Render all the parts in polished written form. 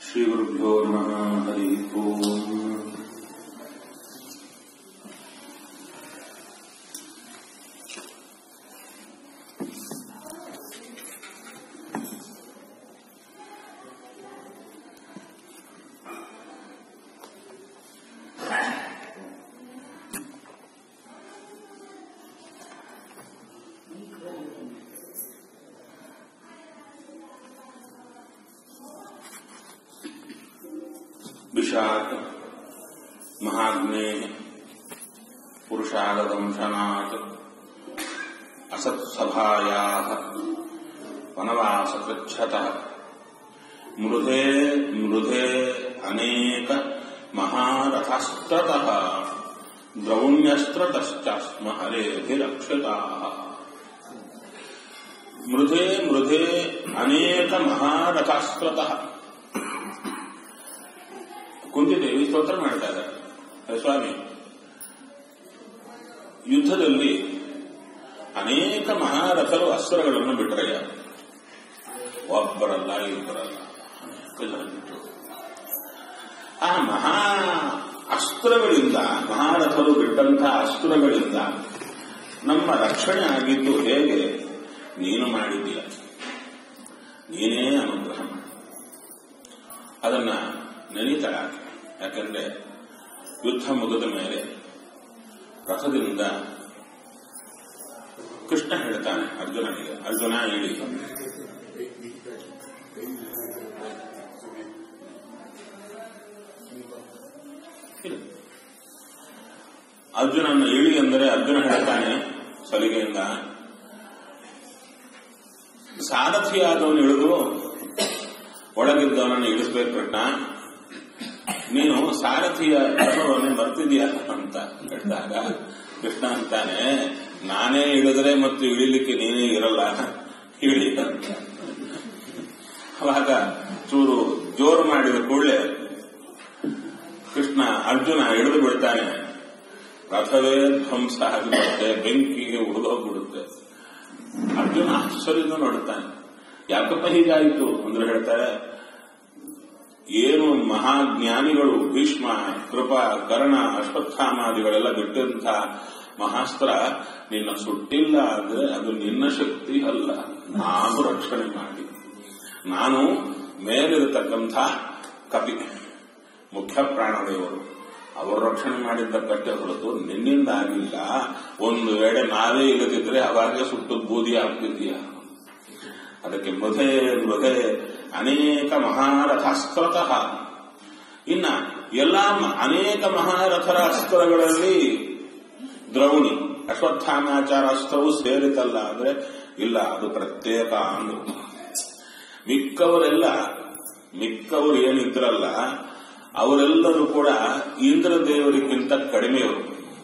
श्रीगुरुभ्यो नमः हरि ओम्। विशाख महाग्ने पुरुषादंशनात् असत्सभायाः वनवासकृच्छतः मृधे मृधे अनेक महारथस्ततः द्रौण्यस्त्रतश्चास्म हरेभिरक्षिताः। मृधे मृधे अनेक महारथस्ततः ಕುಂತಿದೇವಿ ಸ್ತೋತ್ರ ಮಾಡ್ತಾ ಇದ್ದಾರೆ. ಸ್ವಾಮಿ, ಯುದ್ಧದಲ್ಲಿ ಅನೇಕ ಮಹಾರಥರು ಅಸ್ತ್ರಗಳನ್ನು ಬಿಟ್ಟರಯ್ಯ, ಒಬ್ಬರಲ್ಲ ಇಬ್ಬರಲ್ಲ ಅನೇಕ ಜನ ಬಿಟ್ಟರು. ಆ ಮಹಾ ಅಸ್ತ್ರಗಳಿಂದ, ಮಹಾರಥರು ಬಿಟ್ಟಂತಹ ಅಸ್ತ್ರಗಳಿಂದ ನಮ್ಮ ರಕ್ಷಣೆ ಆಗಿದ್ದು ಹೇಗೆ? ನೀನು ಮಾಡಿದ್ದೀಯ, ನೀನೇ ಅನುಗ್ರಹ ಮಾಡಿ ಅದನ್ನ ನೆನೀತಾಳ. ಯಾಕಂದ್ರೆ ಯುದ್ಧ ಮುಗಿದ ಮೇಲೆ ರಥದಿಂದ ಕೃಷ್ಣ ಹೇಳ್ತಾನೆ ಅರ್ಜುನನಿಗೆ, ಅರ್ಜುನ ಹೇಳಿ, ಅರ್ಜುನನ್ನ ಇಳಿ ಅಂದರೆ ಅರ್ಜುನ ಹೇಳ್ತಾನೆ ಸಲಿಗೆಯಿಂದ, ಸಾರಥಿಯಾದವನು ಇಳಿದು ಒಳಗಿದ್ದವನನ್ನು ಇಳಿಸ್ಬೇಕು ಕೃಷ್ಣ, ನೀನು ಸಾರಥಿಯ ಧರ್ಮವನ್ನೇ ಬರ್ತಿದೀಯ ಅಂತ ಹೇಳಿದಾಗ ಕೃಷ್ಣ ಅಂತಾನೆ, ನಾನೇ ಇಳಿದ್ರೆ ಮತ್ತು ಇಳಿಲಿಕ್ಕೆ ನೀನೇ ಇರಲ್ಲ, ಇಳಿ ಅಂತ. ಅವಾಗ ಚೂರು ಜೋರು ಮಾಡಿದ ಕೂಡಲೇ ಕೃಷ್ಣ ಅರ್ಜುನ ಇಳಿದು ಬಿಡ್ತಾನೆ. ರಥವೇ ಧ್ವಂಸ ಆಗಿಬಿಡುತ್ತೆ, ಬೆಂಕಿಗೆ ಉಳಿದೋಗ್ಬಿಡುತ್ತೆ. ಅರ್ಜುನ ಆಶ್ಚರ್ಯದಿಂದ ನೋಡುತ್ತಾನೆ, ಯಾಕಪ್ಪ ಹೀಗಾಯಿತು ಅಂದ್ರೆ ಹೇಳ್ತಾರೆ, ಏನು ಮಹಾಜ್ಞಾನಿಗಳು ಭೀಷ್ಮ, ಕೃಪಾ, ಕರ್ಣ, ಅಶ್ವತ್ಥಾಮಾದಿಗಳೆಲ್ಲ ಬಿಟ್ಟಂತಹ ಮಹಾಸ್ತ್ರ ನಿನ್ನ ಸುಟ್ಟಿಲ್ಲ ಅಂದ್ರೆ ಅದು ನಿನ್ನ ಶಕ್ತಿ ಅಲ್ಲ, ನಾನು ರಕ್ಷಣೆ ಮಾಡಿ, ನಾನು ಮೇಲಿರತಕ್ಕಂಥ ಕಪಿ ಮುಖ್ಯ ಪ್ರಾಣದೇವರು ಅವರು ರಕ್ಷಣೆ ಮಾಡಿದ್ದ ಕಟ್ಟೆ ಹೊರತು ನಿನ್ನಿಂದ ಆಗಿಲ್ಲ. ಒಂದು ವೇಳೆ ನಾವೇ ಇಲ್ಲದಿದ್ರೆ ಅವಾಗೇ ಸುಟ್ಟು ಬೂದಿ ಆಗ್ತಿದೀಯ. ಅದಕ್ಕೆ ಮೃಧೆ ಮೃಧೆ ಅನೇಕ ಮಹಾರಥಾಸ್ತ್ರತಃ. ಇನ್ನ ಎಲ್ಲ ಅನೇಕ ಮಹಾರಥರ ಅಸ್ತ್ರಗಳಲ್ಲಿ ದ್ರೌಣಿ ಅಶ್ವತ್ಥಾಮಾಚಾರ ಅಸ್ತ್ರವು ಸೇರಿತಲ್ಲ ಅಂದ್ರೆ ಇಲ್ಲ, ಅದು ಪ್ರತ್ಯೇಕ ಅಂದ್ರು. ಮಿಕ್ಕವರು ಏನಿದ್ರಲ್ಲ ಅವರೆಲ್ಲರೂ ಕೂಡ ಇಂದ್ರದೇವರಿಗಿಂತ ಕಡಿಮೆಯವರು,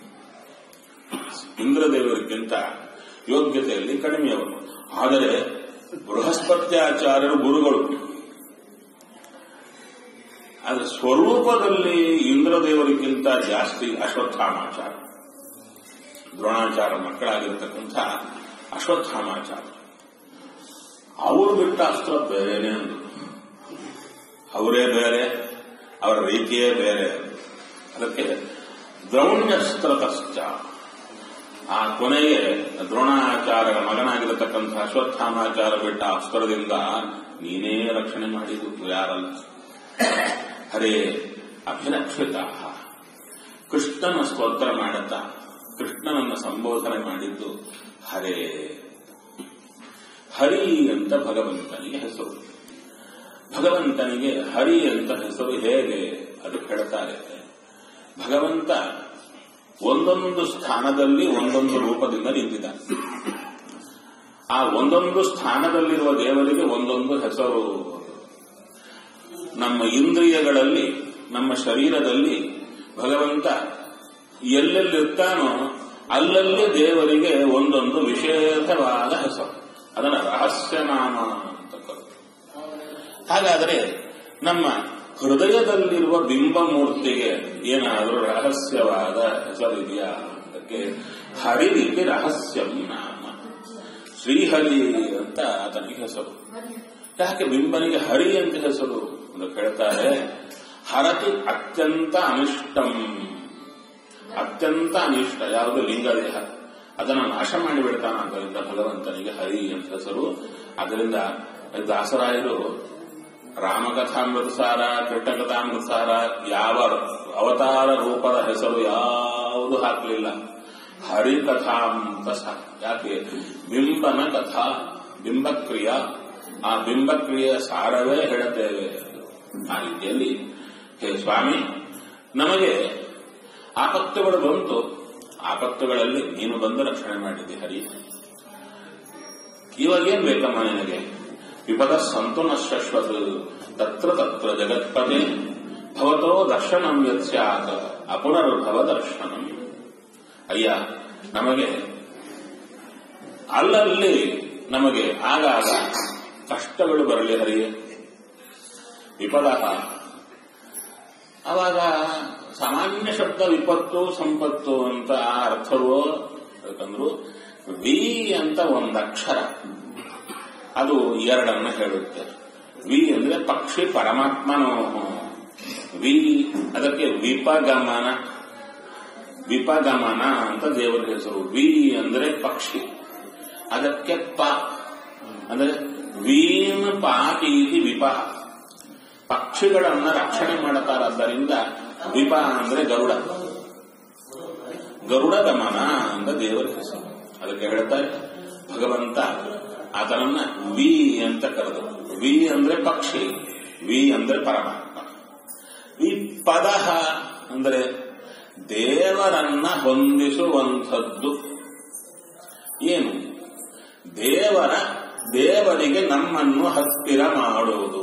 ಇಂದ್ರದೇವರಿಗಿಂತ ಯೋಗ್ಯತೆಯಲ್ಲಿ ಕಡಿಮೆಯವರು. ಆದರೆ ಬೃಹಸ್ಪತ್ಯಾಚಾರ್ಯರು ಗುರುಗಳು. ಆದರೆ ಸ್ವರೂಪದಲ್ಲಿ ಇಂದ್ರದೇವರಿಗಿಂತ ಜಾಸ್ತಿ ಅಶ್ವತ್ಥಾಮಾಚಾರ, ದ್ರೋಣಾಚಾರ ಮಕ್ಕಳಾಗಿರ್ತಕ್ಕಂಥ ಅಶ್ವತ್ಥಾಮಾಚಾರ. ಅವರು ಬಿಟ್ಟ ಅಸ್ತ್ರ ಬೇರೆನೇ ಅಂದ್ರು. ಅವರೇ ಬೇರೆ, ಅವರ ರೀತಿಯೇ ಬೇರೆ. ಅದಕ್ಕೆ ದ್ರೌಣ್ಯಸ್ತ್ರತಶ್ಚ, ಆ ಕೊನೆಗೆ ದ್ರೋಣಾಚಾರ್ಯರ ಮಗನಾಗಿರತಕ್ಕಂಥ ಅಶ್ವತ್ಥಾಮಾಚಾರ ಬಿಟ್ಟ ಅಸ್ತ್ರದಿಂದ ನೀನೇ ರಕ್ಷಣೆ ಮಾಡಿದ್ದು, ಯಾರಲ್ಲ. ಹರೇ ಅಭಿರಕ್ಷಿತ. ಕೃಷ್ಣನ ಸ್ತೋತ್ರ ಮಾಡುತ್ತಾ ಕೃಷ್ಣನನ್ನ ಸಂಬೋಧನೆ ಮಾಡಿದ್ದು ಹರೇ. ಹರಿ ಅಂತ ಭಗವಂತನಿಗೆ ಹೆಸರು. ಭಗವಂತನಿಗೆ ಹರಿ ಅಂತ ಹೆಸರು ಹೇಗೆ ಅದು ಹೇಳ್ತಾರೆ. ಭಗವಂತ ಒಂದೊಂದು ಸ್ಥಾನದಲ್ಲಿ ಒಂದೊಂದು ರೂಪದಿಂದ ನಿಂತಿದ್ದ. ಆ ಒಂದೊಂದು ಸ್ಥಾನದಲ್ಲಿರುವ ದೇವರಿಗೆ ಒಂದೊಂದು ಹೆಸರು. ನಮ್ಮ ಇಂದ್ರಿಯಗಳಲ್ಲಿ, ನಮ್ಮ ಶರೀರದಲ್ಲಿ ಭಗವಂತ ಎಲ್ಲೆಲ್ಲಿರ್ತಾನೋ ಅಲ್ಲಲ್ಲಿ ದೇವರಿಗೆ ಒಂದೊಂದು ವಿಶೇಷವಾದ ಹೆಸರು. ಅದನ್ನ ರಹಸ್ಯನಾಮ ಅಂತ ಕರೆದು. ಹಾಗಾದರೆ ನಮ್ಮ ಹೃದಯದಲ್ಲಿರುವ ಬಿಂಬಮೂರ್ತಿಗೆ ಏನಾದರೂ ರಹಸ್ಯವಾದ ಹೆಸರಿದೆಯಾ? ಅದಕ್ಕೆ ಹರಿದಿಗೆ ರಹಸ್ಯಂ ನಾಮ, ಶ್ರೀಹರಿ ಅಂತ ಆತನಿಗೆ ಹೆಸರು. ಯಾಕೆ ಬಿಂಬನಿಗೆ ಹರಿ ಅಂತ ಹೆಸರು ಅಂತ ಹೇಳ್ತಾರೆ. ಹರತಿ ಅತ್ಯಂತ ಅನಿಷ್ಟಂ. ಅತ್ಯಂತ ಅನಿಷ್ಟ ಯಾವುದು ಲಿಂಗದೇಹ, ಅದನ್ನು ನಾಶ ಮಾಡಿಬಿಡ್ತಾನ. ಅದರಿಂದ ಭಗವಂತನಿಗೆ ಹರಿ ಅಂತ ಹೆಸರು. ಅದರಿಂದ ದಾಸರಾಯರು ರಾಮಕಥಾಮೃತಸಾರ, ಕೃಷ್ಣಕಥಾಮೃತಸಾರ ಯಾವ ಅವತಾರ ರೂಪದ ಹೆಸರು ಯಾವುದು ಹಾಕಲಿಲ್ಲ. ಹರಿಕಥಾಂತ ಸಾರ. ಯಾಕೆ? ಬಿಂಬನ ಕಥಾ, ಬಿಂಬಕ್ರಿಯ. ಆ ಬಿಂಬಕ್ರಿಯೆಯ ಸಾರವೇ ಹೇಳುತ್ತೇವೆ. ಆ ರೀತಿಯಲ್ಲಿ ಹೇ ಸ್ವಾಮಿ, ನಮಗೆ ಆಪತ್ತುಗಳು ಬಂತು, ಆಪತ್ತುಗಳಲ್ಲಿ ನೀನು ಬಂದು ರಕ್ಷಣೆ ಮಾಡಿದ್ದೆ ಹರಿ. ಇವಾಗೇನ್ ಬೇಕಮ್ಮ ನಿನಗೆ? ವಿಪದ ಸಂತು ನ ಶಶ್ವತ್ ತತ್ರ ತತ್ರ ಜಗತ್ಪತೆ ಭವತೋ ದರ್ಶನಂ ಯತ್ ಸ್ಯಾತ್ ಅಪುನರ್ಭವ ದರ್ಶನಂ. ಅಯ್ಯ, ನಮಗೆ ಅಲ್ಲಲ್ಲಿ ನಮಗೆ ಆಗಾಗ ಕಷ್ಟಗಳು ಬರಲಿ ಹರಿಯೇ. ವಿಪದ ಅವಾಗ ಸಾಮಾನ್ಯ ಶಬ್ದ ವಿಪತ್ತು ಸಂಪತ್ತು ಅಂತ ಅರ್ಥವೋ. ಯಾಕಂದ್ರು ವಿ ಅಂತ ಒಂದಕ್ಷರ, ಅದು ಎರಡನ್ನ ಹೇಳುತ್ತೆ. ವಿ ಅಂದ್ರೆ ಪಕ್ಷಿ ಪರಮಾತ್ಮನೋ. ವಿ ಅದಕ್ಕೆ ವಿಪಗಮನ, ವಿಪಗಮನ ಅಂತ ದೇವರ ಹೆಸರು. ವಿ ಅಂದ್ರೆ ಪಕ್ಷಿ, ಅದಕ್ಕೆ ಪ ಅಂದ್ರೆ ವೀನ್ ಪಾತೀತಿ ವಿಪ. ಪಕ್ಷಿಗಳನ್ನ ರಕ್ಷಣೆ ಮಾಡುತ್ತಾರಾದ್ದರಿಂದ ವಿಪ ಅಂದ್ರೆ ಗರುಡ. ಗರುಡ ಗಮನ ಅಂತ ದೇವರ ಹೆಸರು. ಅದಕ್ಕೆ ಹೇಳ್ತಾರೆ ಭಗವಂತ ಆತನನ್ನ ವಿ ಅಂತ ಕರೆದು. ವಿ ಅಂದ್ರೆ ಪಕ್ಷಿ, ವಿ ಅಂದ್ರೆ ಪರಮಾತ್ಮ. ಈ ಪದ ಅಂದ್ರೆ ದೇವರನ್ನ ಹೊಂದಿಸುವಂಥದ್ದು. ಏನು? ದೇವರಿಗೆ ನಮ್ಮನ್ನು ಹತ್ತಿರ ಮಾಡೋದು.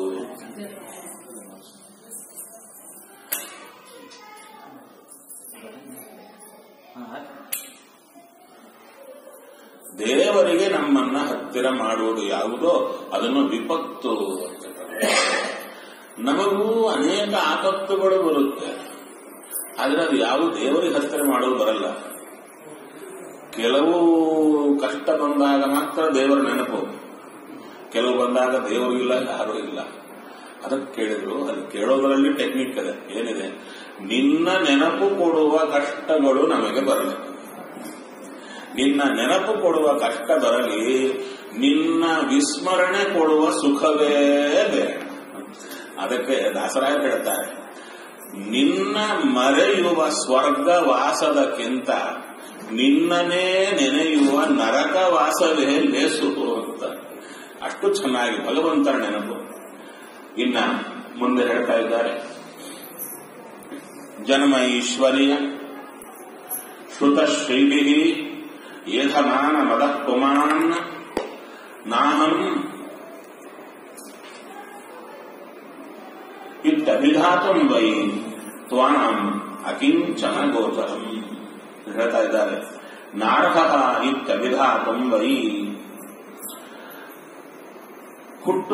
ದೇವರಿಗೆ ನಮ್ಮನ್ನ ಹತ್ತಿರ ಮಾಡುವುದು ಯಾವುದೋ ಅದನ್ನು ವಿಪತ್ತು ಅಂತ. ನಮಗೂ ಅನೇಕ ಆಪತ್ತುಗಳು ಬರುತ್ತೆ, ಆದ್ರೆ ಅದು ಯಾವ ದೇವರಿಗೆ ಹತ್ತಿರ ಮಾಡೋದು ಬರಲ್ಲ. ಕೆಲವು ಕಷ್ಟ ಬಂದಾಗ ಮಾತ್ರ ದೇವರ ನೆನಪು, ಕೆಲವು ಬಂದಾಗ ದೇವರು ಇಲ್ಲ, ಯಾರೂ ಇಲ್ಲ. ಅದಕ್ಕೆ ಕೇಳಿದ್ರು. ಅದು ಕೇಳೋದ್ರಲ್ಲಿ ಟೆಕ್ನಿಕ್ ಇದೆ. ಏನಿದೆ? ನಿನ್ನ ನೆನಪು ಕೊಡುವ ಕಷ್ಟಗಳು ನಮಗೆ ಬರಲಿ. ನಿನ್ನ ನೆನಪು ಕೊಡುವ ಕಷ್ಟ ಬರಲಿ, ನಿನ್ನ ವಿಸ್ಮರಣೆ ಕೊಡುವ ಸುಖವೇ ಬೇಡ. ಅದಕ್ಕೆ ದಾಸರಾಯ ಹೇಳ್ತಾರೆ, ನಿನ್ನ ಮರೆಯುವ ಸ್ವರ್ಗವಾಸದಕ್ಕಿಂತ ನಿನ್ನನೇ ನೆನೆಯುವ ನರಕವಾಸವೇ ಲೇಸು ಅಂತ. ಅಷ್ಟು ಚೆನ್ನಾಗಿ ಭಗವಂತನ ನೆನಪು. ಇನ್ನ ಮುಂದೆ ಹೇಳ್ತಾ ಇದ್ದಾರೆ, ಜನ್ಮ ಈಶ್ವರ್ಯ ಶ್ರುತ ಶ್ರೀಭಿ ಏಧಮಾನ ಮದ ಪುಮಾನ್ ನಾಹಂ ಇತ್ಯಭಿಧಾತಂ ವೈ ತ್ವಾಂ ಅಕಿಂಚನ ಗೋಚರಂ. ಹೇಳ್ತಾ ಇದ್ದಾರೆ, ನಾರ್ಹ ಇತ್ಯಭಿಧಾತಂ ವೈ. ಹುಟ್ಟು,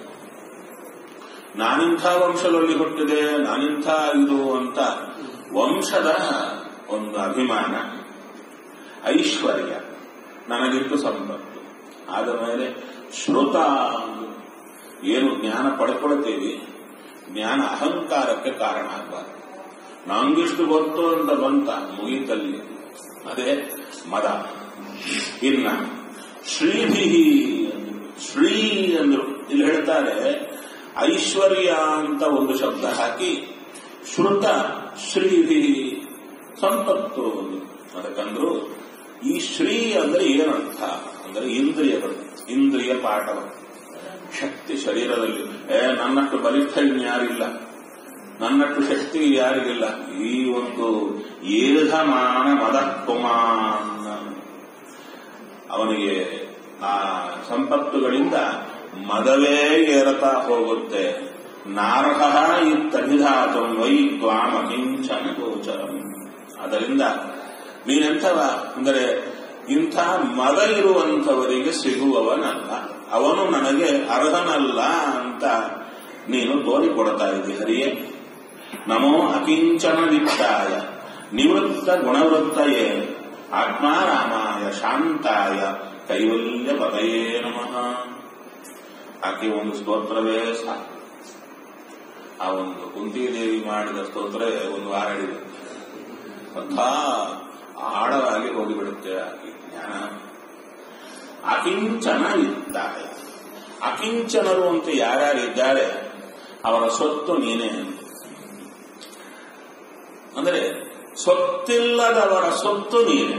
ನಾನಿಂಥ ವಂಶದಲ್ಲಿ ಹುಟ್ಟಿದೆ, ನಾನಿಂಥ ಇದು ಅಂತ ವಂಶದ ಒಂದು ಅಭಿಮಾನ. ಐಶ್ವರ್ಯ, ನನಗಿಟ್ಟು ಸಂಪತ್ತು. ಆದ ಮೇಲೆ ಶ್ರುತ, ಏನು ಜ್ಞಾನ ಪಡ್ಕೊಳ್ತೀವಿ, ಜ್ಞಾನ ಅಹಂಕಾರಕ್ಕೆ ಕಾರಣ ಆಗಬಾರ್ದು. ನಂಗಿಷ್ಟು ಗೊತ್ತು ಅಂತ ಬಂತ ಮುಗಿತಲ್ಲಿ, ಅದೇ ಮದ. ಇನ್ನ ಶ್ರೀಭಿ, ಶ್ರೀ ಅಂದ್ರು. ಇಲ್ಲಿ ಹೇಳ್ತಾರೆ ಐಶ್ವರ್ಯ ಅಂತ ಒಂದು ಶಬ್ದ ಹಾಕಿ ಶ್ರುತ ಶ್ರೀಭಿ ಸಂಪತ್ತು. ಅದಕ್ಕಂದ್ರು ಈ ಶ್ರೀ ಅಂದ್ರೆ ಏನರ್ಥ ಅಂದ್ರೆ ಇಂದ್ರಿಯಗಳು, ಇಂದ್ರಿಯ ಪಾಠವ. ಶಕ್ತಿ ಶರೀರದಲ್ಲಿ ನನ್ನಷ್ಟು ಬಲಿಷ್ಠ ಯಾರಿಲ್ಲ, ನನ್ನಷ್ಟು ಶಕ್ತಿ ಯಾರಿಗಿಲ್ಲ. ಈ ಒಂದು ಏಧಮಾನ ಮದಪುಮಾನ್, ಅವನಿಗೆ ಆ ಸಂಪತ್ತುಗಳಿಂದ ಮದವೇ ಏರತಾ ಹೋಗುತ್ತೆ. ನಾರ್ಹ ಇತ್ಯಭಿಧಾತಂ ವೈ ತ್ವಾಂ ಅಕಿಂಚನ ಗೋಚರಂ. ಅದರಿಂದ ನೀನೆಂಥವ ಅಂದರೆ ಇಂಥ ಮದ ಇರುವಂಥವರಿಗೆ ಸಿಗುವವನಲ್ಲ, ಅವನು ನನಗೆ ಅರ್ಹನಲ್ಲ ಅಂತ ನೀನು ತೋರಿಕೊಡ್ತಾ ಇದ್ದಿ ಹರಿಯೇ. ನಮೋ ಅಕಿಂಚನ ದಿಕ್ತಾಯ ನಿವೃತ್ತ ಗುಣವೃತ್ತಯೇ ಆತ್ಮಾರಾಮಾಯ ಶಾಂತಾಯ ಕೈವಲ್ಯ ಪದಯೇ ನಮಃ. ಆಕೆ ಒಂದು ಸ್ತೋತ್ರವೇ ಸಾಕು. ಆ ಒಂದು ಕುಂತಿದೇವಿ ಮಾಡಿದ ಸ್ತೋತ್ರ ಒಂದು ವಾರ ಹಿಡಿಯುತ್ತೆ, ಅಂಥ ಆಳವಾಗಿ ಹೋಗಿಬಿಡುತ್ತೆ ಆಕೆ ಜ್ಞಾನ. ಅಕಿಂಚನ ಇದ್ದಾರೆ. ಅಕಿಂಚನರು ಅಂತ ಯಾರ್ಯಾರಿದ್ದಾರೆ ಅವರ ಸ್ವತ್ತು ನೀನೇ. ಅಂದರೆ ಸ್ವತ್ತಿಲ್ಲದವರ ಸ್ವತ್ತು ನೀನೆ.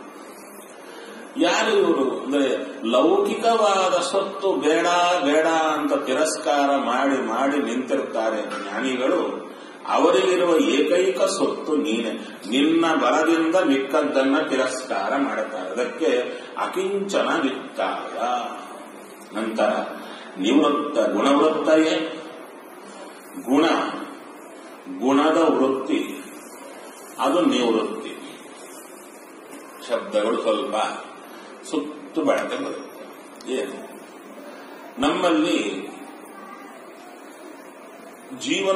ಯಾರು ಇವರು ಅಂದರೆ ಲೌಕಿಕವಾದ ಸ್ವತ್ತು ಬೇಡ ಬೇಡ ಅಂತ ತಿರಸ್ಕಾರ ಮಾಡಿ ಮಾಡಿ ನಿಂತಿರ್ತಾರೆ ಜ್ಞಾನಿಗಳು. ಅವರಿಗಿರುವ ಏಕೈಕ ಸ್ವತ್ತು ನೀನೆ. ನಿನ್ನ ಬಲದಿಂದ ಮಿಕ್ಕದ್ದನ್ನ ತಿರಸ್ಕಾರ ಮಾಡುತ್ತಾರೆ. ಅದಕ್ಕೆ ಅಕಿಂಚನ ವಿತ್ತಾಯ. ನಂತರ ನಿವೃತ್ತ ಗುಣವೃತ್ತಯೇ. ಗುಣದ ವೃತ್ತಿ ಅದು ನಿವೃತ್ತಿ. ಶಬ್ದಗಳು ಸ್ವಲ್ಪ ಸುತ್ತು ಬಳಕೆ ಬರುತ್ತೆ. ಏನು ನಮ್ಮಲ್ಲಿ ಜೀವನ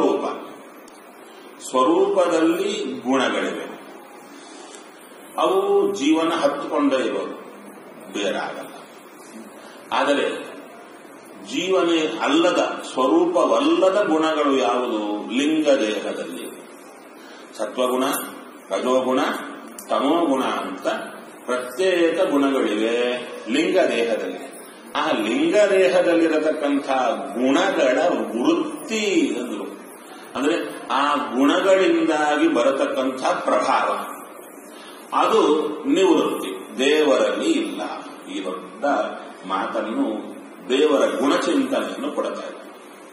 ಸ್ವರೂಪದಲ್ಲಿ ಗುಣಗಳಿವೆ. ಅವು ಜೀವನ ಹತ್ತುಕೊಂಡೇ ಇರೋದು, ಬೇರಾಗಲ್ಲ. ಆದರೆ ಜೀವನೇ ಅಲ್ಲದ ಸ್ವರೂಪವಲ್ಲದ ಗುಣಗಳು ಯಾವುದು? ಲಿಂಗ ದೇಹದಲ್ಲಿ ಸತ್ವಗುಣ, ರಜೋಗುಣ, ತಮೋಗುಣ ಅಂತ ಪ್ರತ್ಯೇಕ ಗುಣಗಳಿವೆ ಲಿಂಗ ದೇಹದಲ್ಲಿ. ಆ ಲಿಂಗ ದೇಹದಲ್ಲಿರತಕ್ಕಂಥ ಗುಣಗಳ ವೃತ್ತಿ ಅಂದರು. ಅಂದ್ರೆ ಆ ಗುಣಗಳಿಂದಾಗಿ ಬರತಕ್ಕಂಥ ಪ್ರಭಾವ ಅದು ನಿವೃತ್ತಿ. ದೇವರಲ್ಲಿ ಇಲ್ಲ. ಈ ದೊಡ್ಡ ಮಾತನ್ನು ದೇವರ ಗುಣಚಿಂತನೆಯನ್ನು ಕೊಡ್ತಾ ಇದ್ದಾರೆ.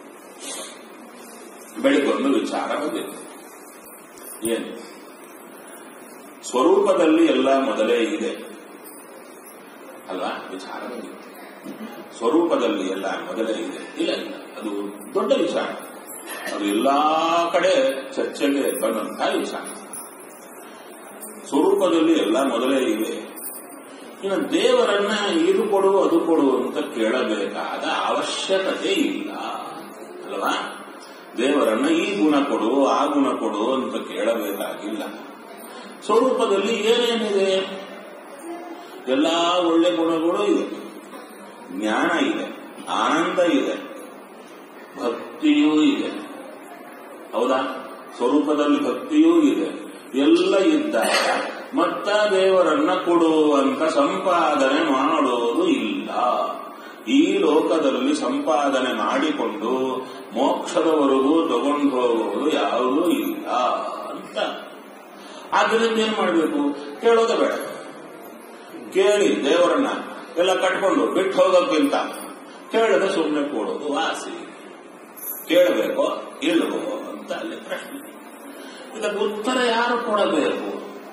ಬೆಳಿಗೊಂದು ವಿಚಾರ ಬಂದಿದೆ. ಏನು? ಸ್ವರೂಪದಲ್ಲಿ ಎಲ್ಲ ಮೊದಲೇ ಇದೆ ಅಲ್ವಾ? ವಿಚಾರ ಬಂದಿದೆ. ಸ್ವರೂಪದಲ್ಲಿ ಎಲ್ಲ ಮೊದಲೇ ಇದೆ. ಇಲ್ಲ, ಅದು ದೊಡ್ಡ ವಿಚಾರ. ಅದು ಎಲ್ಲಾ ಕಡೆ ಚರ್ಚೆಗೆ ಬಂದಂತಹ ವಿಚಾರ. ಸ್ವರೂಪದಲ್ಲಿ ಎಲ್ಲ ಮೊದಲೇ ಇದೆ. ಇನ್ನು ದೇವರನ್ನ ಇದು ಕೊಡು ಅದು ಕೊಡು ಅಂತ ಕೇಳಬೇಕಾದ ಅವಶ್ಯಕತೆ ಇಲ್ಲ ಅಲ್ವಾ? ದೇವರನ್ನ ಈ ಗುಣ ಕೊಡು ಆ ಗುಣ ಕೊಡು ಅಂತ ಕೇಳಬೇಕಾಗಿಲ್ಲ. ಸ್ವರೂಪದಲ್ಲಿ ಏನೇನಿದೆ? ಎಲ್ಲಾ ಒಳ್ಳೆ ಗುಣಗಳು ಇದೆ, ಜ್ಞಾನ ಇದೆ, ಆನಂದ ಇದೆ, ಭಕ್ತಿಯೂ ಇದೆ. ಹೌದಾ? ಸ್ವರೂಪದಲ್ಲಿ ಭಕ್ತಿಯೂ ಇದೆ. ಎಲ್ಲ ಇದ್ದಾಗ ಮತ್ತ ದೇವರನ್ನ ಕೊಡುವಂತ ಸಂಪಾದನೆ ಮಾಡೋದು ಇಲ್ಲ. ಈ ಲೋಕದಲ್ಲಿ ಸಂಪಾದನೆ ಮಾಡಿಕೊಂಡು ಮೋಕ್ಷದವರೆಗೂ ತಗೊಂಡು ಹೋಗೋದು ಯಾವುದೂ ಇಲ್ಲ ಅಂತ. ಆದ್ದರಿಂದ ಏನ್ ಮಾಡಬೇಕು? ಕೇಳೋದೇ ಬೇಡ. ಕೇಳಿ ದೇವರನ್ನ ಎಲ್ಲ ಕಟ್ಕೊಂಡು ಬಿಟ್ಟು ಹೋಗೋಕ್ಕಿಂತ ಕೇಳದೆ ಸುಮ್ಮನೆ ಕೊಡೋದು ವಾಸಿ. ಕೇಳಬೇಕೋ ಇಲ್ಲವೋ ಅಂತ ಅಲ್ಲಿ ಪ್ರಶ್ನೆ. ಇದಕ್ಕೆ ಉತ್ತರ ಯಾರು ಕೊಡಬೇಕು?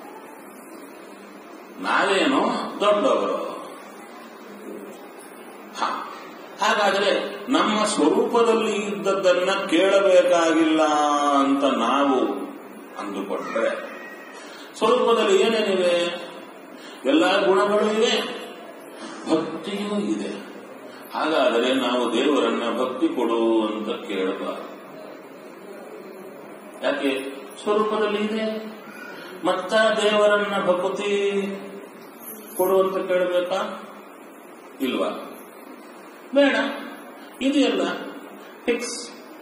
ನಾವೇನೋ ದೊಡ್ಡವರು. ಹಾಗಾದರೆ ನಮ್ಮ ಸ್ವರೂಪದಲ್ಲಿ ಇದ್ದದ್ದನ್ನ ಕೇಳಬೇಕಾಗಿಲ್ಲ ಅಂತ ನಾವು ಅಂದುಕೊಂಡ್ರೆ, ಸ್ವರೂಪದಲ್ಲಿ ಏನೇನಿವೆ? ಎಲ್ಲ ಗುಣಗಳು ಇವೆ, ಭಕ್ತಿಯೂ ಇದೆ. ಹಾಗಾದರೆ ನಾವು ದೇವರನ್ನ ಭಕ್ತಿ ಕೊಡು ಅಂತ ಕೇಳಬಾರದು. ಯಾಕೆ? ಸ್ವರೂಪದಲ್ಲಿ ಇದೆ. ಮತ್ತ ದೇವರನ್ನ ಭಕ್ತಿ ಕೊಡು ಅಂತ ಕೇಳಬೇಕಾ? ಇಲ್ವಾ? ಬೇಡ. ಇದೆಯಲ್ಲ ಫಿಕ್ಸ್.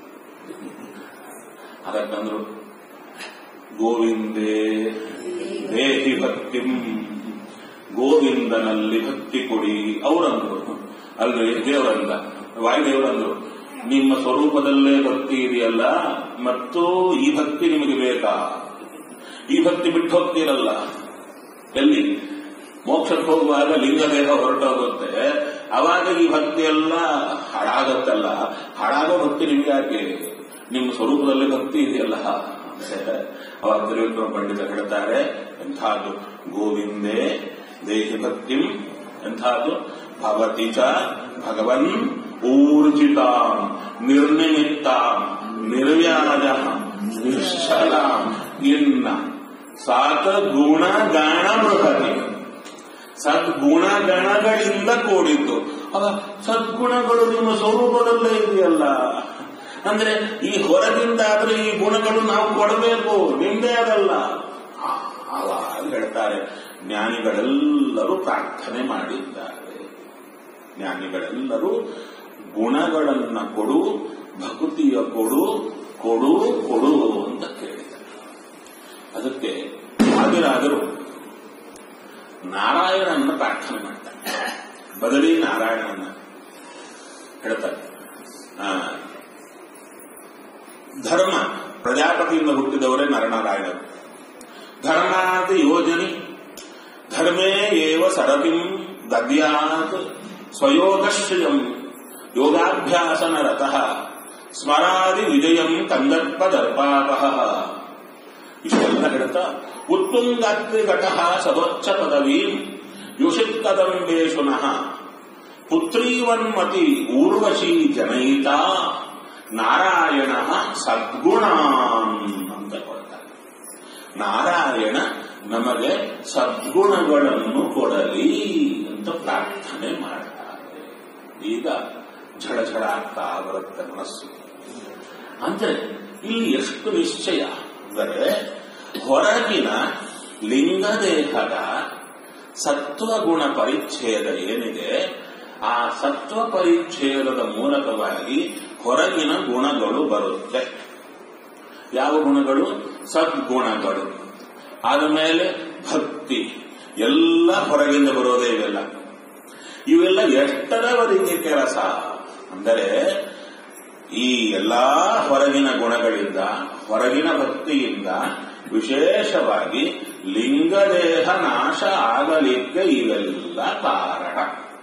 ಅದಕ್ಕಂದ್ರು ಗೋವಿಂದೇ ದೇಹಿ ಭಕ್ತಿಂ, ಗೋವಿಂದನಲ್ಲಿ ಭಕ್ತಿ ಕೊಡಿ ಅವರಂದ್ರು. ಅಲ್ರಿ ದೇವರಲ್ಲ, ವಾಯುದೇವರಂದ್ರು ನಿಮ್ಮ ಸ್ವರೂಪದಲ್ಲೇ ಭಕ್ತಿ ಇದೆಯಲ್ಲ, ಮತ್ತು ಈ ಭಕ್ತಿ ನಿಮಗೆ ಬೇಕಾ? ಈ ಭಕ್ತಿ ಬಿಟ್ಟು ಹೋಗ್ತೀರಲ್ಲ ಎಲ್ಲಿ? ಮೋಕ್ಷಕ್ಕೆ ಹೋಗುವಾಗ ಲಿಂಗದೇಹ ಹೊರಟೋಗುತ್ತೆ. ಅವಾಗ ಈ ಭಕ್ತಿ ಎಲ್ಲ ಹಾಳಾಗತ್ತಲ್ಲ. ಹಾಳಾಗೋ ಭಕ್ತಿ ನಿಮ್ಗೆ ಯಾಕೆ? ನಿಮ್ಮ ಸ್ವರೂಪದಲ್ಲಿ ಭಕ್ತಿ ಇದೆಯಲ್ಲ. ಅವಾಗ ತ್ರಿವಿಕ್ರಮ ಪಂಡಿತರು ಹೇಳ್ತಾರೆ, ಎಂಥದ್ದು ಗೋವಿಂದೇ ದೇಹಿ ಭಕ್ತಿಂ, ಎಂಥದ್ದು ಭವತಿ ಚ ಭಗವನ್ ಊರ್ಜಿತಾಂ ನಿರ್ನಿಮಿತ್ತಾಂ ನಿರ್ವ್ಯಾಜ ನಿಶ್ಚಲಾಂ ಇನ್ನ ಸಾತಗುಣ ಗಣ ಬೃಹತಿ. ಸದ್ಗುಣಗಣಗಳಿಂದ ಕೂಡಿದ್ದು. ಅವ ಸದ್ಗುಣಗಳು ನಿಮ್ಮ ಸ್ವರೂಪದಲ್ಲೇ ಇದೆಯಲ್ಲ. ಅಂದ್ರೆ ಈ ಹೊರಗಿಂದಾದ್ರೆ ಈ ಗುಣಗಳು ನಾವು ಕೊಡಬೇಕು, ನಿಂದೇ ಅದಲ್ಲ. ಅವಾಗ ಹೇಳ್ತಾರೆ, ಜ್ಞಾನಿಗಳೆಲ್ಲರೂ ಪ್ರಾರ್ಥನೆ ಮಾಡಿದ್ದಾರೆ. ಜ್ಞಾನಿಗಳೆಲ್ಲರೂ ಗುಣಗಳನ್ನ ಕೊಡು, ಭಕುತಿಯ ಕೊಡು ಕೊಡು ಕೊಡು ಅಂತ ಕೇಳಿದರು. ಅದಕ್ಕೆ ಹಾಗೆರಾದರೂ ನಾರಾಯಣನ ಪ್ರಾರ್ಥನೆ ಮಾಡ್ತಾರೆ. ಬದಲಿ ನಾರಾಯಣನ ಹೇಳ್ತಾರೆ. ಧರ್ಮ ಪ್ರಜಾಪತಿಯಿಂದ ಹುಟ್ಟಿದವರೇ ನರನಾರಾಯಣರು. ಧರ್ಮಾತ್ ಯೋಜನಿ ಧರ್ಮೇ ಏವ ಸರತಿಂ ದದ್ಯಾತ್ ಸ್ವಯೋಗಶ್ರಿಯಂ ಯೋಗಾಭ್ಯಾಸನ ರತಃ ಸ್ಮರಾದಿ ವಿಜಯಂ ಕಂದರ್ಪ ದರ್ಪಾಪಃ. ಇಷ್ಟೆಲ್ಲ ಹೇಳ್ತಾ ಉತ್ತುಂಗಾತ್ರಿ ಘಟಃ ಸದೋಚ್ಚ ಪದವೀಂ ಯುಷಿತ್ ಕದಂಬೇಶುನಃ ಪುತ್ರೀವನ್ಮತಿ ಊರ್ವಶೀ ಜನಯಿತ ನಾರಾಯಣ ಸದ್ಗುಣಾನ್ ಅಂತ ಕೊಡ್ತಾರೆ. ನಾರಾಯಣ ನಮಗೆ ಸದ್ಗುಣಗಳನ್ನು ಕೊಡಲಿ ಅಂತ ಪ್ರಾರ್ಥನೆ ಮಾಡ್ತಾರೆ. ಈಗ ಝಳಝಳ ಆಗ್ತಾ ಬರುತ್ತೆ ಮನಸ್ಸು. ಅಂದ್ರೆ ಇಲ್ಲಿ ಎಷ್ಟು ನಿಶ್ಚಯ ಅಂದರೆ ಹೊರಗಿನ ಲಿಂಗದೇಹದ ಸತ್ವಗುಣ ಪರಿಚ್ಛೇದ ಏನಿದೆ, ಆ ಸತ್ವ ಪರಿಚ್ಛೇದದ ಮೂಲಕವಾಗಿ ಹೊರಗಿನ ಗುಣಗಳು ಬರುತ್ತೆ. ಯಾವ ಗುಣಗಳು? ಸದ್ಗುಣಗಳು. ಆದಮೇಲೆ ಭಕ್ತಿ, ಎಲ್ಲ ಹೊರಗಿಂದ ಬರೋದೇ ಇವೆಲ್ಲ. ಇವೆಲ್ಲ ಎಷ್ಟರವರೆಗೆ ಕೆಲಸ ಅಂದರೆ ಈ ಎಲ್ಲಾ ಹೊರಗಿನ ಗುಣಗಳಿಂದ, ಹೊರಗಿನ ಭಕ್ತಿಯಿಂದ ವಿಶೇಷವಾಗಿ ಲಿಂಗದೇಹ ನಾಶ ಆಗಲಿಕ್ಕೆ ಇವೆಲ್ಲ ಕಾರಣ.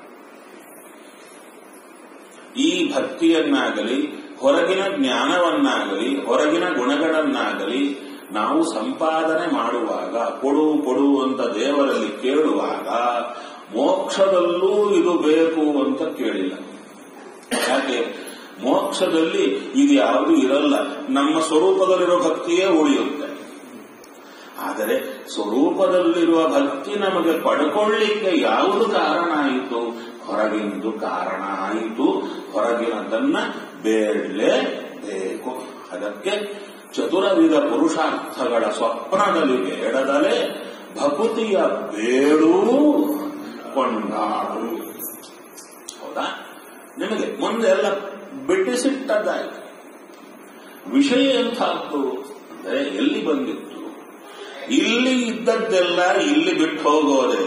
ಈ ಭಕ್ತಿಯನ್ನಾಗಲಿ, ಹೊರಗಿನ ಜ್ಞಾನವನ್ನಾಗಲಿ, ಹೊರಗಿನ ಗುಣಗಳನ್ನಾಗಲಿ ನಾವು ಸಂಪಾದನೆ ಮಾಡುವಾಗ, ಕೊಡು ಕೊಡು ಅಂತ ದೇವರಲ್ಲಿ ಕೇಳುವಾಗ ಮೋಕ್ಷದಲ್ಲೂ ಇದು ಬೇಕು ಅಂತ ಕೇಳಿಲ್ಲ. ಯಾಕೆ? ಮೋಕ್ಷದಲ್ಲಿ ಇದು ಯಾವುದು ಇರಲ್ಲ, ನಮ್ಮ ಸ್ವರೂಪದಲ್ಲಿರೋ ಭಕ್ತಿಯೇ ಉಳಿಯುತ್ತೆ. ಆದರೆ ಸ್ವರೂಪದಲ್ಲಿರುವ ಭಕ್ತಿ ನಮಗೆ ಪಡ್ಕೊಳ್ಳಿಕ್ಕೆ ಯಾವುದು ಕಾರಣ ಆಯಿತು? ಹೊರಗಿಂದು ಕಾರಣ ಆಯಿತು. ಹೊರಗಿನದನ್ನ ಬೇಡಲೇಬೇಕು. ಅದಕ್ಕೆ ಚತುರವಿಧ ಪುರುಷಾರ್ಥಗಳ ಸ್ವಪ್ನದಲ್ಲಿ ಬೇಡದಲೇ ಭಕುತಿಯ ಬೇಡೂ ಕೊಂಡಾಡು. ಹೌದಾ? ನಿಮಗೆ ಮುಂದೆ ಎಲ್ಲ ಬಿಟ್ಟಿಸಿಟ್ಟದ್ದಾಯಿತು. ವಿಷಯ ಎಂಥದ್ದು ಅಂದರೆ ಎಲ್ಲಿ ಬಂದಿತ್ತು? ಇಲ್ಲಿ ಇದ್ದದ್ದೆಲ್ಲ ಇಲ್ಲಿ ಬಿಟ್ಟು ಹೋಗೋದೆ.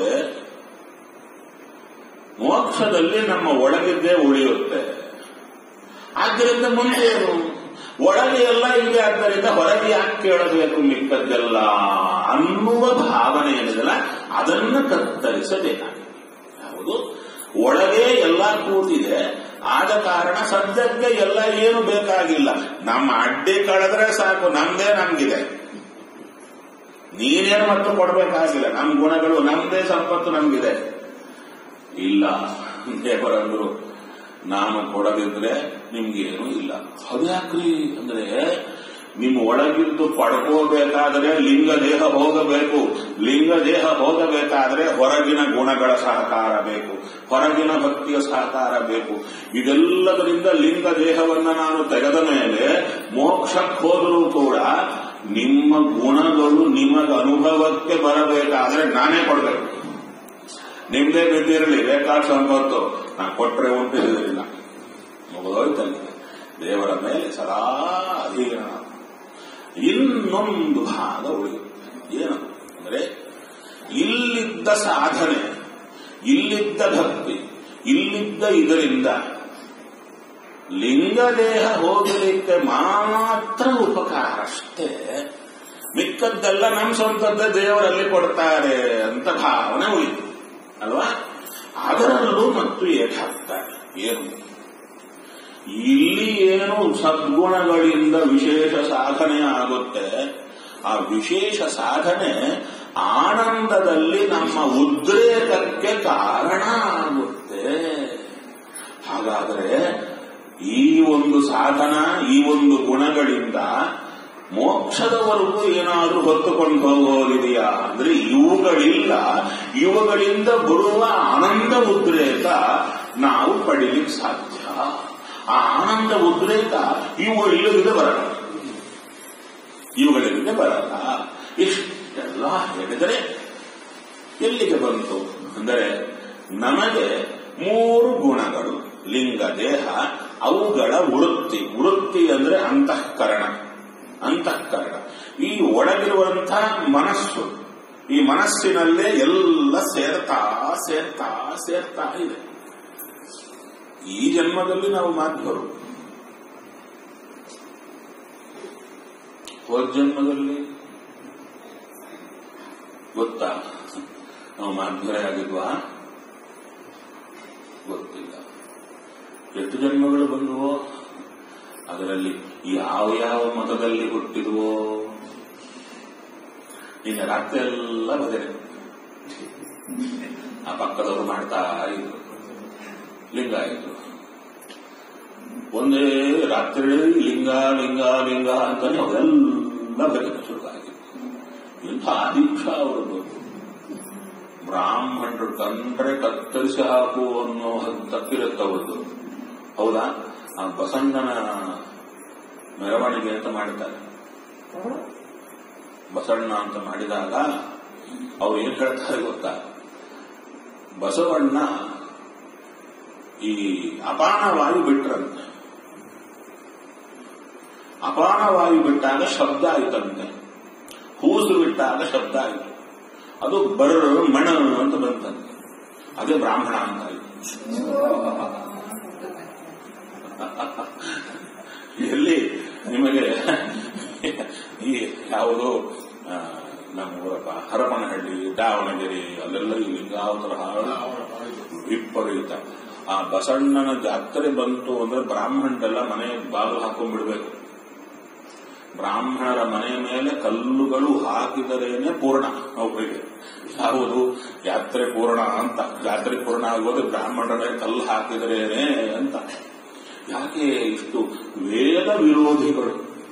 ಮೋಕ್ಷದಲ್ಲಿ ನಮ್ಮ ಒಳಗಿದ್ದೇ ಉಳಿಯುತ್ತೆ. ಆದ್ದರಿಂದ ಮುಂದೆ ಏನು? ಒಳಗೆ ಎಲ್ಲ ಇದೆ, ಆದ್ದರಿಂದ ಹೊರಗೆ ಯಾಕೆ ಕೇಳಬೇಕು ಮಿಕ್ಕದ್ದೆಲ್ಲ ಅನ್ನುವ ಭಾವನೆ ಏನಿದೆಯಲ್ಲ ಅದನ್ನು ಕತ್ತರಿಸಬೇಕಾಗಿದೆ. ಯಾವುದು? ಒಳಗೆ ಎಲ್ಲ ಕೂತಿದೆ, ಆದ ಕಾರಣ ಸದ್ಯಕ್ಕೆ ಎಲ್ಲ ಏನು ಬೇಕಾಗಿಲ್ಲ. ನಮ್ಮ ಅಡ್ಡಿ ಕಳೆದ್ರೆ ಸಾಕು, ನಮ್ದೇ ನಮ್ಗಿದೆ. ನೀನೇನು ಮತ್ತು ಕೊಡಬೇಕಾಗಿಲ್ಲ. ನಮ್ಮ ಗುಣಗಳು, ನಮ್ದೇ ಸಂಪತ್ತು ನಮ್ಗಿದೆ. ಇಲ್ಲ ದೇವರಂದ್ರು, ನಾನು ಕೊಡದಿದ್ರೆ ನಿಮ್ಗೇನು ಇಲ್ಲ. ಅದ್ಯಾಕ್ರಿ ಅಂದ್ರೆ ನಿಮ್ಮ ಒಳಗಿದ್ದು ಪಡ್ಕೋಬೇಕಾದ್ರೆ ಲಿಂಗ ದೇಹ ಹೋಗಬೇಕು. ಲಿಂಗ ದೇಹ ಹೋಗಬೇಕಾದ್ರೆ ಹೊರಗಿನ ಗುಣಗಳ ಸಹಕಾರ ಬೇಕು, ಹೊರಗಿನ ಭಕ್ತಿಯ ಸಹಕಾರ ಬೇಕು. ಇದೆಲ್ಲದರಿಂದ ಲಿಂಗ ದೇಹವನ್ನ ನಾನು ತೆಗೆದ ಮೇಲೆ ಮೋಕ್ಷಕ್ಕೆ ಹೋದರೂ ಕೂಡ ನಿಮ್ಮ ಗುಣಗಳು ನಿಮಗೆ ಅನುಭವಕ್ಕೆ ಬರಬೇಕಾದ್ರೆ ನಾನೇ ಕೊಡಬೇಕು. ನಿಮ್ದೇ ಬಿದ್ದಿರಲಿ ಬೇಕಾದ ಸಂಪತ್ತು, ನಾನು ಕೊಟ್ಟರೆ ಉಂಟು, ಇರಲಿಲ್ಲ ಮುಗಿದೋಯ್ತಲ್ಲಿ. ದೇವರ ಮೇಲೆ ಸದಾ ಅಧೀನ. ಇನ್ನೊಂದು ಭಾಗ ಉಳಿಯುತ್ತೆ. ಏನು ಅಂದರೆ ಇಲ್ಲಿದ್ದ ಸಾಧನೆ, ಇಲ್ಲಿದ್ದ ಭಕ್ತಿ, ಇಲ್ಲಿದ್ದ ಇದರಿಂದ ಲಿಂಗದೇಹ ಹೋಗಲಿಕ್ಕೆ ಮಾತ್ರ ಉಪಕಾರ ಅಷ್ಟೇ. ಮಿಕ್ಕದ್ದೆಲ್ಲ ನಮ್ಮ ಸ್ವಂತದ್ದೇ ದೇವರಲ್ಲಿ ಕೊಡ್ತಾರೆ ಅಂತ ಭಾವನೆ ಉಳಿತು ಅಲ್ವಾ? ಅದರಲ್ಲೂ ಮತ್ತು ಏಕಾಗ್ತಾರೆ. ಏನು? ಇಲ್ಲಿ ಏನು ಸದ್ಗುಣಗಳಿಂದ ವಿಶೇಷ ಸಾಧನೆ ಆಗುತ್ತೆ, ಆ ವಿಶೇಷ ಸಾಧನೆ ಆನಂದದಲ್ಲಿ ನಮ್ಮ ಉದ್ರೇಕಕ್ಕೆ ಕಾರಣ ಆಗುತ್ತೆ. ಹಾಗಾದರೆ ಈ ಒಂದು ಸಾಧನ, ಈ ಒಂದು ಗುಣಗಳಿಂದ ಮೋಕ್ಷದವರೆಗೂ ಏನಾದರೂ ಹೊತ್ತುಕೊಂಡು ಹೋಗೋದಿದೆಯಾ ಅಂದ್ರೆ ಇವುಗಳಿಲ್ಲ. ಇವುಗಳಿಂದ ಬರುವ ಆನಂದ ಉದ್ರೇಕ ನಾವು ಪಡೀಲಿಕ್ಕೆ ಸಾಧ್ಯ. ಆ ಆನಂದ ಉದ್ರೇಕ ಇವುಗಳಿಲ್ಲದೆ ಬರಲ್ಲ, ಇವುಗಳಿಲ್ಲದೆ ಬರಲ್ಲ. ಇಷ್ಟೆಲ್ಲ ಹೇಳಿದರೆ ಎಲ್ಲಿಗೆ ಬಂತು ಅಂದರೆ ನಮಗೆ ಮೂರು ಗುಣಗಳು, ಲಿಂಗ ದೇಹ, ಅವುಗಳ ವೃತ್ತಿ ಅಂದ್ರೆ ಅಂತಃಕರಣ. ಈ ಒಳಗಿರುವಂತಹ ಮನಸ್ಸು, ಈ ಮನಸ್ಸಿನಲ್ಲೇ ಎಲ್ಲ ಸೇರ್ತಾ ಇದೆ. ಈ ಜನ್ಮದಲ್ಲಿ ನಾವು ಮಾಧ್ವರು, ಹೋದ ಜನ್ಮದಲ್ಲಿ ಗೊತ್ತಾ ನಾವು ಮಾಧ್ವರೇ ಆಗಿದ್ವಾ? ಗೊತ್ತಿಲ್ಲ. ಎಷ್ಟು ಜನ್ಮಗಳು ಬಂದುವೋ, ಅದರಲ್ಲಿ ಯಾವ ಮತದಲ್ಲಿ ಹುಟ್ಟಿದುವೋ. ನಿನ್ನೆ ರಾತ್ರಿ ಎಲ್ಲ ಭಜನೆ ಆ ಪಕ್ಕದವರು ಮಾಡ್ತಾ ಇದ್ರು, ಲಿಂಗಾಯಿತು. ಒಂದೇ ರಾತ್ರಿ ಲಿಂಗ ಲಿಂಗ ಲಿಂಗ ಅಂತಾನೆ ಅವರೆಲ್ಲ ಭಜನೆ ಶುರುವಾಗಿತ್ತು. ಇಂಥ ದೀಕ್ಷಾ ಅವರದ್ದು. ಬ್ರಾಹ್ಮಣರು ಕಂಡ್ರೆ ಕತ್ತರಿಸಿ ಹಾಕು ಅನ್ನೋ ತಪ್ಪಿರುತ್ತವರದ್ದು. ಹೌದಾ? ಆ ಬಸಣ್ಣನ ಮೆರವಣಿಗೆ ಅಂತ ಮಾಡ್ತಾರೆ. ಬಸಣ್ಣ ಅಂತ ಮಾಡಿದಾಗ ಅವ್ರು ಏನ್ ಹೇಳ್ತಾರೆ ಗೊತ್ತಾ? ಬಸವಣ್ಣ ಈ ಅಪಾನವಾಯು ಬಿಟ್ರಂತೆ. ಅಪಾನವಾಯು ಬಿಟ್ಟಾಗ ಶಬ್ದ ಆಯ್ತಂತೆ, ಹೂಸು ಬಿಟ್ಟಾಗ ಶಬ್ದ ಆಯ್ತು. ಅದು ಮಣ ಅಂತ ಬಂತಂತೆ. ಅದೇ ಬ್ರಾಹ್ಮಣ ಅಂತ ಆಯ್ತು. ಎಲ್ಲಿ ನಿಮಗೆ ಈ ಯಾವುದು ನಮ್ಮೂರಪ್ಪ ಹರಪನಹಳ್ಳಿ, ದಾವಣಗೆರೆ, ಅಲ್ಲೆಲ್ಲ ಈ ಲಿಂಗಾವತರ ವಿಪರೀತ. ಆ ಬಸಣ್ಣನ ಜಾತ್ರೆ ಬಂತು ಅಂದ್ರೆ ಬ್ರಾಹ್ಮಣರೆಲ್ಲ ಮನೆ ಬಾಗಿಲು ಹಾಕೊಂಡ್ಬಿಡ್ಬೇಕು. ಬ್ರಾಹ್ಮಣರ ಮನೆಯ ಮೇಲೆ ಕಲ್ಲುಗಳು ಹಾಕಿದರೇನೆ ಪೂರ್ಣ ಅವರಿಗೆ. ಯಾವುದು ಯಾತ್ರೆ ಪೂರ್ಣ ಅಂತ. ಜಾತ್ರೆ ಪೂರ್ಣ ಆಗೋದು ಬ್ರಾಹ್ಮಣರ ಮೇಲೆ ಕಲ್ಲು ಹಾಕಿದರೇನೆ ಅಂತ. ಯಾಕೆ ಇಷ್ಟು ವೇದ ವಿರೋಧಿಗಳು,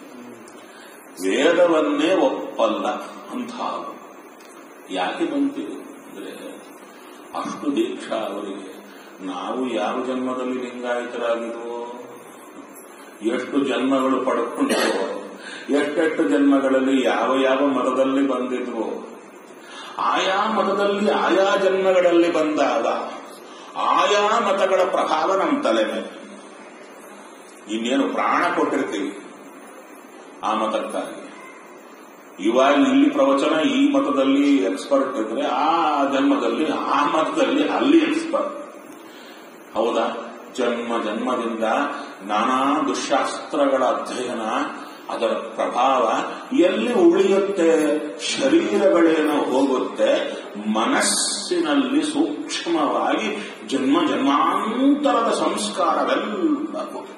ವೇದವನ್ನೇ ಒಪ್ಪಲ್ಲ ಅಂತ ಯಾಕೆ ಬಂತೀವಿ ಅಂದ್ರೆ ಅಷ್ಟು ದೀಕ್ಷಾ ಅವರಿಗೆ. ನಾವು ಯಾವ ಜನ್ಮದಲ್ಲಿ ಲಿಂಗಾಯತರಾಗಿದ್ವೋ, ಎಷ್ಟು ಜನ್ಮಗಳು ಪಡ್ಕೊಂಡ್ವೋ, ಎಷ್ಟೆಷ್ಟು ಜನ್ಮಗಳಲ್ಲಿ ಯಾವ ಮತದಲ್ಲಿ ಬಂದಿದ್ವೋ, ಆಯಾ ಮತದಲ್ಲಿ ಆಯಾ ಜನ್ಮಗಳಲ್ಲಿ ಬಂದಾಗ ಆಯಾ ಮತಗಳ ಪ್ರಭಾವ ನಮ್ಮ ತಲೆ ಮೇಲೆ. ಇನ್ನೇನು ಪ್ರಾಣ ಕೊಟ್ಟಿರ್ತೀವಿ ಆ ಮತಕ್ಕಾಗಿ. ಇವಾಗ ಇಲ್ಲಿ ಪ್ರವಚನ ಈ ಮತದಲ್ಲಿ ಎಕ್ಸ್ಪರ್ಟ್ ಇದ್ರೆ ಆ ಜನ್ಮದಲ್ಲಿ ಆ ಮತದಲ್ಲಿ ಅಲ್ಲಿ ಎಕ್ಸ್ಪರ್ಟ್. ಹೌದಾ? ಜನ್ಮದಿಂದ ನಾನಾ ದುಶ್ಶಾಸ್ತ್ರಗಳ ಅಧ್ಯಯನ, ಅದರ ಪ್ರಭಾವ ಎಲ್ಲಿ ಉಳಿಯುತ್ತೆ? ಶರೀರಗಳೇನೋ ಹೋಗುತ್ತೆ, ಮನಸ್ಸಿನಲ್ಲಿ ಸೂಕ್ಷ್ಮವಾಗಿ ಜನ್ಮಾಂತರದ ಸಂಸ್ಕಾರವೆಲ್ಲ ಹೋಗುತ್ತೆ.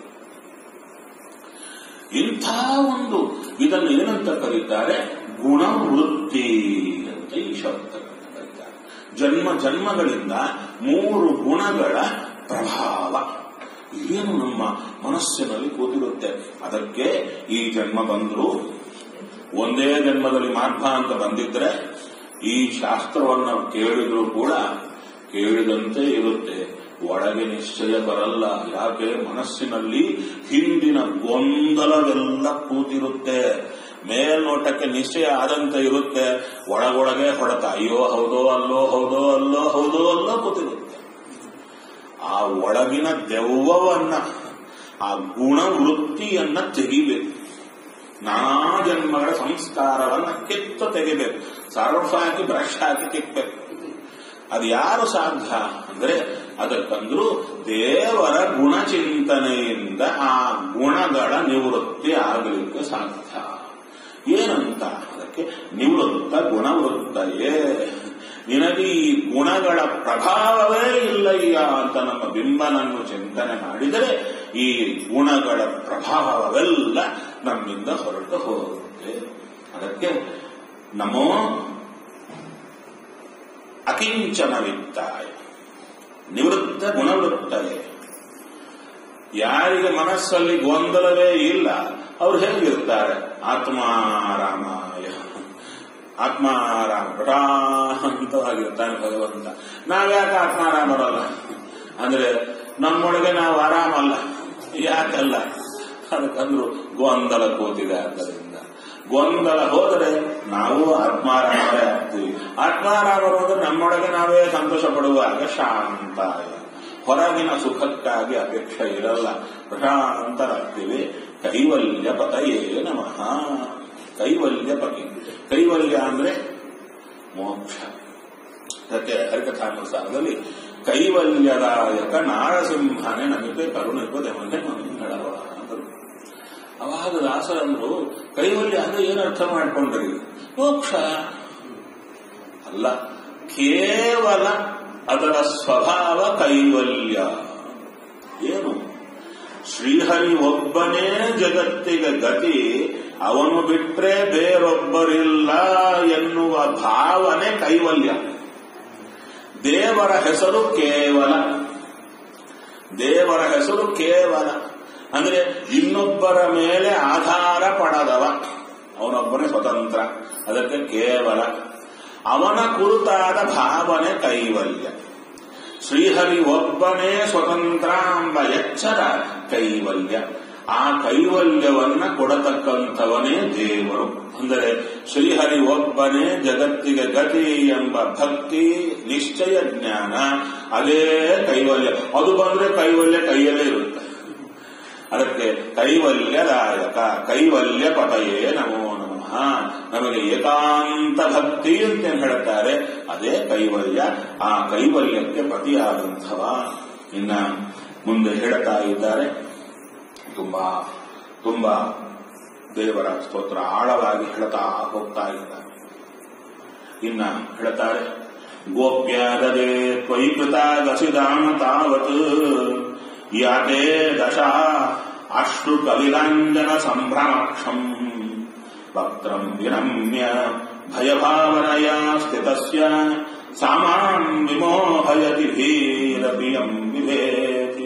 ಇಂಥ ಒಂದು ಇದನ್ನು ಏನಂತ ಕರೀತಾರೆ? ಗುಣವೃತ್ತಿ ಅಂತ ಈ ಶಬ್ದಗಳನ್ನು ಕರೀತಾರೆ. ಜನ್ಮಗಳಿಂದ 3 ಗುಣಗಳ ಪ್ರಭಾವ ಏನು ನಮ್ಮ ಮನಸ್ಸಿನಲ್ಲಿ ಕೂತಿರುತ್ತೆ. ಅದಕ್ಕೆ ಈ ಜನ್ಮ ಬಂದ್ರು, ಒಂದೇ ಜನ್ಮದಲ್ಲಿ ಮಾಧ್ವ ಅಂತ ಬಂದಿದ್ರೆ ಈ ಶಾಸ್ತ್ರವನ್ನು ಕೇಳಿದ್ರು ಕೂಡ ಕೇಳಿದಂತೆ ಇರುತ್ತೆ, ಒಳಗೆ ನಿಶ್ಚಯ ಬರಲ್ಲ. ಯಾಕೆ? ಮನಸ್ಸಿನಲ್ಲಿ ಹಿಂದಿನ ಗೊಂದಲವೆಲ್ಲ ಕೂತಿರುತ್ತೆ. ಮೇಲ್ನೋಟಕ್ಕೆ ನಿಶ್ಚಯ ಆದಂತೆ ಇರುತ್ತೆ, ಒಳಗೊಳಗೆ ಹೊಡೆತ. ಅಯ್ಯೋ ಹೌದೋ ಅಲ್ಲೋ, ಹೌದೋ ಅಲ್ಲೋ, ಹೌದೋ ಅಲ್ಲೋ ಕೂತಿರುತ್ತೆ. ಆ ಒಳಗಿನ ದೆವ್ವವನ್ನ, ಆ ಗುಣವೃತ್ತಿಯನ್ನ ತೆಗಿಬೇಕು. ನಾನಾ ಜನ್ಮಗಳ ಸಂಸ್ಕಾರವನ್ನ ಕಿತ್ತು ತೆಗಿಬೇಕು. ಸರ್ಫ್ ಹಾಕಿ ಬ್ರಷ್ ಹಾಕಿ ಕಿತ್ತಬೇಕು. ಅದು ಯಾರು ಸಾಧ್ಯ ಅಂದ್ರೆ ಅದಕ್ಕಂದ್ರೂ ದೇವರ ಗುಣಚಿಂತನೆಯಿಂದ ಆ ಗುಣಗಳ ನಿವೃತ್ತಿ ಆಗಲಿಕ್ಕೆ ಸಾಧ್ಯ. ಏನಂತ? ಅದಕ್ಕೆ ನಿವೃತ್ತ ಗುಣವೃತ್ತಯೇ. ನಿನಗೆ ಈ ಗುಣಗಳ ಪ್ರಭಾವವೇ ಇಲ್ಲಯ್ಯ ಅಂತ ನಮ್ಮ ಬಿಂಬನನ್ನು ಚಿಂತನೆ ಮಾಡಿದರೆ ಈ ಗುಣಗಳ ಪ್ರಭಾವವೆಲ್ಲ ನಮ್ಮಿಂದ ಹೊರಟು ಹೋಗುತ್ತೆ. ಅದಕ್ಕೆ ನಮೋ ಅಕಿಂಚನವಿತ್ತಾಯ ನಿವೃತ್ತ ಗುಣವೃತ್ತಯೇ. ಯಾರಿಗೆ ಮನಸ್ಸಲ್ಲಿ ಗೊಂದಲವೇ ಇಲ್ಲ ಅವ್ರು ಹೇಗಿರ್ತಾರೆ? ಆತ್ಮಾರಾಮಾಯ, ಆತ್ಮಾರಾಮ ಹಠಾಂತವಾಗಿರ್ತಾನೆ ಭಗವಂತ. ನಾವ್ಯಾಕೆ ಆತ್ಮಾರಾಮರಲ್ಲ ಅಂದ್ರೆ ನಮ್ಮೊಳಗೆ ನಾವು ಆರಾಮಲ್ಲ. ಯಾಕಲ್ಲ? ಅದಕ್ಕಂದ್ರು ಗೊಂದಲ ಕೂತಿದೆ. ಆದ್ದರಿಂದ ಗೊಂದಲ ಹೋದರೆ ನಾವು ಆತ್ಮಾರಾಮರೇ ಆಗ್ತೀವಿ. ಆತ್ಮಾರಾಮರು ಅಂದ್ರೆ ನಮ್ಮೊಳಗೆ ನಾವೇ ಸಂತೋಷ ಪಡುವಾಗ ಶಾಂತಾಯ. ಹೊರಗಿನ ಸುಖಕ್ಕಾಗಿ ಅಪೇಕ್ಷೆ ಇರಲ್ಲ, ಪ್ರಶಾಂತರಾಗ್ತೀವಿ. ಕೈವಲ್ಯ ಪತಯೇ ನಮಃ. ಕೈವಲ್ಯ ಪತಿ. ಕೈವಲ್ಯ ಅಂದ್ರೆ ಮೋಕ್ಷ. ಅದಕ್ಕೆ ಹರಿಕಥಾನುಸಾರದಲ್ಲಿ ಕೈವಲ್ಯದಾಯಕ ನಾರಸಿಂಹನೇ ನಮಗೆ ಕರುಣಿಪದೆ ಮನೆ ಮಂಗಳವ ಅಂದರು. ಅವಾಗ ದಾಸರಂದ್ರು ಕೈವಲ್ಯ ಅಂದ್ರೆ ಏನು ಅರ್ಥ ಮಾಡ್ಕೊಂಡ್ರಿ? ಮೋಕ್ಷ ಅಲ್ಲ, ಕೇವಲ ಅದರ ಸ್ವಭಾವ ಕೈವಲ್ಯ. ಏನು? ಶ್ರೀಹರಿ ಒಬ್ಬನೇ ಜಗತ್ತಿಗೆ ಗತಿ, ಅವನು ಬಿಟ್ರೆ ಬೇರೊಬ್ಬರಿಲ್ಲ ಎನ್ನುವ ಭಾವನೆ ಕೈವಲ್ಯ. ದೇವರ ಹೆಸರು ಕೇವಲ. ದೇವರ ಹೆಸರು ಕೇವಲ ಅಂದ್ರೆ ಇನ್ನೊಬ್ಬರ ಮೇಲೆ ಆಧಾರ ಪಡದವ, ಅವನೊಬ್ಬನೇ ಸ್ವತಂತ್ರ. ಅದಕ್ಕೆ ಕೇವಲ. ಅವನ ಕುರಿತಾದ ಭಾವನೆ ಕೈವಲ್ಯ. ಶ್ರೀಹರಿ ಒಬ್ಬನೇ ಸ್ವತಂತ್ರ ಎಂಬ ಎಚ್ಚರ ಕೈವಲ್ಯ. ಆ ಕೈವಲ್ಯವನ್ನ ಕೊಡತಕ್ಕಂಥವನೇ ದೇವರು. ಅಂದರೆ ಶ್ರೀಹರಿ ಒಬ್ಬನೇ ಜಗತ್ತಿಗೆ ಗತಿ ಎಂಬ ಭಕ್ತಿ ನಿಶ್ಚಯ ಜ್ಞಾನ, ಅದೇ ಕೈವಲ್ಯ. ಅದು ಬಂದ್ರೆ ಕೈವಲ್ಯ ಕೈಯಲ್ಲೇ ಇರುತ್ತೆ. ಅದಕ್ಕೆ ಕೈವಲ್ಯದಾಯಕ, ಕೈವಲ್ಯ ಪತಯೇ ನಮೋ ನಮಃ. ನಮಗೆ ಏಕಾಂತ ಭಕ್ತಿ ಅಂತ ಹೇಳುತ್ತಾರೆ, ಅದೇ ಕೈವಲ್ಯ. ಆ ಕೈವಲ್ಯಕ್ಕೆ ಪತಿಯಾದಂಥವ. ಇನ್ನ ಮುಂದೆ ಹೇಳ್ತಾ ಇದ್ದಾರೆ. ತುಂಬಾ ತುಂಬಾ ದೇವರ ಸ್ತೋತ್ರ ಆಳವಾಗಿ ಹೇಳ್ತಾ ಹೋಗ್ತಾ ಇದ್ದಾರೆ. ಇನ್ನ ಹೇಳ್ತಾರೆ, ಗೋಪ್ಯಾದದೇ ತ್ವಯಿ ಕೃತಾಗಸಿದಾಮ ತಾವತ್ ಯಾತೆ ದಶ ಅಶ್ರು ಕವಿಲಾಂಜನ ಸಂಭ್ರಮಾಕ್ಷಂ ವಕ್ತ್ರಂ ವಿನಮ್ಯ ಭಯಭಾವನಯ ಸ್ಥಿತಸ್ಯ ಸಾಮಾಂ ವಿಮೋಹಯತಿ ಭೀರಪಿಯಂ ವಿವೇತಿ.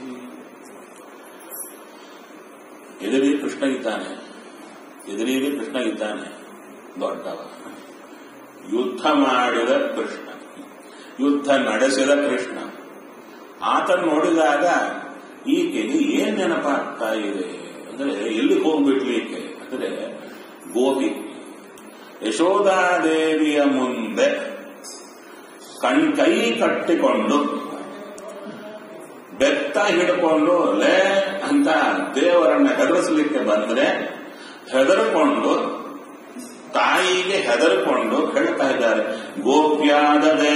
ಎದುರಿಗೆ ಕೃಷ್ಣ ಇದ್ದಾನೆ, ಎದುರಿಗೆ ಕೃಷ್ಣ ಇದ್ದಾನೆ, ದೊಡ್ಡವ. ಯುದ್ಧ ಮಾಡಿದ ಕೃಷ್ಣ, ಯುದ್ಧ ನಡೆಸಿದ ಕೃಷ್ಣ. ಆತನ್ನು ನೋಡಿದಾಗ ಈಕೆಗೆ ಏನ್ ನೆನಪಾಗ್ತಾ ಇದೆ ಅಂದ್ರೆ, ಎಲ್ಲಿ ಹೋಗ್ಬಿಡ್ಲಿಕ್ಕೆ ಅಂದ್ರೆ, ಗೋಪಿ ಯಶೋಧಾದೇವಿಯ ಮುಂದೆ ಕೈ ಕಟ್ಟಿಕೊಂಡು ಬೆತ್ತ ಹಿಡ್ಕೊಂಡು ಲೇ ಅಂತ ದೇವರನ್ನ ಹೆದರಿಸಲಿಕ್ಕೆ ಬಂದ್ರೆ ಹೆದರ್ಕೊಂಡು, ತಾಯಿಗೆ ಹೆದರ್ಕೊಂಡು ಹೇಳ್ತಾ ಇದ್ದಾರೆ, ಗೋಪ್ಯಾದದೇ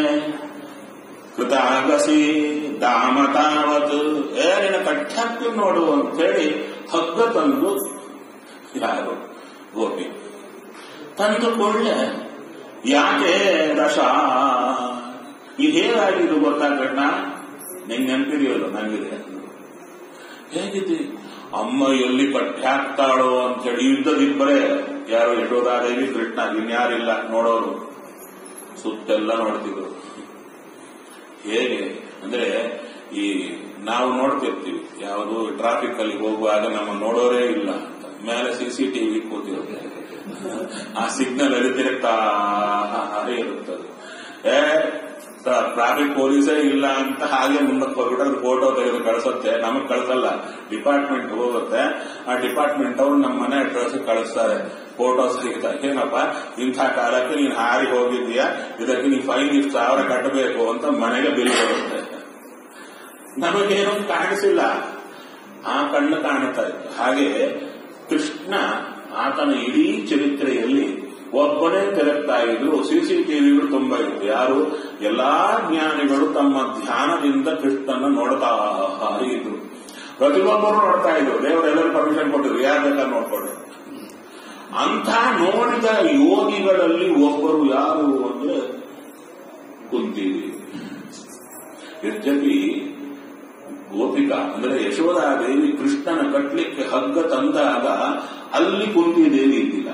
ಕೃತಾಗಸಿ ದಾಮತಾವತ್, ಏನಿನ ಕಟ್ಟಾಕ್ತಿ ನೋಡು ಅಂತ ಹೇಳಿ ಹಗ್ಗ ತಂದು, ಯಾರು ಗೋಪಿ ತಂದು ಕೊಳ್ಳೆ. ಯಾಕೆ ದಶ ಇದು ಹೇಗಾಗಿದ್ದು ಗೊತ್ತಾ ಕಣ್ಣ? ನಿಂಗೆ ನೆನಪಿದೆಯಲ್ಲ, ನಂಗಿದೆ. ಹೇಗಿದೆ? ಅಮ್ಮ ಎಲ್ಲಿ ಕಟ್ಟಾಕ್ತಾಳೋ ಅಂತ ಹೇಳಿ ಯುದ್ಧದಿಬ್ಬರೇ, ಯಾರು ಯಶೋಧಾದೇವಿ ಕೃಷ್ಣ, ಇನ್ಯಾರಿಲ್ಲ ನೋಡೋರು. ಸುತ್ತೆಲ್ಲ ನೋಡ್ತಿದ್ರು. ಹೇಗೆ ಅಂದ್ರೆ, ಈ ನಾವು ನೋಡ್ತಿರ್ತೀವಿ, ಯಾವುದು ಟ್ರಾಫಿಕ್ ಅಲ್ಲಿ ಹೋಗುವಾಗ ನಮ್ಮ ನೋಡೋರೇ ಇಲ್ಲ ಅಂತ, ಮೇಲೆ CCTV ಕೂತಿರುತ್ತೆ, ಆ ಸಿಗ್ನಲ್ ಅಲ್ಲಿ ತಿರುಗ್ತಾ ಇರುತ್ತದೆ. ಟ್ರಾಫಿಕ್ ಪೊಲೀಸೇ ಇಲ್ಲ ಅಂತ ಹಾಗೆ ಮುಂದಕ್ಕೆ ಹೋಗ್ಬಿಟ್ಟು ಫೋಟೋ ತೆಗೆದು ಕಳಿಸುತ್ತೆ. ನಮಗ್ ಕಳ್ಸಲ್ಲ, ಡಿಪಾರ್ಟ್ಮೆಂಟ್ ಹೋಗುತ್ತೆ. ಆ ಡಿಪಾರ್ಟ್ಮೆಂಟ್ ಅವರು ನಮ್ಮ ಮನೆ ಅಡ್ರೆಸ್ ಕಳಿಸ್ತಾರೆ ಫೋಟೋ ಸಹಿತ. ಏನಪ್ಪ, ಇಂಥ ಕಾಲಕ್ಕೆ ನೀನ್ ಹಾರಿ ಹೋಗಿದ್ಯಾ, ಇದಕ್ಕೆ ನೀನ್ ಫೈನ್ 1000 ಕಟ್ಟಬೇಕು ಅಂತ ಮನೆಗೆ ಬಿಲ್ ಬರುತ್ತೆ. ನಮಗೇನು ಕಾಣಿಸಿಲ್ಲ, ಆ ಕಣ್ಣು ಕಾಣುತ್ತಾ ಇತ್ತು. ಹಾಗೆ ಕೃಷ್ಣ ಆತನ ಇಡೀ ಚರಿತ್ರೆಯಲ್ಲಿ ಒಬ್ಬನೇ ತಿರುಗ್ತಾ ಇದ್ರು. CCTVಗಳು ತುಂಬಾ ಇತ್ತು. ಯಾರು? ಎಲ್ಲಾ ಜ್ಞಾನಿಗಳು ತಮ್ಮ ಧ್ಯಾನದಿಂದ ಕೃಷ್ಣನ ನೋಡ್ತಾ ಇದ್ರು. ಪ್ರತಿಯೊಬ್ಬರು ನೋಡ್ತಾ ಇದ್ರು. ದೇವರೆಲ್ಲರೂ ಪರ್ಮಿಷನ್ ಕೊಟ್ಟಿದ್ರು, ಯಾರು ಬೇಕಾದ್ರೆ ನೋಡ್ಕೊಂಡ್ರು. ಅಂಥ ನೋಡಿದ ಯೋಗಿಗಳಲ್ಲಿ ಒಬ್ಬರು ಯಾರು ಅಂದ್ರೆ ಕುಂತಿ. ಯದ್ಯಪಿ ಗೋಪಿಕಾ ಅಂದ್ರೆ ಯಶೋಧಾದೇವಿ ಕೃಷ್ಣನ ಕಟ್ಲಿಕ್ಕೆ ಹಗ್ಗ ತಂದಾಗ ಅಲ್ಲಿ ಕುಂತಿದೇವಿ ಇದ್ದಿಲ್ಲ,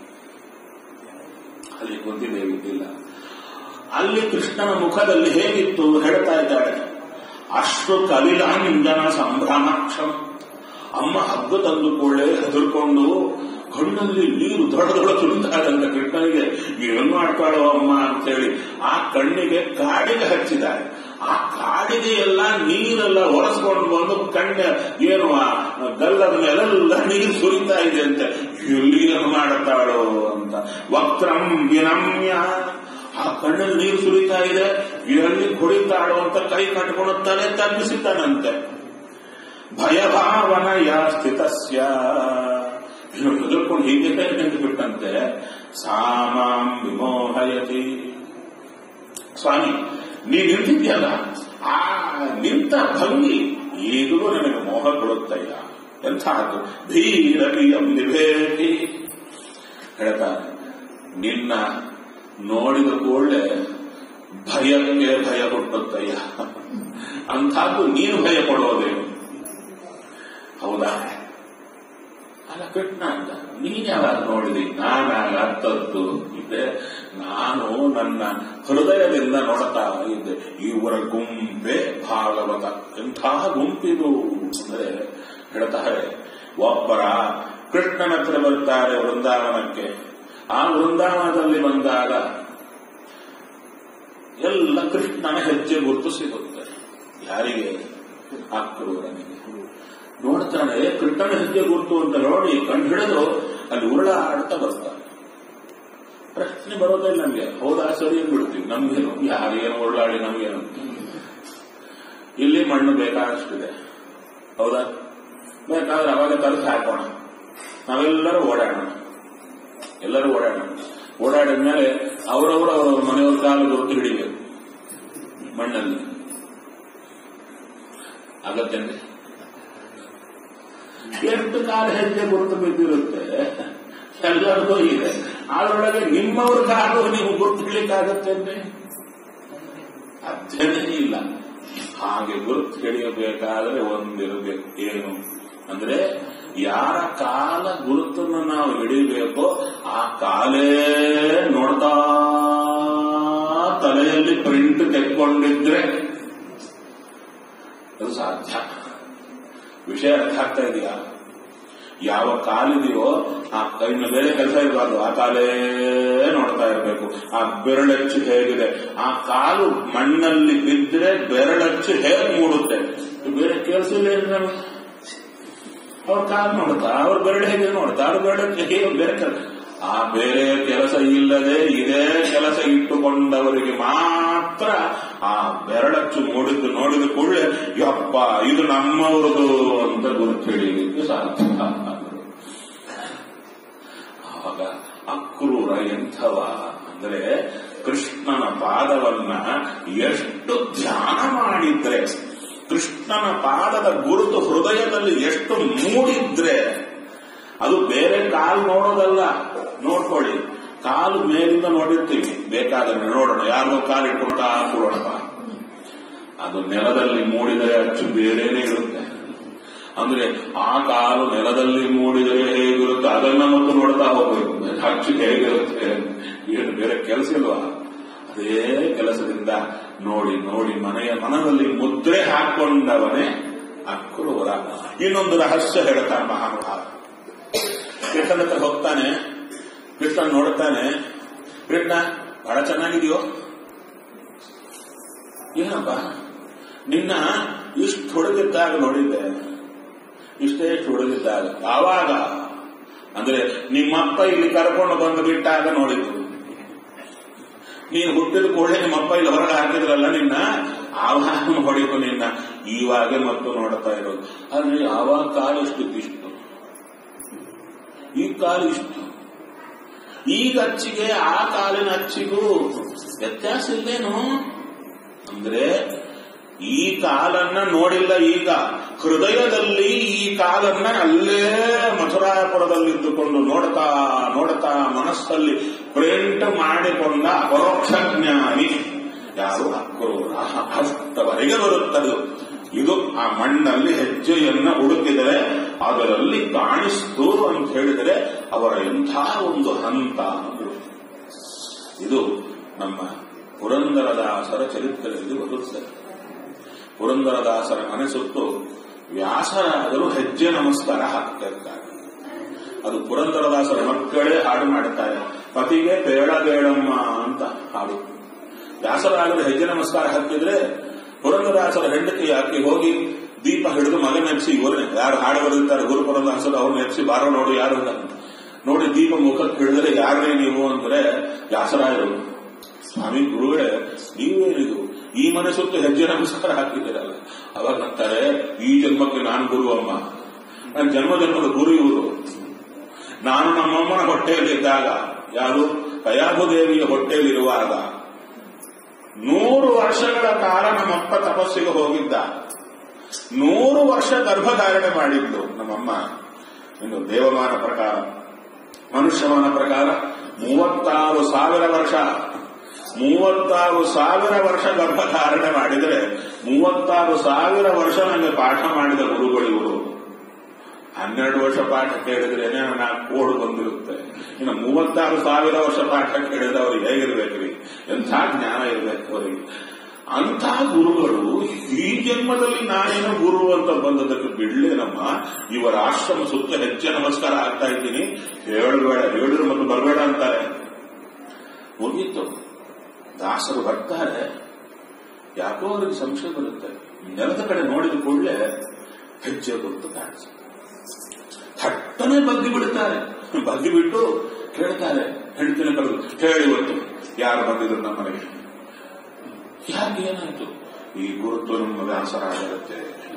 ಅಲ್ಲಿ ಕುಂತಿದೇವಿ ಇದ್ದಿಲ್ಲ. ಅಲ್ಲಿ ಕೃಷ್ಣನ ಮುಖದಲ್ಲಿ ಹೇಗಿತ್ತು ಹೇಳ್ತಾ ಇದ್ದಾಳೆ, ಅಷ್ಟು ಕವಿಲಾಂಜನ ಸಂಭ್ರಮಾಕ್ಷಂ. ಅಮ್ಮ ಹಗ್ಗ ತಂದುಕೊಳ್ಳೆ ಹೆದರ್ಕೊಂಡು ಕಣ್ಣಲ್ಲಿ ನೀರು ದೊಡ್ಡ ದೊಡ್ಡ ಸುರಿದಾದಂತ ಕೃಷ್ಣನಿಗೆ ಏನು ಮಾಡ್ತಾಳೋ ಅಮ್ಮ ಅಂತೇಳಿ ಆ ಕಣ್ಣಿಗೆ ಕಾಡಿಗೆ ಹಚ್ಚಿದ್ದಾರೆ. ಆ ಕಾಡಿಗೆ ಎಲ್ಲ ನೀರೆಲ್ಲ ಒರೆಸ್ಕೊಂಡು ಬಂದು ಕಣ್ಣ ಏನು ಗಲ್ಲದ ಮೇಲೆಲ್ಲ ನೀರು ಸುರಿತಾ ಇದೆ ಅಂತ, ಎಲ್ಲಿ ಏನು ಮಾಡುತ್ತಾಳೋ ಅಂತ. ವಕ್ರಂ ವಿನಮ್ಯ, ಆ ಕಣ್ಣಲ್ಲಿ ನೀರು ಸುರಿತಾ ಇದೆ, ಇದರಲ್ಲಿ ಹೊಡಿತಾಡುವಂತ ಕೈ ಕಟ್ಕೊಂಡು ತಲೆ ತಪ್ಪಿಸಿದ್ದಾನಂತೆ. ಭಯಭಾವನೆಯ ಸ್ಥಿತಸ್ಯ ಇನ್ನು ಹೆದರ್ಕೊಂಡು ಹೀಗೆ ನಿಂತು ಬಿಟ್ಟಂತೆ. ಸಾಮಾಂ ವಿಮೋಹಯತಿ. ಸ್ವಾಮಿ ನೀ ನಿಂತಿದ್ಯಲ್ಲ, ಆ ನಿಂತ ಭಂಗಿ ಈಗಲೂ ನನಗೆ ಮೋಹ ಕೊಡುತ್ತಯ್ಯ. ಎಂಥದ್ದು ಭೀರವಿಯಂ ನಿಭೇತಿ ಹೇಳ್ತಾರೆ. ನಿನ್ನ ನೋಡಿದ ಕೂಡಲೇ ಭಯಕ್ಕೆ ಭಯ ಕೊಟ್ಟುತ್ತಯ್ಯ. ಅಂಥದ್ದು ನೀನು ಭಯ ಪಡೋದೇನು? ಹೌದಾ? ಅಲ್ಲ ಕೃಷ್ಣ ಅಂತ ನೀನ್ ಯಾವಾಗ ನೋಡಿದಿ? ನಾನಾಗ ಅರ್ಥದ್ದು ಇದೆ. ನಾನು ನನ್ನ ಹೃದಯದಿಂದ ನೋಡ್ತಾ ಇದ್ದೆ. ಇವರ ಗುಂಪೆ ಭಾಗವತ. ಎಂಥ ಗುಂಪಿದು ಅಂದ್ರೆ ಹೇಳ್ತಾರೆ, ಒಬ್ಬರ ಕೃಷ್ಣನ ಹತ್ರ ಬರ್ತಾರೆ ವೃಂದಾವನಕ್ಕೆ. ಆ ವೃಂದಾವನದಲ್ಲಿ ಬಂದಾಗ ಎಲ್ಲ ಕೃಷ್ಣನ ಹೆಜ್ಜೆ ಗುರುತು ಸಿಗುತ್ತೆ. ಯಾರಿಗೆ? ಅಕ್ರೂರನಿಗೆ. ನೋಡ್ತಾನೆ ಕೃಷ್ಣನ ಹೆಜ್ಜೆ ಗುರುತು ಅಂತ ನೋಡಿ ಕಂಡು ಹಿಡಿದು ಅಲ್ಲಿ ಉರುಳಾಡ್ತಾ ಬರ್ತಾನೆ. ಪ್ರಶ್ನೆ ಬರೋದಿಲ್ಲ ನಮ್ಗೆ. ಹೌದಾ ಸರಿ ಅಂದ್ಬಿಡ್ತೀವಿ. ನಮ್ಗೇನು ಯಾರೇನು ಉರುಳಾಡಿ ನಮ್ಗೇನು? ಇಲ್ಲಿ ಮಣ್ಣು ಬೇಕಾದಷ್ಟಿದೆ. ಹೌದಾ? ಬೇಕಾದ್ರೆ ಅವಾಗ ತರಿಸಿ ಹಾಕೋಣ. ನಾವೆಲ್ಲರೂ ಓಡಾಡೋಣ. ಎಲ್ಲರೂ ಓಡಾಡೋಣ. ಓಡಾಡಿದ್ಮೇಲೆ ಅವರವರು ಅವರವ್ರ ಮನೆಯವ್ರ ಕಾಲು ಗುರುತು ಹಿಡಿಬೇಕು ಮಣ್ಣಲ್ಲಿ. ಆಗತ್ತೇನೆ? ಎಷ್ಟು ಕಾಲ ಹೆಜ್ಜೆ ಗುರುತು ಬಿದ್ದಿರುತ್ತೆ, ಎಲ್ಲರಿಗೂ ಇದೆ. ಅದರೊಳಗೆ ನಿಮ್ಮವ್ರ ಕಾಲು ನೀವು ಗುರುತು ಹಿಡಿಲಿಕ್ಕಾಗತ್ತೇನೆ? ಅಧ್ಯಯನೇ ಇಲ್ಲ. ಹಾಗೆ ಗುರುತು ಹಿಡಿಯಬೇಕಾದ್ರೆ ಒಂದಿರಬೇಕು. ಏನು ಅಂದ್ರೆ, ಯಾರ ಕಾಲ ಗುರುತನ್ನು ನಾವು ಹಿಡಿಬೇಕೋ ಆ ಕಾಲೇ ನೋಡ್ತಾ ತಲೆಯಲ್ಲಿ ಪ್ರಿಂಟ್ ತೆಕ್ಕೊಂಡಿದ್ರೆ ಅದು ಸಾಧ್ಯ. ವಿಷಯ ಅರ್ಥ ಆಗ್ತಾ ಇದೆಯಾ? ಯಾವ ಕಾಲಿದೆಯೋ ಆ ಕೈನ ಬೇರೆ ಕೆಲಸ ಇರಬಾರ್ದು, ಆ ಕಾಲೇ ನೋಡ್ತಾ ಇರಬೇಕು. ಆ ಬೆರಳಚ್ಚು ಹೇಗಿದೆ, ಆ ಕಾಲು ಮಣ್ಣಲ್ಲಿ ಬಿದ್ದರೆ ಬೆರಳಚ್ಚು ಹೇಗೆ ಮೂಡುತ್ತೆ, ಬೇರೆ ಕೆಲಸ ಇಲ್ಲ. ಅವ್ರ ಕಾಲು ನೋಡ್ತಾ, ಅವ್ರ ಬೆರಳು ಹೇಗೆ ನೋಡ್ತಾ, ಅವ್ರ ಬೆರಳಚ್ಚು ಹೇಗೆ ಬೇರೆ ಕೆಲಸ. ಆ ಬೇರೆ ಕೆಲಸ ಇಲ್ಲದೆ ಇದೇ ಕೆಲಸ ಇಟ್ಟುಕೊಂಡವರಿಗೆ ಮಾತ್ರ ಆ ಬೆರಳಚ್ಚು ನೋಡಿದ ಕೂಡಲೇ ಯಪ್ಪ ಇದು ನಮ್ಮವ್ರದು ಅಂತ ಗುರುತು ಹಿಡಿಯಲಿಕ್ಕೆ ಸಾಧ್ಯ. ಆವಾಗ ಅಕ್ರೂರ ಎಂಥವ ಅಂದ್ರೆ, ಕೃಷ್ಣನ ಪಾದವನ್ನ ಎಷ್ಟು ಧ್ಯಾನ ಮಾಡಿದ್ರೆ, ಕೃಷ್ಣನ ಪಾದದ ಗುರುತು ಹೃದಯದಲ್ಲಿ ಎಷ್ಟು ಮೂಡಿದ್ರೆ, ಅದು ಬೇರೆ ಕಾಲು ನೋಡೋದಲ್ಲ. ನೋಡ್ಕೊಳ್ಳಿ, ಕಾಲು ಮೇಲಿಂದ ನೋಡಿರ್ತೀವಿ, ಬೇಕಾದ್ರೆ ನೋಡೋಣ, ಯಾರಿಗೋ ಕಾಲು ಇಟ್ಕೊಳ್ತಾ ಕೂಡೋಣ. ಅದು ನೆಲದಲ್ಲಿ ಮೂಡಿದರೆ ಅಚ್ಚು ಬೇರೆನೇ ಇರುತ್ತೆ. ಅಂದ್ರೆ ಆ ಕಾಲು ನೆಲದಲ್ಲಿ ಮೂಡಿದರೆ ಹೇಗಿರುತ್ತೆ ಅದನ್ನ ಮತ್ತು ನೋಡ್ತಾ ಹೋಗ್ಬೇಕು. ಅಚ್ಚು ಹೇಗಿರುತ್ತೆ, ಏನು ಬೇರೆ ಕೆಲಸ ಇಲ್ವಾ? ಅದೇ ಕೆಲಸದಿಂದ ನೋಡಿ ನೋಡಿ ಮನದಲ್ಲಿ ಮುದ್ರೆ ಹಾಕೊಂಡವನೇ ಅಕ್ರೂರ. ಇನ್ನೊಂದು ರಹಸ್ಯ ಹೇಳ್ತಾನೆ ಮಹಾನುಭಾವ. ಕೃಷ್ಣನ ಹತ್ರ ಹೋಗ್ತಾನೆ, ಕೃಷ್ಣ ನೋಡ್ತಾನೆ, ಕೃಷ್ಣ ಬಹಳ ಚೆನ್ನಾಗಿದೆಯೋ, ಏನಪ್ಪ ನಿನ್ನ ಇಷ್ಟು ಹೊಡೆದಿದ್ದಾಗ ನೋಡಿದ್ದೆ, ಇಷ್ಟೇ ಹೊಡೆದಿದ್ದಾಗ. ಆವಾಗ ಅಂದ್ರೆ ನಿಮ್ಮಪ್ಪ ಇಲ್ಲಿ ಕರ್ಕೊಂಡು ಬಂದು ಬಿಟ್ಟಾಗ ನೋಡಿದ್ದು. ನೀನು ಹುಟ್ಟಿದ ಕೂಡಲೇ ನಿಮ್ಮಪ್ಪ ಇಲ್ಲಿ ಹೊರಗೆ ಹಾಕಿದ್ರಲ್ಲ ನಿನ್ನ, ಆವಾಗ ಹೊಡಿತು ನಿನ್ನ. ಇವಾಗೆ ಮತ್ತು ನೋಡ್ತಾ ಇರೋದು. ಆದ್ರೆ ಆವಾಗ ಕಾಲು ಇಷ್ಟು, ಈ ಕಾಲು ಇಷ್ಟು. ಈಗ ಅಚ್ಚಿಗೆ ಆ ಕಾಲಿನ ಅಚ್ಚಿಗೂ ವ್ಯತ್ಯಾಸ ಇಲ್ಲೇನು ಅಂದ್ರೆ, ಈ ಕಾಲನ್ನ ನೋಡಿಲ್ಲ, ಈಗ ಹೃದಯದಲ್ಲಿ ಈ ಕಾಲನ್ನ ಅಲ್ಲೇ ಮಥುರಾಪುರದಲ್ಲಿದ್ದುಕೊಂಡು ನೋಡ್ತಾ ನೋಡ್ತಾ ಮನಸ್ಸಲ್ಲಿ ಪ್ರಿಂಟ್ ಮಾಡಿಕೊಂಡ ಅಪರೋಕ್ಷ ಜ್ಞಾನಿ ಯಾರು? ಅಕ್ರೂರ. ಅಷ್ಟವರೆಗೆ ಬರುತ್ತದೆ ಇದು. ಆ ಮಣ್ಣಲ್ಲಿ ಹೆಜ್ಜೆಯನ್ನ ಹುಡುಕಿದರೆ ಅದರಲ್ಲಿ ಕಾಣಿಸ್ತು ಅಂತ ಹೇಳಿದರೆ ಅವರ ಎಂಥ ಒಂದು ಹಂತ. ಇದು ನಮ್ಮ ಪುರಂದರದಾಸರ ಚರಿತ್ರೆಯಲ್ಲಿ ಬರುತ್ತದೆ. ಪುರಂದರದಾಸರ ಮನೆ ಸುತ್ತು ವ್ಯಾಸರಾದರು ಹೆಜ್ಜೆ ನಮಸ್ಕಾರ ಹಾಕ್ತಿರ್ತಾರೆ. ಅದು ಪುರಂದರದಾಸರ ಮಕ್ಕಳೇ ಹಾಡು ಮಾಡುತ್ತಾರೆ. ಪತಿಗೆ ಬೇಡಬೇಡಮ್ಮ ಅಂತ ಹಾಡು. ವ್ಯಾಸರಾದರು ಹೆಜ್ಜೆ ನಮಸ್ಕಾರ ಹಾಕಿದ್ರೆ ಪುರಂದರದಾಸರ ಹೆಂಡತಿ ಆಕೆ ಹೋಗಿ ದೀಪ ಹಿಡಿದು ಮಗನ ನೆಪ್ಸಿ, ಇವರೇ ಯಾರು ಹಾಡು ಬರೆದಿದ್ದಾರೆ ಗುರುಪುರಂದರದಾಸರು, ಅವ್ರು ನೆಪ್ಸಿ ಬಾರೋ ನೋಡು ಯಾರು ನೋಡಿ ದೀಪ ಮುಖಕ್ಕೆ ಹಿಡಿದ್ರೆ ಯಾರೇ ನೀವು ಅಂದ್ರೆ ವ್ಯಾಸರಾಯರು. ಸ್ವಾಮಿ ಗುರುಗಳೇ ನೀವೇನಿದು ಈ ಮನೆ ಸುತ್ತು ಹೆಜ್ಜೆ ನಮಸ್ಕಾರ ಹಾಕಿದ್ದೀರಲ್ಲ, ಅವಾಗ ಅಂತಾರೆ ಈ ಜನ್ಮಕ್ಕೆ ನಾನು ಗುರು ಅಮ್ಮ, ನನ್ನ ಜನ್ಮದ ಗುರು ಇವರು. ನಾನು ನಮ್ಮಮ್ಮನ ಹೊಟ್ಟೆಯಲ್ಲಿದ್ದಾಗ, ಯಾರು ಕಯಾಭುದೇವಿಯ ಹೊಟ್ಟೆಯಲ್ಲಿರುವಾಗ 100 ವರ್ಷಗಳ ಕಾಲ ನಮ್ಮಪ್ಪ ತಪಸ್ಸಿಗೆ ಹೋಗಿದ್ದ. 100 ವರ್ಷ ಗರ್ಭಧಾರಣೆ ಮಾಡಿದ್ದು ನಮ್ಮಮ್ಮ. ಇನ್ನು ದೇವಮಾನ ಪ್ರಕಾರ, ಮನುಷ್ಯಮಾನ ಪ್ರಕಾರ 36,000 ವರ್ಷ. 36,000 ವರ್ಷ ಗರ್ಭಧಾರಣೆ ಮಾಡಿದರೆ 36,000 ವರ್ಷ ನನಗೆ ಪಾಠ ಮಾಡಿದ ಗುರುಗಳಿವರು. 12 ವರ್ಷ ಪಾಠ ಕೇಳಿದ್ರೇನೆ ನಾನು ಕೋಡು ಬಂದಿರುತ್ತೆ. ಇನ್ನು 36,000 ವರ್ಷ ಪಾಠ ಕೇಳಿದ್ರೆ ಅವ್ರಿಗೆ ಹೇಗಿರ್ಬೇಕ್ರಿ, ಎಂಥ ಜ್ಞಾನ ಇರ್ಬೇಕು ಅವರಿಗೆ. ಅಂಥ ಗುರುಗಳು ಈ ಜನ್ಮದಲ್ಲಿ ನಾನೇನೋ ಗುರು ಅಂತ ಬಂದದಕ್ಕೆ ಬಿಡ್ಲೇನಮ್ಮ, ಇವರ ಆಶ್ರಮ ಸುತ್ತ ಹೆಜ್ಜೆ ನಮಸ್ಕಾರ ಆಗ್ತಾ ಇದ್ದೀನಿ, ಹೇಳಬೇಡ, ಹೇಳಿದ್ರು ಮತ್ತು ಬರಬೇಡ ಅಂತಾರೆ. ಮುಗೀತು. ದಾಸರು ಬರ್ತಾರೆ, ಯಾಕೋ ಅವರಿಗೆ ಸಂಶಯ ಬರುತ್ತೆ. ನೆಲದ ಕಡೆ ನೋಡಿದ ಕೂಡಲೇ ಹೆಜ್ಜೆ ಗುರುತು ಕಾಣಿಸುತ್ತೆ. ಥಟ್ಟನೆ ಬಗ್ಗಿ ಬಿಡ್ತಾರೆ. ಬಗ್ಗಿ ಬಿಟ್ಟು ಕೇಳ್ತಾರೆ, ಹೆಂಡತಿನ ಕರೆದು, ಹೇಳಿ ಇವತ್ತು ಯಾರು ಬಂದಿದ್ರು ನಮ್ಮನೆಗೆ? ಯಾಕೆ ಏನಾಯ್ತು? ಈ ಗುರುತು ನಮ್ಮ ವ್ಯಾಸರಾಗಿರುತ್ತೆ.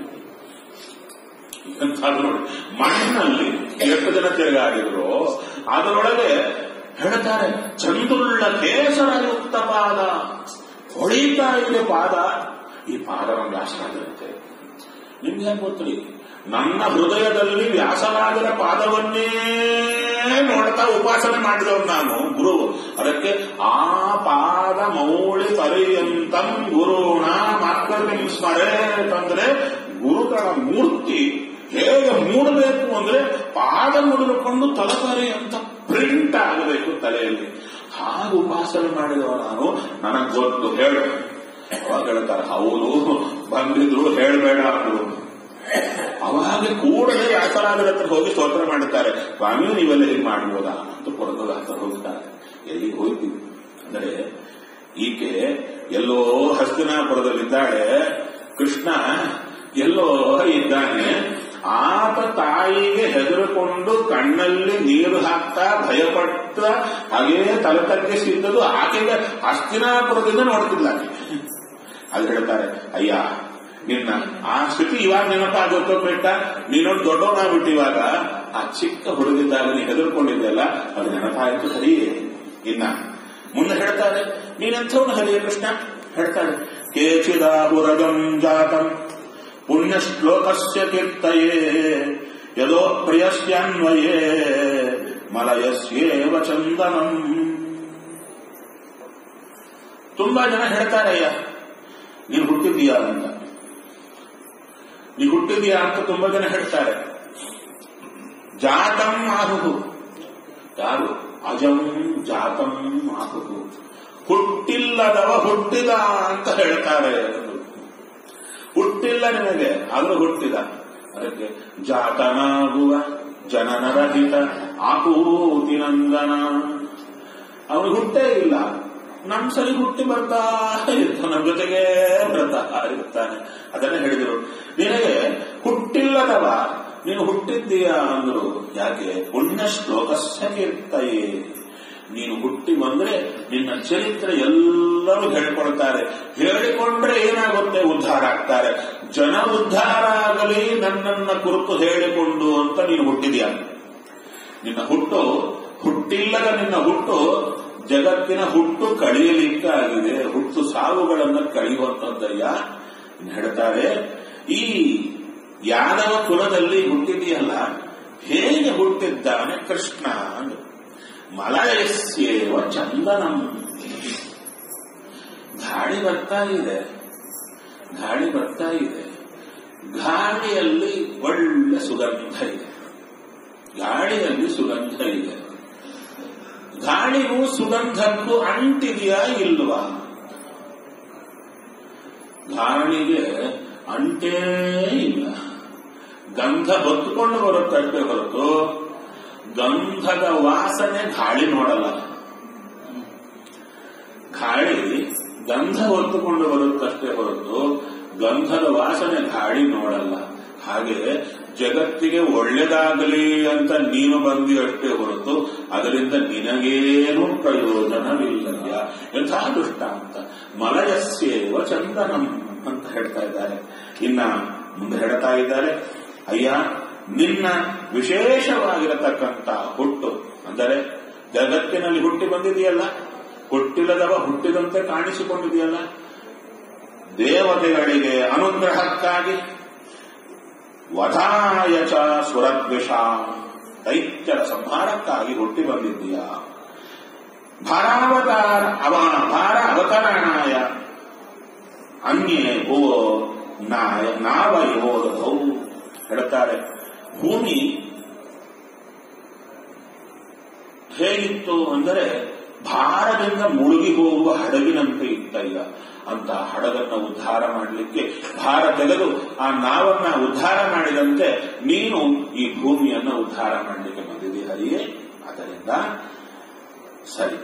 ನೋಡಿ, ಮಣ್ಣಿನಲ್ಲಿ ಎಷ್ಟು ಜನ ತಿರುಗಾಡಿದ್ರು ಅದರೊಳಗೆ ಹೇಳ್ತಾರೆ, ಚಂದುಳ್ಳ ಕೇಸರಯುಕ್ತ ಪಾದ, ಹೊಳಿತಾ ಇದೆ ಪಾದ. ಈ ಪಾದ ನಮ್ಮ ವ್ಯಾಸರಾಗಿರುತ್ತೆ. ನಿಮ್ಗೆ ಯಾಕೆ ಗೊತ್ತಿರಿ? ನನ್ನ ಹೃದಯದಲ್ಲಿ ವ್ಯಾಸರಾಜರ ಪಾದವನ್ನೇ ನೋಡ್ತಾ ಉಪಾಸನೆ ಮಾಡಿದವರು ನಾನು, ಗುರು. ಅದಕ್ಕೆ ಆ ಪಾದ ಮೌಳಿ ಪರ್ಯಂತಂ ಗುರುಣ ಮಾತ್ಕರ್ಯ ಸ್ಮರೆ ಅಂತಂದ್ರೆ, ಗುರುಗಳ ಮೂರ್ತಿ ಹೇಗೆ ಮೂಡಬೇಕು ಅಂದ್ರೆ ಪಾದ ಮುಡಿದುಕೊಂಡು ತಲಪರೆ ಅಂತ ಪ್ರಿಂಟ್ ಆಗಬೇಕು ತಲೆಯಲ್ಲಿ. ಹಾಗೆ ಉಪಾಸನೆ ಮಾಡಿದವ ನಾನು, ನನಗೆ ಗೊತ್ತು, ಹೇಳು. ಅವಾಗ ಹೇಳ್ತಾರೆ, ಹೌದು ಬಂದಿದ್ರು ಹೇಳಬೇಡ ಅಂದ್ರು. ಅವಾಗ ಕೂಡಲೇ ವ್ಯಾಸರಾಜರ ಹತ್ರ ಹೋಗಿ ಸ್ತೋತ್ರ ಮಾಡುತ್ತಾರೆ, ಸ್ವಾಮಿ ನೀವೆಲ್ಲ ಹೀಗೆ ಮಾಡ್ಬೋದಾ ಅಂತ ಪುರದ ಹತ್ರ ಹೋಗ್ತಾರೆ. ಎಲ್ಲಿಗೆ ಹೋಗ್ತೀವಿ ಅಂದರೆ, ಈಕೆ ಎಲ್ಲೋ ಹಸ್ತಿನಾಪುರದಲ್ಲಿದ್ದಾಳೆ, ಕೃಷ್ಣ ಎಲ್ಲೋ ಇದ್ದಾನೆ. ಆತ ತಾಯಿಗೆ ಹೆದರಿಕೊಂಡು ಕಣ್ಣಲ್ಲಿ ನೀರು ಹಾಕ್ತಾ ಭಯಪಟ್ಟ ಹಾಗೇ ತಲೆ ತಗ್ಗಿಸಿದ್ದದು ಆಕೆಗೆ ಹಸ್ತಿನಾಪುರದಿಂದ ನೋಡ್ತಿದ್ಲ ಆಕೆ. ಅದು ಹೇಳ್ತಾರೆ, ಅಯ್ಯ ನಿನ್ನ ಆ ಸ್ಥಿತಿ ಇವಾಗ ನೆನಪಾಗುತ್ತೋ ಬೇಟ, ನೀನೊಂದು ದೊಡ್ಡವನಾಗ್ಬಿಟ್ಟು ಇವಾಗ ಆ ಚಿಕ್ಕ ಹುಡುಗಿದ್ದಾಗ ನೀ ಹೆದರ್ಕೊಂಡಿದ್ದೆಲ್ಲ ಅದು ನೆನಪಾಯಿತು ಸರಿ. ಇನ್ನ ಮುಂದೆ ಹೇಳ್ತಾರೆ, ನೀನೆಂಥವನು ಹರಿಯ ಕೃಷ್ಣ? ಹೇಳ್ತಾರೆ, ಕೇಚಿದಾಪುರಗಂ ಜಾತಂ ಪುಣ್ಯ ಶ್ಲೋಕಸ್ಯ ಕೀರ್ತಯೇ ಯದೋ ಪ್ರಿಯಸ್ಯಾನ್ವಯೇ ಮಲಯಸ್ಯೇವ ಚಂದನಂ. ತುಂಬಾ ಜನ ಹೇಳ್ತಾರಯ್ಯ ನೀನು ಹುಟ್ಟಿದ್ದೀಯಾ ಅಂತ, ನೀ ಹುಟ್ಟಿದೀಯಾ ಅಂತ ತುಂಬಾ ಜನ ಹೇಳ್ತಾರೆ. ಜಾತಂ ಆಹುದು, ಯಾರು? ಅಜಂ ಜಾತಂ ಆಹುದು, ಹುಟ್ಟಿಲ್ಲದವ ಹುಟ್ಟಿದ ಅಂತ ಹೇಳ್ತಾರೆ. ಹುಟ್ಟಿಲ್ಲ ನಿನಗೆ, ಆದ್ರೂ ಹುಟ್ಟಿದ. ಅದಕ್ಕೆ ಜಾತನಾಗುವ ಜನನರಹಿತ ಆಕೂತಿ ನಂದನ. ಅವನು ಹುಟ್ಟೇ ಇಲ್ಲ, ನಮ್ ಸರಿ ಹುಟ್ಟಿ ಬರ್ತಾ ಇರ್ತಾನೆ, ನಮ್ಮ ಜೊತೆಗೆ ಬರ್ತಾ ಇರ್ತಾನೆ. ಅದನ್ನೇ ಹೇಳಿದರು, ನಿನಗೆ ಹುಟ್ಟಿಲ್ಲದವ, ನೀನು ಹುಟ್ಟಿದ್ದೀಯಾ ಅಂದ್ರು. ಯಾಕೆ? ಪುಣ್ಯ ಶ್ಲೋಕಸ್ಯ ಕೀರ್ತಯೇ, ನೀನು ಹುಟ್ಟಿ ಬಂದ್ರೆ ನಿನ್ನ ಚರಿತ್ರೆ ಎಲ್ಲರೂ ಹೇಳಿಕೊಳ್ತಾರೆ. ಹೇಳಿಕೊಂಡ್ರೆ ಏನಾಗುತ್ತೆ? ಉದ್ಧಾರ ಆಗ್ತಾರೆ. ಜನ ಉದ್ಧಾರ ಆಗಲಿ ನನ್ನನ್ನ ಕುರಿತು ಹೇಳಿಕೊಂಡು ಅಂತ ನೀನು ಹುಟ್ಟಿದ್ಯಾ. ನಿನ್ನ ಹುಟ್ಟು, ಹುಟ್ಟಿಲ್ಲದ ನಿನ್ನ ಹುಟ್ಟು ಜಗತ್ತಿನ ಹುಟ್ಟು ಕಳೆಯಲಿಕ್ಕಾಗಿದೆ. ಹುಟ್ಟು ಸಾವುಗಳನ್ನು ಕಳೆಯುವಂತದ್ದಯ್ಯ. ಹೇಳ್ತಾರೆ, ಈ ಯಾದವ ಕುಲದಲ್ಲಿ ಹುಟ್ಟಿದೆಯಲ್ಲ, ಹೇಗೆ ಹುಟ್ಟಿದ್ದಾನೆ ಕೃಷ್ಣ? ಮಲಯಸ್ಯೇವ ಚಂದನಂ. ಗಾಳಿ ಬರ್ತಾ ಇದೆ, ಗಾಳಿ ಬರ್ತಾ ಇದೆ, ಗಾಳಿಯಲ್ಲಿ ಒಳ್ಳೆ ಸುಗಂಧ ಇದೆ, ಗಾಳಿಯಲ್ಲಿ ಸುಗಂಧ ಇದೆ. ಗಾಳಿಗೂ ಸುಗಂಧಕ್ಕೂ ಅಂಟಿದೆಯಾ ಇಲ್ವಾ? ಗಾಳಿಗೆ ಅಂಟೇ ಇಲ್ಲ. ಗಂಧ ಹೊತ್ತುಕೊಂಡು ಬರುತ್ತಷ್ಟೇ ಹೊರತು ಗಂಧದ ವಾಸನೆ ಗಾಳಿ ನೋಡಲ್ಲ. ಗಾಳಿ ಗಂಧ ಹೊತ್ತುಕೊಂಡು ಬರುತ್ತಷ್ಟೇ ಹೊರತು ಗಂಧದ ವಾಸನೆ ಗಾಳಿ ನೋಡಲ್ಲ. ಹಾಗೆ ಜಗತ್ತಿಗೆ ಒಳ್ಳೆದಾಗಲಿ ಅಂತ ನೀನು ಬಂದಿ ಅಷ್ಟೇ ಹೊರತು ಅದರಿಂದ ನಿನಗೇನು ಪ್ರಯೋಜನವಿಲ್ಲ. ಯಥಾ ದೃಷ್ಟಾಂತ ಮಲಯಸ್ಯೇವ ಚಂದನಂ ಅಂತ ಹೇಳ್ತಾ ಇದ್ದಾರೆ. ಇನ್ನ ಮುಂದೆ ಹೇಳ್ತಾ ಇದ್ದಾರೆ, ಅಯ್ಯ ನಿನ್ನ ವಿಶೇಷವಾಗಿರತಕ್ಕಂಥ ಹುಟ್ಟು ಅಂದರೆ ಜಗತ್ತಿನಲ್ಲಿ ಹುಟ್ಟಿ ಬಂದಿದೆಯಲ್ಲ, ಹುಟ್ಟಿಲ್ಲದವ ಹುಟ್ಟಿದಂತೆ ಕಾಣಿಸಿಕೊಂಡಿದೆಯಲ್ಲ, ದೇವತೆಗಳಿಗೆ ಅನುಗ್ರಹಕ್ಕಾಗಿ ವಧಾಯ ಚ ಸುರದ್ವಿಷ ದೈತ್ಯರ ಸಂಹಾರಕ್ಕಾಗಿ ಹುಟ್ಟಿ ಬಂದಿದ್ದೀಯ. ಭಾರ ಅವತರಣಾಯ ಅನ್ಯೇ ಭುವೋ ನಾವಯೋಧೌ ಹೇಳ್ತಾರೆ. ಭೂಮಿ ಹೇಗಿತ್ತು ಅಂದರೆ ಭಾರದಿಂದ ಮುಳುಗಿ ಹೋಗುವ ಹಡಗಿನಂತೆ ಇತ್ತಯ್ಯ. ಅಂತ ಹಡಗನ್ನ ಉದ್ಧಾರ ಮಾಡಲಿಕ್ಕೆ ಭಾರ ತೆಗೆದು ಆ ನಾವನ್ನ ಉದ್ಧಾರ ಮಾಡಿದಂತೆ ನೀನು ಈ ಭೂಮಿಯನ್ನ ಉದ್ಧಾರ ಮಾಡಲಿಕ್ಕೆ ಬಂದಿದೆ ಹರಿಯೇ. ಆದ್ದರಿಂದ ಸರಿ,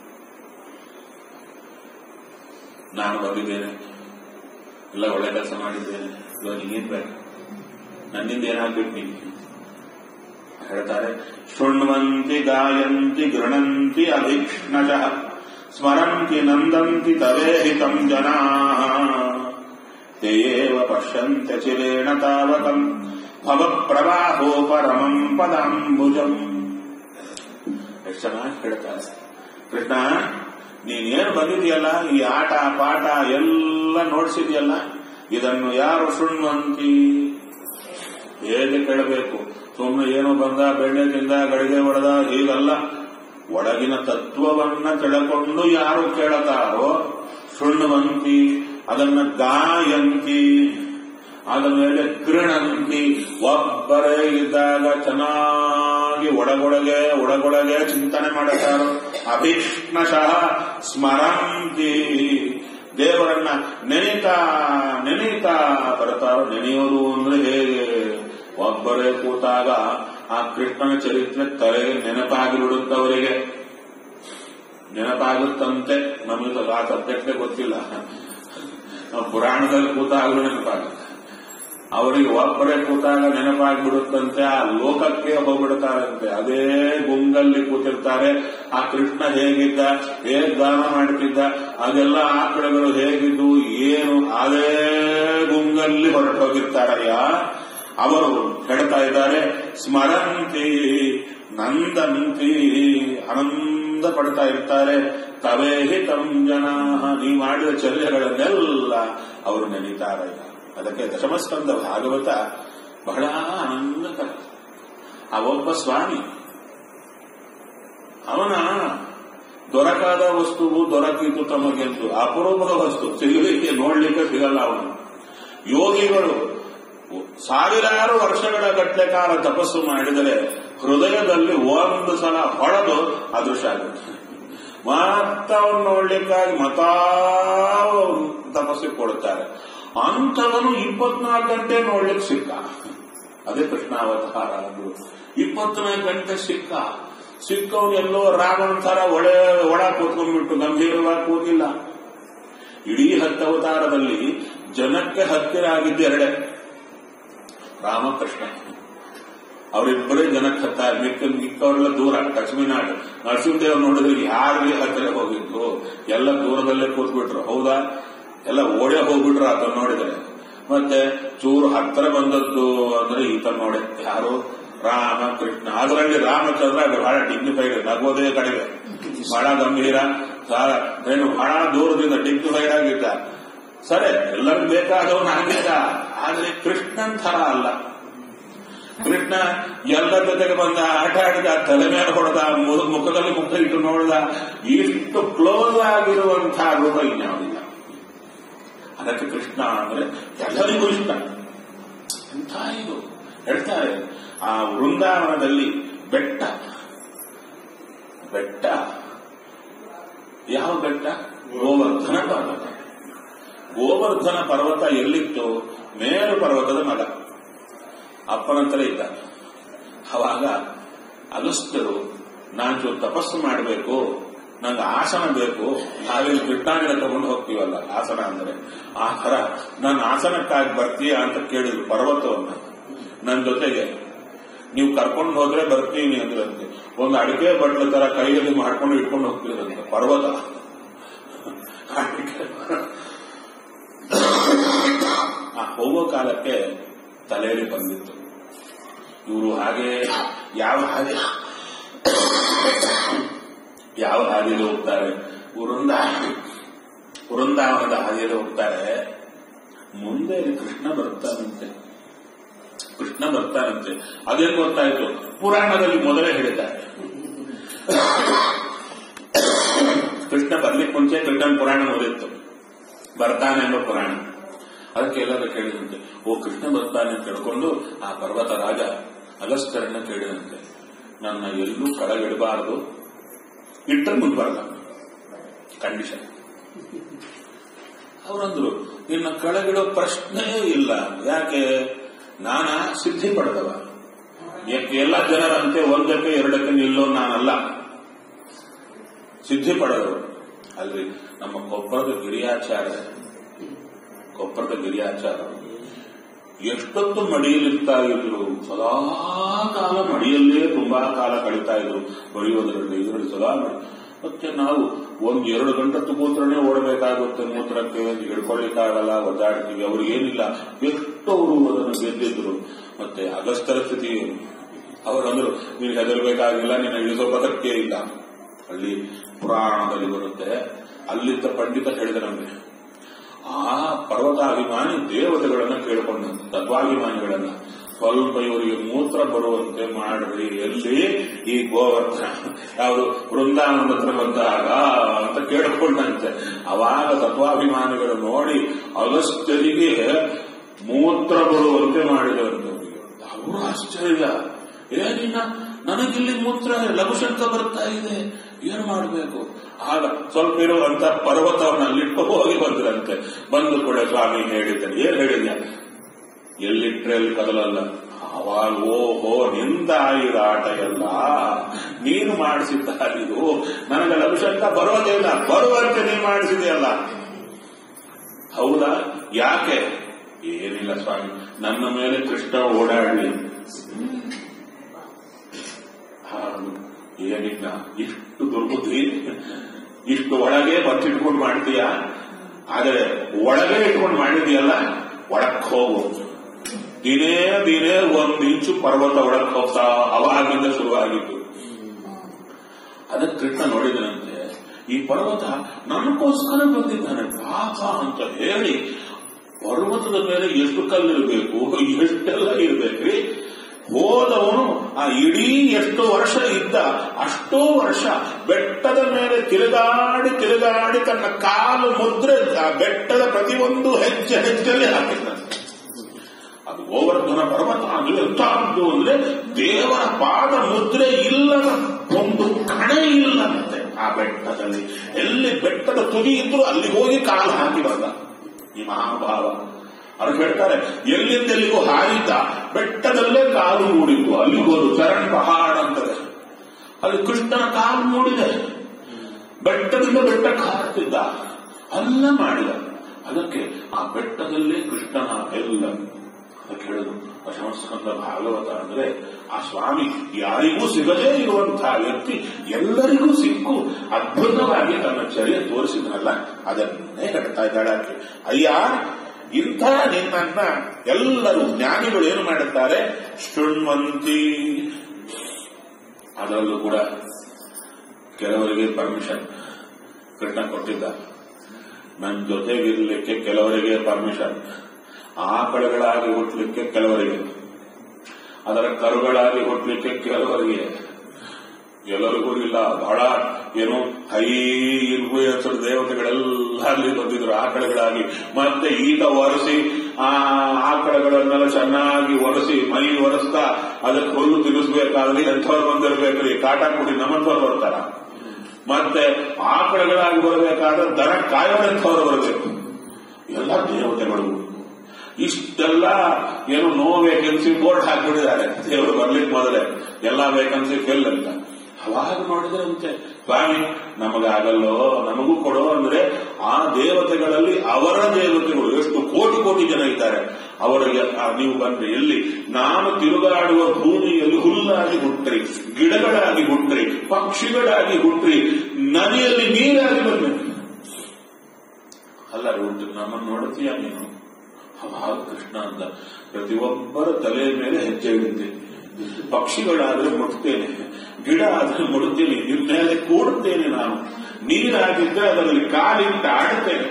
ನಾನು ಬಂದಿದ್ದೇನೆ, ಎಲ್ಲ ಒಳ್ಳೆ ಕೆಲಸ ಮಾಡಿದ್ದೇನೆ, ಇವಾಗ ನೀನೇನ್ ಬೇಕು, ನನ್ನಿಂದ ಏನಾಗ್ಬೇಕು ನೀನು ಹೇಳ್ತಾರೆ. ಶೃಣ್ವಂತಿ ಗಾಯಂತಿ ಗೃಣಂತಿ ಅಭೀಕ್ಷ್ಣಜಃ ಸ್ಮರಂತಿ ನಂದಂತಿ ತವೇಹಿತಂ ಜನಾಃ ತೇಯೇವ ಪಶ್ಯಂತ್ಯ ಚಿರೇಣ ತಾವಕಂ ಭವ ಪ್ರವಾಹೋ ಪರಮಂ ಪದಾಂಬುಜಂ. ಎಷ್ಟು ಚೆನ್ನಾಗಿ ಹೇಳ್ತಾರೆ. ಕೃಷ್ಣ, ನೀನೇನು ಬಂದಿದೆಯಲ್ಲ, ಈ ಆಟ ಪಾಠ ಎಲ್ಲ ನೋಡ್ಸಿದ್ಯಲ್ಲ, ಇದನ್ನು ಯಾರು ಶೃಣ್ವಂತಿ ಹೇಗೆ ಕೇಳಬೇಕು? ಸುಮ್ಮನೆ ಏನೋ ಬಂದ ಬೆಣ್ಣೆ ತಿಂದ ಗಳಿಗೆ ಹೊಡೆದ ಹೀಗಲ್ಲ. ಒಳಗಿನ ತತ್ವವನ್ನ ಕೆಳಕೊಂಡು ಯಾರು ಕೇಳತಾರೋ ಶೃಣ್ವಂತಿ, ಅದನ್ನ ಗಾಯಂತಿ, ಆದ ಮೇಲೆ ಗೃಣಂತಿ, ಒಬ್ಬರೇ ಇದ್ದಾಗ ಚೆನ್ನಾಗಿ ಒಳಗೊಳಗೆ ಚಿಂತನೆ ಮಾಡುತ್ತಾರೋ. ಅಭೀಕ್ಷ್ಣಶಃ ಸ್ಮರಂತಿ, ದೇವರನ್ನ ನೆನೀತಾ ಬರ್ತಾರೋ. ನೆನೆಯೋದು ಅಂದ್ರೆ ಹೇಗೆ? ಒಬ್ಬರೇ ಕೂತಾಗ ಆ ಕೃಷ್ಣನ ಚರಿತ್ರೆ ತಲೆಗೆ ನೆನಪಾಗಿಬಿಡುತ್ತವರಿಗೆ, ನೆನಪಾಗುತ್ತಂತೆ. ನಮಗೆ ಆ ಸಬ್ಜೆಕ್ಟೇ ಗೊತ್ತಿಲ್ಲ, ನಾವು ಪುರಾಣದಲ್ಲಿ ಕೂತಾಗಲೂ ನೆನಪಾಗುತ್ತೆ. ಅವರಿಗೆ ಒಬ್ಬರೇ ಕೂತಾಗ ನೆನಪಾಗಿಬಿಡುತ್ತಂತೆ, ಆ ಲೋಕಕ್ಕೆ ಹೋಗ್ಬಿಡ್ತಾರಂತೆ. ಅದೇ ಗುಂಗಲ್ಲಿ ಕೂತಿರ್ತಾರೆ. ಆ ಕೃಷ್ಣ ಹೇಗಿದ್ದ, ಹೇಗೆ ದಾನ ಮಾಡ್ತಿದ್ದ, ಅದೆಲ್ಲ ಆಕಳಗಳು ಹೇಗಿದ್ದು ಏನು, ಅದೇ ಗುಂಗಲ್ಲಿ ಹೊರಟೋಗಿರ್ತಾರಯ್ಯ. ಅವರು ಹೇಳ್ತಾ ಇದ್ದಾರೆ, ಸ್ಮರಂತಿ ನಂದಂತಿ, ಆನಂದ ಪಡ್ತಾ ಇರ್ತಾರೆ. ತವೇಹಿ ತಂ ಜನಾ, ನೀ ಮಾಡಿದ ಚರ್ಯಗಳನ್ನೆಲ್ಲ ಅವರು ನೆನೀತಾರಯ್ಯ. ಅದಕ್ಕೆ ದಶಮಸ್ಕಂದ ಭಾಗವತ ಬಹಳ ಆನಂದಕರ. ಆ ಒಬ್ಬ ಸ್ವಾಮಿ, ಅವನ ದೊರಕಾದ ವಸ್ತುವು ದೊರಕಿತು ತಮಗೆಂದು, ಅಪರೂಪದ ವಸ್ತು ಸಿಗಲಿಕ್ಕೆ ನೋಡ್ಲಿಕ್ಕೆ ಸಿಗಲ್ಲ. ಅವನು ಯೋಗಿಗಳು ಸಾವಿರಾರು ವರ್ಷಗಳ ಗಟ್ಟಲೆ ಕಾಲ ತಪಸ್ಸು ಮಾಡಿದರೆ ಹೃದಯದಲ್ಲಿ ಒಂದು ಸಲ ಹೊಡೆದು ಅದೃಶ್ಯ ಆಗುತ್ತೆ. ಮತ್ತ ಅವನು ನೋಡ್ಲಿಕ್ಕಾಗಿ ಮತಾ ತಪಸ್ಸಿಗೆ ಕೊಡುತ್ತಾರೆ. ಅಂಥವನು 24 ಗಂಟೆ ನೋಡ್ಲಿಕ್ಕೆ ಸಿಕ್ಕ. ಅದೇ ಕೃಷ್ಣಾವತಾರ ಅಂದ್ರು. 24 ಗಂಟೆ ಸಿಕ್ಕವನು ಎಲ್ಲೋ ರಾಮನ ತರ ಒಳ ಕೂತ್ಕೊಂಡ್ಬಿಟ್ಟು ಗಂಭೀರವಾಗಿ ಕೂತಿಲ್ಲ. ಇಡೀ 10 ಅವತಾರದಲ್ಲಿ ಜನಕ್ಕೆ ಹತ್ತಿರ ಆಗಿದ್ದು ಎರಡೇ, ರಾಮಕೃಷ್ಣ. ಅವರಿಬ್ಬರೇ ಜನಕ್ಕೆ ಹತ್ತಾರ, ಮಿಕ್ಕವರೆಲ್ಲ ದೂರ. ಲಕ್ಷ್ಮೀನಾಡು ನರಸಿಂಹದೇವ್ ನೋಡಿದ್ರೆ ಯಾರಿಗೆ ಹತ್ತಿರ ಹೋಗಿದ್ದು, ಎಲ್ಲ ದೂರದಲ್ಲೇ ಕೂತ್ಬಿಟ್ರು. ಹೌದಾ? ಎಲ್ಲ ಓಡೇ ಹೋಗ್ಬಿಟ್ರು ಆತ ನೋಡಿದರೆ. ಮತ್ತೆ ಚೂರು ಹತ್ತಿರ ಬಂದದ್ದು ಅಂದ್ರೆ ಈತ ನೋಡಿ ಯಾರು? ರಾಮಕೃಷ್ಣ. ಅದರಲ್ಲಿ ರಾಮಚಂದ್ರ ಬಹಳ ಡಿಗ್ನಿಫೈಡ್, ನಗೋದೇ ಕಡಿಮೆ, ಬಹಳ ಗಂಭೀರ, ಏನು ಬಹಳ ದೂರದಿಂದ ಡಿಗ್ನಿಫೈಡ್ ಆಗಿದ್ದ. ಸರಿ, ಎಲ್ಲರಿಗೂ ಬೇಕಾದವನು ಆಗಿದ್ದ. ಆದ್ರೆ ಕೃಷ್ಣನ್ ಥರ ಅಲ್ಲ. ಕೃಷ್ಣ ಎಲ್ಲರ ಜೊತೆಗೆ ಬಂದ, ಆಟ ಆಡಿದ, ತಲೆ ಮೇಲೆ ಹೊಡೆದ, ಮುಖದಲ್ಲಿ ಮುಖ ಇಟ್ಟು ನೋಡಿದ. ಇಷ್ಟು ಕ್ಲೋಸ್ ಆಗಿರುವಂತಹ ರೂಪ ಇನ್ಯಾವುದಿಲ್ಲ. ಅದಕ್ಕೆ ಕೃಷ್ಣ ಅಂದ್ರೆ ಎಲ್ಲರಿಗೂ ಇಷ್ಟ. ಎಂಥ ಇದು ಹೇಳ್ತಾರೆ. ಆ ವೃಂದಾವನದಲ್ಲಿ ಬೆಟ್ಟ ಯಾವ ಬೆಟ್ಟ? ಗೋವರ್ಧನ ಪರ್ವತ. ಗೋವರ್ಧನ ಪರ್ವತ ಎಲ್ಲಿತ್ತು? ಮೇರು ಪರ್ವತದ ಮಗ ಅಪ್ಪನಂತರ ಇದ್ದ. ಅವಾಗ ಅಗಸ್ತ್ಯರು, ನಾನು ತಪಸ್ಸು ಮಾಡಬೇಕು, ನಂಗೆ ಆಸನ ಬೇಕು, ನಾವಿಲ್ಲಿ ಕೃಷ್ಣಾಂಗನ ತಗೊಂಡು ಹೋಗ್ತೀವಲ್ಲ ಆಸನ ಅಂದ್ರೆ, ಆ ಥರ ನನ್ನ ಆಸನಕ್ಕಾಗಿ ಬರ್ತೀಯಾ ಅಂತ ಕೇಳಿದ್ರು ಪರ್ವತವನ್ನ. ನನ್ನ ಜೊತೆಗೆ ನೀವು ಕರ್ಕೊಂಡು ಹೋದ್ರೆ ಬರ್ತೀನಿ ಅಂದ್ರಂತೆ. ಒಂದು ಅಡಿಕೆ ಬಟ್ಲ ತರ ಕೈಯಲ್ಲಿ ಮಾಡ್ಕೊಂಡು ಇಟ್ಕೊಂಡು ಹೋಗ್ತೀರಂತೆ ಪರ್ವತ. ಹೋಗೋ ಕಾಲಕ್ಕೆ ತಲೆಯಲ್ಲಿ ಬಂದಿತ್ತು, ಇವರು ಹಾಗೆ ಯಾವ ಹಾದಿಯಲ್ಲಿ ಹೋಗ್ತಾರೆ, ವೃಂದಾವನದ ಹಾದಿಯಲ್ಲಿ ಹೋಗ್ತಾರೆ. ಮುಂದೆ ಕೃಷ್ಣ ಬರ್ತಾನಂತೆ. ಅದೇನು ಗೊತ್ತಾಯ್ತು, ಪುರಾಣದಲ್ಲಿ ಮೊದಲೇ ಹೇಳಿದ್ದಾರೆ. ಕೃಷ್ಣ ಬರ್ಲಿಕ್ಕೆ ಮುಂಚೆ ಕೃಷ್ಣನ ಪುರಾಣ ಓದಿತ್ತು, ಬರ್ತಾನೆ ಅನ್ನೋ ಪುರಾಣ. ಅದಕ್ಕೆ ಎಲ್ಲರೂ ಕೇಳಿದಂತೆ, ಓ ಕೃಷ್ಣ ಬರ್ತಾನೆ ಅಂತ ತಿಳ್ಕೊಂಡು ಆ ಪರ್ವತ ರಾಜ ಅಗಸ್ತ್ಯರನ್ನ ಕೇಳಿದಂತೆ, ನನ್ನ ಎಲ್ಲೂ ಕೆಳಗಿಡಬಾರದು, ಇಟ್ಟರೆ ಮುಂದಬಾರ್ದ ಕಂಡೀಷನ್. ಅವರಂದ್ರು, ನಿನ್ನ ಕೆಳಗಿಡೋ ಪ್ರಶ್ನೆಯೇ ಇಲ್ಲ. ಯಾಕೆ? ನಾನ ಸಿದ್ಧಿ ಪಡೆದವ. ಎಲ್ಲ ಜನರಂತೆ ಒಂದಕ್ಕೆ ಎರಡಕ್ಕೆ ನಿಲ್ಲೋ ನಾನಲ್ಲ, ಸಿದ್ಧಿ ಪಡೆದವರು. ಅಲ್ರಿ ನಮ್ಮ ಕೊಪ್ಪರದ ಗಿರಿಯಾಚಾರ್ಯ ಎಷ್ಟೊತ್ತು ಮಡಿಯಲ್ಲಿರ್ತಾ ಇದ್ರು, ಸದಾ ಕಾಲ ಮಡಿಯಲ್ಲೇ ತುಂಬಾ ಕಾಲ ಕಳೀತಾ ಇದ್ರು, ಬರೆಯೋದ್ರಲ್ಲಿ ಇದರಲ್ಲಿ ಸದಾ. ಮತ್ತೆ ನಾವು 1-2 ಗಂಟೆ ಮೂತ್ರನೇ ಓಡಬೇಕಾಗುತ್ತೆ, ಮೂತ್ರಕ್ಕೆ ಹಿಡ್ಕೊಳ್ಳಿಕ್ಕಾಗಲ್ಲ, ಒದ್ದಾಡ್ತೀವಿ. ಅವ್ರಿಗೇನಿಲ್ಲ, ಎಷ್ಟು ಅವರು ಅದನ್ನು ಗೆದ್ದಿದ್ರು. ಮತ್ತೆ ಅಗಸ್ತ್ಯರ ಸ್ಥಿತಿ ಅವರಂದ್ರು, ನೀನು ಹೆದರ್ಬೇಕಾಗಿಲ್ಲ, ನಿನ್ನ ಇಳಿಸೋ ಬದಕ್ಕೆ ಇಲ್ಲ. ಅಲ್ಲಿ ಪುರಾಣದಲ್ಲಿ ಬರುತ್ತೆ, ಅಲ್ಲಿದ್ದ ಪಂಡಿತ ಹೇಳಿದ ನಮಗೆ, ಆ ಪರ್ವತಾಭಿಮಾನಿ ದೇವತೆಗಳನ್ನ ಕೇಳಿಕೊಂಡ, ತತ್ವಾಭಿಮಾನಿಗಳನ್ನ, ಸ್ವಲ್ಪ ಇವರಿಗೆ ಮೂತ್ರ ಬರುವಂತೆ ಮಾಡ್ರಿ. ಎಲ್ಲಿ? ಈ ಗೋವರ್ಧನ ಯಾವುದು ವೃಂದಾವನ ಹತ್ರ ಬಂದಾಗ ಅಂತ ಕೇಳಿಕೊಂಡಂತೆ. ಅವಾಗ ತತ್ವಾಭಿಮಾನಿಗಳು ನೋಡಿ ಅಗಸ್ತ್ಯರಿಗೆ ಮೂತ್ರ ಬರುವಂತೆ ಮಾಡಿದರಂತೆ. ಅವರು ಆಶ್ಚರ್ಯ, ಏನಿಲ್ಲ ನನಗಿಲ್ಲಿ ಮೂತ್ರ ಲಘುಶಂಕ ಬರ್ತಾ ಇದೆ, ಏನು ಮಾಡಬೇಕು? ಆಗ ಸ್ವಲ್ಪ ಇರುವಂತ ಪರ್ವತವನ್ನ ಅಲ್ಲಿಟ್ಟು ಹೋಗಿ ಬಂದ್ರಂತೆ. ಬಂದು ಕೂಡ ಸ್ವಾಮಿ ಹೇಳಿದ್ದಾನೆ. ಏನ್ ಹೇಳಿದ್ಯಾ? ಎಲ್ಲಿಟ್ರೆ ಅಲ್ಲಿ ಕದಲಲ್ಲ. ಅವಾಗ ಓಹೋ, ನಿಂದಾಯಿರಾಟ ಎಲ್ಲ ನೀನು ಮಾಡಿಸಿದ್ದಾರಿದು, ನನಗೆ ಲಘುಶಂಕ ಬರೋದೇ ಇಲ್ಲ, ಬರುವಂತೆ ನೀನು ಮಾಡಿಸಿದೆಯಲ್ಲ. ಹೌದಾ? ಯಾಕೆ? ಏನಿಲ್ಲ ಸ್ವಾಮಿ, ನನ್ನ ಮೇಲೆ ಕೃಷ್ಣ ಓಡಾಡಲಿ. ಏನಿಲ್ಲ, ಇಷ್ಟು ದುರ್ಬುದ್ಧಿ, ಇಷ್ಟು ಒಳಗೆ ಬಚ್ಚಿಟ್ಕೊಂಡು ಮಾಡ್ತೀಯ. ಆದರೆ ಒಳಗೆ ಇಟ್ಕೊಂಡು ಮಾಡಿದೀಯಲ್ಲ, ಒಳಕ್ ಹೋಗು. ದಿನೇ 1 ಇಂಚು ಪರ್ವತ ಒಳಕ್ ಹೋಗ್ತಾ ಅವಾಗಿಂದ ಶುರುವಾಗಿತ್ತು. ಅದಕ್ಕೆ ಕೃಷ್ಣ ನೋಡಿದನಂತೆ, ಈ ಪರ್ವತ ನನಗೋಸ್ಕರ ಬಂದಿದ್ದಾನೆ ಪಾಪ ಅಂತ ಹೇಳಿ, ಪರ್ವತದ ಮೇಲೆ ಎಷ್ಟು ಕಲ್ಲಿರಬೇಕು, ಎಷ್ಟೆಲ್ಲ ಇರಬೇಕ್ರಿ. ಹೋದವನು ಆ ಇಡೀ ಎಷ್ಟು ವರ್ಷ ಇದ್ದ ಅಷ್ಟೋ ವರ್ಷ ಬೆಟ್ಟದ ಮೇಲೆ ತಿರುಗಾಡಿ ತನ್ನ ಕಾಲು ಮುದ್ರೆ ಆ ಬೆಟ್ಟದ ಪ್ರತಿಯೊಂದು ಹೆಜ್ಜೆಯಲ್ಲಿ ಹಾಕಿದ್ದಾನೆ. ಅದು ಗೋವರ್ಧನ ಪರ್ವತ ಎಂತದ್ದು ಅಂದ್ರೆ ದೇವರ ಪಾದ ಮುದ್ರೆ ಇಲ್ಲದ ಒಂದು ಕಣೆ ಇಲ್ಲಂತೆ ಆ ಬೆಟ್ಟದಲ್ಲಿ. ಎಲ್ಲಿ ಬೆಟ್ಟದ ತುದಿ ಇದ್ರು ಅಲ್ಲಿ ಹೋಗಿ ಕಾಲು ಹಾಕಿ ಬಂದ ಈ ಮಹಾಭಾವ. ಅವ್ರು ಹೇಳ್ತಾರೆ, ಎಲ್ಲಿಂದೆಲ್ಲಿಗೂ ಹಾರಿದ್ದ, ಬೆಟ್ಟದಲ್ಲೇ ಕಾಲು ಮೂಡಿದ್ದು. ಅಲ್ಲಿಗೋದು ಚರಣ್ ಪಹಾಡ್ ಅಂತದೆ, ಅಲ್ಲಿ ಕೃಷ್ಣನ ಕಾಲು ಮೂಡಿದೆ. ಬೆಟ್ಟದಿಂದ ಬೆಟ್ಟಕ್ಕೆ ಹಾರುತ್ತಿದ್ದ, ಅಲ್ಲ ಮಾಡಿದ. ಅದಕ್ಕೆ ಆ ಬೆಟ್ಟದಲ್ಲೇ ಕೃಷ್ಣನ ಎಲ್ಲ ಕೇಳಿದ್ರು. ದಶಮಸ್ಕಂದ ಭಾಗವತ ಅಂದ್ರೆ ಆ ಸ್ವಾಮಿ ಯಾರಿಗೂ ಸಿಗದೇ ಇರುವಂತಹ ವ್ಯಕ್ತಿ ಎಲ್ಲರಿಗೂ ಸಿಕ್ಕು ಅದ್ಭುತವಾಗಿ ತನ್ನ ಚರ್ಯ ತೋರಿಸಿದ್ರಲ್ಲ, ಅದನ್ನೇ ಹೇಳ್ತಾ ಇದ್ದಾಳೆ. ಅಯ್ಯ, ಇಂಥ ನಿನ್ನನ್ನ ಎಲ್ಲರೂ ಜ್ಞಾನಿಗಳು ಏನು ಮಾಡುತ್ತಾರೆ? ಶೃಣ್ವಂತಿ. ಅದರಲ್ಲೂ ಕೂಡ ಕೆಲವರಿಗೆ ಪರ್ಮಿಷನ್ ಕೃಷ್ಣ ಕೊಟ್ಟಿದ್ದ. ನನ್ನ ಜೊತೆಗಿರ್ಲಿಕ್ಕೆ ಕೆಲವರಿಗೆ ಪರ್ಮಿಷನ್, ಆಕಳುಗಳಾಗಿ ಹುಟ್ಟಲಿಕ್ಕೆ ಕೆಲವರಿಗೆ, ಅದರ ಕರುಗಳಾಗಿ ಹುಟ್ಟಲಿಕ್ಕೆ ಕೆಲವರಿಗೆ, ಎಲ್ಲರಿಗೂ ಇಲ್ಲ. ಬಹಳ ಏನು ಹೈ ಇನ್ಫ್ಲೂಯೆನ್ಸರ್ ದೇವತೆಗಳೆಲ್ಲ ಅಲ್ಲಿ ಬಂದಿದ್ರು ಆಕಳುಗಳಾಗಿ. ಮತ್ತೆ ಈತ ಒರೆಸಿ ಆ ಆಕಳುಗಳನ್ನೆಲ್ಲ ಚೆನ್ನಾಗಿ ಒರೆಸಿ ಮೈ ಒರೆಸ್ತಾ ಅದಕ್ಕೆ ಹುಲ್ಲು ತಿನ್ನಿಸ್ಬೇಕಾದ್ರೆ ಎಂಥವ್ರು ಬಂದಿರ್ಬೇಕ್ರಿ, ಕಾಟ ಕೊಡಿ ನಮ್ಮಂಥವ್ರು ಬರ್ತಾರ. ಮತ್ತೆ ಆಕಳುಗಳಾಗಿ ಬರಬೇಕಾದ್ರೆ ದನ ಕಾಯೋಣಂಥವ್ರು ಬರಬೇಕು. ಎಲ್ಲ ದೇವತೆಗಳು. ಇಷ್ಟೆಲ್ಲ ಏನು ನೋ ವೇಕೆನ್ಸಿ ಬೋರ್ಡ್ ಹಾಕಿಬಿಟ್ಟಿದ್ದಾರೆ ದೇವರು ಬರ್ಲಿಕ್ಕೆ ಮೊದಲೇ, ಎಲ್ಲಾ ವೇಕೆನ್ಸಿ ಫಿಲ್ ಅಂತ. ಅವಾಗ ನೋಡಿದ್ರಂತೆ, ಸ್ವಾಮಿ ನಮಗಾಗಲ್ಲೋ, ನಮಗೂ ಕೊಡೋ ಅಂದ್ರೆ ಆ ದೇವತೆಗಳಲ್ಲಿ ಅವರ ದೇವತೆಗಳು ಎಷ್ಟು ಕೋಟಿ ಜನ ಇದ್ದಾರೆ, ಅವರಿಗೆ ನೀವು ಬಂದ್ರೆ ಎಲ್ಲಿ ನಾನು ತಿರುಗಾಡುವ ಭೂಮಿಯಲ್ಲಿ ಹುಲ್ಲಾಗಿ ಹುಟ್ಟ್ರಿ, ಗಿಡಗಳಾಗಿ ಹುಟ್ಟ್ರಿ, ಪಕ್ಷಿಗಳಾಗಿ ಹುಟ್ಟ್ರಿ, ನದಿಯಲ್ಲಿ ನೀರಾಗಿ ಬಂದ್ರಿ. ಅಲ್ಲ ಹುಟ್ಟು ನಮ್ಮನ್ನು ನೋಡುತ್ತೀಯ ನೀನು? ಅವಾಗ ಕೃಷ್ಣ ಅಂದ, ಪ್ರತಿಯೊಬ್ಬರ ತಲೆ ಮೇಲೆ ಹೆಜ್ಜೆ ಇಡುತ್ತೇನೆ, ಪಕ್ಷಿಗಳಾದ್ರೆ ಮುಟ್ತೇನೆ, ಗಿಡ ಆದ್ರೆ ಮುಡುತ್ತೇನೆ, ನಿಮ್ಮ ಮೇಲೆ ಕೂಡುತ್ತೇನೆ, ನಾನು ನೀರಾಗಿದ್ದರೆ ಅದರಲ್ಲಿ ಕಾಲಿಟ್ಟು ಆಡುತ್ತೇನೆ.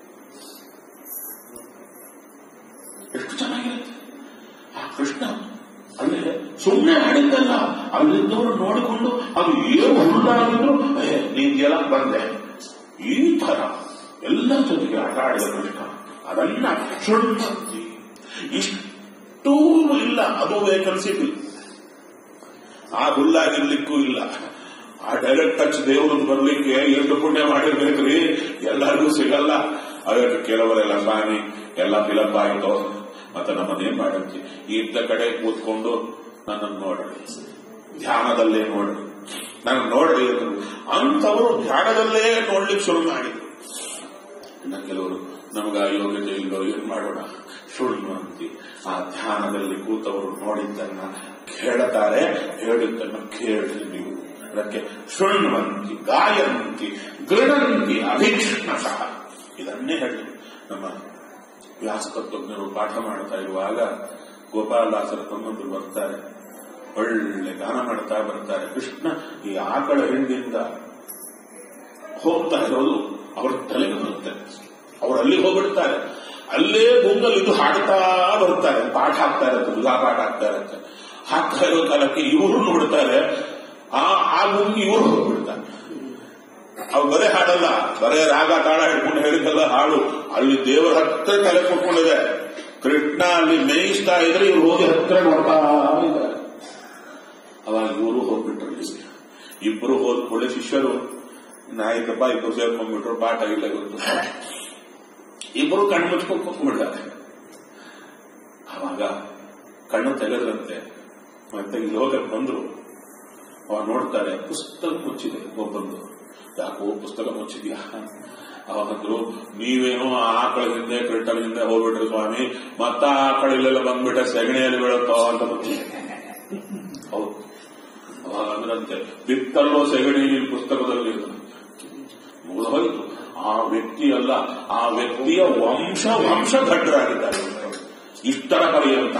ಎಷ್ಟು ಚೆನ್ನಾಗಿರುತ್ತೆ ಆ ಕೃಷ್ಣ. ಅಂದ್ರೆ ಸುಮ್ಮನೆ ಆಡಿದ್ದಲ್ಲ, ಅಲ್ಲಿದ್ದವರು ನೋಡಿಕೊಂಡು ಅದು ಏನು ಹುಲ್ಲಾಗಿದ್ರು ನೀಗೆಲ್ಲ ಬಂದೆ, ಈ ತರ ಎಲ್ಲ ಜೊತೆಗೆ ಆಟ ಆಡಿದ ಕೃಷ್ಣ. ಅದನ್ನ ಶುಣ್ಮಂತಿ ಇಷ್ಟೂ ಇಲ್ಲ, ಅದು ವೇಕೆನ್ಸಿ ಇಲ್ಲ, ಆ ಹುಲ್ಲಾಗಿರ್ಲಿಕ್ಕೂ ಇಲ್ಲ. ಆ ಡೈರೆಕ್ಟ್ ಟಚ್ ದೇವ್ರದ್ದು ಬರ್ಲಿಕ್ಕೆ ಎಷ್ಟು ಪುಣ್ಯ ಮಾಡಿರ್ಬೇಕ್ರಿ, ಎಲ್ಲರಿಗೂ ಸಿಗಲ್ಲ. ಅದಕ್ಕೆ ಕೆಲವರೆಲ್ಲ ಸ್ವಾಮಿ ಎಲ್ಲ ಫಿಲಪ್ ಆಯಿತು, ಮತ್ತೆ ನಮ್ಮನ್ನೇನ್ ಮಾಡುತ್ತೆ, ಇದ್ದ ಕಡೆ ಕೂತ್ಕೊಂಡು ನನ್ನನ್ನು ನೋಡ್ರಿ, ಧ್ಯಾನದಲ್ಲೇ ನೋಡ್ರಿ, ನನ್ನ ನೋಡ್ರಿ ಅಂತವರು ಧ್ಯಾನದಲ್ಲೇ ನೋಡ್ಲಿಕ್ಕೆ ಶುರು ಮಾಡಿದ್ರು. ಇನ್ನ ಕೆಲವರು ನಮಗ ಯೋಗ್ಯತೆ ಇಲ್ಲೋ ಏನ್ ಮಾಡೋಣ, ಶುಣ್ಮಂತಿ ಆ ಧ್ಯಾನದಲ್ಲಿ ಕೂತವರು ನೋಡಿದ್ದನ್ನ ಕೇಳುತ್ತಾರೆ, ಹೇಳಿದ್ದನ್ನು ಕೇಳಿ ನೀವು. ಅದಕ್ಕೆ ಶೃಣ್ವಂತಿ, ಗಾಯಂತಿ, ಗೃಣಂತಿ, ಅಭೀಕ್ಷ್ಣತಃ ಇದನ್ನೇ ಹೇಳಿ. ನಮ್ಮ ವ್ಯಾಸತತ್ವಜ್ಞರು ಪಾಠ ಮಾಡ್ತಾ ಇರುವಾಗ ಗೋಪಾಲದಾಸರ ತಮ್ಮಂದು ಬರ್ತಾರೆ, ಒಳ್ಳೆ ಗಾನ ಮಾಡ್ತಾ ಬರ್ತಾರೆ. ಕೃಷ್ಣ ಈ ಆಕಳ ಹಿಂಡಿಂದ ಹೋಗ್ತಾ ಇರೋದು ಅವರ ತಲೆಗೆ ಬರುತ್ತೆ. ಅವರು ಅಲ್ಲಿಗೆ ಹೋಗ್ಬಿಡ್ತಾರೆ, ಅಲ್ಲೇ ಗುಂಗಲ್ಲಿದ್ದು ಹಾಡ್ತಾ ಬರ್ತಾರೆ, ಪಾಠ ಆಗ್ತಾ ಇರುತ್ತೆ, ದುರ್ಗಾ ಪಾಠ ಆಗ್ತಾ ಇರುತ್ತೆ. ಹಾಕ್ತಾ ಇರೋ ಕಾಲಕ್ಕೆ ಇವರು ನೋಡ್ತಾರೆ, ಆ ಗುಂಗಿ ಇವರು ಹೋಗ್ಬಿಡ್ತಾರೆ. ಅವ್ರು ಬರೇ ಹಾಡಲ್ಲ, ಬರೇ ರಾಗ ತಾಳ ಹಿಡ್ಕೊಂಡು ಹೇಳಿದ್ದಲ್ಲ ಹಾಡು, ಅಲ್ಲಿ ದೇವರ ಹತ್ರ ತಲೆ ಕೊಟ್ಕೊಂಡಿದೆ. ಕೃಷ್ಣ ಅಲ್ಲಿ ಮೇಯಿಸ್ತಾ ಇದ್ರೆ ಇವ್ರು ಹೋಗಿ ಹತ್ರ ನೋಡ್ತಾ ಇದ್ದಾರೆ. ಅವಾಗ ಇವರು ಹೋಗ್ಬಿಟ್ರಲ್ಲಿ, ಇಬ್ರು ಹೋದ್ಕೊಳ್ಳೆ ಶಿಷ್ಯರು ನಾಯಕಪ್ಪ ಇಬ್ರು ಸೇರ್ಕೊಂಡ್ಬಿಟ್ರು, ಪಾಠ ಇಲ್ಲ ಇವತ್ತು, ಇಬ್ರು ಕಣ್ಣು ಮುಚ್ಕೊಂಡು ಕೂತ್ಕೊಂಡ್ಬಿಡ್ತಾರೆ. ಅವಾಗ ಕಣ್ಣು ತೆಗೆದ್ರಂತೆ, ಮತ್ತೆ ಇಲ್ಲಿ ಹೋಗಕ್ಕೆ ಬಂದ್ರು. ಅವಾಗ ನೋಡ್ತಾರೆ ಪುಸ್ತಕ ಮುಚ್ಚಿದೆ, ಒಬ್ಬಂದು ಯಾಕೋ ಪುಸ್ತಕ ಮುಚ್ಚಿದ್ಯಾ? ಅವಾಗಂದ್ರು ನೀವೇನೋ ಆಕಳ ಹಿಂದೆ ಕ್ರಿಟಲ್ ಹಿಂದೆ ಹೋಗ್ಬಿಟ್ರಿ ಸ್ವಾಮಿ, ಮತ್ತ ಆಕಳ ಇಲ್ಲೆಲ್ಲ ಬಂದ್ಬಿಟ್ರೆ ಸೆಗಣಿಯಲ್ಲಿ ಬೀಳುತ್ತೋ ಅಂತ ಮುಚ್ಚಿದೆ. ಹೌದು, ಅವಾಗ ಅಂದ್ರಂತೆ ಬಿತ್ತಲ್ಲೋ ಸೆಗಣಿ ನಿನ್ ಪುಸ್ತಕದಲ್ಲಿ ಮುಗಿದೋಯ್ತು. ಆ ವ್ಯಕ್ತಿ ಅಲ್ಲ, ಆ ವ್ಯಕ್ತಿಯ ವಂಶಘಟ್ಟರಾಗಿದ್ದಾರೆ ಇಷ್ಟರ ಪರ್ಯಂತ.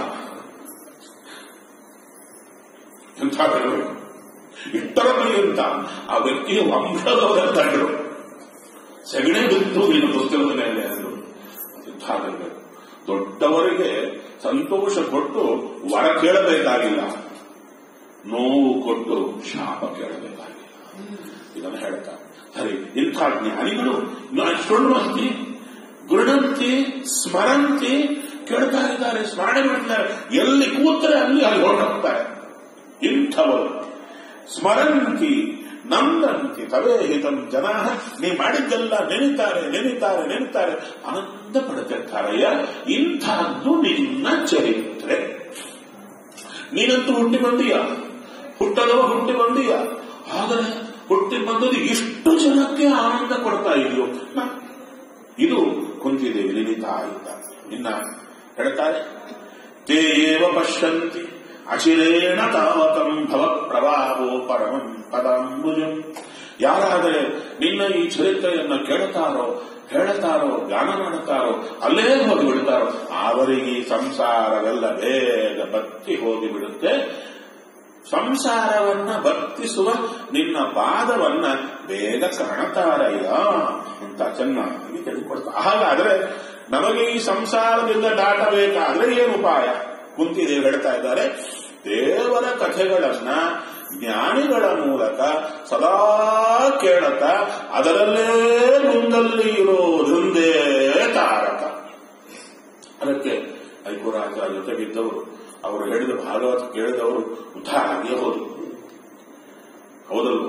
ಎಂಥ ಇಷ್ಟರ ಪರ್ಯಂತ ಆ ವ್ಯಕ್ತಿಯ ವಂಶದವರ ತಂಡರು ಸೆಗಣೆ ಬಿತ್ತು ನೀನು ಪುಸ್ತಕದ ಮೇಲೆ ಅಂದರು. ಇಂಥಾಗಬೇಕು. ದೊಡ್ಡವರಿಗೆ ಸಂತೋಷ ಕೊಟ್ಟು ವರ ಕೇಳಬೇಕಾಗಿಲ್ಲ, ನೋವು ಕೊಟ್ಟು ಶಾಪ ಕೇಳಬೇಕಾಗಿಲ್ಲ. ಇದನ್ನು ಹೇಳ್ತಾರೆ. ಸರಿ, ಇಂಥ ಜ್ಞಾನಿಗಳು ಶೃಣ್ವಂತಿ, ಗೃಣಂತಿ, ಸ್ಮರಂತಿ ಕೇಳ್ತಾ ಇದ್ದಾರೆ, ಸ್ಮರಣೆ ಮಾಡ್ತಾರೆ. ಎಲ್ಲಿ ಕೂತ್ರೆ ಅಲ್ಲಿ ಹೊರಟೋಗ್ತಾರೆ. ಇಂಥವರು ಸ್ಮರಂತಿ ನಂದಂತಿ ತವೇ ಹಿತಂ ಜನ, ನೀ ಮಾಡಿದ್ದೆಲ್ಲ ನೆನೀತಾರೆ, ಆನಂದ ಪಡ್ತಿರ್ತಾರಯ್ಯ. ಇಂಥದ್ದು ನಿನ್ನ ಚರಿತ್ರೆ. ನೀನಂತೂ ಹುಟ್ಟಿ ಬಂದೀಯ, ಹುಟ್ಟದವ ಹುಟ್ಟಿ ಬಂದೀಯ, ಆದರೆ ಹುಟ್ಟಿ ಬಂದದ್ದು ಇಷ್ಟು ಜನಕ್ಕೆ ಆನಂದ ಕೊಡ್ತಾ ಇದೆಯೋ. ಇದು ಕುಂತಿದೇವಿ ನೆನೀತಾ ಇದ್ದ. ಇನ್ನ ಹೇಳ್ತಾರೆ, ತೇ ಏವ ಪಶ್ಯಂತಿ ಅಚಿರೇಣ ತಾವಕಂ ಭವ ಪ್ರವಾಹೋ ಪರಮಂ ಪದಾಂಬುಜಂ. ಯಾರಾದರೆ ನಿನ್ನ ಈ ಚರಿತ್ರೆಯನ್ನ ಕೇಳುತ್ತಾರೋ, ಹೇಳ್ತಾರೋ, ಗಾನ ಮಾಡುತ್ತಾರೋ, ಅಲ್ಲೇ ಹೋಗಿ ಬಿಡುತ್ತಾರೋ ಅವರಿಗೆ ಸಂಸಾರವೆಲ್ಲ ಬೇಗ ಬತ್ತಿ ಹೋಗಿ ಬಿಡುತ್ತೆ. ಸಂಸಾರವನ್ನ ಬತ್ತಿಸುವ ನಿನ್ನ ಪಾದವನ್ನ ಬೇಗ ಕಾಣುತ್ತಾರಯ್ಯ ಅಂತ ಚೆನ್ನಾಗಿ ತಿಳಿದುಕೊಡ್ತಾರೆ. ಹಾಗಾದ್ರೆ ನಮಗೆ ಈ ಸಂಸಾರದಿಂದ ದಾಟಬೇಕಾದ್ರೆ ಏನು ಉಪಾಯ? ಕುಂತಿದೇವಿ ಹೇಳ್ತಾ ಇದ್ದಾರೆ, ದೇವರ ಕಥೆಗಳನ್ನ ಜ್ಞಾನಿಗಳ ಮೂಲಕ ಸದಾ ಕೇಳತ ಅದರಲ್ಲೇ ಮುಂದಲ್ಲಿ ಇರೋದೊಂದೇ ತಾರಕ. ಅದಕ್ಕೆ ಐಕುರಾಜ ಜೊತೆಗಿದ್ದವರು ಅವರು ಹೇಳಿದ ಭಾಗವತ ಕೇಳಿದವರು ಉದ್ಧಾರ ಆಗಿಯೇ ಹೋದರು. ಹೌದಲ್ವ?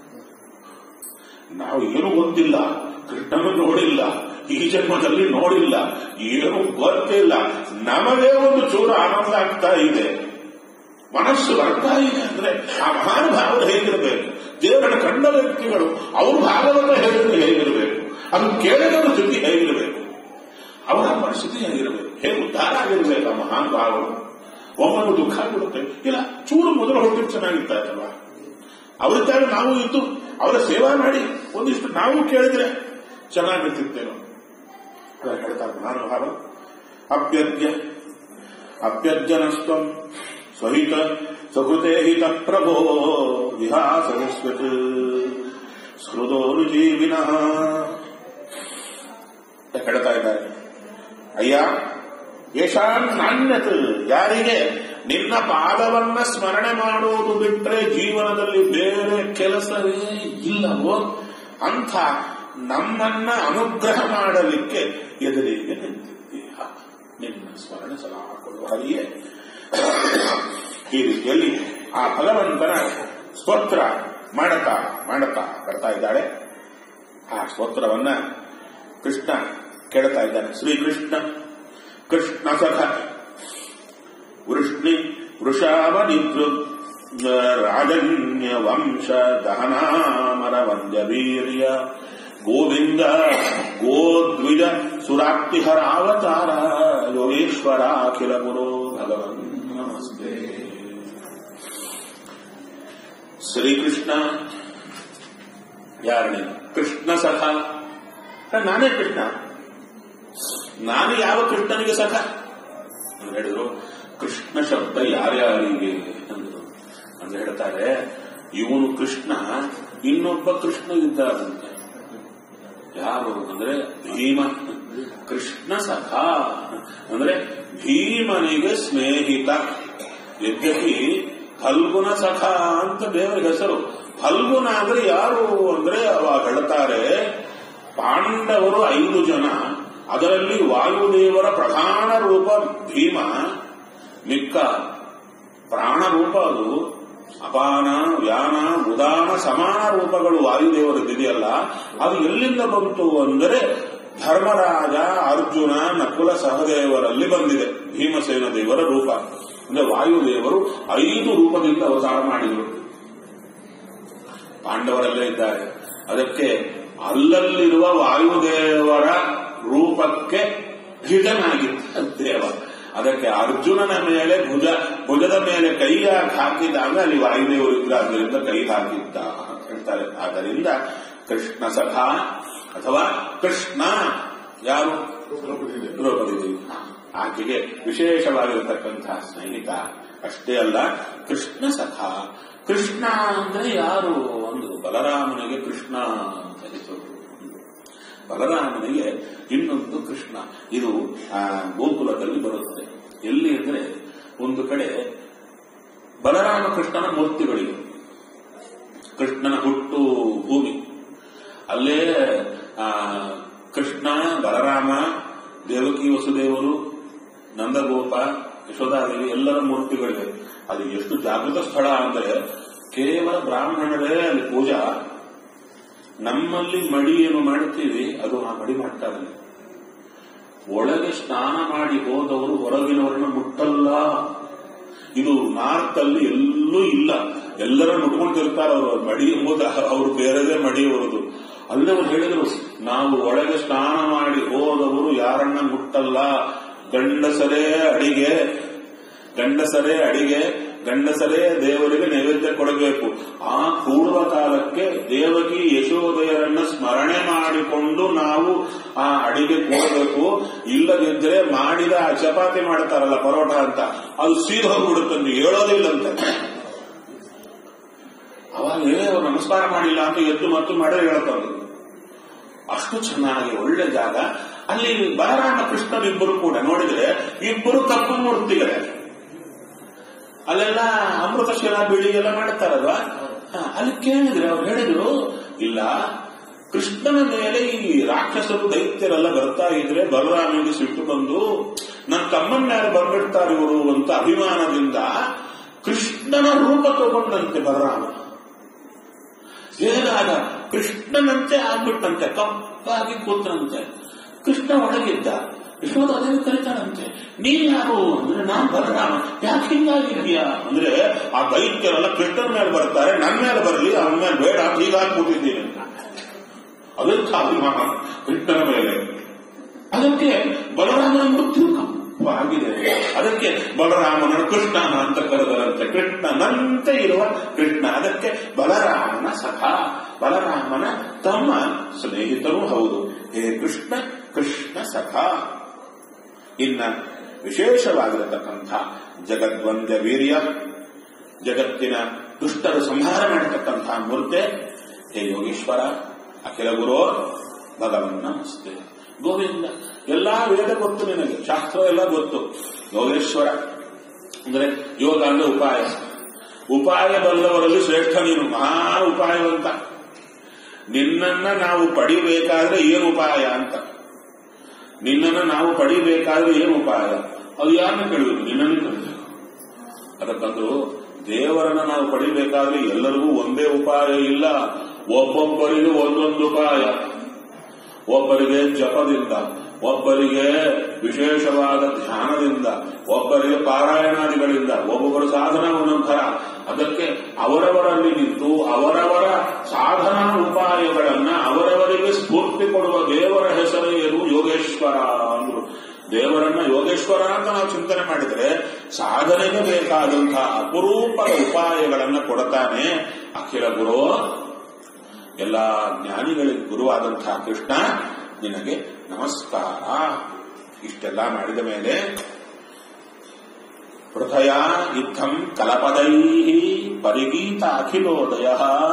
ನಾವು ಏನು ಗೊತ್ತಿಲ್ಲ, ಕೃಷ್ಣನು ನೋಡಿಲ್ಲ, ಈ ಜನ್ಮದಲ್ಲಿ ನೋಡಿಲ್ಲ, ಏನು ಗೊತ್ತಿಲ್ಲ, ನಮಗೆ ಒಂದು ಚೂರು ಆನಂದ ಆಗ್ತಾ ಇದೆ, ಮನಸ್ಸು ಬರ್ತಾ ಇದೆ ಅಂದ್ರೆ ಆ ಮಹಾನುಭಾವರು ಹೇಗಿರಬೇಕು, ದೇವರನ್ನು ಕಂಡ ವ್ಯಕ್ತಿಗಳು ಅವರು ಭಾಗವತ ಹೇಳಿದ್ರೆ ಹೇಗಿರಬೇಕು, ಅದು ಕೇಳಿದವರ ಸ್ಥಿತಿ ಹೇಗಿರಬೇಕು. ಅವರ ಪರಿಸ್ಥಿತಿ ಹೇಗಿರಬೇಕು, ಹೇಗೆ ಉದ್ಧಾರ ಆಗಿರ್ಬೇಕು ಆ ಮಹಾನುಭಾವರು. ಒಮ್ಮೊಮ್ಮೆ ದುಃಖ ಆಗಿರುತ್ತೆ, ಇಲ್ಲ ಚೂರು ಮೊದಲು ಹೊರಟಿದ್ದು ಚೆನ್ನಾಗಿರ್ತಾಯ್ತಲ್ವ, ಅವರಿದ್ದಾಗ ನಾವು ಇದ್ದು ಅವರ ಸೇವಾ ಮಾಡಿ ಒಂದಿಷ್ಟು ನಾವು ಕೇಳಿದ್ರೆ ಚೆನ್ನಾಗಿರ್ತಿರ್ತೇನೋ. ಹೇಳ್ತಾರೆ ಮಹಾನುಭಾವ, ಅಪ್ಯರ್ಜನಸ್ತ್ವಂ ಸ್ವಹಿತ ಸಕೃತೆ ಹಿತ ಪ್ರಭೋ ವಿಹಾಸಸ್ವತ್ ಹೃದೋರುಜೀವಿನಃ. ಹೇಳ್ತಾ ಇದ್ದಾರೆ, ಅಯ್ಯ ಯಶಾನ್ ನಾಣ್ಯತ್, ಯಾರಿಗೆ ನಿನ್ನ ಪಾದವನ್ನ ಸ್ಮರಣೆ ಮಾಡುವುದು ಬಿಟ್ಟರೆ ಜೀವನದಲ್ಲಿ ಬೇರೆ ಕೆಲಸವೇ ಇಲ್ಲವೋ ಅಂಥ ನಮ್ಮನ್ನ ಅನುಗ್ರಹ ಮಾಡಲಿಕ್ಕೆ ಎದುರಿಗೆ ನಿಂತಿದ್ದೀಯ. ನಿನ್ನ ಸ್ಮರಣೆ ಸಲಾ ಕೊಡುವ ಹರಿಯೇ. ಈ ರೀತಿಯಲ್ಲಿ ಆ ಭಗವಂತನ ಸ್ತೋತ್ರ ಮಾಡುತ್ತಾ ಬರ್ತಾ ಇದ್ದಾಳೆ. ಆ ಸ್ತೋತ್ರವನ್ನ ಕೃಷ್ಣ ಕೇಳ್ತಾ ಇದ್ದಾನೆ. ಶ್ರೀಕೃಷ್ಣ ಕೃಷ್ಣ ಸಖ ವೃಷ್ಣಿ ವೃಷಾವನಿಭೃ ರಾಜನ್ಯ ವಂಶ ದಹನಾಮರ ವಂದ್ಯ ವೀರ್ಯ ಗೋವಿಂದ ಗೋದ್ವಿಜ ಸುರಾಕ್ತಿಹರಾವತಾರ ಯೋಗೇಶ್ವರ ಅಖಿಲ ಗುರು ಭಗವನ್ ನಮಸ್ತೆ. ಶ್ರೀಕೃಷ್ಣ ಯಾರನೇ? ಕೃಷ್ಣ ಸಖ. ನಾನೇ ಕೃಷ್ಣ. ನಾನು ಯಾವ ಕೃಷ್ಣನಿಗೆ ಸಖ ಅಂತ ಹೇಳಿದ್ರು. ಕೃಷ್ಣ ಶಬ್ದ ಯಾರ್ಯಾರಿಗೆ ಅಂತ ಹೇಳ್ತಾರೆ. ಇವನು ಕೃಷ್ಣ, ಇನ್ನೊಬ್ಬ ಕೃಷ್ಣ ಇದ್ದಾರಂತೆ. ಯಾರು ಅಂದ್ರೆ ಭೀಮ. ಕೃಷ್ಣ ಸಖ ಅಂದ್ರೆ ಭೀಮನಿಗೆ ಸ್ನೇಹಿತ. ಯದ್ಯಪಿ ಫಲ್ಗುಣ ಸಖ ಅಂತ ದೇವರ ಹೆಸರು. ಫಲ್ಗುಣ ಅಂದ್ರೆ ಯಾರು ಅಂದ್ರೆ ಅವಾಗ ಹೇಳ್ತಾರೆ, ಪಾಂಡವರು 5 ಜನ, ಅದರಲ್ಲಿ ವಾಯುದೇವರ ಪ್ರಧಾನ ರೂಪ ಭೀಮ, ಮಿಕ್ಕ ಪ್ರಾಣ ರೂಪ ಅದು ಅಪಾನ ವ್ಯಾನ ಉದಾನ ಸಮಾನ ರೂಪಗಳು ವಾಯುದೇವರದ್ದಿದೆಯಲ್ಲ, ಅದು ಎಲ್ಲಿಂದ ಬಂತು ಅಂದರೆ ಧರ್ಮರಾಜ ಅರ್ಜುನ ನಕುಲ ಸಹದೇವರಲ್ಲಿ ಬಂದಿದೆ. ಭೀಮಸೇನ ದೇವರ ರೂಪ ಅಂದ್ರೆ ವಾಯುದೇವರು 5 ರೂಪದಿಂದ ಅವತಾರ ಮಾಡಿದರು. ಪಾಂಡವರಲ್ಲೇ ಇದ್ದಾರೆ. ಅದಕ್ಕೆ ಅಲ್ಲಲ್ಲಿರುವ ವಾಯುದೇವರ ರೂಪಕ್ಕೆ ಹಿತನಾಗಿದ್ದ ದೇವ. ಅದಕ್ಕೆ ಅರ್ಜುನನ ಮೇಲೆ ಭುಜದ ಮೇಲೆ ಕೈ ಹಾಕಿದಾಗ ಅಲ್ಲಿ ವಾಯುದೇವರು ಇದ್ದ, ಅದರಿಂದ ಕೈ ಹಾಕಿದ್ದ ಅಂತ ಹೇಳ್ತಾರೆ. ಆದ್ದರಿಂದ ಕೃಷ್ಣ ಸಖ ಅಥವಾ ಕೃಷ್ಣ ಯಾರು? ದ್ರೌಪದಿ ದೇವಿ. ಆಕೆಗೆ ವಿಶೇಷವಾಗಿರತಕ್ಕಂತಹ ಸ್ನೇಹಿತ. ಅಷ್ಟೇ ಅಲ್ಲ, ಕೃಷ್ಣ ಸಖ. ಕೃಷ್ಣ ಅಂದ್ರೆ ಯಾರು? ಒಂದು ಬಲರಾಮನಿಗೆ ಕೃಷ್ಣ ಅಂತ ಹೆಸರು. ಬಲರಾಮನಿಗೆ ಇನ್ನೊಂದು ಕೃಷ್ಣ. ಇದು ಗೋಕುಲದಲ್ಲಿ ಬರುತ್ತದೆ. ಎಲ್ಲಿ ಅಂದ್ರೆ ಒಂದು ಕಡೆ ಬಲರಾಮ ಕೃಷ್ಣನ ಮೂರ್ತಿಗಳಿವೆ. ಕೃಷ್ಣನ ಹುಟ್ಟು ಭೂಮಿ ಅಲ್ಲೇ ಕೃಷ್ಣ, ಬಲರಾಮ, ದೇವಕಿ ವಸುದೇವರು, ನಂದಗೋಪ, ಯಶೋಧಾದೇವಿ ಎಲ್ಲರ ಮೂರ್ತಿಗಳಿವೆ. ಅದು ಎಷ್ಟು ಜಾಗೃತ ಸ್ಥಳ ಅಂದ್ರೆ ಕೇವಲ ಬ್ರಾಹ್ಮಣರೇ ಅಲ್ಲಿ ಪೂಜಾ. ನಮ್ಮಲ್ಲಿ ಮಡಿ ಏನು ಮಾಡ್ತೀವಿ ಅದು ಆ ಮಡಿ ಮಾಡ್ತಾರೆ. ಒಳಗೆ ಸ್ನಾನ ಮಾಡಿ ಹೋದವರು ಹೊರಗಿನವರನ್ನು ಮುಟ್ಟಲ್ಲ. ಇದು ನಾರ್ತ್ ಅಲ್ಲಿ ಎಲ್ಲೂ ಇಲ್ಲ. ಎಲ್ಲರೂ ಮುಟ್ಕೊಂಡಿರ್ತಾರೆ. ಅವರು ಮಡಿ ಎಂಬುದು ಅವರು ಬೇರೆದೇ ಮಡಿ ಅವರದು. ಅಲ್ಲವರು ಹೇಳಿದರು, ನಾವು ಒಳಗೆ ಸ್ನಾನ ಮಾಡಿ ಹೋದವರು ಯಾರನ್ನ ಮುಟ್ಟಲ್ಲ. ಗಂಡಸರೇ ಅಡಿಗೆ, ಗಂಡಸರೇ ದೇವರಿಗೆ ನೈವೇದ್ಯ ಕೊಡಬೇಕು. ಆ ಪೂರ್ವ ಕಾಲಕ್ಕೆ ದೇವಕಿ ಯಶೋದಯರನ್ನ ಸ್ಮರಣೆ ಮಾಡಿಕೊಂಡು ನಾವು ಆ ಅಡಿಗೆ ಕೊಡಬೇಕು. ಇಲ್ಲದಿದ್ದರೆ ಮಾಡಿದ ಚಪಾತಿ ಮಾಡ್ತಾರಲ್ಲ ಪರೋಟ ಅಂತ, ಅದು ಸೀದ ಹೋಗ್ಬಿಡುತ್ತೆ, ಹೇಳೋದಿಲ್ಲಂತೆ. ಅವಾಗ ಅವ್ರು ನಮಸ್ಕಾರ ಮಾಡಿಲ್ಲ ಅಂತ ಎದ್ದು ಮತ್ತು ಮಾಡೇ ಹೇಳ್ತಾರೆ. ಅಷ್ಟು ಚೆನ್ನಾಗಿ ಒಳ್ಳೆ ಜಾಗ. ಅಲ್ಲಿ ಬಲರಾಮ ಕೃಷ್ಣರಿಬ್ಬರು ಕೂಡ ನೋಡಿದ್ರೆ ಇಬ್ಬರು ಕಪ್ಪು ಮೂರ್ತಿಗಳೇ. ಅಲ್ಲೆಲ್ಲ ಅಮೃತಶಿಲ ಬಿಳಿ ಎಲ್ಲ ಮಾಡ್ತಾರಲ್ವಾ, ಅಲ್ಲಿ ಕೇಳಿದ್ರೆ ಅವ್ರು ಹೇಳಿದ್ರು, ಇಲ್ಲ ಕೃಷ್ಣನ ಮೇಲೆ ಈ ರಾಕ್ಷಸರು ದೈತ್ಯರೆಲ್ಲ ಬರ್ತಾ ಇದ್ರೆ ಬಲರಾಮನಿಗೆ ಸಿಟ್ಟು ಬಂದು ನನ್ನ ತಮ್ಮನ್ನ ಯಾರು ಬಂದ್ಬಿಡ್ತಾರೆ ಇವರು ಅಂತ ಅಭಿಮಾನದಿಂದ ಕೃಷ್ಣನ ರೂಪ ತಗೊಂಡಂತೆ ಬಲರಾಮ. ಹೇಗಾಗ ಕೃಷ್ಣನಂತೆ ಆಗ್ಬಿಟ್ಟಂತೆ, ಕಪ್ಪಾಗಿ ಕೂತಂತೆ. ಕೃಷ್ಣ ಒಳಗಿದ್ದ. ಯಶೋಧ ಅದೇ ಕರೀತಾರಂತೆ, ನೀನ್ ಯಾರು ಅಂದ್ರೆ ನಾನ್ ಬಲರಾಮ. ಯಾಕೆ ಹಿಂಗಾಗಿದೆಯಾ ಅಂದ್ರೆ ಆ ದೈತ್ಯರೆಲ್ಲ ಕೃಷ್ಣನ ಮೇಲೆ ಬರ್ತಾರೆ, ನನ್ನ ಮೇಲೆ ಬರಲಿ, ಅವನ ಮೇಲೆ ಬೇಡ, ಹೀಗಾಗಿ ಕೂತಿದ್ದೀನಿ. ಅದಕ್ಕೆ ಅಭಿಮಾನ ಕೃಷ್ಣನ ಮೇಲೆ. ಅದಕ್ಕೆ ಬಲರಾಮನ ಮೃತ್ಯು ಕಪ್ಪಾಗಿದೆ. ಅದಕ್ಕೆ ಬಲರಾಮನ ಕೃಷ್ಣನ ಅಂತ ಕರೆದರಂತೆ. ಕೃಷ್ಣನಂತೆ ಇರುವ ಕೃಷ್ಣ, ಅದಕ್ಕೆ ಬಲರಾಮನ ಸಖ, ಬಲರಾಮನ ತಮ್ಮ, ಸ್ನೇಹಿತರೂ ಹೌದು. ಹೇ ಕೃಷ್ಣ, ಕೃಷ್ಣ ಸಖ. ಇನ್ನ ವಿಶೇಷವಾಗಿರತಕ್ಕಂಥ ಜಗದ್ವಂದ್ಯ ವೀರ್ಯ, ಜಗತ್ತಿನ ದುಷ್ಟರು ಸಂಹಾರ ಮಾಡತಕ್ಕಂಥ ಮೂರ್ತೆ, ಹೇ ಯೋಗೇಶ್ವರ, ಅಖಿಲ ಗುರೋ ಭಗವನ್ ನಮಸ್ತೆ. ಗೋವಿಂದ, ಎಲ್ಲಾ ವೇದ ಗೊತ್ತು ನಿನಗೆ, ಶಾಸ್ತ್ರ ಎಲ್ಲ ಗೊತ್ತು. ಯೋಗೇಶ್ವರ ಅಂದ್ರೆ ಯೋಗ ಅಂದ್ರೆ ಉಪಾಯ, ಉಪಾಯ ಬಲ್ಲವರಲ್ಲಿ ಶ್ರೇಷ್ಠ ನೀನು, ಮಹಾ ಉಪಾಯವಂತ. ನಿನ್ನನ್ನ ನಾವು ಪಡಿಬೇಕಾದ್ರೆ ಏನು ಉಪಾಯ ಅಂತ, ನಿನ್ನನ್ನು ನಾವು ಪಡಿಬೇಕಾದ್ರೆ ಏನು ಉಪಾಯ, ಅದು ಯಾರನ್ನ ಕೇಳಬೇಕು? ನಿನ್ನನ್ನು ಕೇಳಬೇಕು. ಅದಕ್ಕಂದು ದೇವರನ್ನ ನಾವು ಪಡಿಬೇಕಾದ್ರೆ ಎಲ್ಲರಿಗೂ ಒಂದೇ ಉಪಾಯ ಇಲ್ಲ, ಒಬ್ಬೊಬ್ಬರಿಗೆ ಒಂದೊಂದು ಉಪಾಯ. ಒಬ್ಬರಿಗೆ ಜಪದಿಂದ, ಒಬ್ಬರಿಗೆ ವಿಶೇಷವಾದ ಧ್ಯಾನದಿಂದ, ಒಬ್ಬರಿಗೆ ಪಾರಾಯಣಾದಿಗಳಿಂದ, ಒಬ್ಬೊಬ್ಬರ ಸಾಧನ ಒಂದೊಂಥರ. ಅದಕ್ಕೆ ಅವರವರಲ್ಲಿ ನಿಂತು ಅವರವರ ಸಾಧನಾ ಉಪಾಯಗಳನ್ನ ಅವರವರಿಗೆ ಸ್ಫೂರ್ತಿ ಕೊಡುವ ದೇವರ ಹೆಸರು ಏನು? ಯೋಗೇಶ್ವರ ಅಂದ್ರು. ದೇವರನ್ನ ಯೋಗೇಶ್ವರ ಅಂತ ನಾವು ಚಿಂತನೆ ಮಾಡಿದರೆ ಸಾಧನೆಗೆ ಬೇಕಾದಂತಹ ಅಪರೂಪದ ಉಪಾಯಗಳನ್ನ ಕೊಡ್ತಾನೆ ಅಖಿಲ ಗುರು. ಎಲ್ಲ ಜ್ಞಾನಿಗಳಿಗೆ ಗುರುವಾದಂತಹ ಕೃಷ್ಣ, ನಿನಗೆ ನಮಸ್ಕಾರ. ಇಷ್ಟೆಲ್ಲ ಮಾಡಿದ ಮೇಲೆ ಪೃಥಯ ಯುದ್ಧಂ ಕಲಪದೈ ಪರಿಗೀತ ಅಖಿಲೋದಯ.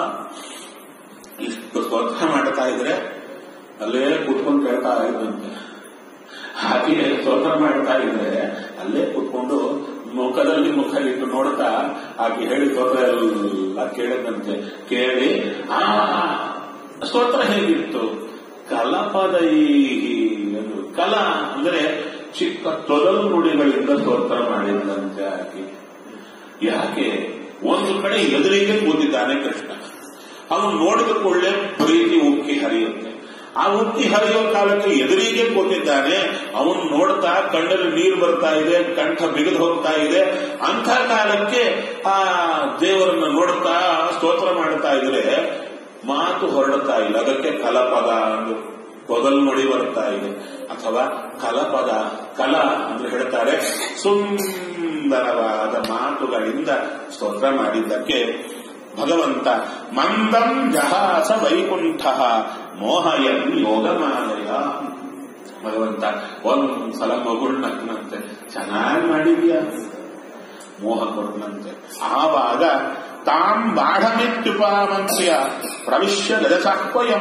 ಇಷ್ಟು ಸ್ತೋತ್ರ ಮಾಡ್ತಾ ಇದ್ರೆ ಅಲ್ಲೇ ಕೂತ್ಕೊಂಡು ಕೇಳ್ತಾ ಇದ್ದಂತೆ. ಹಾಗೆ ಸ್ತೋತ್ರ ಮಾಡ್ತಾ ಇದ್ರೆ ಅಲ್ಲೇ ಕೂತ್ಕೊಂಡು ಮುಖದಲ್ಲಿ ಮುಖ ಇಟ್ಟು ನೋಡ್ತಾ ಆಕೆ ಹೇಳಿ ಸ್ತೋತ್ರ ಎಲ್ಲ ಕೇಳಿದಂತೆ. ಕೇಳಿ ಆ ಸ್ತೋತ್ರ ಹೇಗಿತ್ತು? ಕಲಪದೈ. ಕಲ ಅಂದ್ರೆ ಚಿಕ್ಕ ತೊದಲು ನುಡಿಗಳಿಂದ ಸ್ತೋತ್ರ ಮಾಡಿದಂತೆ ಆಕೆ. ಯಾಕೆ? ಒಂದು ಕಡೆ ಎದುರಿಗೆ ಕೂತಿದ್ದಾನೆ ಕೃಷ್ಣ. ಅವನು ನೋಡಿದ ಕೂಡಲೇ ಪ್ರೀತಿ ಉಕ್ಕಿ ಹರಿಯುತ್ತೆ. ಆ ಉಕ್ಕಿ ಹರಿಯೋ ಕಾಲಕ್ಕೆ ಎದುರಿಗೆ ಕೂತಿದ್ದಾನೆ. ಅವನು ನೋಡ್ತಾ ಕಣ್ಣಲ್ಲಿ ನೀರು ಬರ್ತಾ ಇದೆ, ಕಂಠ ಬಿಗಿದು ಹೋಗ್ತಾ ಇದೆ. ಅಂಥ ಕಾಲಕ್ಕೆ ಆ ದೇವರನ್ನ ನೋಡ್ತಾ ಸ್ತೋತ್ರ ಮಾಡ್ತಾ ಇದ್ರೆ ಮಾತು ಹೊರಡ್ತಾ ಇಲ್ಲ. ಅದಕ್ಕೆ ಕಲಪದ ಅಂದ್ರೆ ತೊದಲು ನುಡಿ ಬರ್ತಾ ಇದೆ, ಅಥವಾ ಕಲಪದ. ಕಲ ಅಂದ್ರೆ ಹೇಳ್ತಾರೆ ಸುಂದರವಾದ ಮಾತುಗಳಿಂದ ಸ್ತೋತ್ರ ಮಾಡಿದ್ದಕ್ಕೆ ಭಗವಂತ ಮಂದಂ ಜಹಾಸ ವೈಕುಂಠ ಮೋಹಯನ್ ಯೋಗಮಾಲಯ. ಭಗವಂತ ಒಂದ್ಸಲ ಮಗುಳ್ನಂತೆ, ಚೆನ್ನಾಗಿ ಮಾಡಿದ್ಯಾ, ಮೋಹ ಕೊಟ್ಟನಂತೆ. ಆವಾಗ ತಾಂ ಬಾಢಮಿತ್ಯುಪಾಮಂತ್ಯ ಪ್ರವಿಶ್ಯ ಗಜಸಾಕ್ವಯಂ.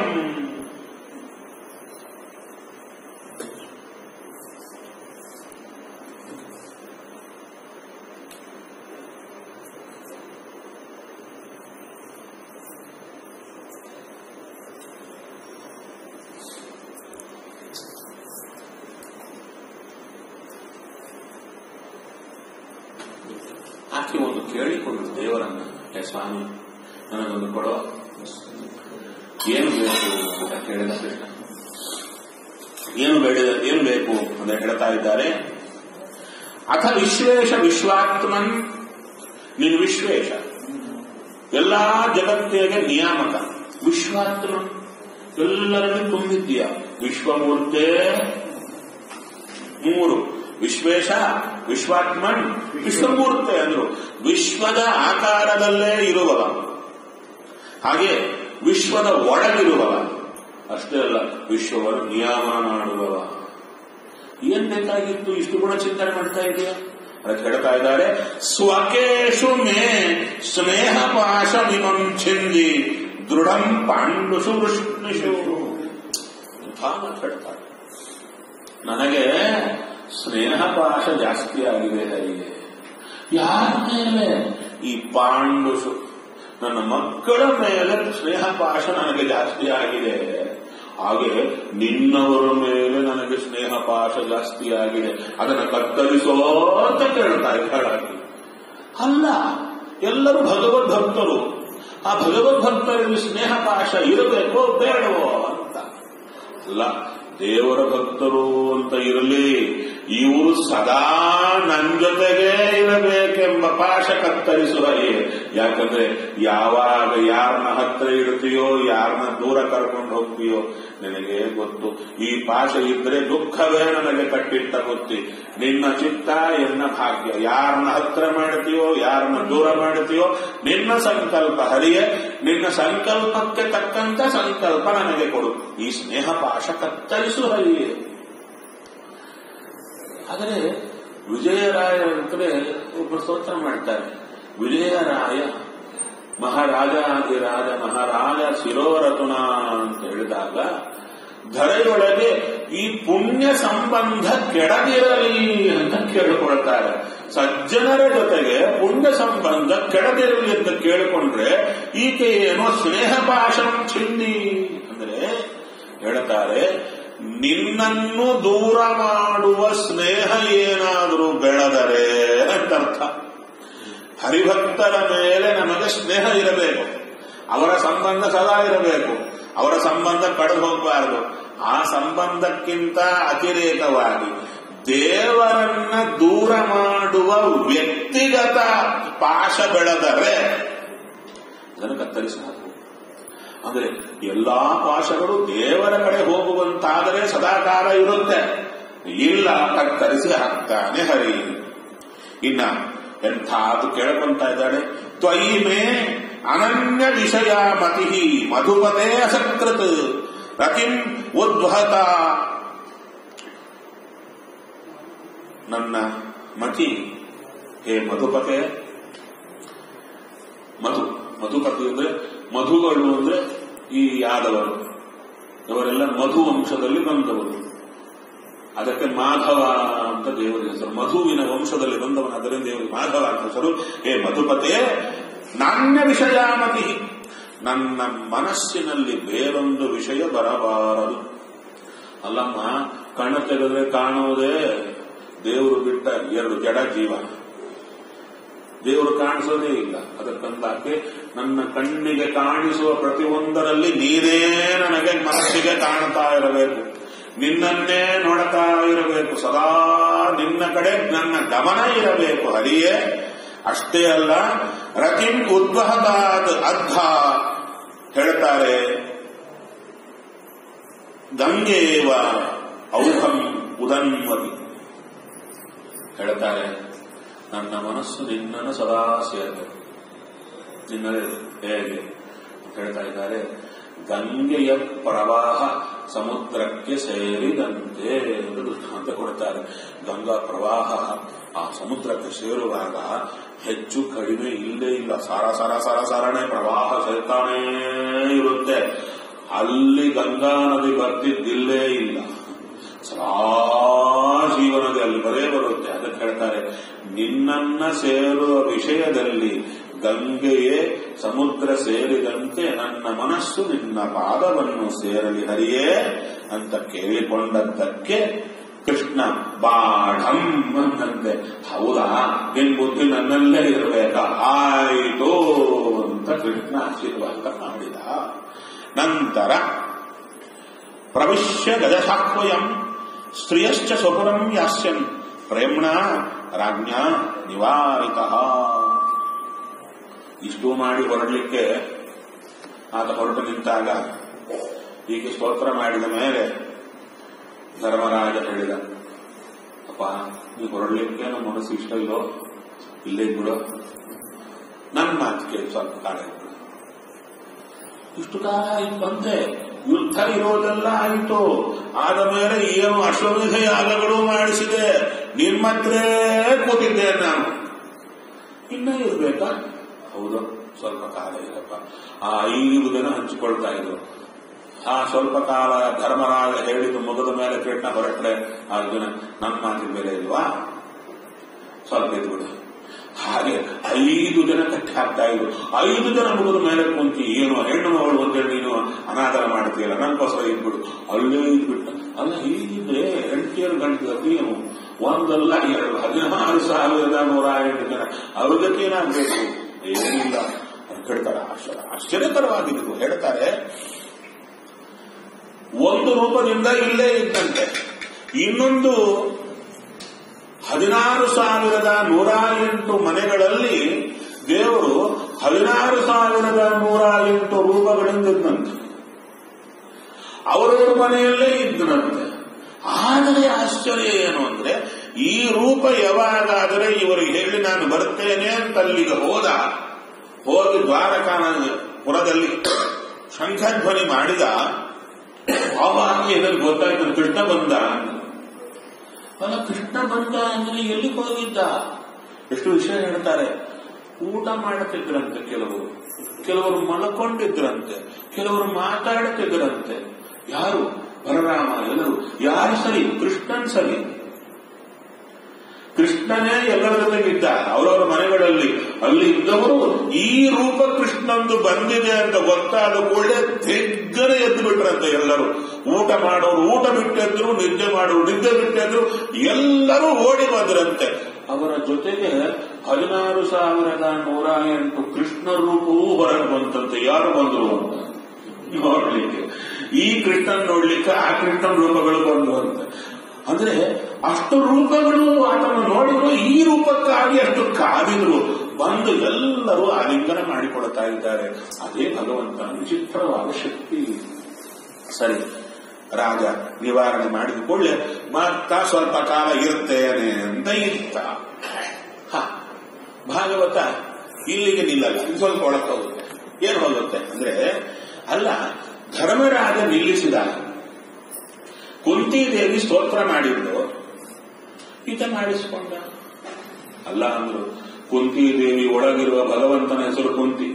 ಆಕೆ ಒಂದು ಕೇಳಿಕೊಂಡು ದೇವರನ್ನ, ಹೇ ಸ್ವಾಮಿ ನನಗೊಂದು ಕೊಡೋ, ಏನು ಬೇಕು ಅಂತ ಕೇಳಿದ ಕೃಷ್ಣ. ಏನು ಬೇಕು ಅಂತ ಹೇಳ್ತಾ ಇದ್ದಾರೆ. ಅಥ ವಿಶ್ವೇಶ ವಿಶ್ವಾತ್ಮನ್, ನೀನು ವಿಶ್ವೇಶ, ಎಲ್ಲಾ ಜಗತ್ತಿಗೆ ನಿಯಾಮಕ. ವಿಶ್ವಾತ್ಮನ್, ಎಲ್ಲರಲ್ಲಿ ತುಂಬಿದ್ದೀಯ. ವಿಶ್ವಮೂರ್ತೆ ಮೂರು, ವಿಶ್ವೇಶ, ವಿಶ್ವಾತ್ಮನ್, ವಿಶ್ವಮೂರ್ತೆ ಅಂದ್ರು. ವಿಶ್ವದ ಆಕಾರದಲ್ಲೇ ಇರುವವ, ಹಾಗೆ ವಿಶ್ವದ ಒಳಗಿರುವವ. ಅಷ್ಟೇ ಅಲ್ಲ, ವಿಶ್ವವನ್ನು ನಿಯಾಮನ ಮಾಡುವವ. ಏನ್ ಬೇಕಾಗಿತ್ತು? ಇಷ್ಟು ಗುಣ ಚಿಂತನೆ ಮಾಡ್ತಾ ಇದೆಯಾ? ಅದಕ್ಕೆ ಹೇಳ್ತಾ ಇದ್ದಾರೆ, ಸ್ವಕೇಶು ಮೇ ಸ್ನೇಹ ಪಾಶಮಿಮಂ ಛಿಂದಿ ದೃಢಂ ಪಾಂಡುಷು ವೃಷ್ಣಿಷು. ಹೇಳ್ತಾರೆ, ನನಗೆ ಸ್ನೇಹ ಪಾಶ ಜಾಸ್ತಿ ಆಗಿದೆ. ಹರಿಗೆ ಯಾರ ಮೇಲೆ? ಈ ಪಾಂಡುಷು, ನನ್ನ ಮಕ್ಕಳ ಮೇಲೆ ಸ್ನೇಹ ಪಾಶ ನನಗೆ ಜಾಸ್ತಿ ಆಗಿದೆ. ಹಾಗೆ ನಿನ್ನವರ ಮೇಲೆ ನನಗೆ ಸ್ನೇಹ ಪಾಶ ಜಾಸ್ತಿ ಆಗಿದೆ. ಅದನ್ನು ಕತ್ತರಿಸೋ ಅಂತ ಕೇಳ್ತಾ ಇದ್ದಾಳೆ. ಅಲ್ಲ, ಎಲ್ಲರೂ ಭಗವದ್ಭಕ್ತರು. ಆ ಭಗವದ್ಭಕ್ತರಲ್ಲಿ ಸ್ನೇಹ ಪಾಶ ಇರಬೇಕೋ ಬೇಡವೋ ಅಂತ ಅಲ್ಲ. ದೇವರ ಭಕ್ತರು ಅಂತ ಇರಲಿ, ಇವರು ಸದಾ ನನ್ನ ಜೊತೆಗೇ ಇರಬೇಕೆಂಬ ಪಾಶ ಕತ್ತರಿಸುವ. ಯಾಕಂದ್ರೆ ಯಾವಾಗ ಯಾರನ್ನ ಹತ್ರ ಇಡ್ತೀಯೋ, ಯಾರನ್ನ ದೂರ ಕರ್ಕೊಂಡು ಹೋಗ್ತೀಯೋ ನಿನಗೆ ಗೊತ್ತು. ಈ ಪಾಶ ಇದ್ರೆ ದುಃಖವೇ ನನಗೆ ಕಟ್ಟಿಟ್ಟ ಗೊತ್ತಿ. ನಿನ್ನ ಚಿತ್ತ ಎನ್ನ ಭಾಗ್ಯ. ಯಾರನ್ನ ಹತ್ರ ಮಾಡ್ತೀಯೋ, ಯಾರನ್ನ ದೂರ ಮಾಡ್ತೀಯೋ ನಿನ್ನ ಸಂಕಲ್ಪ ಹರಿಯೇ. ನಿನ್ನ ಸಂಕಲ್ಪಕ್ಕೆ ತಕ್ಕಂತ ಸಂಕಲ್ಪ ನನಗೆ ಕೊಡು. ಈ ಸ್ನೇಹ ಪಾಶ ಕತ್ತರಿಸು ಹರಿಯೇ. ಆದರೆ ವಿಜಯರಾಯರಂತಲೇ ಒಬ್ಬರು ಸ್ತೋತ್ರ ಮಾಡ್ತಾರೆ. ವಿಜಯರಾಯ ಮಹಾರಾಜಾದಿರಾಜ ಮಹಾರಾಜ ಶಿರೋರತುನ ಅಂತ ಹೇಳಿದಾಗ ಧರೆಯೊಳಗೆ ಈ ಪುಣ್ಯ ಸಂಬಂಧ ಕೆಡದಿರಲಿ ಅಂತ ಕೇಳಿಕೊಳ್ತಾರೆ. ಸಜ್ಜನರ ಜೊತೆಗೆ ಪುಣ್ಯ ಸಂಬಂಧ ಕೆಡದಿರಲಿ ಅಂತ ಕೇಳಿಕೊಂಡ್ರೆ ಈಕೆ ಏನೋ ಸ್ನೇಹ ಪಾಶಂ ಚಿಂದಿ ಅಂದ್ರೆ ಹೇಳ್ತಾರೆ, ನಿನ್ನನ್ನು ದೂರ ಮಾಡುವ ಸ್ನೇಹ ಏನಾದರೂ ಬೆಳೆದರೆ ಅಂತರ್ಥ. ಹರಿಭಕ್ತರ ಮೇಲೆ ನಮಗೆ ಸ್ನೇಹ ಇರಬೇಕು, ಅವರ ಸಂಬಂಧ ಸದಾ ಇರಬೇಕು, ಅವರ ಸಂಬಂಧ ಕಳೆದು ಹೋಗಬಾರದು. ಆ ಸಂಬಂಧಕ್ಕಿಂತ ಅತಿರೇಕವಾಗಿ ದೇವರನ್ನ ದೂರ ಮಾಡುವ ವ್ಯಕ್ತಿಗತ ಪಾಶ ಬೆಳೆದರೆ ಅದನ್ನು ಕತ್ತರಿಸಬೇಕು. ಅಂದರೆ ಎಲ್ಲಾ ಪಾಶಗಳು ದೇವರ ಕಡೆ ಹೋಗುವಂತಾದರೆ ಸದಾಕಾಲ ಇರುತ್ತೆ, ಇಲ್ಲ ಕತ್ತರಿಸಿ ಹಾಕ್ತಾನೆ ಹರಿ. ಇನ್ನ ಎಂಥಾದು ಕೇಳ್ಕೊಂತ ಇದ್ದಾಳೆ. ತ್ವಯಿಮೇ ಅನನ್ಯ ವಿಷಯ ಮತಿ ಮಧುಪತೆ ಅಸಕೃತ್ ರತಿಂ ಉದ್ವಹತ. ನನ್ನ ಮತಿ ಹೇ ಮಧುಪತೆ. ಮಧುಪತಿ ಅಂದ್ರೆ ಮಧುಗಳು ಅಂದ್ರೆ ಈ ಯಾದವರು, ಇವರೆಲ್ಲ ಮಧು ವಂಶದಲ್ಲಿ ಬಂದವರು. ಅದಕ್ಕೆ ಮಾಧವ ಅಂತ ದೇವರ ಹೆಸರು. ಮಧುವಿನ ವಂಶದಲ್ಲಿ ಬಂದವನ, ಅದರಿಂದ ದೇವರಿಗೆ ಮಾಧವ ಅಂತ ಹೆಸರು. ಹೇ ಮಧುಪತೆ ನಾಣ್ಯ ವಿಷಯ ಮತಿ. ನನ್ನ ಮನಸ್ಸಿನಲ್ಲಿ ಬೇರೊಂದು ವಿಷಯ ಬರಬಾರದು. ಅಲ್ಲಮ್ಮ, ಕಣ್ಣು ತೆಗೆದ್ರೆ ಕಾಣುವುದೇ ದೇವರು ಬಿಟ್ಟ ಎರಡು ಜಡ ಜೀವ. ದೇವರು ಕಾಣಿಸೋದೇ ಇಲ್ಲ. ಅದಕ್ಕಂದಾಕೆ ನನ್ನ ಕಣ್ಣಿಗೆ ಕಾಣಿಸುವ ಪ್ರತಿಯೊಂದರಲ್ಲಿ ನೀನೇ ನನಗೆ ಮನಸ್ಸಿಗೆ ಕಾಣ್ತಾ ಇರಬೇಕು, ನಿನ್ನನ್ನೇ ನೋಡ್ತಾ ಇರಬೇಕು, ಸದಾ ನಿನ್ನ ಕಡೆ ನನ್ನ ಗಮನ ಇರಬೇಕು ಹರಿಯೇ. ಅಷ್ಟೇ ಅಲ್ಲ, ರತಿಂ ಉದ್ವಹದಾದ ಅರ್ಧ ಹೇಳ್ತಾರೆ, ಗಂಗೇವ ಔಹಂ ಉದನ್ವತಿ ಹೇಳ್ತಾರೆ. ನನ್ನ ಮನಸ್ಸು ನಿನ್ನನ್ನು ಸದಾ ಸೇರಬೇಕು. ನಿನ್ನದೇ ಹೇಗೆ ಹೇಳ್ತಾ ಇದ್ದಾರೆ, ಗಂಗೆಯ ಪ್ರವಾಹ ಸಮುದ್ರಕ್ಕೆ ಸೇರಿದಂತೆ ಎಂದು ದೃಷ್ಟಾಂತ ಕೊಡ್ತಾರೆ. ಗಂಗಾ ಪ್ರವಾಹ ಆ ಸಮುದ್ರಕ್ಕೆ ಸೇರುವಾಗ ಹೆಚ್ಚು ಕಡಿಮೆ ಇಲ್ಲೇ ಇಲ್ಲ, ಸಾರನೇ ಪ್ರವಾಹ ಸೇರ್ತಾನೇ ಇರುತ್ತೆ. ಅಲ್ಲಿ ಗಂಗಾ ನದಿ ಬರ್ತಿದ್ದಿಲ್ಲೇ ಇಲ್ಲ, ಸದಾ ಜೀವನದಲ್ಲಿ ಅಲ್ಲಿ ಬರೇ ಬರುತ್ತೆ. ಅದಕ್ಕೆ ಹೇಳ್ತಾರೆ, ನಿನ್ನನ್ನ ಸೇರುವ ವಿಷಯದಲ್ಲಿ ಗಂಗೆಯೇ ಸಮುದ್ರ ಸೇರಿದಂತೆ ನನ್ನ ಮನಸ್ಸು ನಿನ್ನ ಪಾದವನ್ನು ಸೇರಲಿ ಹರಿಯೇ ಅಂತ ಕೇಳಿಕೊಂಡದ್ದಕ್ಕೆ ಕೃಷ್ಣ ಬಾಢಂ ಅಂದಂತೆ. ಹೌದಾ, ನಿನ್ ಬುದ್ಧಿ ನನ್ನಲ್ಲೇ ಇರಬೇಕಾ, ಆಯಿತು ಅಂತ ಕೃಷ್ಣ ಆಶೀರ್ವಾದ ಮಾಡಿದ. ನಂತರ ಪ್ರವಿಶ್ಯ ಗಜಸಾಕ್ವಯಂ ಸ್ತ್ರೀಯಶ್ಚ ಸ್ವಪುರಂ ಯಾಸ್ಯನ್ ಪ್ರೇಮ್ಣ ರಾಜ್ಞಾ ನಿವಾರಿತ. ಇಷ್ಟು ಮಾಡಿ ಹೊರಡಲಿಕ್ಕೆ ಆತ ಹೊರಟು ನಿಂತಾಗ ಹೀಗೆ ಸ್ತೋತ್ರ ಮಾಡಿದ ಮೇಲೆ ಧರ್ಮರಾಜ ಹೇಳಿದ, ಅಪ್ಪ ನೀವು ಹೊರಡಲಿಕ್ಕೆ ನಮ್ಮ ಮನಸ್ಸು ಇಷ್ಟ ಇಲ್ಲೋ, ಇಲ್ಲೇ ಬಿಡೋ, ನನ್ನ ಮಾತಿಗೆ ಸ್ವಲ್ಪ ಕಾಲ ಇತ್ತು. ಇಷ್ಟು ಕಾಲ ಆಯ್ತಂತೆ, ಯುದ್ಧ ಇರೋದೆಲ್ಲ ಆಯಿತು. ಆದ ಮೇಲೆ ಏನು ಅಶ್ವಮೇಧ ಯಾಗಗಳು ಮಾಡಿಸಿದೆ, ನಿಮ್ಮತ್ರೇ ಕೂತಿದ್ದೇನೆ ನಾನು, ಇನ್ನೂ ಇರ್ಬೇಕಾ? ಹೌದು, ಸ್ವಲ್ಪ ಕಾಲ ಇರಪ್ಪ. ಆ 5 ದಿನ ಹಂಚಿಕೊಳ್ತಾ ಇದ್ರು. ಆ ಸ್ವಲ್ಪ ಕಾಲ ಧರ್ಮರಾಜ ಹೇಳಿದ್ದು ಮುಗಿದ ಮೇಲೆ ಕೃಷ್ಣ ಹೊರಟ್ರೆ 6 ದಿನ ನಮ್ಮ ಮಾತಿನ ಮೇಲೆ ಇಲ್ವಾ, ಸ್ವಲ್ಪ ಇದ್ಬಿಡು. ಹಾಗೆ 5 ದಿನ ಕಟ್ಟಿ ಹಾಕ್ತಾ ಇದ್ರು. 5 ದಿನ ಮುಗಿದ ಮೇಲೆ ಕುಂತಿ ಏನು ಹೆಣ್ಣು ಮಗಳು ಅಂತೇಳಿ ನೀನು ಅನಾದರ ಮಾಡ್ತೀಯಲ್ಲ, ನನ್ಗೋಸ್ಕರ ಇದ್ಬಿಡು, ಅಲ್ಲೇ ಇದ್ಬಿಟ್ಟು. ಅಲ್ಲ, ಹೀಗಿದ್ರೆ ಹೆಂಡತಿಯರು ಗಂಟೆ ನೀವು ಒಂದಲ್ಲ 2, 16,108 ಜನ ಅವ್ರಿಗೇನಾಗಬೇಕು, ಏನಿಲ್ಲ ಅಂತ ಹೇಳ್ತಾರೆ. ಆಶ್ಚರ್ಯಕರವಾಗಿದ್ದು ಹೇಳ್ತಾರೆ. ಒಂದು ರೂಪದಿಂದ ಇಲ್ಲೇ ಇದ್ದಂತೆ, ಇನ್ನೊಂದು 16,108 ಮನೆಗಳಲ್ಲಿ ದೇವರು 16,108 ರೂಪಗಳಿಂದಿದ್ದಂತೆ. ಅವರವರ ಮನೆಯಲ್ಲೇ ಇದ್ದನಂತೆ. ಆದರೆ ಆಶ್ಚರ್ಯ ಏನು ಅಂದ್ರೆ, ಈ ರೂಪ ಯಾವಾಗಾದರೆ ಇವರಿಗೆ ಹೇಳಿ ನಾನು ಬರ್ತೇನೆ ಅಂತ ಅಲ್ಲಿಗೆ ಹೋಗಿ ದ್ವಾರಕಾಪುರದಲ್ಲಿ ಶಂಖಧ್ವನಿ ಮಾಡಿದ. ಆವಾಗ ಇದರಲ್ಲಿ ಗೊತ್ತಾಯ್ತು ಕೃಷ್ಣ ಬಂದ. ಅಲ್ಲ, ಕೃಷ್ಣ ಬಂದ ಅಂದ್ರೆ ಎಲ್ಲಿ ಹೋಗಿದ್ದ? ಎಷ್ಟು ವಿಷಯ ಹೇಳ್ತಾರೆ. ಊಟ ಮಾಡುತ್ತಿದ್ರಂತೆ ಕೆಲವರು ಮಲ್ಕೊಂಡಿದ್ರಂತೆ, ಕೆಲವರು ಮಾತಾಡುತ್ತಿದ್ರಂತೆ. ಯಾರು? ಬಲರಾಮ. ಎಲ್ಲರೂ ಯಾರು ಸರಿ? ಕೃಷ್ಣನ್ ಸರಿ. ಕೃಷ್ಣನೇ ಎಲ್ಲರ ಜೊತೆಗಿದ್ದ ಅವರವರ ಮನೆಗಳಲ್ಲಿ. ಅಲ್ಲಿ ಇದ್ದವರು ಈ ರೂಪ ಕೃಷ್ಣಂದು ಬಂದಿದೆ ಅಂತ ಗೊತ್ತಾದ ಕೂಡಲೇ ದಿಗ್ಗನೆ ಎದ್ದು ಬಿಟ್ರಂತೆ. ಎಲ್ಲರೂ ಊಟ ಮಾಡೋರು ಊಟ ಬಿಟ್ಟಿದ್ರು, ನಿದ್ದೆ ಮಾಡೋರು ನಿದ್ದೆ ಬಿಟ್ಟಿದ್ರು, ಎಲ್ಲರೂ ಓಡಿ ಬಂದ್ರಂತೆ. ಅವರ ಜೊತೆಗೆ 16,108 ಕೃಷ್ಣ ರೂಪವೂ ಹೊರಗೆ ಬಂತಂತೆ. ಯಾರು ಬಂದ್ರು ಅಂತ ನೋಡ್ಲಿಕ್ಕೆ, ಈ ಕೃಷ್ಣನ್ ನೋಡ್ಲಿಕ್ಕೆ ಆ ಕೃಷ್ಣನ್ ರೂಪಗಳು ಬಂದು ಅಂತ. ಅಂದ್ರೆ ಅಷ್ಟು ರೂಪಗಳು ಆತನ್ನು ನೋಡಿದ್ರು, ಈ ರೂಪಕ್ಕಾಗಿ ಅಷ್ಟು ಕಾದಿದ್ರು. ಬಂದು ಎಲ್ಲರೂ ಆಲಿಂಗನ ಮಾಡಿಕೊಡ್ತಾ ಇದ್ದಾರೆ. ಅದೇ ಭಗವಂತ ವಿಚಿತ್ರವಾದ ಶಕ್ತಿ. ಸರಿ, ರಾಜ ನಿವಾರಣೆ ಮಾಡಿದ ಕೂಡಲೇ ಮತ್ತ ಸ್ವಲ್ಪ ಕಾಲ ಇರ್ತೇನೆ ಅಂತ ಇತ್ತ. ಭಾಗವತ ಇಲ್ಲಿಗೆ ನಿಲ್ಲಲ್ಲ, ಇದು ಸ್ವಲ್ಪ ಒಳಕ್ಕೆ ಹೋಗುತ್ತೆ. ಏನು ಹೋಗುತ್ತೆ ಅಂದ್ರೆ, ಅಲ್ಲ, ಧರ್ಮರಾಜ ನಿಲ್ಲಿಸಿದ, ಕುಂತಿದೇವಿ ಸ್ತೋತ್ರ ಮಾಡಿದ್ದು, ಈತ ಮಾಡಿಸಿಕೊಂಡ. ಅಲ್ಲ ಅಂದ್ರು, ಕುಂತಿದೇವಿ ಒಳಗಿರುವ ಭಗವಂತನ ಹೆಸರು ಕುಂತಿ.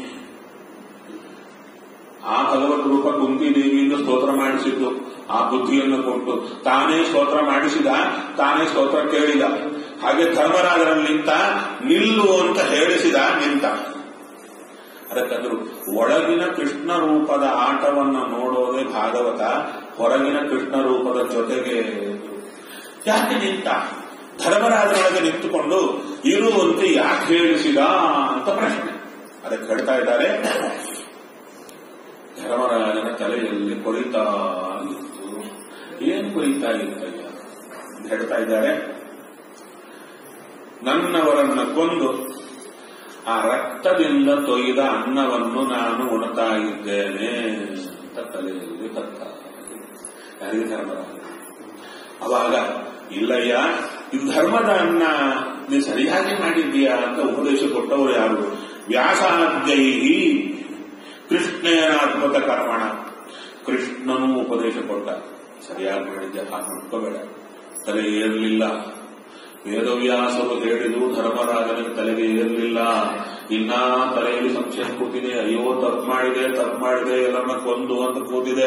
ಆ ಭಗವತ್ ರೂಪ ಕುಂತಿದೇವಿಯಿಂದ ಸ್ತೋತ್ರ ಮಾಡಿಸಿದ್ದು. ಆ ಬುದ್ಧಿಯನ್ನು ಕೊಟ್ಟು ತಾನೇ ಸ್ತೋತ್ರ ಮಾಡಿಸಿದ, ತಾನೇ ಸ್ತೋತ್ರ ಕೇಳಿದ. ಹಾಗೆ ಧರ್ಮರಾಜರಲ್ಲಿ ನಿಂತ, ನಿಲ್ಲು ಅಂತ ಹೇಳಿಸಿದ, ನಿಂತ. ಅದಕ್ಕಂದ್ರು ಒಳಗಿನ ಕೃಷ್ಣ ರೂಪದ ಆಟವನ್ನು ನೋಡೋದೇ ಭಾಗವತ, ಹೊರಗಿನ ಕೃಷ್ಣ ರೂಪದ ಜೊತೆಗೆ. ಯಾಕೆ ನಿಂತ? ಧರ್ಮರಾಜನೊಳಗೆ ನಿಂತುಕೊಂಡು ಇರುವಂತೆ ಯಾಕೆ ಹೇಳಿಸಿದ ಅಂತ ಪ್ರಶ್ನೆ. ಅದಕ್ಕೆ ಹೇಳ್ತಾ ಇದ್ದಾರೆ, ಧರ್ಮರಾಜನ ತಲೆಯಲ್ಲಿ ಕೊರಿತಾ ಇತ್ತು. ಏನ್ ಕೊರಿತಾ ಇತ್ತಯ್ಯ ಅಂತ ಹೇಳ್ತಾ ಇದ್ದಾರೆ. ನನ್ನವರನ್ನ ಕೊಂದು ಆ ರಕ್ತದಿಂದ ತೊಯ್ದ ಅನ್ನವನ್ನು ನಾನು ಉಣ್ತಾ ಇದ್ದೇನೆ ಅಂತ ತಲೆಯಲ್ಲಿ ಕತ್ತ. ಯಾರಿಗೆ? ಧರ್ಮರಾಜ. ಅವಾಗ ಇಲ್ಲಯ್ಯ, ಇದು ಧರ್ಮದ ಅನ್ನ, ನೀನು ಸರಿಯಾಗಿ ಮಾಡಿದ್ದೀಯಾ ಅಂತ ಉಪದೇಶ ಕೊಟ್ಟವರು ಯಾರು? ವ್ಯಾಸಾದ್ಯೈಹಿ ಕೃಷ್ಣೇನ ಅದ್ಭುತ ಕರ್ಮಣ. ಕೃಷ್ಣನೂ ಉಪದೇಶ ಕೊಟ್ಟ. ಸರಿಯಾಗಿ ಮಾಡಿದ್ದೆ, ಹಾಗೆ ಮಾಡ್ಕೋಬೇಡ. ತಲೆ ಏರಲಿಲ್ಲ. ವೇದವ್ಯಾಸರು ಹೇಳಿದ್ರು, ಧರ್ಮರಾಜನಿಗೆ ತಲೆಗೆ ಏರಲಿಲ್ಲ. ಇನ್ನ ತಲೆಯಲ್ಲಿ ಸಂಶಯ ಕೂತಿದೆ. ಅಯ್ಯೋ, ತಪ್ಪು ಮಾಡಿದೆ, ಎಲ್ಲರನ್ನ ಕೊಂದು ಅಂತ ಕೂತಿದೆ.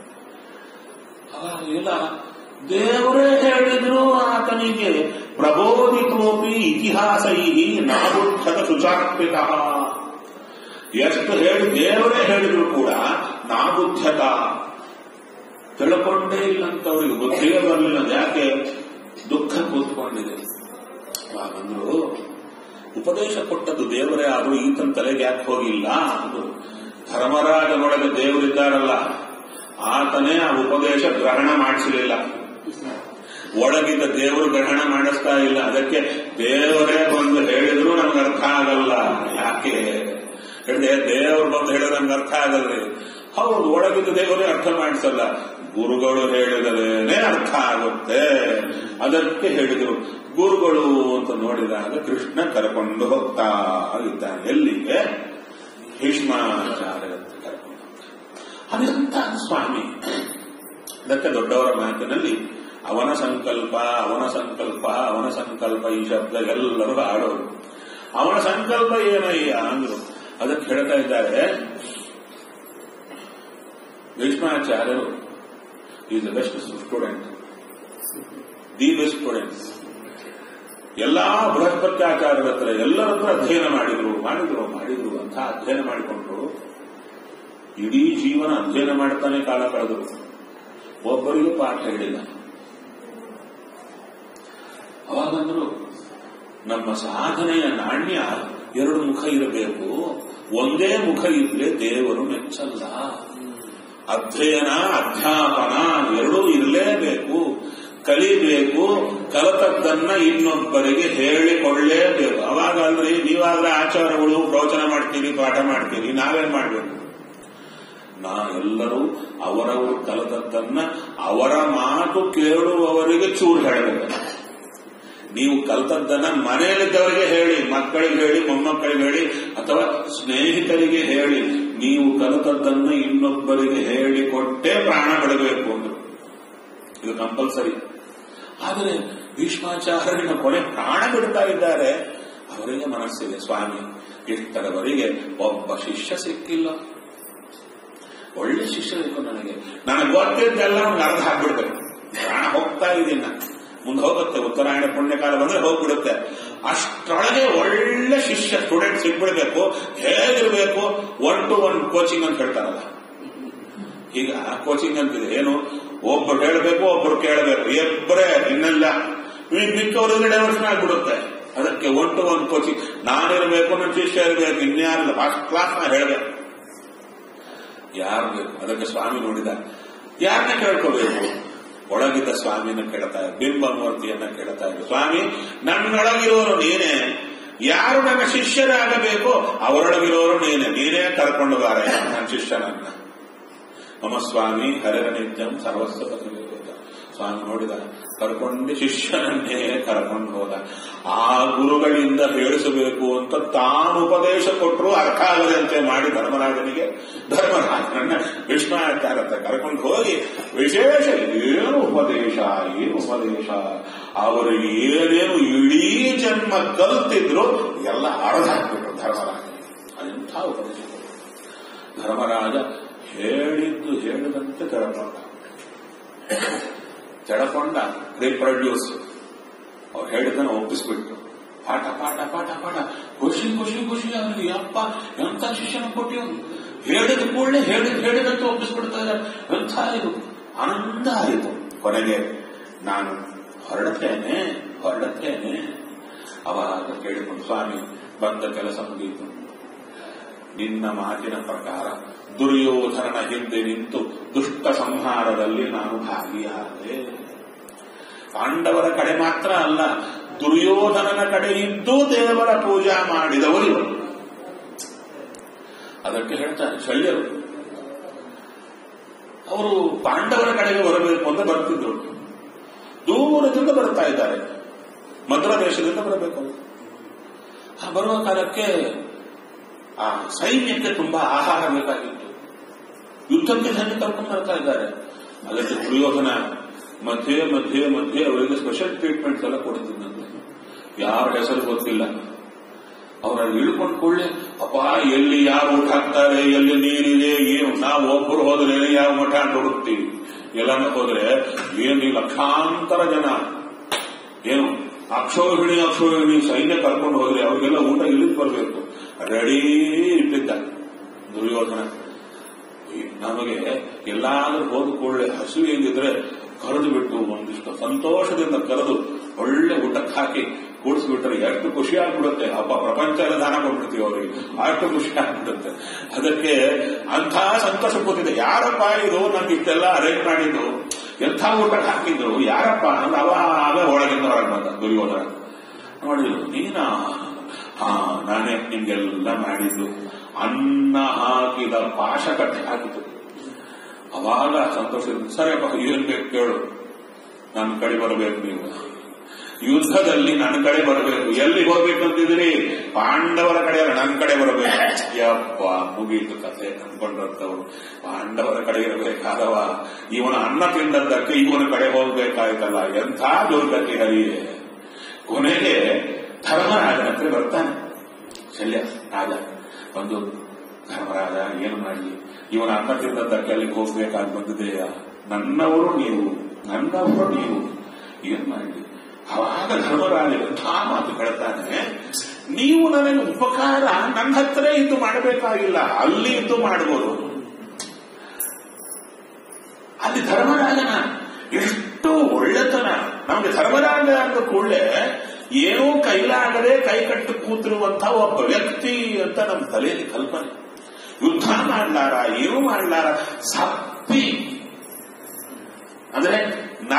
ಇಲ್ಲ, ದೇವರೇ ಹೇಳಿದ್ರು ಆತನಿಗೆ, ಪ್ರಬೋಧಿತೋಪಿ ಇತಿಹಾಸೈ ನಾಬುದ್ಧತ ಸುಚಾರ್ಪಿತ. ಎಷ್ಟು ಹೇಳಿ ದೇವರೇ ಹೇಳಿದ್ರು ಕೂಡ ನಾಬುದ್ಧತ, ತಿಳ್ಕೊಂಡೇ ಇಲ್ಲಂತವರಿಗೆ ಬುದ್ಧಿಯೇ ಬರಲಿಲ್ಲ. ಯಾಕೆ? ದುಃಖ ಕೂತ್ಕೊಂಡಿದೆ. ಬಂದ್ರು, ಉಪದೇಶ ಕೊಟ್ಟದ್ದು ದೇವರೇ ಆದರೂ ಈತನ ತಲೆಗೆ ಯಾಕೆ ಹೋಗಿಲ್ಲ ಅಂದ್ರು. ಧರ್ಮರಾಜನೊಳಗೆ ದೇವರಿದ್ದಾರಲ್ಲ, ಆತನೇ ಆ ಉಪದೇಶ ಗ್ರಹಣ ಮಾಡಿಸಲಿಲ್ಲ. ಒಳಗಿದ್ದ ದೇವರು ಗ್ರಹಣ ಮಾಡಿಸ್ತಾ ಇಲ್ಲ. ಅದಕ್ಕೆ ದೇವರೇ ಬಂದು ಹೇಳಿದ್ರು ನಮ್ಗೆ ಅರ್ಥ ಆಗಲ್ಲ. ಯಾಕೆ ಹೇಳಿದೆ? ದೇವರು ಬಂದು ಹೇಳಿದ್ರೆ ನಮ್ಗೆ ಅರ್ಥ ಆಗಲ್ರಿ. ಹೌದು, ಒಳಗಿದ್ದ ದೇವರೇ ಅರ್ಥ ಮಾಡಿಸಲ್ಲ, ಗುರುಗಳು ಹೇಳಿದರೇನೆ ಅರ್ಥ ಆಗುತ್ತೆ. ಅದಕ್ಕೆ ಹೇಳಿದರು. ಗುರುಗಳು ಅಂತ ನೋಡಿದಾಗ ಕೃಷ್ಣ ಕರ್ಕೊಂಡು ಹೋಗ್ತಾ ಇದ್ದಾನೆ. ಎಲ್ಲಿಗೆ? ಭೀಷ್ಮಾಚಾರ್ಯರಂತೆ ಕರ್ಕೊಂಡು. ಅದಂತ ಸ್ವಾಮಿ. ಅದಕ್ಕೆ ದೊಡ್ಡವರ ಮಾತಿನಲ್ಲಿ ಅವನ ಸಂಕಲ್ಪ ಈ ಶಬ್ದ ಎಲ್ಲರೂ ಆಡೋರು. ಅವನ ಸಂಕಲ್ಪ ಏನಯ್ಯ ಅಂದ್ರು. ಅದಕ್ಕೆ ಹೇಳ್ತಾ ಇದ್ದಾರೆ, ಭೀಷ್ಮಾಚಾರ್ಯರು is the best student, the best student. ಎಲ್ಲಾ ಬೃಹಸ್ಪತ್ಯಾಚಾರ್ಯರ ಹತ್ರ ಎಲ್ಲರ ಹತ್ರ ಅಧ್ಯಯನ ಮಾಡಿದ್ರು ಅಂತ ಅಧ್ಯಯನ ಮಾಡಿಕೊಂಡ್ರು. ಇಡೀ ಜೀವನ ಅಧ್ಯಯನ ಮಾಡ್ತಾನೆ ಕಾಲ ಕಳೆದರು. ಒಬ್ಬರಿಗೂ ಪಾಠ ಹೇಳಿಲ್ಲ. ಅವಾಗಂದ್ರು, ನಮ್ಮ ಸಾಧನೆಯ ನಾಣ್ಯ ಎರಡು ಮುಖ ಇರಬೇಕು. ಒಂದೇ ಮುಖ ಇದ್ರೆ ದೇವರು ಮೆಚ್ಚಲ್ಲ. ಅಧ್ಯಯನ ಅಧ್ಯಾಪನ ಎರಡೂ ಇರಲೇಬೇಕು. ಕಲಿಬೇಕು, ಕಲಿತದ್ದನ್ನ ಇನ್ನೊಬ್ಬರಿಗೆ ಹೇಳಿಕೊಳ್ಳೇಬೇಕು. ಅವಾಗಲ್ರಿ ನೀವಾದ್ರೆ ಆಚಾರಗಳು ಪ್ರವಚನ ಮಾಡ್ತೀರಿ, ಪಾಠ ಮಾಡ್ತೀರಿ, ನಾವೇನ್ ಮಾಡ್ಬೇಕು? ಎಲ್ಲರೂ ಅವರವರು ಕಲಿತದ್ದನ್ನ ಅವರ ಮಾತು ಕೇಳುವವರಿಗೆ ಚೂರು ಹೇಳಬೇಕು. ನೀವು ಕಲಿತದ್ದನ್ನ ಮನೆಯಲ್ಲಿದ್ದವರಿಗೆ ಹೇಳಿ, ಮಕ್ಕಳಿಗೆ ಹೇಳಿ, ಮೊಮ್ಮಕ್ಕಳಿಗೆ ಹೇಳಿ, ಅಥವಾ ಸ್ನೇಹಿತರಿಗೆ ಹೇಳಿ. ನೀವು ಕಲಿತದ್ದನ್ನ ಇನ್ನೊಬ್ಬರಿಗೆ ಹೇಳಿಕೊಟ್ಟೇ ಪ್ರಾಣ ಬೆಳಗಬೇಕು ಅಂದ್ರು. ಇದು ಕಂಪಲ್ಸರಿ. ಆದರೆ ಭೀಷ್ಮಾಚಾರ್ಯನ ಕೊನೆ ಪ್ರಾಣ ಬಿಡ್ತಾ ಇದ್ದಾರೆ. ಅವರಿಗೆ ಮನಸ್ಸಿದೆ, ಸ್ವಾಮಿ ಇಷ್ಟರವರೆಗೆ ಒಬ್ಬ ಶಿಷ್ಯ ಸಿಕ್ಕಿಲ್ಲ, ಒಳ್ಳೆ ಶಿಷ್ಯ ಬೇಕು ನನಗೆ ಗೊತ್ತಿದ್ದೆಲ್ಲ ಅವ್ನಿಗೆ ಅರ್ಧ ಹಾಕ್ಬಿಡ್ಬೇಕು. ಪ್ರಾಣ ಹೋಗ್ತಾ ಇದೀನಿ, ಮುಂದೆ ಹೋಗುತ್ತೆ, ಉತ್ತರಾಯಣ ಪುಣ್ಯಕಾಲ ಬಂದ್ರೆ ಹೋಗ್ಬಿಡುತ್ತೆ. ಅಷ್ಟೊಳಗೆ ಒಳ್ಳೆ ಶಿಷ್ಯ ಸ್ಟೂಡೆಂಟ್ ಸಿಗ್ಬಿಡ್ಬೇಕು. ಹೇಗಿರ್ಬೇಕು? 1-to-1 ಕೋಚಿಂಗ್ ಅಂತ ಹೇಳ್ತಾರಲ್ಲ, ಈಗ ಕೋಚಿಂಗ್ ಅಂತಿದೆ. ಏನು? ಒಬ್ಬರು ಹೇಳಬೇಕು, ಒಬ್ಬರು ಕೇಳಬೇಕು, ಇಬ್ಬರೇ, ಇನ್ನೆಲ್ಲ ಮಿಕ್ಕವರಿಗೆ ಡೈವರ್ಷನ್ ಆಗ್ಬಿಡುತ್ತೆ. ಅದಕ್ಕೆ 1-to-1 ಕೋಚಿಂಗ್. ನಾನಿರ್ಬೇಕು, ನನ್ನ ಶಿಷ್ಯ ಇರಬೇಕು, ಇನ್ಯಾರಿಲ್ಲ, ಫಸ್ಟ್ ಕ್ಲಾಸ್ ನಾ ಹೇಳಬೇಕು. ಯಾರು ಬೇಕು? ಅದಕ್ಕೆ ಸ್ವಾಮಿ ನೋಡಿದ, ಯಾರನ್ನ ಕೇಳ್ಕೋಬೇಕು? ಒಳಗಿದ್ದ ಸ್ವಾಮಿನ ಕೇಳ್ತಾ ಇದ್ರು, ಬಿಂಬಮೂರ್ತಿಯನ್ನ ಕೇಳ್ತಾ ಇದ್ರು. ಸ್ವಾಮಿ, ನನ್ನೊಳಗಿರೋರು ನೀನೇ, ಯಾರು ನನ್ನ ಶಿಷ್ಯರಾಗಬೇಕು ಅವರೊಳಗಿರೋರು ನೀನೇ ಕರ್ಕೊಂಡು ಬಾರ ನನ್ನ ಶಿಷ್ಯನನ್ನ. ನಮ್ಮ ಸ್ವಾಮಿ ಹರಿರ ನಿತ್ಯಂ ಸರ್ವಸ್ವ ಪತಿವೇದ. ಸ್ವಾಮಿ ನೋಡಿದ, ಕರ್ಕೊಂಡು ಶಿಷ್ಯನನ್ನೇ ಕರ್ಕೊಂಡು ಹೋದ. ಆ ಗುರುಗಳಿಂದ ಹೇಳಿಸಬೇಕು ಅಂತ ತಾನು ಉಪದೇಶ ಕೊಟ್ಟರು ಅರ್ಥ ಆಗದಂತೆ ಮಾಡಿ ಧರ್ಮರಾಜನನ್ನ ಭೀಷ್ಮಾಚಾರ್ಯ ಕರ್ಕೊಂಡು ಹೋಗಿ ವಿಶೇಷ ಏನು ಉಪದೇಶ ಅವರು ಏನೇನು ಇಡೀ ಜನ್ಮ ಕಲ್ತಿದ್ರು ಎಲ್ಲ ಅರ್ಧ ಹಾಕ್ಬಿಟ್ರು ಧರ್ಮರಾಜ. ಅದೆಂಥ ಉಪದೇಶ! ಧರ್ಮರಾಜ ಹೇಳಿದಂತೆ ತೆಳಕೊಂಡ ರೀಪ್ರೊಡ್ಯೂಸ್. ಅವ್ರು ಹೇಳಿದ್ದನ್ನು ಒಪ್ಪಿಸ್ಬಿಟ್ಟು ಪಾಠ ಪಾಠ ಪಾಠ ಪಾಠ, ಖುಷಿ ಅವನಿಗೆ. ಅಪ್ಪ ಎಂಥ ಶಿಕ್ಷಣ ಕೊಟ್ಟಿವ್, ಹೇಳಿದ ಕೂಡಲೇ ಹೇಳಿದಂತೆ ಒಪ್ಪಿಸ್ಬಿಡ್ತಾ ಇದ್ದಾರೆ. ಎಂಥ ಇದು ಆನಂದ ಆಯಿತು. ಕೊನೆಗೆ ನಾನು ಹೊರಡುತ್ತೇನೆ. ಅವಾಗ ಕೇಳಿಕೊಂಡು, ಸ್ವಾಮಿ ಬಂದ ಕೆಲಸ ಮುಗಿಯಿತು. ನಿನ್ನ ಮಾತಿನ ಪ್ರಕಾರ ದುರ್ಯೋಧನನ ಹಿಂದೆ ನಿಂತು ದುಷ್ಟ ಸಂಹಾರದಲ್ಲಿ ನಾನು ಭಾಗಿಯಾದೆ. ಪಾಂಡವರ ಕಡೆ ಮಾತ್ರ ಅಲ್ಲ, ದುರ್ಯೋಧನನ ಕಡೆ ಇದ್ದು ದೇವರ ಪೂಜಾ ಮಾಡಿದವರು ಇವರು. ಅದಕ್ಕೆ ಹೇಳ್ತಾರೆ ಶಲ್ಯರು, ಅವರು ಪಾಂಡವರ ಕಡೆಗೆ ಬರಬೇಕು ಅಂತ ಬರ್ತಿದ್ರು. ದೂರದಿಂದ ಬರ್ತಾ ಇದ್ದಾರೆ, ಮಧುರ ದೇಶದಿಂದ ಬರಬೇಕು. ಬರುವ ಕಾಲಕ್ಕೆ ಆ ಸೈನ್ಯಕ್ಕೆ ತುಂಬಾ ಆಹಾರ ಬೇಕಾಗಿತ್ತು. ಯುದ್ಧಕ್ಕೆ ಜನ ಕರ್ಕೊಂಡು ಬರ್ತಾ ಇದ್ದಾರೆ. ಅದಕ್ಕೆ ದುರ್ಯೋಧನ ಮಧ್ಯೆ ಅವರಿಗೆ ಸ್ಪೆಷಲ್ ಟ್ರೀಟ್ಮೆಂಟ್ ಎಲ್ಲ ಕೊಡ್ತಿದ್ದಂತೆ. ಯಾರ ಹೆಸರು ಗೊತ್ತಿಲ್ಲ. ಅವರ ಇಳ್ಕೊಂಡು ಕೂಡಲೇ, ಅಪ್ಪ ಎಲ್ಲಿ ಯಾವ ಊಟ ಹಾಕ್ತಾರೆ, ಎಲ್ಲಿ ನೀರಿದೆ, ಏನು ನಾವು ಒಬ್ಬರು ಹೋದ್ರೆ ಯಾವ ಮಠ ಅಂತ ಹುಡುಕ್ತೀವಿ. ಎಲ್ಲಾನ ಹೋದ್ರೆ ಏನು ಲಕ್ಷಾಂತರ ಜನ, ಏನು ಅಕ್ಷೋಹಿಣಿ ಸೈನ್ಯ ಕರ್ಕೊಂಡು ಹೋದ್ರೆ ಅವ್ರಿಗೆಲ್ಲ ಊಟ ಇಳಿದು ಬರಬೇಕು. ರೆಡಿ ಇಟ್ಟಿದ್ದ ದುರ್ಯೋಧನ. ನಮಗೆ ಎಲ್ಲಾದ್ರೂ ಹೋದ ಕೂಡಲೇ ಹಸಿವು ಹೆಂಗಿದ್ರೆ ಕರೆದು ಬಿಟ್ಟು ಒಂದಿಷ್ಟು ಸಂತೋಷದಿಂದ ಕರೆದು ಒಳ್ಳೆ ಊಟಕ್ಕೆ ಹಾಕಿ ಕೂಡಿಸ್ಬಿಟ್ರೆ ಎಷ್ಟು ಖುಷಿ ಆಗ್ಬಿಡುತ್ತೆ. ಹಬ್ಬ ಪ್ರಪಂಚ ಎಲ್ಲ ದಾನ ಕೊಟ್ಬಿಡ್ತೀವಿ ಅವ್ರಿಗೆ, ಅಷ್ಟು ಖುಷಿ ಆಗ್ಬಿಡುತ್ತೆ. ಅದಕ್ಕೆ ಅಂಥ ಸಂತೋಷ ಕೂತಿದೆ. ಯಾರಪ್ಪ ಇದು ನಮ್ಗೆ ಇಷ್ಟೆಲ್ಲ ಅರೇಂಜ್ ಮಾಡಿದ್ದು, ಎಂಥ ಊಟಕ್ಕೆ ಹಾಕಿದ್ರು, ಯಾರಪ್ಪ ಅಂದ್ರೆ ಅವಾಗ ಒಳಗಿಂದ ಹೊರಗೆ ಬಂದ ದುರ್ಯೋಧನ. ನೋಡಿದ್ರು, ನೀನಾ? ನಾನೇ ನಿಮ್ಗೆಲ್ಲ ಮಾಡಿದ್ದು. ಅನ್ನ ಹಾಕಿದ ಪಾಶ ಕಟ್ಟಿ ಹಾಕಿತು. ಅವಾಗ ಸಂತೋಷದಿಂದ, ಸರಿಯಪ್ಪ ಏನ್ ಬೇಕು ಕೇಳು, ನನ್ನ ಕಡೆ ಬರಬೇಕು, ನೀವು ಯುದ್ಧದಲ್ಲಿ ನನ್ನ ಕಡೆ ಬರಬೇಕು. ಎಲ್ಲಿ ಹೋಗ್ಬೇಕು ಅಂತಿದ್ರಿ? ಪಾಂಡವರ ಕಡೆ ಅಲ್ಲ, ನನ್ನ ಕಡೆ ಬರಬೇಕು. ಯಪ್ಪ ಮುಗೀತು ಕಥೆ ಅನ್ಕೊಂಡ್ರಂತವ್ರು. ಪಾಂಡವರ ಕಡೆ ಇರಬೇಕಾದವ ಇವನ ಅನ್ನ ತಿಂದದ್ದಕ್ಕೆ ಇವನ ಕಡೆ ಹೋಗ್ಬೇಕಾಯ್ತಲ್ಲ, ಎಂಥ ದುರ್ಗತಿ ಹರಿಯೇ. ಕೊನೆಗೆ ಧರ್ಮರಾಜನ ಹತ್ರ ಬರ್ತಾನೆ ಶಲ್ಯ ರಾಜ. ಒಂದು ಧರ್ಮರಾಜ ಏನು ಮಾಡಲಿ, ಇವನ ಅನ್ನ ತಿಂದದ್ದಕ್ಕೆ ಅಲ್ಲಿಗೆ ಹೋಗ್ಬೇಕಾಗಿ ಬಂದಿದೆಯ, ನನ್ನವರು ನೀವು ಏನ್ ಮಾಡಲಿ? ಅವಾಗ ಧರ್ಮರಾಜ ಮಾತು ಹೇಳ್ತಾನೆ, ನೀವು ನನಗೆ ಉಪಕಾರ ನನ್ನ ಹತ್ರ ಇದ್ದು ಮಾಡಬೇಕಾಗಿಲ್ಲ, ಅಲ್ಲಿ ಇದ್ದು ಮಾಡಬಹುದು. ಅಲ್ಲಿ ಧರ್ಮರಾಜನ ಎಷ್ಟು ಒಳ್ಳೆತನ. ನಮಗೆ ಧರ್ಮರಾಜ ಅಂದ ಕೂಡಲೇ ಏನೂ ಕೈಲಾಗದೆ ಕೈ ಕಟ್ಟು ಕೂತಿರುವಂತಹ ಒಬ್ಬ ವ್ಯಕ್ತಿ ಅಂತ ನಮ್ಮ ತಲೆಯಲ್ಲಿ ಕಲ್ಪನೆ. ಯುದ್ಧ ಮಾಡ್ಲಾರ, ಏನು ಮಾಡ್ಲಾರ, ಸಪ್ಪಿ ಅಂದ್ರೆ ನರಸಪ್ಪ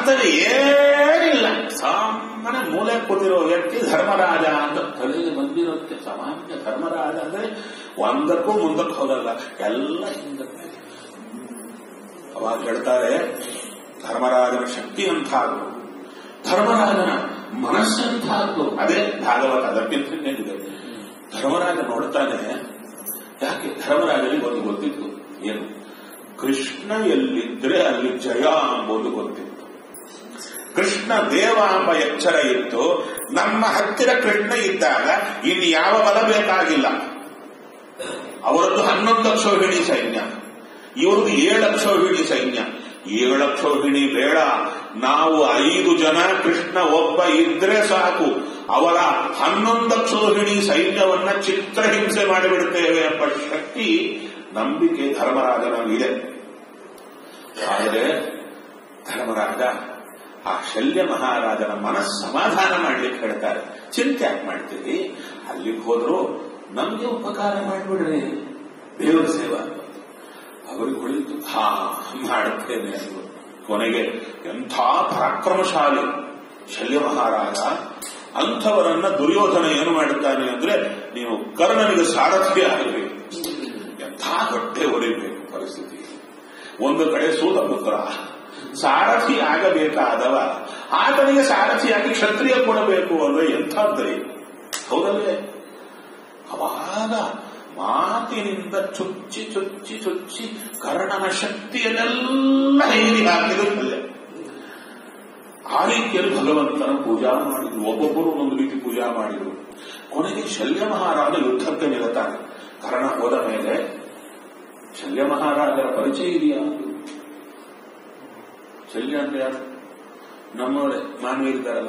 ಭಾರತದಲ್ಲಿ ಏನಿಲ್ಲ, ಸಾಮಾನ್ಯ ಮೂಲೆ ಕೂತಿರುವ ವ್ಯಕ್ತಿ ಧರ್ಮರಾಜ ಅಂತ ತಲೆಗೆ ಬಂದಿರುತ್ತೆ. ಸಾಮಾನ್ಯ ಧರ್ಮರಾಜ ಅಂದ್ರೆ ಒಂದಕ್ಕೂ ಮುಂದಕ್ಕೆ ಹೋಗಲ್ಲ, ಎಲ್ಲ ಹಿಂದಕ್ಕೆ. ಅವಾಗ ಹೇಳ್ತಾರೆ ಧರ್ಮರಾಜನ ಶಕ್ತಿ ಅಂತಹದ್ದು, ಧರ್ಮರಾಜನ ಮನಸ್ಸಂತಹದ್ದು. ಅದೇ ಭಾಗವತ ಅದಕ್ಕಿಂತ ಏನಿದೆ. ಧರ್ಮರಾಜ ನೋಡ್ತಾನೆ, ಯಾಕೆ ಧರ್ಮರಾಜನಿಗೆ ಒಂದು ಗೊತ್ತಿತ್ತು, ಏನು ಕೃಷ್ಣ ಎಲ್ಲಿದ್ರೆ ಅಲ್ಲಿ ಜಯ ಎಂಬುದು ಗೊತ್ತಿತ್ತು. ಕೃಷ್ಣ ದೇವ ಎಂಬ ಎಚ್ಚರ ಇತ್ತು. ನಮ್ಮ ಹತ್ತಿರ ಕೃಷ್ಣ ಇದ್ದಾಗ ಇನ್ನು ಯಾವ ಬಲ ಬೇಕಾಗಿಲ್ಲ. ಅವರದ್ದು 11 ಅಕ್ಷೋಹಿಣಿ ಸೈನ್ಯ, ಇವ್ರದ್ದು 7 ಅಕ್ಷೋಹಿಣಿ ಸೈನ್ಯ. 7 ಅಕ್ಷೋಹಿಣಿ ಬೇಡ, ನಾವು 5 ಜನ, ಕೃಷ್ಣ ಒಬ್ಬ ಇದ್ರೆ ಸಾಕು. ಅವರ 11 ಅಕ್ಷೋಹಿಣಿ ಸೈನ್ಯವನ್ನ ಚಿತ್ರಹಿಂಸೆ ಮಾಡಿಬಿಡುತ್ತೇವೆ ಎಂಬ ಶಕ್ತಿ, ನಂಬಿಕೆ ಧರ್ಮರಾಜನಿಗಿದೆ. ಆದರೆ ಧರ್ಮರಾಜ ಆ ಶಲ್ಯ ಮಹಾರಾಜನ ಮನಸ್ಸು ಸಮಾಧಾನ ಮಾಡ್ಲಿಕ್ಕೆ ಹೇಳ್ತಾರೆ, ಚಿಂತೆ ಯಾಕೆ ಮಾಡ್ತೀರಿ, ಅಲ್ಲಿಗೆ ಹೋದ್ರು ನಮ್ಗೆ ಉಪಕಾರ ಮಾಡಿಬಿಡ್ರಿ, ದೇವರ ಸೇವಾ. ಅವರಿಗೆ ಹೊಳಿತು, ಮಾಡುತ್ತೇನೆ ಅಂದ್ರು. ಕೊನೆಗೆ ಎಂಥ ಪರಾಕ್ರಮಶಾಲಿ ಶಲ್ಯ ಮಹಾರಾಜ. ಅಂಥವರನ್ನ ದುರ್ಯೋಧನ ಏನು ಮಾಡುತ್ತಾನೆ ಅಂದ್ರೆ, ನೀವು ಕರ್ಣನಿಗೆ ಸಾರಥಿ ಆಗಬೇಕು. ಎಂಥ ಹೊಟ್ಟೆ ಹೊಡಿಬೇಕು ಪರಿಸ್ಥಿತಿ. ಒಂದು ಕಡೆ ಸೂತಪುತ್ರ ಸಾರಥಿ ಆಗಬೇಕಾದವ, ಆತನಿಗೆ ಸಾರಥಿಯಾಗಿ ಕ್ಷತ್ರಿಯ ಕೊಡಬೇಕು ಅಂದ್ರೆ ಎಂಥದ್ರಿ, ಹೌದಲ್ಲೇ? ಅವಾಗ ಮಾತಿನಿಂದ ಚುಚ್ಚಿ ಚುಚ್ಚಿ ಚುಚ್ಚಿ ಕರ್ಣನ ಶಕ್ತಿಯನ್ನೆಲ್ಲ ಹೀರಿ ಹಾಕಿರುತ್ತಲ್ಲ. ಆ ರೀತಿಯಲ್ಲಿ ಭಗವಂತನ ಪೂಜಾ ಮಾಡಿದ್ರು. ಒಬ್ಬೊಬ್ಬರು ಒಂದು ರೀತಿ ಪೂಜಾ ಮಾಡಿದ್ರು. ಕೊನೆಗೆ ಶಲ್ಯ ಮಹಾರಾಜ ಯುದ್ಧಕ್ಕೆ ನಿಲ್ಲುತ್ತಾನೆ. ಕರ್ಣ ಹೋದ ಮೇಲೆ ಶಲ್ಯ ಮಹಾರಾಜರ ಪರಿಚಯ ಇದೆಯಾ? ಶಲ್ಯ ಅಂದ್ರೆ ಯಾರು? ನಮ್ಮವರೇ, ಮಾನವೀಯರಿದ್ದಾರಲ್ಲ,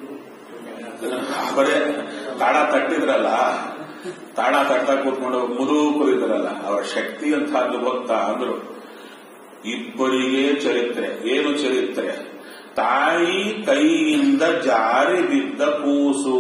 ಅವರೇ ತಾಳ ತಟ್ಟಿದ್ರಲ್ಲ, ತಾಳ ತಟ್ಟ ಕೂತ್ಕೊಂಡು ಮುದುಕರಿದ್ರಲ್ಲ, ಅವರ ಶಕ್ತಿ ಅಂತದ್ದು ಗೊತ್ತಾ ಅಂದ್ರು. ಇಬ್ಬರಿಗೆ ಚರಿತ್ರೆ. ಏನು ಚರಿತ್ರೆ? ತಾಯಿ ಕೈಯಿಂದ ಜಾರಿ ಬಿದ್ದ ಕೂಸು.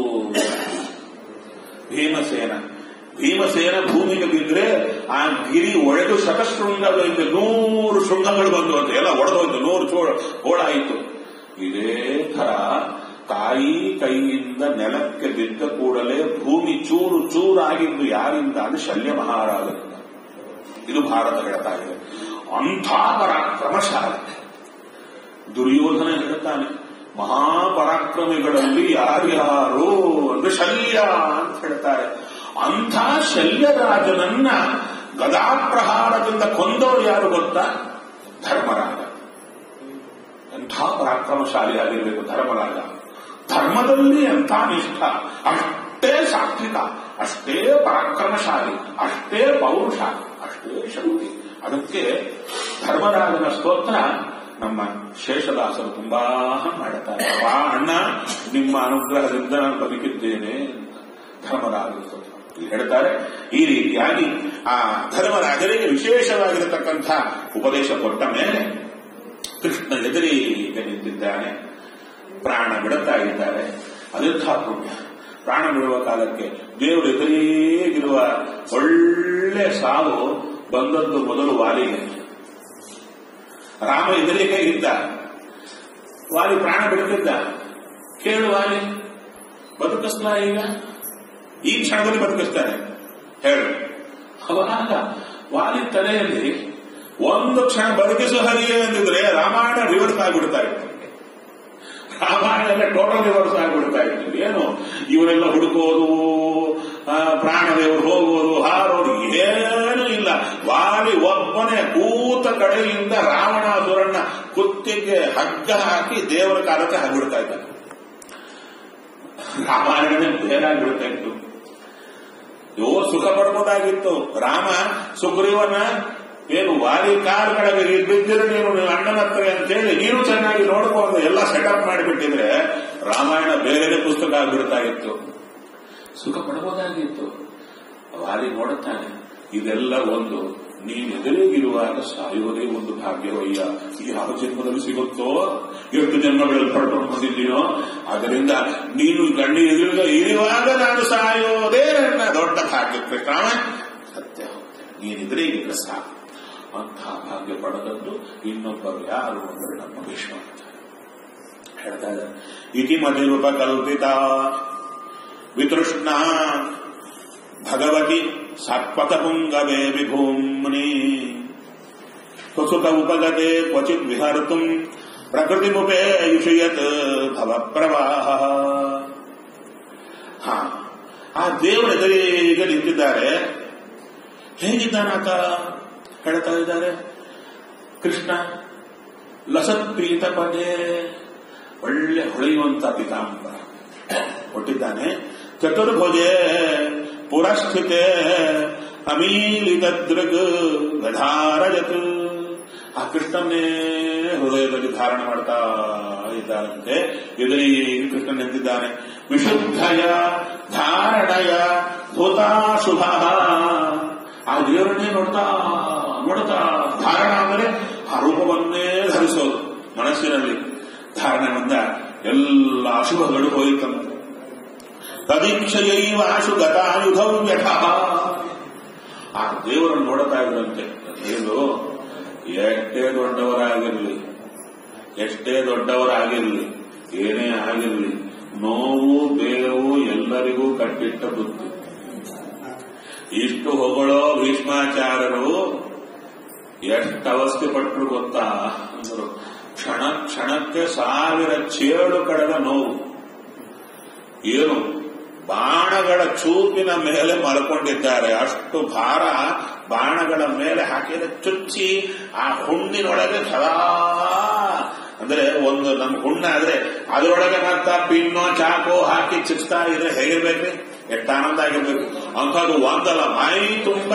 ಭೀಮಸೇನ ಭೂಮಿಗೆ ಬಿದ್ದರೆ ಆ ಗಿರಿ ಒಡೆದು ಶತಶೃಂಗ 100 ಶೃಂಗಗಳು ಬಂದು ಅಂತ ಎಲ್ಲ ಒಡೆದೋಯ್ತು, 100 ಹೋಳಾಯಿತು. ಇದೇ ತರ ತಾಯಿ ಕೈಯಿಂದ ನೆಲಕ್ಕೆ ಬಿದ್ದ ಕೂಡಲೇ ಭೂಮಿ ಚೂರು ಚೂರಾಗಿದ್ದು ಯಾರಿಂದ ಅಂದ್ರೆ ಶಲ್ಯ ಮಹಾರಾಜರಿಂದ. ಇದು ಭಾರತ ಹೇಳ್ತಾ ಇದೆ. ಅಂಥ ಪರಾಕ್ರಮಶಾಲಿ ದುರ್ಯೋಧನ ಹೇಳ್ತಾನೆ, ಮಹಾಪರಾಕ್ರಮಿಗಳಲ್ಲಿ ಯಾರ್ಯಾರು ಅಂದ್ರೆ ಶಲ್ಯ ಅಂತ ಹೇಳ್ತಾರೆ. ಅಂಥ ಶಲ್ಯರಾಜನನ್ನ ಗದಾಪ್ರಹಾರದಿಂದ ಕೊಂದವರು ಯಾರು ಗೊತ್ತಾ? ಧರ್ಮರಾಜ. ಎಂಥ ಪರಾಕ್ರಮಶಾಲಿಯಾಗಿರಬೇಕು ಧರ್ಮರಾಜ. ಧರ್ಮದಲ್ಲಿ ಎಂಥ ನಿಷ್ಠ, ಅಷ್ಟೇ ಸಾತ್ವಿಕ, ಅಷ್ಟೇ ಪರಾಕ್ರಮಶಾಲಿ, ಅಷ್ಟೇ ಪೌರುಷ, ಅಷ್ಟೇ ಶಕ್ತಿ. ಅದಕ್ಕೆ ಧರ್ಮರಾಜನ ಸ್ತೋತ್ರ ನಮ್ಮ ಶೇಷದಾಸರು ತುಂಬಾ ಮಾಡುತ್ತಾರೆ. ಅಣ್ಣ, ನಿಮ್ಮ ಅನುಗ್ರಹದಿಂದ ನಾನು ಬದುಕಿದ್ದೇನೆ ಅಂತ ಧರ್ಮರಾಜನ ಸ್ತೋತ್ರ ಹೇಳ್ತಾರೆ. ಈ ರೀತಿಯಾಗಿ ಆ ಧರ್ಮರಾಜರಿಗೆ ವಿಶೇಷವಾಗಿರತಕ್ಕಂಥ ಉಪದೇಶ ಕೊಟ್ಟ ಮೇಲೆ ಕೃಷ್ಣ ಎದುರಿಗೆ ನಿಂತಿದ್ದಾನೆ. ಪ್ರಾಣ ಬಿಡುತ್ತಾ ಇದ್ದಾರೆ. ಅದೆಂಥ ಪುಣ್ಯ! ಪ್ರಾಣ ಬಿಡುವ ಕಾಲಕ್ಕೆ ದೇವರು ಎದುರಿಗಿರುವ ಒಳ್ಳೆ ಸಾವು ಬಂದದ್ದು ಮೊದಲು ವಾಲಿಗೆ. ರಾಮ ಎದುರಿಗೆ ಇದ್ದ, ವಾಲಿ ಪ್ರಾಣ ಬಿಡುತ್ತಿದ್ದ. ಕೇಳು ವಾಲಿ, ಬದುಕಿಸ್ಲಾ? ಈಗ ಈ ಕ್ಷಣದಲ್ಲಿ ಬದುಕಿಸ್ತಾನೆ, ಹೇಳು. ಅವಾಗ ವಾಲಿ ತಲೆಯಲ್ಲಿ ಒಂದು ಕ್ಷಣ ಬದುಕಿಸು ಹರಿಯೇ ಅಂದಿದ್ರೆ ರಾಮಾಯಣ ರಿವರ್ಸ್ ಆಗಿಬಿಡ್ತಾ ಇತ್ತು. ರಾಮಾಯಣ ಟೋಟಲ್ ರಿವರ್ಸ್ ಆಗಿಬಿಡ್ತಾ ಇತ್ತು. ಏನು ಇವರೆಲ್ಲ ಹುಡುಕೋದು, ಪ್ರಾಣದೇವರು ಹೋಗೋದು, ಹಾರೋದು ಏನೂ ಇಲ್ಲ. ವಾಲಿ ಒಬ್ಬನೇ ಕೂತ ಕಡೆಯಿಂದ ರಾವಣಾಸುರನ್ನ ಕುತ್ತಿಗೆ ಹಗ್ಗ ಹಾಕಿ ದೇವರ ಕಾಲಕ್ಕೆ ಹಾಕಿಬಿಡ್ತಾ ಇದ್ದ. ರಾಮಾಯಣನೇ ಬೇರಾಗ್ಬಿಡ್ತಾ ಇತ್ತು. ಸುಖ ಪಡ್ಬೋದಾಗಿತ್ತು. ರಾಮ ಸುಗ್ರೀವನ ಏನು ವಾಲಿ ಕಾರ್ ಕಡೆಗೆ ಬಿದ್ದಿರೋ ನೀನು ಅಣ್ಣನ ಹತ್ರ ಅಂತೇಳಿ ನೀನು ಚೆನ್ನಾಗಿ ನೋಡ್ಕೊಂಡು ಎಲ್ಲ ಸೆಟಪ್ ಮಾಡಿಬಿಟ್ಟಿದ್ರೆ ರಾಮಾಯಣ ಬೇರೆ ಪುಸ್ತಕ ಆಗ್ಬಿಡ್ತಾ ಇತ್ತು. ಸುಖ ಪಡಬಹುದಾಗಿತ್ತು. ವಾಲಿ ನೋಡುತ್ತಾನೆ, ಇದೆಲ್ಲ ಒಂದು ನೀನು ಎದುರಿಗಿರುವಾಗ ಸಾಯುವುದೇ ಒಂದು ಭಾಗ್ಯವಯ್ಯ. ಯಾವ ಜನ್ಮದಲ್ಲಿ ಸಿಗುತ್ತೋ, ಎಷ್ಟು ಜನ್ಮಗಳಲ್ಲಿ ಪಡ್ಕೊಂಡು ಬಂದಿದ್ದೀನೋ, ಅದರಿಂದ ನೀನು ಗಂಡಿ ಎದುರುಗ ಇರುವಾಗ ನಾನು ಸಾಯೋದೇ ನನ್ನ ದೊಡ್ಡ ಭಾಗ್ಯ. ಕೃಷ್ಣ ಸತ್ಯ, ನೀನಿದ್ರಿಗೆ ಸಾಕು. ಅಂತಹ ಭಾಗ್ಯ ಪಡೆದದ್ದು ಇನ್ನೊಬ್ಬರು ಯಾರು ಅಂದರೆ ನಮ್ಮ ಭೀಷ್ಮ. ಹೇಳ್ತಾ ಇದ್ದಾರೆ. ಇತಿ ಮತಿರುಪಕಲ್ಪಿತ ವಿತೃಷ್ಣ ಭಗವತಿ ಸಾತ್ವತ ಪುಂಗವೇ ವಿಭೂಮ್ನಿ ಸ್ವಸುಖ ಉಪಗತೆ ಕ್ವಚಿತ್ ವಿಹರ್ತುಂ ಪ್ರಕೃತಿಮುಪೇಯುಷಯತ್ ಭವ ಪ್ರವಾಹ. ಆ ದೇವರ ಎದುರಿಗೆ ನಿಂತಿದ್ದಾರೆ. ಹೇಗಿದ್ದಾನಾತ ಹೇಳ್ತಾ ಇದ್ದಾರೆ. ಕೃಷ್ಣ ಲಸತ್ಪೀತ ಪದೇ, ಒಳ್ಳೆ ಹೊಳೆಯುವಂತ ಪೀತಾಂಬರ ಕೊಟ್ಟಿದ್ದಾನೆ. ಚತುರ್ಭುಜೆ ಪುರಸ್ಥಿತೆ ಅಮೀಲಿತ ದೃಗ್ ಗಧಾರಜತ್. ಆ ಕೃಷ್ಣನ್ನೇ ಹೃದಯದಲ್ಲಿ ಧಾರಣ ಮಾಡ್ತಾ ಇದ್ದಾರಂತೆ. ಎದುರಿಗೆ ಕೃಷ್ಣ ನಿಂತಿದ್ದಾನೆ. ವಿಶುದ್ಧಯ ಧಾರಣಯ ಭೂತಾಶುಭ. ಆ ದೇವರನ್ನೇ ನೋಡ್ತಾ ನೋಡ್ತಾ, ಧಾರಣ ಅಂದರೆ ಆ ರೂಪವನ್ನೇ ಧರಿಸೋದು. ಮನಸ್ಸಿನಲ್ಲಿ ಧಾರಣೆಯಿಂದ ಎಲ್ಲ ಅಶುಭಗಳು ಹೋಯಿತಂತೆ. ತದೀಕ್ಷಯೈವ ಅಶುಗತಾಯುಧೌ ಯಥ. ಆ ದೇವರನ್ನು ನೋಡ್ತಾ ಇದ್ದಂತೆ. ಏನು ಎಷ್ಟೇ ದೊಡ್ಡವರಾಗಿರ್ಲಿ ಏನೇ ಆಗಿರ್ಲಿ, ನೋವು ಬೇವು ಎಲ್ಲರಿಗೂ ಕಟ್ಟಿಟ್ಟ ಬುದ್ಧಿ. ಇಷ್ಟು ಹೊಗಳೋ ಭೀಷ್ಮಾಚಾರ್ಯರು ಎಷ್ಟು ಅವಸ್ಥೆ ಪಟ್ಟರು ಗೊತ್ತಾ ಅಂದರು. ಕ್ಷಣ ಕ್ಷಣಕ್ಕೆ 1000 ಚೇಳು ಕಡದ ನೋವು. ಏನು ಬಾಣಗಳ ಚೂಪಿನ ಮೇಲೆ ಮಲ್ಕೊಂಡಿದ್ದಾರೆ. ಅಷ್ಟು ಭಾರ ಬಾಣಗಳ ಮೇಲೆ ಹಾಕಿದ ಚುಚ್ಚಿ ಆ ಹುಣ್ಣಿನೊಳಗೆ ಸದಾ, ಅಂದ್ರೆ ಒಂದು ನಮ್ಮ ಹುಣ್ಣಾದ್ರೆ ಅದರೊಳಗೆ ಮತ್ತ ಪಿನ್ನೋ ಚಾಕೋ ಹಾಕಿ ಚುಚ್ತಾ ಇದ್ರೆ ಹೇಗಿರ್ಬೇಕ್ರಿ, ಎಷ್ಟು ಆನಂದ ಆಗಿರ್ಬೇಕು. ಅಂಥದ್ದು ಒಂದಲ್ಲ, ಮೈ ತುಂಬ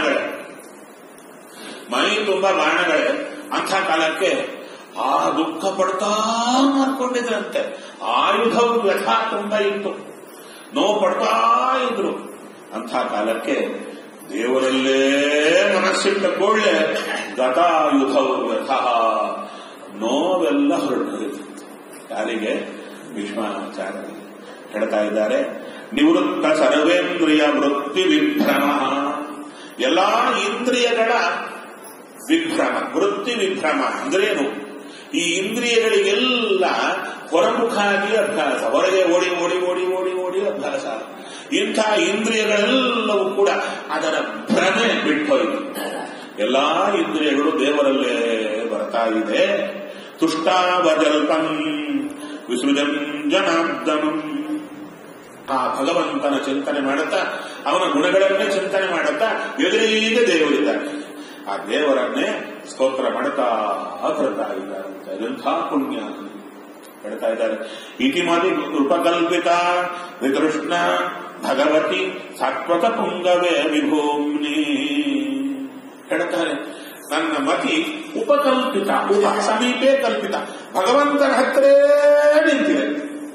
ಬಾಣಗಳೇ. ಅಂಥ ಕಾಲಕ್ಕೆ ಆ ದುಃಖ ಪಡ್ತಾ ಮಾಡ್ಕೊಂಡಿದ್ರಂತೆ. ಆಯುಧ ವ್ಯಥ ತುಂಬ ಇತ್ತು, ನೋವು ಪಡ್ತಾ ಇದ್ರು. ಅಂಥ ಕಾಲಕ್ಕೆ ದೇವರಲ್ಲೇ ಮನಸ್ಸಿಟ್ಟ ಕೂಡಲೇ ಗತಾಯುಧ ವ್ಯಥ, ನೋವೆಲ್ಲ ಹೊರಟೋಗಿತ್ತು. ಯಾರಿಗೆ? ಭೀಷ್ಮಾಚಾರ್ಯರಿಗೆ ಹೇಳ್ತಾ ಇದ್ದಾರೆ. ನಿವೃತ್ತ ಸರ್ವೇಂದ್ರಿಯ ವೃತ್ತಿ ವಿಭ್ರಮ. ಎಲ್ಲಾ ಇಂದ್ರಿಯಗಳ ವಿಭ್ರಮ, ವೃತ್ತಿ ವಿಭ್ರಮ ಅಂದ್ರೇನು? ಈ ಇಂದ್ರಿಯಗಳಿಗೆಲ್ಲ ಹೊರಮುಖಾಗಿ ಅಭ್ಯಾಸ, ಹೊರಗೆ ಓಡಿ ಓಡಿ ಓಡಿ ಓಡಿ ಓಡಿ ಅಭ್ಯಾಸ. ಇಂಥ ಇಂದ್ರಿಯಗಳೆಲ್ಲವೂ ಕೂಡ ಅದರ ಭ್ರಮೆ ಬಿಟ್ಟೋಯ್ತು. ಎಲ್ಲಾ ಇಂದ್ರಿಯಗಳು ದೇವರಲ್ಲೇ ಬರ್ತಾ ಇದೆ. ತುಷ್ಟಾವಜಲ್ಪಂ ವಿಸೃಜಂ ಜನಾರ್ದನಂ. ಆ ಭಗವಂತನ ಚಿಂತನೆ ಮಾಡುತ್ತಾ, ಅವನ ಗುಣಗಳನ್ನೇ ಚಿಂತನೆ ಮಾಡುತ್ತಾ ಎದುರಿಗೆ ದೇವರಿದ್ದಾನೆ. ಆ ದೇವರನ್ನೇ ಸ್ತೋತ್ರ ಮಾಡುತ್ತಾ ಬರ್ತಾ ಇದ್ದಾರೆ. ಅದೆಂಥ ಪುಣ್ಯ ಹೇಳ್ತಾ ಇದ್ದಾರೆ. ಇತಿಮತಿ ಉಪಕಲ್ಪಿತ ವಿತೃಷ್ಣ ಭಗವತಿ ಸಾತ್ವತ ಪುಂಗವೇ ವಿಭೂಮ್ನಿ. ಹೇಳ್ತಾರೆ, ನನ್ನ ಮತಿ ಉಪಕಲ್ಪಿತ, ಸಮೀಪೇ ಕಲ್ಪಿತ, ಭಗವಂತನ ಹತ್ತಿರ ನಿಂತಿದೆ.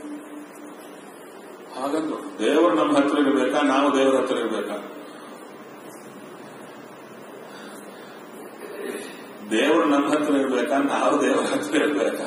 ಹಾಗಂದು ದೇವರು ನಮ್ಮ ಹತ್ರ ಇರಬೇಕಾ, ನಾವು ದೇವರ ಹತ್ರ ಇರಬೇಕಾ? ದೇವರು ನಮ್ಮ ಹತ್ರ ಇರಬೇಕಾ, ನಾವು ದೇವರ ಹತ್ರ ಇರಬೇಕಾ?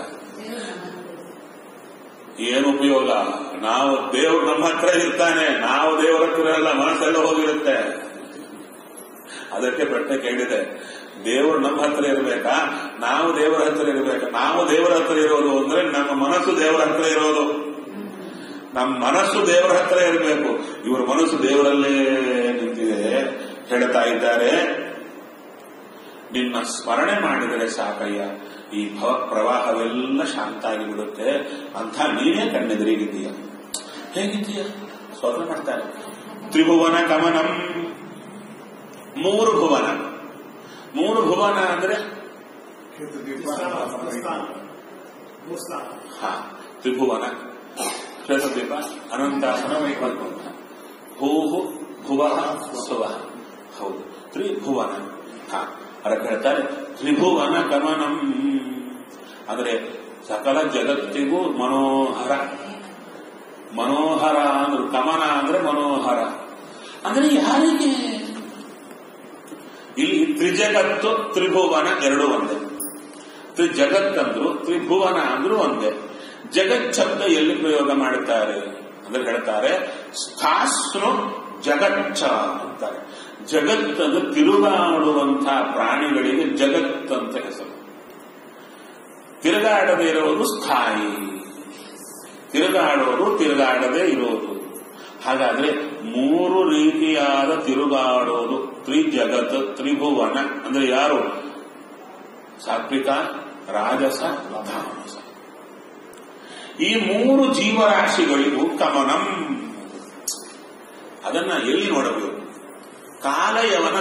ಏನು ಉಪಯೋಗ? ನಾವು ದೇವರು ನಮ್ಮ ಹತ್ರ ಇರ್ತಾನೆ, ನಾವು ದೇವರ ಹತ್ರ ಇರಲ್ಲ, ಮನಸ್ಸೆಲ್ಲ ಹೋಗಿರುತ್ತೆ. ಅದಕ್ಕೆ ಪ್ರಶ್ನೆ ಕೇಳಿದೆ, ದೇವರು ನಮ್ಮ ಹತ್ರ ಇರಬೇಕಾ, ನಾವು ದೇವರ ಹತ್ರ ಇರಬೇಕಾ? ನಾವು ದೇವರ ಹತ್ರ ಇರೋದು ಅಂದ್ರೆ ನಮ್ಮ ಮನಸ್ಸು ದೇವರ ಹತ್ರ ಇರೋದು. ನಮ್ಮ ಮನಸ್ಸು ದೇವರ ಹತ್ರ ಇರಬೇಕು. ಇವರ ಮನಸ್ಸು ದೇವರಲ್ಲೇ ನಿಂತಿದೆ. ಹೇಳ್ತಾ ಇದ್ದಾರೆ, ನಿನ್ನ ಸ್ಮರಣೆ ಮಾಡಿದರೆ ಸಾಕಯ್ಯ, ಈ ಭವ ಪ್ರವಾಹವೆಲ್ಲ ಶಾಂತ ಆಗಿಬಿಡುತ್ತೆ ಅಂತ ನೀನೇ ಕಣ್ಣೆದುರಿಗಿದ್ದೀಯ. ಹೇಗಿದ್ದೀಯ? ಸ್ತೋತ್ರ ಮಾಡ್ತಾರೆ. ತ್ರಿಭುವನ ಗಮನಂ. 3 ಭುವನ. 3 ಭುವನ ಅಂದ್ರೆ ತ್ರಿಭುವನ, ಶ್ವೇತದ್ವೀಪ, ಅನಂತಾಸನ, ವೈಕುಂಠ. ಭೂಹು ಭುವ ಸುವ. ಹೌದು, ತ್ರಿಭುವನ. ಅದಕ್ಕೆ ಹೇಳ್ತಾರೆ ತ್ರಿಭುವನ ಗಮನಂ ಅಂದ್ರೆ ಸಕಲ ಜಗತ್ತಿಗೂ ಮನೋಹರ. ಮನೋಹರ ಅಂದ್ರೆ ಗಮನ ಅಂದ್ರೆ ಮನೋಹರ ಅಂದ್ರೆ ಯಾರಿಗೆ? ಇಲ್ಲಿ ತ್ರಿಜಗತ್ತು ತ್ರಿಭುವನ ಎರಡೂ ಒಂದೇ. ತ್ರಿಜಗತ್ತಂದ್ರು ತ್ರಿಭುವನ ಅಂದ್ರೂ ಒಂದೇ. ಜಗತ್ ಶಬ್ದ ಎಲ್ಲಿ ಪ್ರಯೋಗ ಮಾಡುತ್ತಾರೆ ಅಂದ್ರೆ ಹೇಳ್ತಾರೆ ಸ್ಥಾಸ್ನು ಜಗಚ್ಚ ಅಂತಾರೆ. ಜಗತ್ತನ್ನು ತಿರುಗಾಡುವಂತಹ ಪ್ರಾಣಿಗಳಿಗೆ ಜಗತ್ ಅಂತ ಹೆಸರು. ತಿರುಗಾಡದೇ ಇರುವುದು ಸ್ಥಾಯಿ ತಿರುಗಾಡೋದು, ತಿರುಗಾಡದೆ ಇರೋದು. ಹಾಗಾದ್ರೆ 3 ರೀತಿಯಾದ ತಿರುಗಾಡೋದು, ತ್ರಿಜಗತ್, ತ್ರಿಭುವನ ಅಂದ್ರೆ ಯಾರು? ಸಾತ್ವಿಕ, ರಾಜಸ, ತಾಮಸ. ಈ 3 ಜೀವರಾಶಿಗಳಿಗೂ ಕಮನಂ. ಅದನ್ನ ಎಲ್ಲಿ ನೋಡಬೇಕು? ಕಾಲಯವನ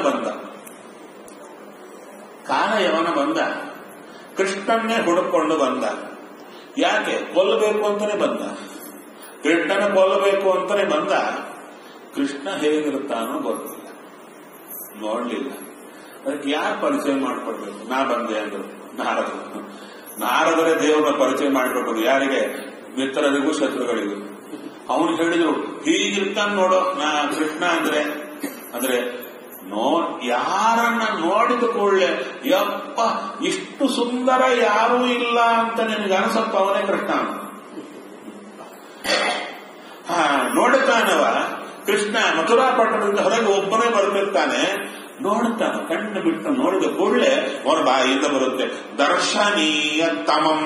ಬಂದ ಕೃಷ್ಣನ್ನೇ ಹುಡುಕೊಂಡು ಬಂದ. ಯಾಕೆ? ಕೊಲ್ಲಬೇಕು ಅಂತಾನೆ ಬಂದ. ಕೃಷ್ಣನ ಕೊಲ್ಲಬೇಕು ಅಂತಾನೆ ಬಂದ. ಕೃಷ್ಣ ಹೇಗಿರುತ್ತಾನೋ ಗೊತ್ತಿಲ್ಲ, ನೋಡ್ಲಿಲ್ಲ. ಅದಕ್ಕೆ ಯಾರು ಪರಿಚಯ ಮಾಡಿಕೊಡ್ಬೇಕು? ನಾ ಬಂದೆ ಅಂದ್ರು ನಾರದರೇ ದೇವರನ್ನ ಪರಿಚಯ ಮಾಡಿಕೊಟ್ಟರು. ಯಾರಿಗೆ? ಮಿತ್ರರಿಗೂ ಶತ್ರುಗಳಿಗೂ. ಅವನು ಹೇಳಿದ್ರು ಹೀಗಿರ್ತಾನೆ ನೋಡೋ ನಾ ಕೃಷ್ಣ ಅಂದ್ರೆ ಯಾರನ್ನ ನೋಡಿದ ಕೂಡಲೇ ಯಪ್ಪ ಇಷ್ಟು ಸುಂದರ ಯಾರೂ ಇಲ್ಲ ಅಂತ ನಿನಗೆ ಅನಿಸಪ್ಪ, ಅವನೇ ಕೃಷ್ಣ. ನೋಡುತ್ತಾನವ ಕೃಷ್ಣ ಮಥುರಾ ಪಟ್ಟಣದಿಂದ ಹೊರಗೆ ಒಬ್ಬನೇ ಬರ್ತಿರ್ತಾನೆ. ನೋಡುತ್ತಾನೆ, ಕಣ್ಣು ಬಿಟ್ಟು ನೋಡಿದ ಕೂಡಲೇ ಅವನ ಬಾಯಿಂದ ಬರುತ್ತೆ ದರ್ಶನೀಯ ತಮಂ.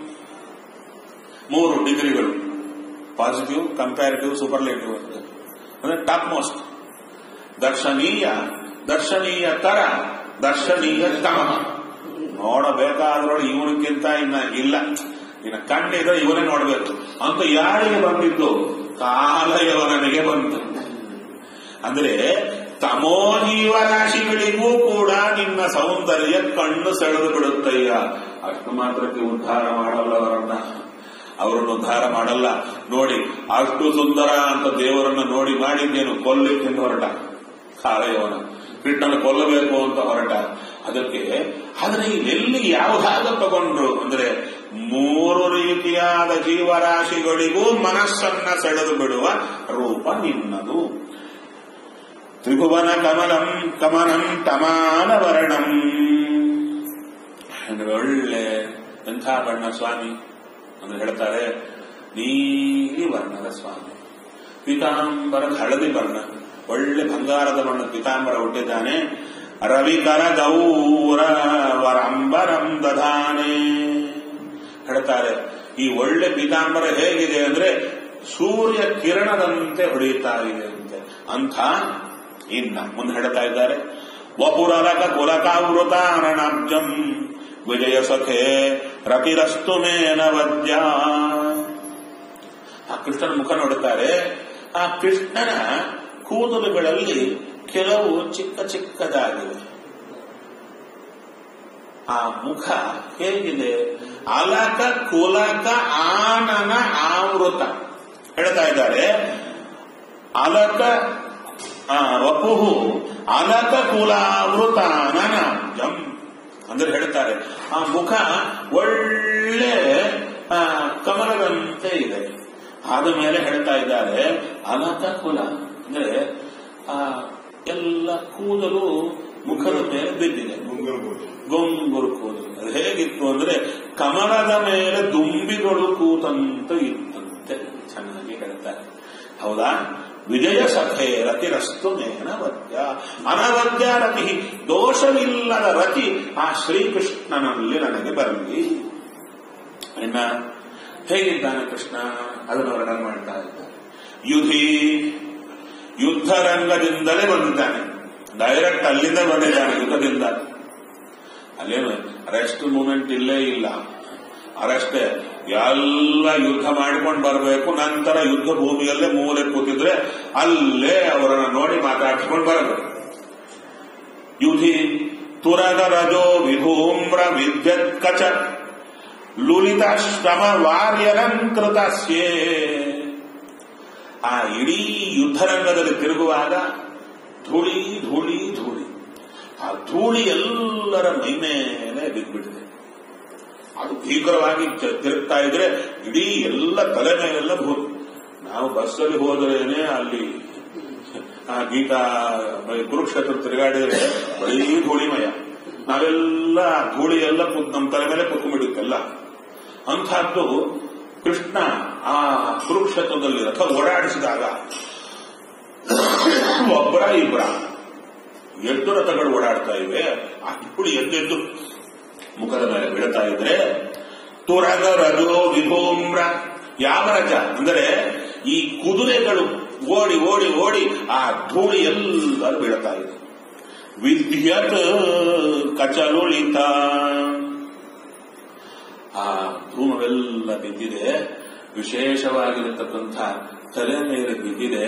3 ಡಿಗ್ರಿಗಳು, ಪಾಸಿಟಿವ್, ಕಂಪ್ಯಾರಿಟಿವ್, ಸೂಪರ್ಲೇಟಿವ್ ಅಂದ್ರೆ ಟಾಪ್ ಮೋಸ್ಟ್. ದರ್ಶನೀಯ, ದರ್ಶನೀಯ ತರ, ದರ್ಶನೀಯ ತಮ. ನೋಡಬೇಕಾದ್ರೊಳಗೆ ಇವನಿಗಿಂತ ಇನ್ನ ಇಲ್ಲ, ಇನ್ನ ಕಣ್ಣಿದ್ರೆ ಇವನೇ ನೋಡ್ಬೇಕು ಅಂತ ಯಾರಿಗೆ ಬಂದಿದ್ದು? ಕಾಲಯವನಿಗೆ ಬಂತು. ಅಂದ್ರೆ ತಮೋ ಜೀವರಾಶಿಗಳಿಗೂ ಕೂಡ ನಿನ್ನ ಸೌಂದರ್ಯ ಕಣ್ಣು ಸೆಳೆದು ಬಿಡುತ್ತಯ್ಯ. ಅಷ್ಟು ಮಾತ್ರಕ್ಕೆ ಉದ್ಧಾರ ಮಾಡಲ್ಲ ಅವರನ್ನು ಉದ್ಧಾರ ಮಾಡಲ್ಲ. ನೋಡಿ, ಅಷ್ಟು ಸುಂದರ ಅಂತ ದೇವರನ್ನ ನೋಡಿ ಮಾಡಿದ್ದೇನು? ಕೊಲ್ಲಿಕ್ಕೆ ಹೊರಟ ಕಾಲಯವನ. ಕೃಷ್ಣನ ಕೊಲ್ಲಬೇಕು ಅಂತ ಹೊರಟ. ಅದಕ್ಕೆ ಆದ್ರೆ ಎಲ್ಲಿ ಯಾವುದಾಗ ತಗೊಂಡ್ರು ಅಂದ್ರೆ 3 ರೀತಿಯಾದ ಜೀವರಾಶಿಗಳಿಗೂ ಮನಸ್ಸನ್ನ ಸೆಳೆದು ಬಿಡುವ ರೂಪ ನಿನ್ನದು. ತ್ರಿಭುವನ ಕಮಲಂ ಕಮನಂ ತಮಾಲ ವರ್ಣಂ. ಒಳ್ಳೆ ಎಂಥ ಬಣ್ಣ ಸ್ವಾಮಿ ಅಂದ್ರೆ ಹೇಳ್ತಾರೆ, ನೀಲಿ ವರ್ಣದ ಸ್ವಾಮಿ. ಪೀತಾಂಬರದ ಹಳದಿ ಬಣ್ಣ, ಒಳ್ಳೆ ಬಂಗಾರದ ಬಣ್ಣ ಪೀತಾಂಬರ ಹುಟ್ಟಿದ್ದಾನೆ. ರವಿಕರ ಗೌರ ವರಂಬರಂ ದಧಾನೆ. ಹೇಳ್ತಾರೆ ಈ ಒಳ್ಳೆ ಪೀತಾಂಬರ ಹೇಗಿದೆ ಅಂದ್ರೆ ಸೂರ್ಯ ಕಿರಣದಂತೆ ಹೊಡೆಯುತ್ತಾ ಇದೆ ಅಂತೆ. ಅಂಥ ಇನ್ನ ಮುಂದೆ ಹೇಳ್ತಾ ಇದ್ದಾರೆ, ವಪುರಲಕ ಕುಲಕಾವೃತ ರಣಾಬ್ಜಂ ವಿಜಯ ಸಖೆ ರತಿರಸ್ತು ಮೇನ ವದ್ಯ. ಆ ಕೃಷ್ಣನ ಮುಖ ನೋಡುತ್ತಾರೆ. ಆ ಕೃಷ್ಣನ ಕೂದಲುಗಳಲ್ಲಿ ಕೆಲವು ಚಿಕ್ಕ ಚಿಕ್ಕದಾಗಿವೆ. ಆ ಮುಖ ಹೇಗಿದೆ? ಅಲಕ ಕುಲಕ ಆನನ ಆವೃತ. ಹೇಳ್ತಾ ಇದ್ದಾರೆ ಅಲಕ ವಪುಹು ಅಲಕ ಕುಲಾವೃತಾನನ ಜಂ ಅಂದ್ರೆ ಹೇಳ್ತಾರೆ ಆ ಮುಖ ಒಳ್ಳೆ ಕಮಲದಂತೆ ಇದೆ. ಆದ ಮೇಲೆ ಹೇಳ್ತಾ ಇದ್ದಾರೆ ಅಲಕ ಕುಲ ಅಂದ್ರೆ ಎಲ್ಲ ಕೂದಲು ಮುಖದ ಮೇಲೆ ಬಿದ್ದಿದೆ, ಗೊಂಗುರು ಕೂದಲು. ಅದು ಹೇಗಿತ್ತು ಅಂದ್ರೆ ಕಮಲದ ಮೇಲೆ ದುಂಬಿಗಳು ಕೂತಂತ ಇತ್ತಂತೆ. ಚೆನ್ನಾಗಿ ಹೇಳ್ತಾರೆ. ಹೌದಾ? ವಿಜಯ ಸಖೆ ರತಿರಸ್ತು ಮೇನ ವದ್ಯ. ಅನವದ್ಯ ರತಿ, ದೋಷವಿಲ್ಲದ ರತಿ ಆ ಶ್ರೀಕೃಷ್ಣನಲ್ಲಿ ನನಗೆ ಬರಲಿ. ಇನ್ನ ಹೇಗಿದ್ದಾನೆ ಕೃಷ್ಣ ಅದನ್ನು ವರ್ಣನೆ ಮಾಡ್ತಾ ಇದ್ದಾರೆ. ಯುದ್ಧರಂಗದಿಂದಲೇ ಬಂದಿದ್ದಾನೆ. ಡೈರೆಕ್ಟ್ ಅಲ್ಲಿಂದ ಬಂದಿದ್ದಾನೆ, ಯುದ್ಧದಿಂದ. ಅಲ್ಲೇನು ಅರೆಸ್ಟ್ ಮೂಮೆಂಟ್ ಇಲ್ಲೇ ಇಲ್ಲ. ಅರಷ್ಟೇ ಎಲ್ಲ ಯುದ್ಧ ಮಾಡ್ಕೊಂಡು ಬರಬೇಕು. ನಂತರ ಯುದ್ಧ ಭೂಮಿಯಲ್ಲೇ ಮೂಲೆ ಕೂತಿದ್ರೆ ಅಲ್ಲೇ ಅವರನ್ನು ನೋಡಿ ಮಾತಾಡ್ಸ್ಕೊಂಡು ಬರಬೇಕು. ಯುಧಿ ತುರಗ ರಜೋ ವಿಧೂಮ್ರ ವಿದ್ಯತ್ ಕಚ ಲುಲಿತಾಶ್ರಮ ವಾರ್ಯಲಂಕೃತಸ್ಯೇ. ಆ ಇಡೀ ಯುದ್ಧರಂಗದಲ್ಲಿ ತಿರುಗುವಾಗ ಧೂಳಿ ಧೂಳಿ ಧೂಳಿ, ಆ ಧೂಳಿ ಎಲ್ಲರ ಮೈ ಮೇಲೆ ಬಿದ್ದುಬಿಟ್ಟಿದೆ. ಅದು ಭೀಕರವಾಗಿ ತಿರುಗ್ತಾ ಇದ್ರೆ ಇಡೀ ಎಲ್ಲ ತಲೆ ಮೇಲೆಲ್ಲ ಭೂಮಿ. ನಾವು ಬಸ್ಸಲ್ಲಿ ಹೋದ್ರೇನೆ ಅಲ್ಲಿ ಗೀತಾ ಕುರುಕ್ಷೇತ್ರ ತಿರುಗಾಡಿದ್ರೆ ಬರೀ ಧೂಳಿಮಯ. ನಾವೆಲ್ಲ ಧೂಳಿ ಎಲ್ಲ ನಮ್ಮ ತಲೆ ಮೇಲೆ ಕುತ್ಕೊಂಡ್ಬಿಡುತ್ತೆಲ್ಲ. ಅಂಥದ್ದು ಕೃಷ್ಣ ಆ ಕುರುಕ್ಷೇತ್ರದಲ್ಲಿ ರಥ ಓಡಾಡಿಸಿದಾಗ ಒಬ್ಬರ ಇಬ್ಬರ 8 ರಥಗಳು ಓಡಾಡ್ತಾ ಇವೆ. ಆ ಧೂಳಿ ಎದ್ದೆದ್ದು ಮುಖದ ಮೇಲೆ ಬೀಳ್ತಾ ಇದ್ರೆ ತುರಗ ರಜೋ ವಿಭೂಮ್ರ ಯಾವ ರಜ ಅಂದರೆ ಈ ಕುದುರೆಗಳು ಓಡಿ ಓಡಿ ಓಡಿ ಆ ಧೂಳಿ ಎಲ್ಲರೂ ಬೀಳ್ತಾ ಇದೆ. ವಿದ್ಯತ್ ಕಚಲುಳಿತ, ಆ ಧೂಮವೆಲ್ಲ ಬಿದ್ದಿದೆ. ವಿಶೇಷವಾಗಿರತಕ್ಕಂಥ ತಲೆ ಮೇಲೆ ಬಿದ್ದಿದೆ.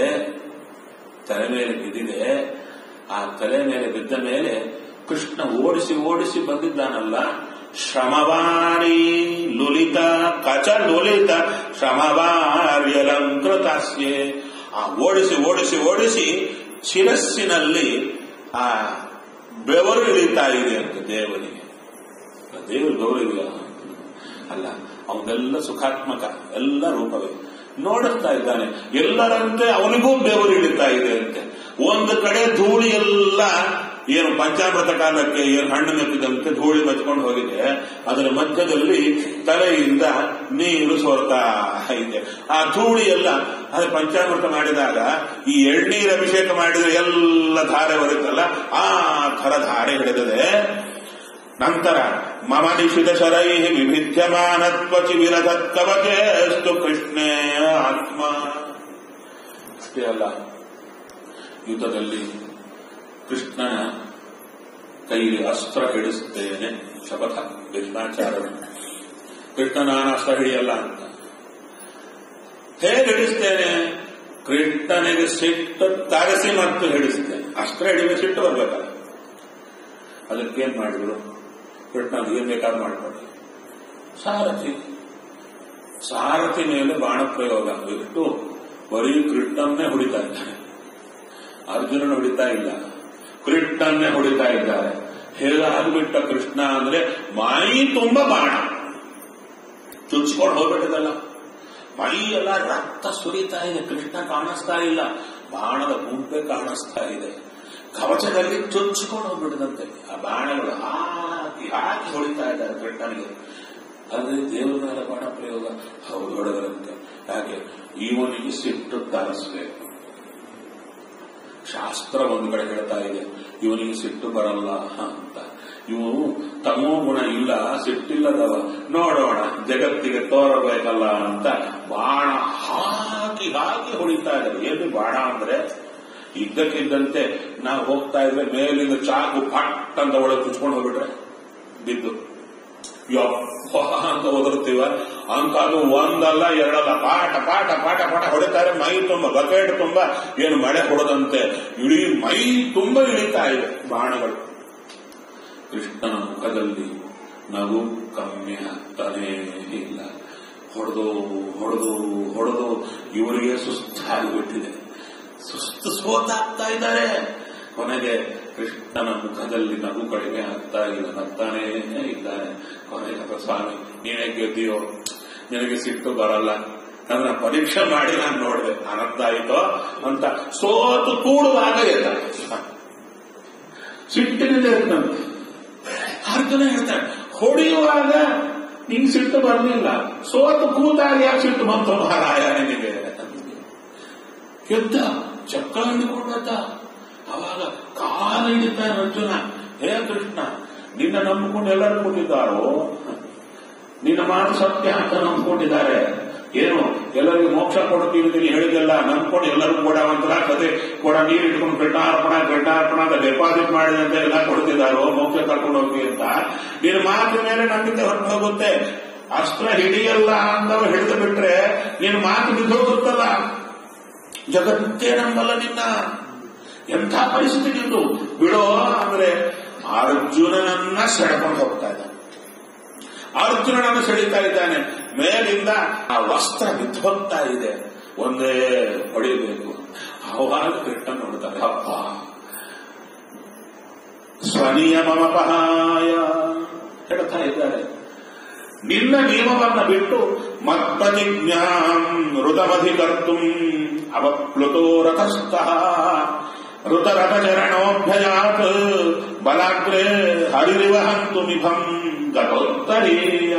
ಆ ತಲೆ ಮೇಲೆ ಬಿದ್ದ ಮೇಲೆ ಕೃಷ್ಣ ಓಡಿಸಿ ಓಡಿಸಿ ಬಂದಿದ್ದಾನಲ್ಲ, ಶ್ರಮವಾರಿ ಲುಲಿತ ಕಚ ಲುಲಿತ ಶ್ರಮವಾರ್ಯಲಂಕೃತಾಸ್ಯೆ. ಆ ಓಡಿಸಿ ಓಡಿಸಿ ಓಡಿಸಿ ಶಿರಸ್ಸಿನಲ್ಲಿ ಆ ಬೆವರು ಇಳಿತಾ ಇದೆ ಅಂತ ದೇವರಿಗೆ. ದೇವರು ಗೌರವ ಅಲ್ಲ, ಅವನೆಲ್ಲ ಸುಖಾತ್ಮಕ, ಎಲ್ಲ ರೂಪವೇ. ನೋಡುತ್ತಾ ಇದ್ದಾನೆ, ಎಲ್ಲರಂತೆ ಅವನಿಗೂ ಬೆವರು ಇಳಿತಾ ಇದೆ ಅಂತೆ. ಒಂದು ಕಡೆ ಧೂಳಿ ಎಲ್ಲ ಏನು ಪಂಚಾಮೃತ ಕಾಲಕ್ಕೆ ಏನು ಹಣ್ಣು ಮೆತ್ತಿದಂತೆ ಧೂಳಿ ಮೆತ್ಕೊಂಡು ಹೋಗಿದೆ, ಅದರ ಮಧ್ಯದಲ್ಲಿ ತಲೆಯಿಂದ ನೀರು ಸೋರ್ತಾ ಇದೆ. ಆ ಧೂಳಿ ಎಲ್ಲ ಅದು ಪಂಚಾಮೃತ ಮಾಡಿದಾಗ ಈ ಎಳ್ನೀರು ಅಭಿಷೇಕ ಮಾಡಿದ್ರೆ ಎಲ್ಲ ಧಾರೆ ಬರುತ್ತಲ್ಲ, ಆ ಥರ ಧಾರೆ ಹಿಡಿದಿದೆ. ನಂತರ ಮಮ ನಿಷಿತ ಶರೈ ವಿಭಿದ್ಯಮಾನತ್ವಚಿ ವಿರಧತ್ಕವಚೇಸ್ತು ಕೃಷ್ಣೇ ಆತ್ಮ. ಅಷ್ಟೇ ಅಲ್ಲ, ಯುದ್ಧದಲ್ಲಿ ಕೃಷ್ಣನ ಕೈಲಿ ಅಸ್ತ್ರ ಹಿಡಿಸುತ್ತೇನೆ ಶಪಥ ಭೀಷ್ಮಾಚಾರ್ಯರು. ಕೃಷ್ಣ ನಾನು ಅಸ್ತ್ರ ಹಿಡಿಯಲ್ಲ ಅಂತ. ಹೇಗೆ ಹಿಡಿಸ್ತೇನೆ? ಕೃಷ್ಣನಿಗೆ ಸಿಟ್ಟು ತರಿಸಿ ಮತ್ತು ಹಿಡಿಸ್ತೇನೆ. ಅಸ್ತ್ರ ಹಿಡಿಗೆ ಸಿಟ್ಟು ಬರ್ಬೇಕಲ್ಲ, ಅದಕ್ಕೇನ್ ಮಾಡಿದ್ರು? ಕೃಷ್ಣ ಏನ್ ಬೇಕಾದ್ರೂ ಮಾಡಿಕೊಡ್ತಾರೆ. ಸಾರಥಿ ಮೇಲೆ ಬಾಣ ಪ್ರಯೋಗ ಬಿಟ್ಟು ಬರೀ ಕೃಷ್ಣನ್ನೇ ಹೊಡಿತಾ ಇದ್ದಾನೆ. ಅರ್ಜುನನ ಹೊಡಿತಾ ಇಲ್ಲ, ಕೃಷ್ಣನ್ನೇ ಹೊಡಿತಾ ಇದ್ದಾರೆ. ಹೇಗಾಗ್ಬಿಟ್ಟ ಕೃಷ್ಣ ಅಂದ್ರೆ ಮೈ ತುಂಬ ಬಾಣ ಚುಚ್ಕೊಂಡು ಹೋಗ್ಬಿಟ್ಟದಲ್ಲ, ಮೈ ಎಲ್ಲ ರಕ್ತ ಸುರಿತಾ ಇದೆ. ಕೃಷ್ಣ ಕಾಣಿಸ್ತಾ ಇಲ್ಲ, ಬಾಣದ ಗುಂಪೆ ಕಾಣಿಸ್ತಾ ಇದೆ. ಕವಚದಲ್ಲಿ ಚುಚ್ಚಿಕೊಂಡು ಹೋಗ್ಬಿಡದಂತೆ ಆ ಬಾಣಗಳು ಹಾಕಿ ಹಾಕಿ ಹೊಡಿತಾ ಇದ್ದಾರೆ ಕೃಷ್ಣನಿಗೆ. ಆದರೆ ದೇವರ ಮೇಲೆ ಬಾಣ ಪ್ರಯೋಗ ಹೌದು ಹೊಡೆದರಂತೆ. ಯಾಕೆ? ಇವನಿಗೆ ಸಿಟ್ಟು ತರಿಸ್ಬೇಕು. ಶಾಸ್ತ್ರ ಒಂದು ಕಡೆ ಹೇಳ್ತಾ ಇದೆ ಇವನಿಗೆ ಸಿಟ್ಟು ಬರಲ್ಲ ಅಂತ. ಇವನು ತಮೋ ಗುಣ ಇಲ್ಲ, ಸಿಟ್ಟಿಲ್ಲದವ, ನೋಡೋಣ ಜಗತ್ತಿಗೆ ತೋರಬೇಕಲ್ಲ ಅಂತ ಬಾಣ ಹಾಕಿ ಹಾಕಿ ಹೊಡಿತಾ ಇದ್ದಾರೆ. ಏನು ಬಾಣ ಅಂದ್ರೆ ಇದ್ದಕ್ಕಿದ್ದಂತೆ ನಾವು ಹೋಗ್ತಾ ಇದ್ರೆ ಮೇಲಿಂದ ಚಾಕು ಪಟ್ ಅಂತ ಒಳಗೆ ಚುಚ್ಕೊಂಡು ಹೋಗ್ಬಿಟ್ರೆ ಬಿದ್ದು ಯಪ್ಪ ಅಂತ ಓದಿರ್ತೀವ ಅಂತ. ಅದು ಒಂದಲ್ಲ ಎರಡಲ್ಲ, ಪಾಠ ಪಾಠ ಪಾಠ ಪಾಠ ಹೊಡಿತಾರೆ. ಮೈ ತುಂಬ ಬಕೆಟ್ ತುಂಬ ಏನು ಮಳೆ ಹೊಡೆದಂತೆ ಇಡೀ ಮೈ ತುಂಬ ಇಳಿತಾ ಇದೆ ಬಾಣಗಳು. ಕೃಷ್ಣನ ಮುಖದಲ್ಲಿ ನಗು ಕಮ್ಮಿ ಆಗ್ತಾನೇ ಇಲ್ಲ. ಹೊಡೆದು ಹೊಡೆದು ಹೊಡೆದು ಇವರಿಗೆ ಸುಸ್ತಾಗಿಬಿಟ್ಟಿದೆ. ಸುಸ್ತು ಸೋತಾಗ್ತಾ ಇದ್ದಾರೆ. ಕೊನೆಗೆ ಕೃಷ್ಣನ ಮುಖದಲ್ಲಿ ನಗು ಕಡಿಮೆ ಆಗ್ತಾ ಇಲ್ಲ, ನಗ್ತಾನೇ ಇದ್ದಾನೆ. ಕೊನೆಗೆ ಸ್ವಾಮಿ ನೀನೇ ಗೆದ್ದಿಯೋ, ನಿನಗೆ ಸಿಟ್ಟು ಬರಲ್ಲ, ನನ್ನ ಪರೀಕ್ಷೆ ಮಾಡಿ ನಾನು ನೋಡಿದೆ ಆನಂದ ಆಯಿತೋ ಅಂತ ಸೋತು ಕೂಡುವಾಗ ಇಲ್ಲ ಸಿಟ್ಟಿನಿಂದ ಇರ್ತಂತೆ. ಅರ್ಜುನ ಹೇಳ್ತಾನೆ ಹೊಡೆಯುವಾಗ ನಿಂಗೆ ಸಿಟ್ಟು ಬರಲಿಲ್ಲ, ಸೋತು ಕೂತಾಗ ಯಾಕೆ ಸಿಟ್ಟು ಬಂತು ಮಹಾರಾಯ ನಿನಗೆ? ಗೆದ್ದ ಚಕ್ರ ಹಿಡಿಕೊಂಡತ್ತ. ಅವಾಗ ಕಾಲು ಹಿಡಿತಾನೆ ಅರ್ಜುನ. ಹೇ ಕೃಷ್ಣ, ನಿನ್ನ ನಂಬಿಕೊಂಡು ಎಲ್ಲರೂ ಕೊಟ್ಟಿದ್ದಾರೋ? ನಿನ್ನ ಮಾತು ಸತ್ಯ ಅಂತ ನಂಬ್ಕೊಂಡಿದ್ದಾರೆ. ಏನು ಎಲ್ಲರಿಗೂ ಮೋಕ್ಷ ಕೊಡ್ತೀವಿ ನೀನು ಹೇಳಿದೆಲ್ಲ ನಂಬ್ಕೊಂಡು ಎಲ್ಲರೂ ಕೊಡವಂತ ಕತೆ ಕೊಡ ನೀರು ಇಟ್ಕೊಂಡು ಗಡ್ಡಾರ್ಪಣ ಅಂತ ಡೆಪಾಸಿಟ್ ಮಾಡಿದಂತೆ ಎಲ್ಲ ಕೊಡ್ತಿದ್ದಾರೋ ಮೋಕ್ಷ ಕರ್ಕೊಂಡು ಹೋಗಿ ಅಂತ. ನಿನ್ನ ಮಾತಿನ ಮೇಲೆ ನಂಬಿಕೆ ಹೊರಟು ಹೋಗುತ್ತೆ. ಅಸ್ತ್ರ ಹಿಡಿಯಲ್ಲ ಅಂದವ ಹಿಡಿದು ಬಿಟ್ರೆ ನಿನ್ನ ಮಾತು ಬಿದ್ದೋಗುತ್ತಲ್ಲ. ಜಗತ್ತೇ ನಂಬಲ್ಲ ನಿನ್ನ. ಎಂಥ ಪರಿಸ್ಥಿತಿ ನಿಂದು ಬಿಡೋ ಅಂದ್ರೆ ಅರ್ಜುನನನ್ನ ಸೆಳೆಕೊಂಡು ಹೋಗ್ತಾ ಇದ್ದಾನೆ. ಅರ್ಜುನನನ್ನು ಸೆಳೀತಾ ಇದ್ದಾನೆ. ಮೇಲಿಂದ ಆ ವಸ್ತ್ರ ಬಿದ್ದು ಹೋಗ್ತಾ ಇದೆ. ಒಂದೇ ಹೊಡಿಬೇಕು. ಆವಾಗ ಕೃಷ್ಣ ನೋಡ್ತಾರೆ, ಅಪ್ಪ ಸ್ವನಿಯಮಪಹಾಯ ಹೇಳ್ತಾ ಇದ್ದಾರೆ. ನಿನ್ನ ನಿಯಮವನ್ನ ಬಿಟ್ಟು ಮತ್ಪತಿಜ್ಞಾಂ ಋತಮಧಿಕರ್ತು ಅವಪ್ಲುತೋ ರಥಸ್ಥಃ ಋತರಥಚರಣೋಭ್ಯಯಾತ್ ಬಲಾಗ್ರೇ ಹರಿರಿವಹಂತು ಮಿಭಂ ಗತೋತ್ತರೀಯ.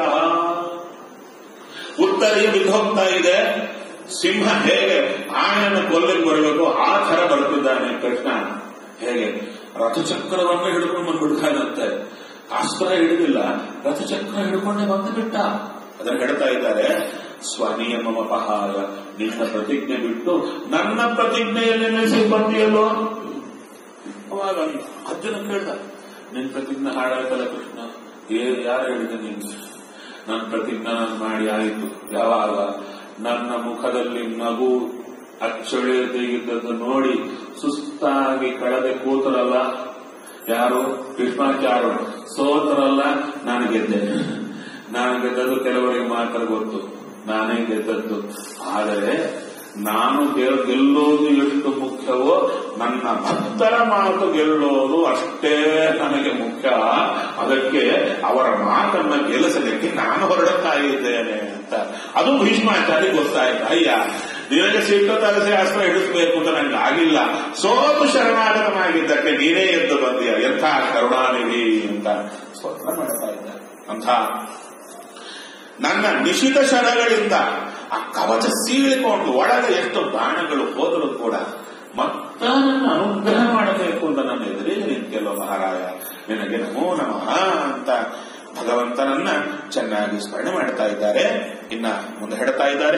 ಉತ್ತರೀಯ ಬಿದ್ದು ಹೋಗ್ತಾ ಇದೆ. ಸಿಂಹ ಹೇಗೆ ಆನೆಯನ್ನು ಕೊಲ್ಲಿಗೆ ಬರಬೇಕು ಆ ಥರ ಬರುತ್ತಿದ್ದಾನೆ ಕೃಷ್ಣ. ಹೇಗೆ ರಥಚಕ್ರವನ್ನು ಹಿಡ್ಕೊಂಡು ಬಂದ್ಬಿಡ್ತಾನಂತೆ. ಅಸ್ತ್ರ ಹಿಡಿದಿಲ್ಲ, ರಥಚಕ್ರ ಹಿಡ್ಕೊಂಡೇ ಬಂದು ಬಿಟ್ಟ. ಅದನ್ನು ಹೇಳ್ತಾ ಇದ್ದಾರೆ. ಸ್ವನಿಯಮಪಹಾರ, ನಿನ್ನ ಪ್ರತಿಜ್ಞೆ ಬಿಟ್ಟು ನನ್ನ ಪ್ರತಿಜ್ಞೆಯಲ್ಲಿ ನೆಲೆಸಿಕೊಂಡಿಯಲ್ಲೋ. ಅವಾಗ ಅರ್ಜುನ ಕೇಳ್ದ, ನಿನ್ ಪ್ರತಿಜ್ಞೆ ಹಾಳಾಯ್ತಲ್ಲ ಕೃಷ್ಣ, ಯಾರು ಹೇಳಿದೆ ನಿನ್ಗೆ? ನನ್ನ ಪ್ರತಿಜ್ಞೆ ನಾನು ಮಾಡಿ ಆಯಿತು. ಯಾವಾಗ ನನ್ನ ಮುಖದಲ್ಲಿ ನಗು ಅಚ್ಚಳಿಯದಿದ್ದದ್ದು ನೋಡಿ ಸುಸ್ತಾಗಿ ಕಳೆದೆ ಕೂತರಲ್ಲ ಯಾರು? ಕೃಷ್ಣಾಚಾರ್ಯರು. ಸೋತರಲ್ಲ, ನಾನು ಗೆದ್ದೆ. ನಾನು ಗೆದ್ದದ್ದು ಕೆಲವರಿಗೆ ಮಾತ್ರ ಗೊತ್ತು, ನಾನೇ ಗೆದ್ದದ್ದು. ಆದರೆ ನಾನು ಗೆಲ್ಲೋದು ಎಷ್ಟು ಮುಖ್ಯವೋ ನನ್ನ ಭಕ್ತರ ಮಾತು ಗೆಲ್ಲೋದು ಅಷ್ಟೇ ನನಗೆ ಮುಖ್ಯ. ಅದಕ್ಕೆ ಅವರ ಮಾತನ್ನ ಗೆಲ್ಲಿಸಲಿಕ್ಕೆ ನಾನು ಹೊರಡುತ್ತಾ ಇದ್ದೇನೆ ಅಂತ. ಅದು ಭೀಷ್ಮಾಚಾರ್ಯ ಗೊತ್ತಾಯ್ತು. ಅಯ್ಯ, ನಿನಗೆ ಸಿಟ್ಟು ತರಸಿ ಅಸ್ತ್ರ ಹಿಡಿಸಬೇಕು ಅಂತ ನನಗೆ ಆಗಿಲ್ಲ, ಸೋತು ಶರಣಾಗತನಾಗಿದ್ದಕ್ಕೆ ನೀನೇ ಎದ್ದು ಬಂದೀಯ, ಎಂಥ ಕರುಣಾನಿಧಿ ಅಂತ ಸ್ತೋತ್ರ ಮಾಡ್ತಾ ಇದ್ದಾರೆ. ಅಂಥ ನನ್ನ ನಿಶಿತ ಶರಗಳಿಂದ ಆ ಕವಚ ಸೀಳಿಕೊಂಡು ಒಳಗೆ ಎಷ್ಟು ಬಾಣಗಳು ಹೋದರೂ ಕೂಡ ಮತ್ತ ನನ್ನ ಅನುಗ್ರಹ ಮಾಡಬೇಕು ಅಂತ ನನ್ನ ಎದುರಿಗೆ ನಿಂತೆಲ್ಲೋ ಮಹಾರಾಯ, ನಿನಗೆ ನಮೋ ನಮಃ ಅಂತ ಭಗವಂತನನ್ನ ಚೆನ್ನಾಗಿ ಸ್ಮರಣೆ ಮಾಡ್ತಾ ಇದ್ದಾರೆ. ಇನ್ನ ಮುಂದೆ ಹೇಳ್ತಾ ಇದ್ದಾರೆ,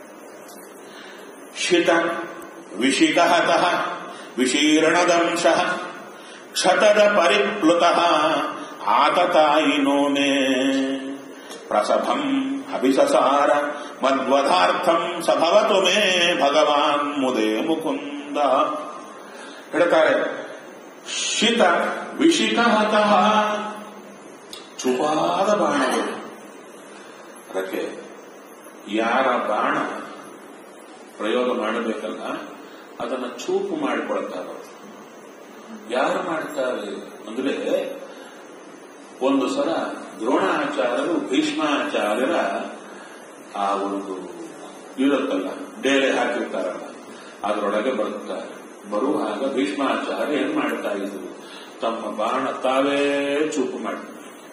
ಶಿತ ವಿಶಿಖಹತಃ ವಿಶೀರ್ಣದಂಶ ಕ್ಷತದ ಪರಿಪ್ಲುತಃ ಆತತಾಯಿನೋ ಮೇ ಪ್ರಸಭಂ ಅಭಿಸಸಾರ ಮದ್ವಧಾರ್ಥಂ ಸಭವತು ಮೇ ಭಗವಾನ್ ಮುದೇ ಮುಕುಂದ. ಹೇಳ್ತಾರೆ, ಶಿತ ವಿಶಿಖಹತಃ, ಚುಪಾದ ಬಾಣಗಳು. ಅದಕ್ಕೆ ಯಾರ ಬಾಣ ಪ್ರಯೋಗ ಮಾಡಬೇಕಲ್ಲ ಅದನ್ನ ಚೂಪು ಮಾಡಿಕೊಳ್ತಾರೆ. ಯಾರು ಮಾಡ್ತಾರೆ ಅಂದ್ರೆ, ಒಂದು ಸಲ ದ್ರೋಣಾಚಾರ್ಯರು ಭೀಷ್ಮಾಚಾರ್ಯರ ಆ ಒಂದು ಇರುತ್ತಲ್ಲ ಡೇರೆ ಹಾಕಿರ್ತಾರಲ್ಲ ಅದರೊಳಗೆ ಬರುತ್ತಾರೆ. ಬರುವಾಗ ಭೀಷ್ಮಾಚಾರ್ಯ ಏನ್ ಮಾಡ್ತಾ ಇದ್ರು, ತಮ್ಮ ಬಾಣ ತಾವೇ ಚೂಪು ಮಾಡ್ತಾರೆ.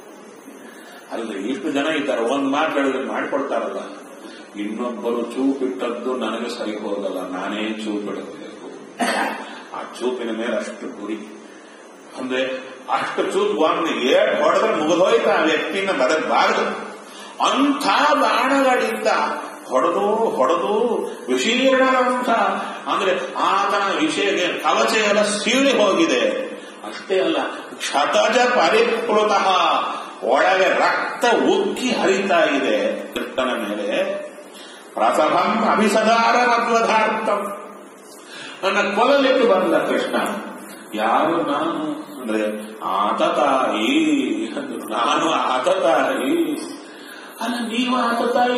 ಅಲ್ಲಿ ಇಷ್ಟು ಜನ ಇದ್ದಾರೆ, ಒಂದ್ ಮಾತು ಹೇಳಿದ್ರೆ ಮಾಡಿಕೊಡ್ತಾರಲ್ಲ, ಇನ್ನೊಬ್ಬರು ಚೂಪಿಟ್ಟದ್ದು ನನಗೆ ಸರಿ ಹೋಗಲ್ಲ, ನಾನೇ ಚೂಪಿಡಬೇಕು. ಆ ಚೂಪಿನ ಮೇಲೆ ಅಷ್ಟು ಗುರಿ ಅಂದ್ರೆ ಅಷ್ಟು ಚೂಪ್ ಒಂದು ಏಟ್ ಹೊಡೆದ್ರೆ ಮುಗಿದೋಯ್ತು, ಆ ವ್ಯಕ್ತಿನ ಬದಕಬಾರದು. ಅಂಥ ಬಾಣಗಳಿಂದ ಹೊಡೆದು ವಿಶೀರ್ಣವಂತ ಅಂದ್ರೆ ಆತನ ವಿಷಯ ಕವಚ ಎಲ್ಲ ಸೀಳಿ ಹೋಗಿದೆ. ಅಷ್ಟೇ ಅಲ್ಲ, ಕ್ಷತಜ ಪರಿಪ್ಲುತಃ, ಒಳಗೆ ರಕ್ತ ಉಕ್ಕಿ ಹರಿತಾ ಇದೆ ಕೃಷ್ಣನ ಮೇಲೆ. ಪ್ರಸಭಂ ಅಭಿಸದಾರ ಮಧ್ವಧಾರ್ಥಂ, ನನ್ನ ಕೊಲಲಿಟ್ಟು ಬಂದ ಕೃಷ್ಣ. ಯಾರು ನಾನು ಅಂದ್ರೆ ಆತತಾಯಿ, ನಾನು ಆತತಾಯಿ. ಅಲ್ಲ, ನೀವು ಆತತಾಯಿ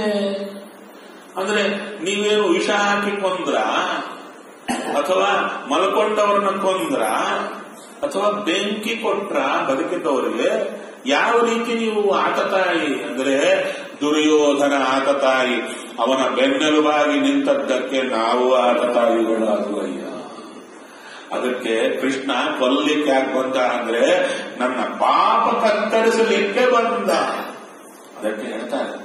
ಅಂದ್ರೆ ನೀವೇನು ವಿಷ ಹಾಕಿ ಕೊಂದ್ರ, ಅಥವಾ ಮಲ್ಕೊಂಡವ್ರನ್ನ ಕೊಂದ್ರ, ಅಥವಾ ಬೆಂಕಿ ಕೊಟ್ರ ಬದುಕಿದ್ದವರಿಗೆ? ಯಾವ ರೀತಿ ನೀವು ಆತತಾಯಿ ಅಂದ್ರೆ, ದುರ್ಯೋಧನ ಆತತಾಯಿ, ಅವನ ಬೆನ್ನೆಲುಬಾಗಿ ನಿಂತದ್ದಕ್ಕೆ ನಾವು ಆತತಾಯಿಗಳಾಗುವಯ್ಯ. ಅದಕ್ಕೆ ಕೃಷ್ಣ ಕೊಲ್ಲಿಕ್ಕೆ ಯಾಕೆ ಬಂದ ಅಂದ್ರೆ, ನನ್ನ ಪಾಪ ಕತ್ತರಿಸಲಿಕ್ಕೆ ಬಂದ. ಅದಕ್ಕೆ ಹೇಳ್ತಾರೆ,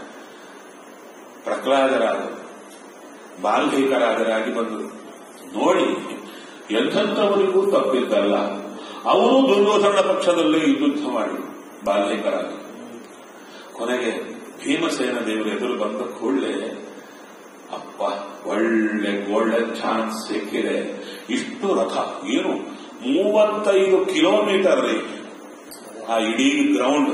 ಪ್ರಹ್ಲಾದರಾದರು ಬಾಲ್ಮೀಕರಾದರಾಗಿ ಬಂದರು. ನೋಡಿ, ಎಂಥವರಿಗೂ ತಪ್ಪಿದ್ದಲ್ಲ. ಅವರು ದುರ್ಯೋಧನ ಪಕ್ಷದಲ್ಲಿ ಯುದ್ಧ ಮಾಡಿ ಬಾಲ್ಮೀಕರಾದ. ಕೊನೆಗೆ ಭೀಮಸೇನ ದೇವರು ಎದುರು ಬಂದ ಕೂಡಲೇ, ಅಪ್ಪ ಒಳ್ಳೆ ಗೋಲ್ಡನ್ ಚಾನ್ಸ್ ಸಿಕ್ಕಿದೆ. ಇಷ್ಟು ರಥ ಏನು 35 ಕಿಲೋಮೀಟರ್ ರೀ ಆ ಇಡೀ ಗ್ರೌಂಡ್.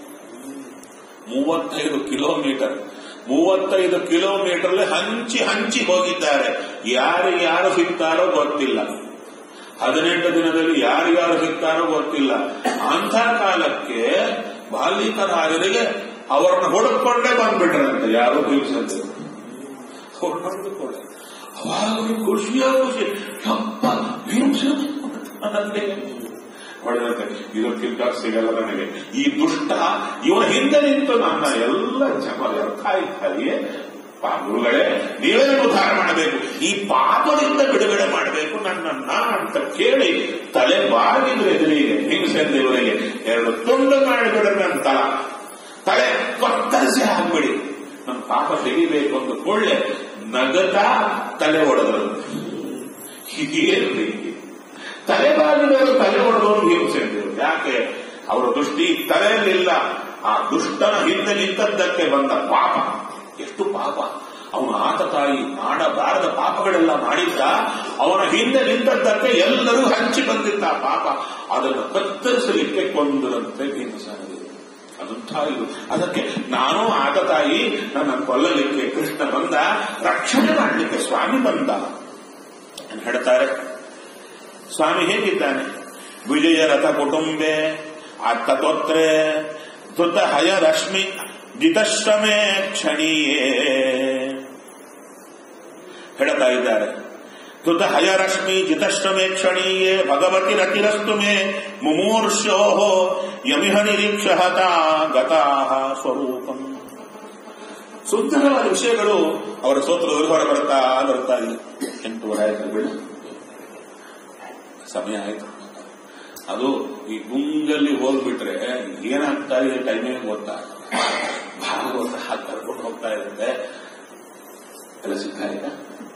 35 ಕಿಲೋಮೀಟರ್ 35 ಕಿಲೋಮೀಟರ್ಲಿ ಹಂಚಿ ಹೋಗಿದ್ದಾರೆ. ಯಾರು ಸಿಗ್ತಾರೋ ಗೊತ್ತಿಲ್ಲ. 18 ದಿನದಲ್ಲಿ ಯಾರು ಸಿಗ್ತಾರೋ ಗೊತ್ತಿಲ್ಲ. ಅಂಥ ಕಾಲಕ್ಕೆ ಬಾಲ್ಮೀಕರಾಜರಿಗೆ ಅವರನ್ನು ಹುಡುಕೊಂಡೇ ಬಂದ್ಬಿಟ್ರಂತೆ. ಯಾರು ಭೀಮಸೇನ ಹೊಡೆದುಕೊಳ್ಳೆ. ಅವಾಗ ಖುಷಿ ಯಪ್ಪ ಭೀಮಸೇನ ಹೊಡೆದಂತೆ, ಇದಕ್ಕಿಂತ ಸಿಗಲ್ಲ ನನಗೆ. ಈ ದುಷ್ಟ ಇವನ ಹಿಂದೆ ನಿಂತು ನನ್ನ ಎಲ್ಲ ಕಾಯ್ತಾಯಿಯೇ. ಗುರುಗಳೇ, ನೀವೇನು ಉದ್ಧಾರ ಮಾಡಬೇಕು, ಈ ಪಾಪದಿಂದ ಬಿಡುಗಡೆ ಮಾಡಬೇಕು ನನ್ನನ್ನ ಅಂತ ಕೇಳಿ ತಲೆ ಬಾಗಿದ್ರೆ ಎದುರಿಗೆ ಭೀಮಸೇನ ದೇವರಿಗೆ 2 ತುಂಡು ಮಾಡಿಬಿಡ್ರಿ. ನನ್ನ ತಲೆ ಕತ್ತರಿಸಿ ಹಾಕ್ಬಿಡಿ, ನಮ್ಮ ಪಾಪ ತೆಗಿಬೇಕು ಅಂತ ಕೊಳ್ಳೆ ನಗತಾ ತಲೆ ಹೊಡೆದ್ರು. ಏನು ತಲೆ ಬಾಗಿದವರು ತಲೆ ಹೊಡೆದವರು ಭೀಮಸೇನ ದೇವರು. ಯಾಕೆ? ಅವರ ದೃಷ್ಟಿ ತಲೆಯಲ್ಲಿಲ್ಲ, ಆ ದುಷ್ಟನ ಹಿಂದೆ ನಿಂತದ್ದಕ್ಕೆ ಬಂದ ಪಾಪ. ಎಷ್ಟು ಪಾಪ. ಅವನು ಆತ ತಾಯಿ ಮಾಡಬಾರದ ಪಾಪಗಳೆಲ್ಲ ಮಾಡಿದ್ದ. ಅವನ ಹಿಂದೆ ನಿಂತದ್ದಕ್ಕೆ ಎಲ್ಲರೂ ಹಂಚಿ ಬಂದಿದ್ದ ಪಾಪ. ಅದನ್ನು ಕತ್ತರಿಸಲಿಕ್ಕೆ ಕೊಂದರಂತೆ ಭೀಮಸೇನರು. ಅದಂಥ ಇದು. ಅದಕ್ಕೆ ನಾನು ಆತ ತಾಯಿ ನನ್ನ ಕೊಲ್ಲಲಿಕ್ಕೆ ಕೃಷ್ಣ ಬಂದ, ರಕ್ಷಣೆ ಮಾಡಲಿಕ್ಕೆ ಸ್ವಾಮಿ ಬಂದ ಹೇಳ್ತಾರೆ. ಸ್ವಾಮಿ ಹೇಗಿದ್ದಾನೆ? ವಿಜಯ ರಥ ಕುಟುಂಬೆ ಆತ್ತತೋತ್ರೆ ಧೃತ ಹಯ ರಶ್ಮಿ ಜಿತಶ್ರಮೇ ಕ್ಷಣೀಯೇ ಹೇಳ್ತಾ ಇದ್ದಾರೆ. ಧೃತ ಹಯ ರಶ್ಮಿ ಜಿತಶ್ರಮೇ ಕ್ಷಣೀಯೇ ಭಗವತಿ ರತಿರಸ್ತು ಮೇ ಮುಮೂರ್ಷೋ ಯಮಿಹ ನಿರೀಕ್ಷಹತ ಗತಾಹ ಸ್ವರೂಪಂ. ಸುಂದರವಾದ ವಿಷಯಗಳು ಅವರ ಸ್ತೋತ್ರದಲ್ಲಿ ಹೊರ ಬರ್ತಾ ಇದೆ. 8:30 ಆಯ್ತು, ಬಿಡ ಸಮಯ ಆಯ್ತು. ಅದು ಈ ಗುಂಗಲ್ಲಿ ಹೋಗ್ಬಿಟ್ರೆ ಏನಾಗ್ತಾ ಇದೆ ಟೈಮೇ ಗೊತ್ತಾ. ಭಾಗವತ ಕರ್ಕೊಂಡು ಹೋಗ್ತಾ ಇರುತ್ತೆ. ಎಲ್ಲ ಸಿಗ್ತಾ ಇಲ್ಲ.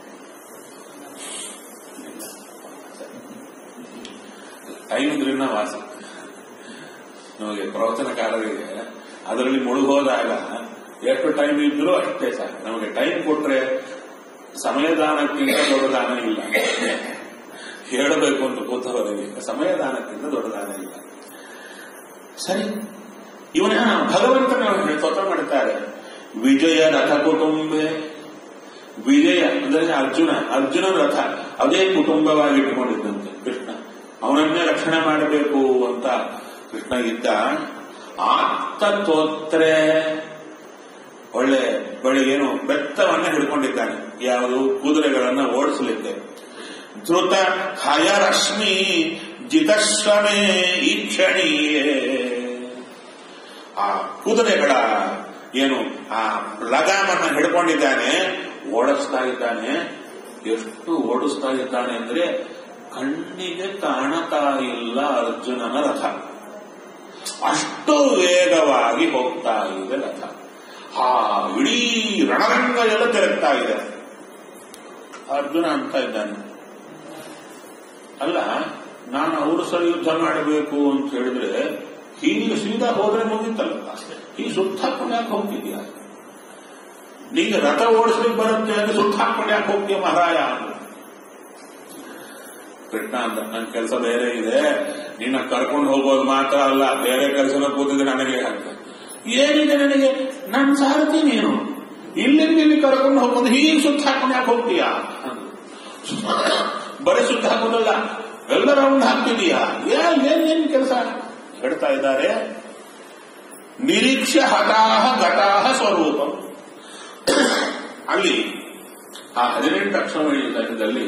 ಟೈಮ್ ಇದ್ರಿಂದ ವಾಸಿ. ನಮಗೆ ಪ್ರವಚನಕಾರರಿಗೆ ಅದರಲ್ಲಿ ಮುಳುಗೋದಾಗ ಎಷ್ಟು ಟೈಮ್ ಇದ್ರೂ ಅಷ್ಟೇ ಸಾಕು. ನಮಗೆ ಟೈಮ್ ಕೊಟ್ರೆ ಸಮಯದಾನಕ್ಕಿಂತ ದೊಡ್ಡದಾನ ಇಲ್ಲ. ಹೇಳಬೇಕು ಅಂತ ಕೂತವರಿಗೆ ಸಮಯದಾನಕ್ಕಿಂತ ದೊಡ್ಡದಾನ ಇಲ್ಲ. ಸರಿ, ಇವನ ಭಗವಂತನ ಸ್ತೋತ್ರ ಮಾಡುತ್ತಾರೆ. ವಿಜಯ ರಥ ಕುಟುಂಬೆ. ವಿಜಯ ಅಂದರೆ ಅರ್ಜುನ ರಥ ಅದೇ ಕುಟುಂಬವಾಗಿ ಇಟ್ಟುಕೊಂಡಿದ್ದಂತೆ ಕೃಷ್ಣ. ಅವನನ್ನೇ ರಕ್ಷಣೆ ಮಾಡಬೇಕು ಅಂತ ಕೃಷ್ಣ ಇದ್ದ. ಆತ್ತತೋತ್ರೆ ಒಳ್ಳೆ ಏನು ಬೆತ್ತವನ್ನ ಹಿಡ್ಕೊಂಡಿದ್ದಾನೆ. ಯಾವುದು? ಕುದುರೆಗಳನ್ನ ಓಡಿಸಲಿಕ್ಕೆ. ಧೃತ ಹಯ ರಶ್ಮಿ ಜಿತಶ್ರಮೇ ಈಕ್ಷಣೀಯೇ. ಆ ಕುದುರೆಗಳ ಏನು ಆ ಲಗಾಮನ್ನ ಹಿಡ್ಕೊಂಡಿದ್ದಾನೆ, ಓಡಿಸ್ತಾ ಇದ್ದಾನೆ. ಎಷ್ಟು ಓಡಿಸ್ತಾ ಇದ್ದಾನೆ ಅಂದ್ರೆ ಕಣ್ಣಿಗೆ ಕಾಣತಾ ಇಲ್ಲ ಅರ್ಜುನನ ರಥ. ಅಷ್ಟು ವೇಗವಾಗಿ ಹೋಗ್ತಾ ಇದೆ ರಥ. ಆ ಇಡೀ ರಣರಂಗ ಎಲ್ಲ ತಿರುಗ್ತಾ ಇದೆ. ಅರ್ಜುನ ಅಂತ ಇದ್ದಾನೆ, ಅಲ್ಲ ನಾನು ಅವರು ಸರಿ ಯುದ್ಧ ಮಾಡಬೇಕು ಅಂತ ಹೇಳಿದ್ರೆ ಹೀಗೆ ಸೀದಾ ಹೋದ್ರೆ ಮುಗಿತಲ್ಲ, ಈ ಸುತ್ತಾಕೊಂಡು ಯಾಕೆ ಹೋಗ್ತಿದ್ಯಾ? ನೀಗೆ ರಥ ಓಡಿಸ್ಲಿಕ್ಕೆ ಬರುತ್ತೆ ಅಂದ್ರೆ ಸುತ್ತಾಕೊಂಡು ಯಾಕೆ ಹೋಗ್ತೀಯ ಮಹಾರಾಯ? ಕೃಷ್ಣ ಅಂತ ನನ್ನ ಕೆಲಸ ಬೇರೆ ಇದೆ, ನಿನ್ನ ಕರ್ಕೊಂಡು ಹೋಗೋದು ಮಾತ್ರ ಅಲ್ಲ, ಬೇರೆ ಕೆಲಸನ ಕೂತಿದೆ ನನಗೆ ಅಂತ. ಏನಿದೆ ನನಗೆ? ನನ್ನ ಸಾರಥಿ ನೀನು, ಇಲ್ಲಿಂದ ಇಲ್ಲಿ ಕರ್ಕೊಂಡು ಹೋಗೋದು, ಹೀಗೆ ಸುತ್ತ ಹಾಕೊಂಡು ಯಾಕೆ ಹೋಗ್ತೀಯಾ? ಬರೀ ಸುತ್ತ ಹಾಕೋದಲ್ಲ, ಎಲ್ಲ ರೌಂಡ್ ಹಾಕ್ತಿದೀಯಾ? ಏನ್ ಕೆಲಸ ಹೇಳ್ತಾ ಇದ್ದಾರೆ. ನಿರೀಕ್ಷೆ ಹಠಾಹ ಘಟಾಹ ಸ್ವರೂಪ. ಅಲ್ಲಿ ಆ 18 ಅಕ್ಷರದಲ್ಲಿ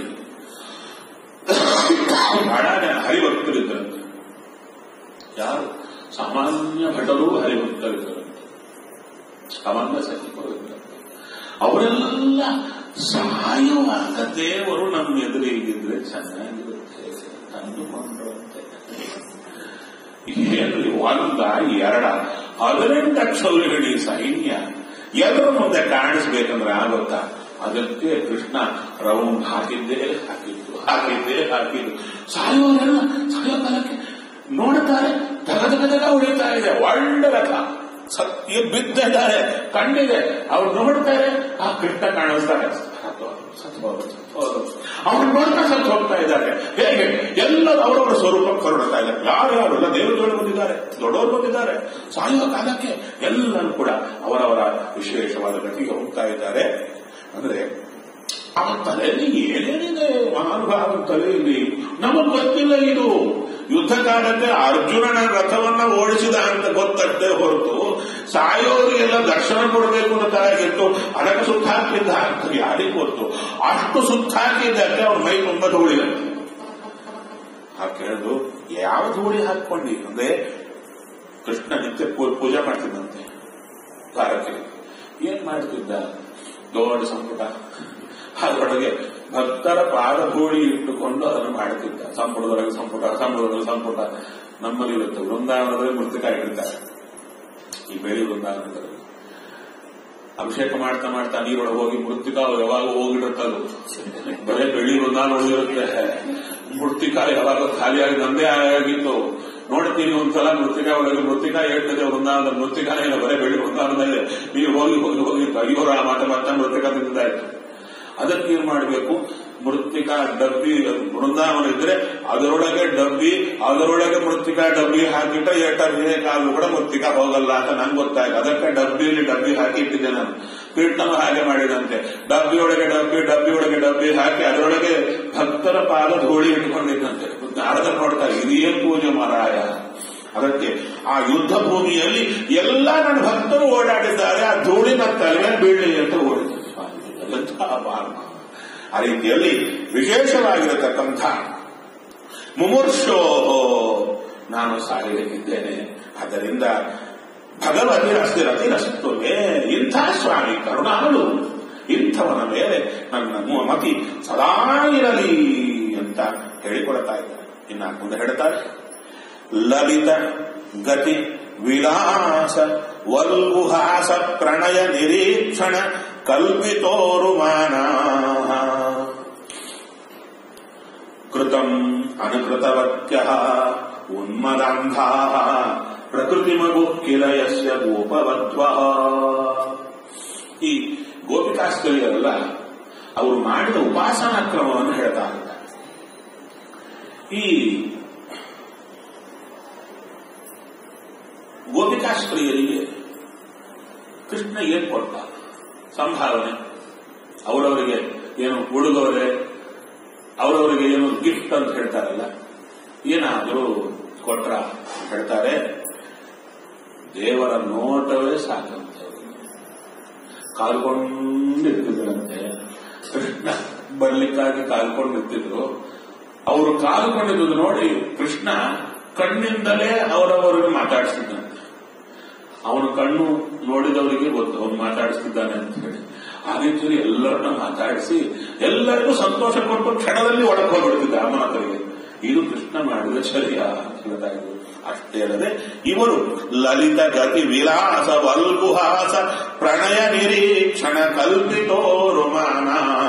ಬಹಳ ಹರಿಭಕ್ತರಿದ್ದರಂತೆ. ಯಾರು? ಸಾಮಾನ್ಯ ಭಟರು ಹರಿಭಕ್ತರಿದ್ದರಂತೆ, ಸಾಮಾನ್ಯ ಸೈನಿಕರು ಇದ್ದರಂತೆ. ಅವರೆಲ್ಲ ಸಾಯುವಾಗ ದೇವರು ನಮ್ಮ ಎದುರಿಗಿದ್ರೆ ಚೆನ್ನಾಗಿರುತ್ತೆ ಅಂದುಕೊಂಡ್ರಂತೆ. ಏನ್ರಿ ಒಂದ ಎರಡ 18 ಅಕ್ಷರಗಳು ಸೈನ್ಯ ಎಲ್ಲರ ಮುಂದೆ ಕಾಣಿಸ್ಬೇಕಂದ್ರೆ ಆಗುತ್ತಾ? ಅದಕ್ಕೆ ಕೃಷ್ಣ ರೌಂಡ್ ಹಾಕಿದ್ದೇ ಹಾಕಿದ್ದು. ಸಾಯುವವರೆಲ್ಲ ಸಾಯೋ ಕಾಲಕ್ಕೆ ನೋಡುತ್ತಾರೆ, ತಗದಗದಗ ಉಳಿತಾ ಇದೆ. ಒಳ್ಳೆ ರಥ ಸತ್ಯ ಬಿದ್ದಿದ್ದಾರೆ, ಕಣ್ಣಿದೆ. ಅವ್ರು ನೋಡ್ತಾರೆ, ಆ ಕೃಷ್ಣ ಕಾಣಿಸ್ತಾರೆ, ಅವ್ರು ನೋಡ್ತಾ ಸತ್ತು ಹೋಗ್ತಾ ಇದ್ದಾರೆ. ಹೇಗೆ? ಎಲ್ಲರೂ ಅವರವರ ಸ್ವರೂಪ ಕರುಡ್ತಾ ಇದ್ದಾರೆ. ಯಾರ್ಯಾರೆಲ್ಲ ದೇವರುಗಳು ಬಂದಿದ್ದಾರೆ, ದೊಡ್ಡವರು ಬಂದಿದ್ದಾರೆ. ಸಾಯುವ ಕಾಲಕ್ಕೆ ಎಲ್ಲರೂ ಕೂಡ ಅವರವರ ವಿಶೇಷವಾದ ಗತಿಗೆ ಹೋಗ್ತಾ ಇದ್ದಾರೆ. ಅಂದ್ರೆ ಅವನ ತಲೆಯಲ್ಲಿ ಏನೇನಿದೆ ಮಹಾನುಭಾವನ ತಲೆಯಲ್ಲಿ ನಮಗ್ ಗೊತ್ತಿಲ್ಲ. ಇದು ಯುದ್ಧ ಕಾಲಕ್ಕೆ ಅರ್ಜುನನ ರಥವನ್ನ ಓಡಿಸಿದ ಅಂತ ಗೊತ್ತಷ್ಟೇ ಹೊರತು ಸಾಯೋರಿಗೆಲ್ಲ ದರ್ಶನ ಕೊಡಬೇಕು ಅನ್ನೋ ತಲೆಗಿತ್ತು. ಅದಕ್ಕೆ ಸುತ್ತಾಕಿದ್ದ ಅಂತ ಯಾರಿಗೂ ಗೊತ್ತು. ಅಷ್ಟು ಸುತ್ತಾಕಿದ್ದಕ್ಕೆ ಅವ್ರ ಮೈ ತುಂಬ ಧೂಳಿದೆ. ಕೇಳಿದ್ರು, ಯಾವ ಧೂಳಿ ಹಾಕೊಂಡಿ ಅಂದ್ರೆ ಕೃಷ್ಣ ನಿತ್ಯ ಪೂಜೆ ಮಾಡ್ತಿದ್ದಂತೆ ದ್ವಾರಕ್ಕೆ. ಏನ್ ಮಾಡ್ತಿದ್ದ? ದೊಡ್ಡ ಸಂಪುಟ, ಅದರೊಳಗೆ ಭಕ್ತರ ಪಾದಧೂಳಿ ಇಟ್ಟುಕೊಂಡು ಅದನ್ನು ಮಾಡುತ್ತಿದ್ದ. ಸಂಪುಟದೊಳಗೆ ಸಂಪುಟ ನಮ್ಮಲ್ಲಿ ಇರುತ್ತೆ. ವೃಂದಾವನದಲ್ಲಿ ಮೃತ್ತಿಕಾಯಿ ಇಡ್ತಾರೆ, ಈ ಬೆಳಿ ವೃಂದಾವನದಲ್ಲಿ ಅಭಿಷೇಕ ಮಾಡ್ತಾ ನೀರೊಳಗೆ ಹೋಗಿ ಮೃತ್ತಿಕಾ ಯಾವಾಗ ಹೋಗಿಡುತ್ತದು. ಬರೀ ಬೆಳ್ಳಿ ವೃಂದಾವನ ಉಳಿದಿರುತ್ತೆ, ಮೃತ್ತಿಕಾಯಿ ಯಾವಾಗ ಖಾಲಿಯಾಗಿ ನಂದೇ ಆಗಿತ್ತು. ನೋಡ್ತೀನಿ ಒಂದ್ಸಲ ಮೃತ್ತಿಕಾ ಒಳಗೆ ಮೃತ್ತಿಕಾ ಹೇಳ್ತದೆ ವೃಂದಾವನದ ಮೃತ್ತಿಕಾನೇ ಇಲ್ಲ, ಬರೇ ಬೆಳ್ಳಿ ವೃಂದಾವನ ಇದೆ. ನೀವು ಹೋಗಿ ಹೋಗಿ ಹೋಗಿ ಅಯ್ಯೋ ಮತ್ತೆ ಮೃತ್ತಿಕಾ ತಿಂದಾಯ್ತು. ಅದಕ್ಕೆ ಏನ್ ಮಾಡಬೇಕು? ಮೃತ್ತಿಕಾ ಡಬ್ಬಿ ವೃಂದಾವನ ಇದ್ರೆ ಅದರೊಳಗೆ ಡಬ್ಬಿ, ಅದರೊಳಗೆ ಮೃತ್ತಿಕಾ ಡಬ್ಬಿ ಹಾಕಿಟ್ರೆ ಕಾಲು ಕೂಡ ಮೃತ್ತಿಕಾ ಹೋಗಲ್ಲ ಅಂತ ನಂಗೆ ಗೊತ್ತಾಯ್ತು. ಅದಕ್ಕೆ ಡಬ್ಬಿಯಲ್ಲಿ ಡಬ್ಬಿ ಹಾಕಿ ಇಟ್ಟಿದ್ದೆ ನಾನು. ಕೀರ್ತನ ಹಾಗೆ ಮಾಡಿದಂತೆ, ಡಬ್ಬಿಯೊಳಗೆ ಡಬ್ಬಿ, ಡಬ್ಬಿಯೊಳಗೆ ಡಬ್ಬಿ ಹಾಕಿ ಅದರೊಳಗೆ ಭಕ್ತರ ಪಾದ ಧೂಳಿ ಇಟ್ಕೊಂಡಿದ್ದಂತೆ. ನಾರದ ನೋಡ್ತಾರೆ, ಇದೇನ್ ಪೂಜೆ ಮಾರಾಯ. ಅದಕ್ಕೆ ಆ ಯುದ್ಧ ಭೂಮಿಯಲ್ಲಿ ಎಲ್ಲ ನನ್ನ ಭಕ್ತರು ಓಡಾಡಿದ್ದಾರೆ, ಆ ಧೂಳಿ ನನ್ನ ತಲೆ ಬೀಳಲಿ ಅಂತ ಓಡಿದ್ದಾರೆ. ಆ ರೀತಿಯಲ್ಲಿ ವಿಶೇಷವಾಗಿರತಕ್ಕಂಥ ಮುಮುರ್ಷೋ ನಾನು ಸಾಯಲಿದ್ದೇನೆ. ಆದ್ದರಿಂದ ಭಗವತಿ ರಸ್ತಿ ರಸ್ತುವೆ, ಇಂಥ ಸ್ವಾಮಿ ಕರುಣಾಳು, ಇಂಥವನ ಮೇಲೆ ನನ್ನ ಮತಿ ಸದಾ ಇರಲಿ ಅಂತ ಹೇಳಿಕೊಡ್ತಾ ಇದ್ದಾರೆ. ಇನ್ನ ಮುಂದೆ ಹೇಳ್ತಾರೆ, ಲಲಿತ ಗತಿ ವಿಲಾಸ ವಲ್ಗುಹಾಸ ಪ್ರಣಯ ನಿರೀಕ್ಷಣ ಕಲ್ಪಿತೋರುಮಾನ ಕೃತಂ ಅನುಕೃತವತ್ಯ ಉನ್ಮದಾಂಧಾ ಪ್ರಕೃತಿ ಮಗು ಕಿಲಯಸ್ಯ ಗೋಪವಧ್ವ. ಈ ಗೋಪಿಕಾಸ್ತ್ರೀಯರಲ್ಲ, ಅವರು ಮಾಡಿದ ಉಪಾಸನಾ ಕ್ರಮವನ್ನು ಹೇಳ್ತಾ ಇದ್ದಾರೆ. ಈ ಗೋಪಿಕಾಸ್ತ್ರೀಯರಿಗೆ ಕೃಷ್ಣ ಏನ್ ಕೊಟ್ಟ? ಸಂಭಾವನೆ. ಅವರವರಿಗೆ ಏನು ಉಡುಗೊರೆ, ಅವರವರಿಗೆ ಏನು ಗಿಫ್ಟ್ ಅಂತ ಹೇಳ್ತಾರಲ್ಲ, ಏನಾದರೂ ಕೊಟ್ರ ಹೇಳ್ತಾರೆ. ದೇವರ ನೋಟವೇ ಸಾಕಂತೆ. ಕಾಲ್ಕೊಂಡಿರ್ತಿದ್ರಂತೆ. ಕೃಷ್ಣ ಬರ್ಲಿಕ್ಕಾಗಿ ಕಾಲ್ಕೊಂಡಿರ್ತಿದ್ರು. ಅವರು ಕಾಲ್ಕೊಂಡಿದ್ದು ನೋಡಿ ಕೃಷ್ಣ ಕಣ್ಣಿಂದಲೇ ಅವರವರಿಗೆ ಮಾತಾಡಿಸಿದ್ದಂತೆ. ಅವನ ಕಣ್ಣು ನೋಡಿದವರಿಗೆ ಗೊತ್ತು ಅವನು ಮಾತಾಡಿಸ್ತಿದ್ದಾನೆ ಅಂತ ಹೇಳಿ. ಆ ರೀತಿಯಲ್ಲಿ ಎಲ್ಲರನ್ನ ಮಾತಾಡಿಸಿ ಎಲ್ಲರಿಗೂ ಸಂತೋಷ ಕೊಟ್ಟು ಕ್ಷಣದಲ್ಲಿ ಒಳಗೆ ಹೋಗ್ಬಿಡ್ತಿದ್ದ ಆ ಮಾತರಿಗೆ. ಇದು ಕೃಷ್ಣ ಮಾಡಿದ ಚರ್ಯ ಅಂತ ಹೇಳ್ತಾ ಇದ್ರು. ಅಷ್ಟೇ ಅಲ್ಲದೆ ಇವರು ಲಲಿತ ಗತಿ ವಿಲಾಸ ವಲ್ಗುಹಾಸ ಪ್ರಣಯ ನಿರೀಕ್ಷಣ ಕಲ್ಪಿತೋ ರುಮಾನ.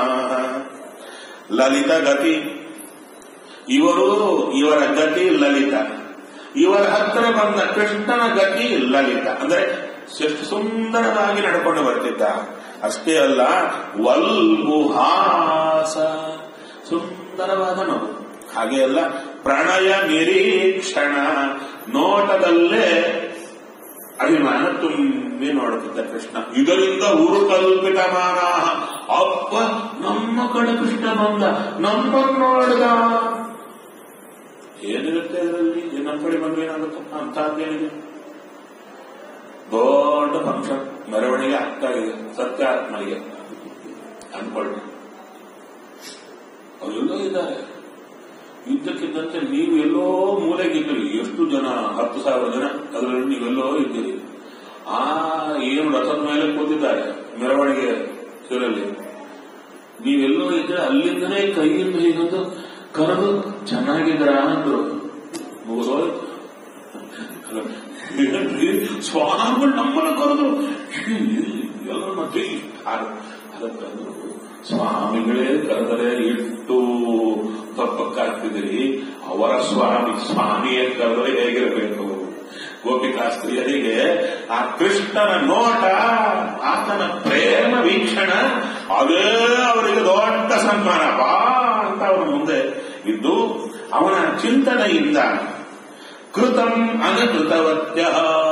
ಲಲಿತ ಗತಿ, ಇವರು ಇವರ ಗತಿ ಲಲಿತ. ಇವರ ಹತ್ತಿರ ಬಂದ ಕೃಷ್ಣನ ಗತಿ ಲಲಿತ, ಅಂದ್ರೆ ಎಷ್ಟು ಸುಂದರವಾಗಿ ನಡ್ಕೊಂಡು ಬರ್ತಿದ್ದ. ಅಷ್ಟೇ ಅಲ್ಲ, ವಲ್ಗುಹಾಸ, ಸುಂದರವಾದ ನಗು. ಹಾಗೆ ಅಲ್ಲ, ಪ್ರಣಯ ನಿರೀಕ್ಷಣ, ನೋಟದಲ್ಲೇ ಅಭಿಮಾನ ತುಂಬಿ ನೋಡುತ್ತಿದ್ದ ಕೃಷ್ಣ. ಇದರಿಂದ ಊರು ಕಲ್ಪಿತಮಾನ, ಅಪ್ಪ ನಮ್ಮ ಕಡೆ ಕೃಷ್ಣ ಬಂದ, ನಮ್ಮನ್ನು ನೋಡಿದ. ಏನಿರುತ್ತೆ ಇದರಲ್ಲಿ? ನಮ್ಮ ಕಡೆ ಬಂದ್ರೆ ಏನಾಗುತ್ತೆ ಅಂತೇನಿದೆ? ದೊಡ್ಡ ಫಂಕ್ಷನ್, ಮೆರವಣಿಗೆ ಆಗ್ತಾ ಇದೆ ಸತ್ಯಾತ್ಮನಿಗೆ ಅನ್ಕೊಳ್ಳಿ. ಅವರೆಲ್ಲೋ ಇದ್ದಾರೆ. ಇದ್ದಕ್ಕಿದ್ದಂತೆ ನೀವು ಎಲ್ಲೋ ಮೂಲೆಗಿದ್ದೀರಿ. ಎಷ್ಟು ಜನ? 10,000 ಜನ. ಅದರಲ್ಲಿ ನೀವೆಲ್ಲೋ ಇದ್ದೀರಿ. ಏನು ರಥದ ಮೇಲೆ ಕೂತಿದ್ದಾರೆ ಮೆರವಣಿಗೆ ಇದರಲ್ಲಿ. ನೀವೆಲ್ಲೋ ಇದ್ರೆ ಅಲ್ಲಿಂದಲೇ ಕೈಯಿಂದ ಹೀಗೊಂದು ಕರೆದು ಚೆನ್ನಾಗಿದ್ರ ಅಂದ್ರು. ಮುಗಿದೋಯ್ತು. ಸ್ವಾಮಿಗಳು ನಮ್ಮನ್ನು ಕರೆದು ಎಲ್ಲ ಮತ್ತೆ ಅದಕ್ಕಂದ್ರು ಸ್ವಾಮಿಗಳೇ ಕರೆದರೆ ಎಷ್ಟು ತಪ್ಪಕ್ಕಾಗ್ತಿದ್ರಿ. ಅವರ ಸ್ವಾಮಿಯೇ ಕರೆದರೆ ಹೇಗಿರಬೇಕು? ಗೋಪಿಕಾಸ್ತ್ರೀಯರಿಗೆ ಆ ಕೃಷ್ಣನ ನೋಟ, ಆತನ ಪ್ರೇಮ ವೀಕ್ಷಣ, ಅದೇ ಅವರಿಗೆ ದೊಡ್ಡ ಸನ್ಮಾನ. ಬಾ ಅಂತ ಅವರ ಮುಂದೆ ಇದ್ದು ಅವನ ಚಿಂತನೆಯಿಂದ ಕೃತಂ ಅನಕೃತವತ್ಯ,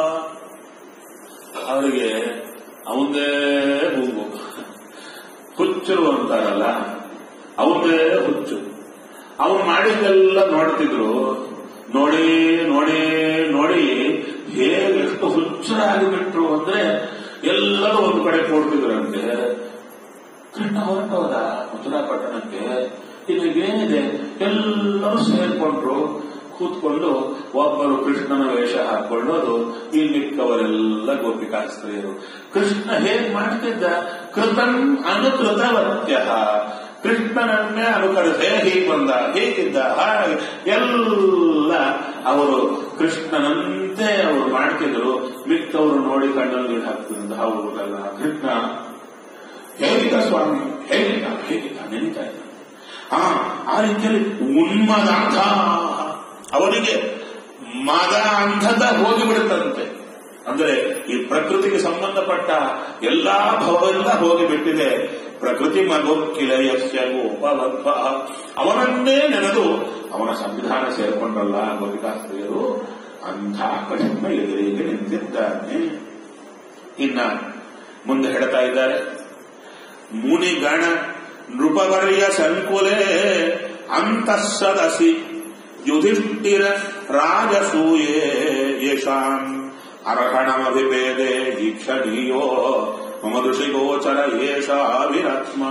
ಅವರಿಗೆ ಅವಂದೇ ಗುಂಗು. ಹುಚ್ಚರು ಅಂತಾರಲ್ಲ, ಅವಂದೇ ಹುಚ್ಚು. ಅವನು ಮಾಡಿದ್ದೆಲ್ಲ ನೋಡ್ತಿದ್ರು. ನೋಡಿ ನೋಡಿ ನೋಡಿ ಹೇಗೆಷ್ಟು ಹುಚ್ಚರಾಗಿ ಬಿಟ್ರು ಅಂದ್ರೆ ಎಲ್ಲರೂ ಒಂದು ಕಡೆ ಕೂಡ್ತಿದ್ರಂತೆ. ಕೃಷ್ಣ ಹೊರಟೋದ ಮಥುರಾ ಪಟ್ಟಣಕ್ಕೆ. ಏನಿದೆ? ಎಲ್ಲರೂ ಸೇರ್ಕೊಂಡ್ರು. ಕೂತ್ಕೊಂಡು ಒಬ್ಬರು ಕೃಷ್ಣನ ವೇಷ ಹಾಕೊಳ್ಳೋದು, ಇಲ್ಲಿಕ್ಕವರೆಲ್ಲ ಗೋಪಿಕಾಸ್ತ್ರೀಯರು. ಕೃಷ್ಣ ಹೇಗ್ ಮಾಡ್ತಿದ್ದ? ಕೃತಂ ಅನುಕೃತವತ್ಯ, ಕೃಷ್ಣನನ್ನೇ ಅನುಕರಿಸೇ ಹೀಗೆ ಬಂದ, ಹೀಗಿದ್ದ, ಹಾಗೆ ಎಲ್ಲ ಅವರು ಕೃಷ್ಣನಂತೆ ಅವರು ಮಾಡ್ತಿದ್ರು. ಮಿಕ್ಕವರು ನೋಡಿ ಕಣ್ಣಲ್ಲಿ ನೀರು ಹಾಕ್ತಿದ್ದ. ಹೌದಲ್ಲ, ಕೃಷ್ಣ ಹೇಗಿದ್ದ ಸ್ವಾಮಿ, ಹೇಗಿದ್ದ ನೆನೀತಾ ಇದ್ದ. ಆ ರೀತಿಯಲ್ಲಿ ಉನ್ಮದಾಂಧ, ಅವರಿಗೆ ಮದ ಅಂಧದ ಹೋಗಿಬಿಡುತ್ತಂತೆ. ಅಂದ್ರೆ ಈ ಪ್ರಕೃತಿಗೆ ಸಂಬಂಧಪಟ್ಟ ಎಲ್ಲಾ ಭವವೆಲ್ಲ ಹೋಗಿಬಿಟ್ಟಿದೆ. ಪ್ರಕೃತಿ ಮಗೋಕ್ಕಿಲಯಸ್ಯ ಗೋಪವತ್ವ, ಅವನನ್ನೇ ನೆನೆದು ಅವನ ಸಂವಿಧಾನ ಸೇರ್ಕೊಂಡಲ್ಲ ಗೋಪಿಕಾಸ್ತ್ರೀಯರು. ಅಂಥ ಕೃಷ್ಣ ಎದುರಿಗೆ ನಿಂತಿದ್ದಾನೆ. ಇನ್ನ ಮುಂದೆ ಹೇಳ್ತಾ ಇದ್ದಾರೆ, ಮುನಿಗಣ ನೃಪವರ್ಯ ಸಂಕುಲೇ ಅಂತಃಸದಸಿ ಯುಧಿಷ್ಠಿರ ರಾಜಸೂಯೇ ಯಶಾಂ ಅರ್ಹಣಮಭಿಭೇದೆ ದೀಕ್ಷಣೀಯೋ ಮಮ ದೃಷಿಗೋಚರ ಏಷಾವಿರಾತ್ಮ.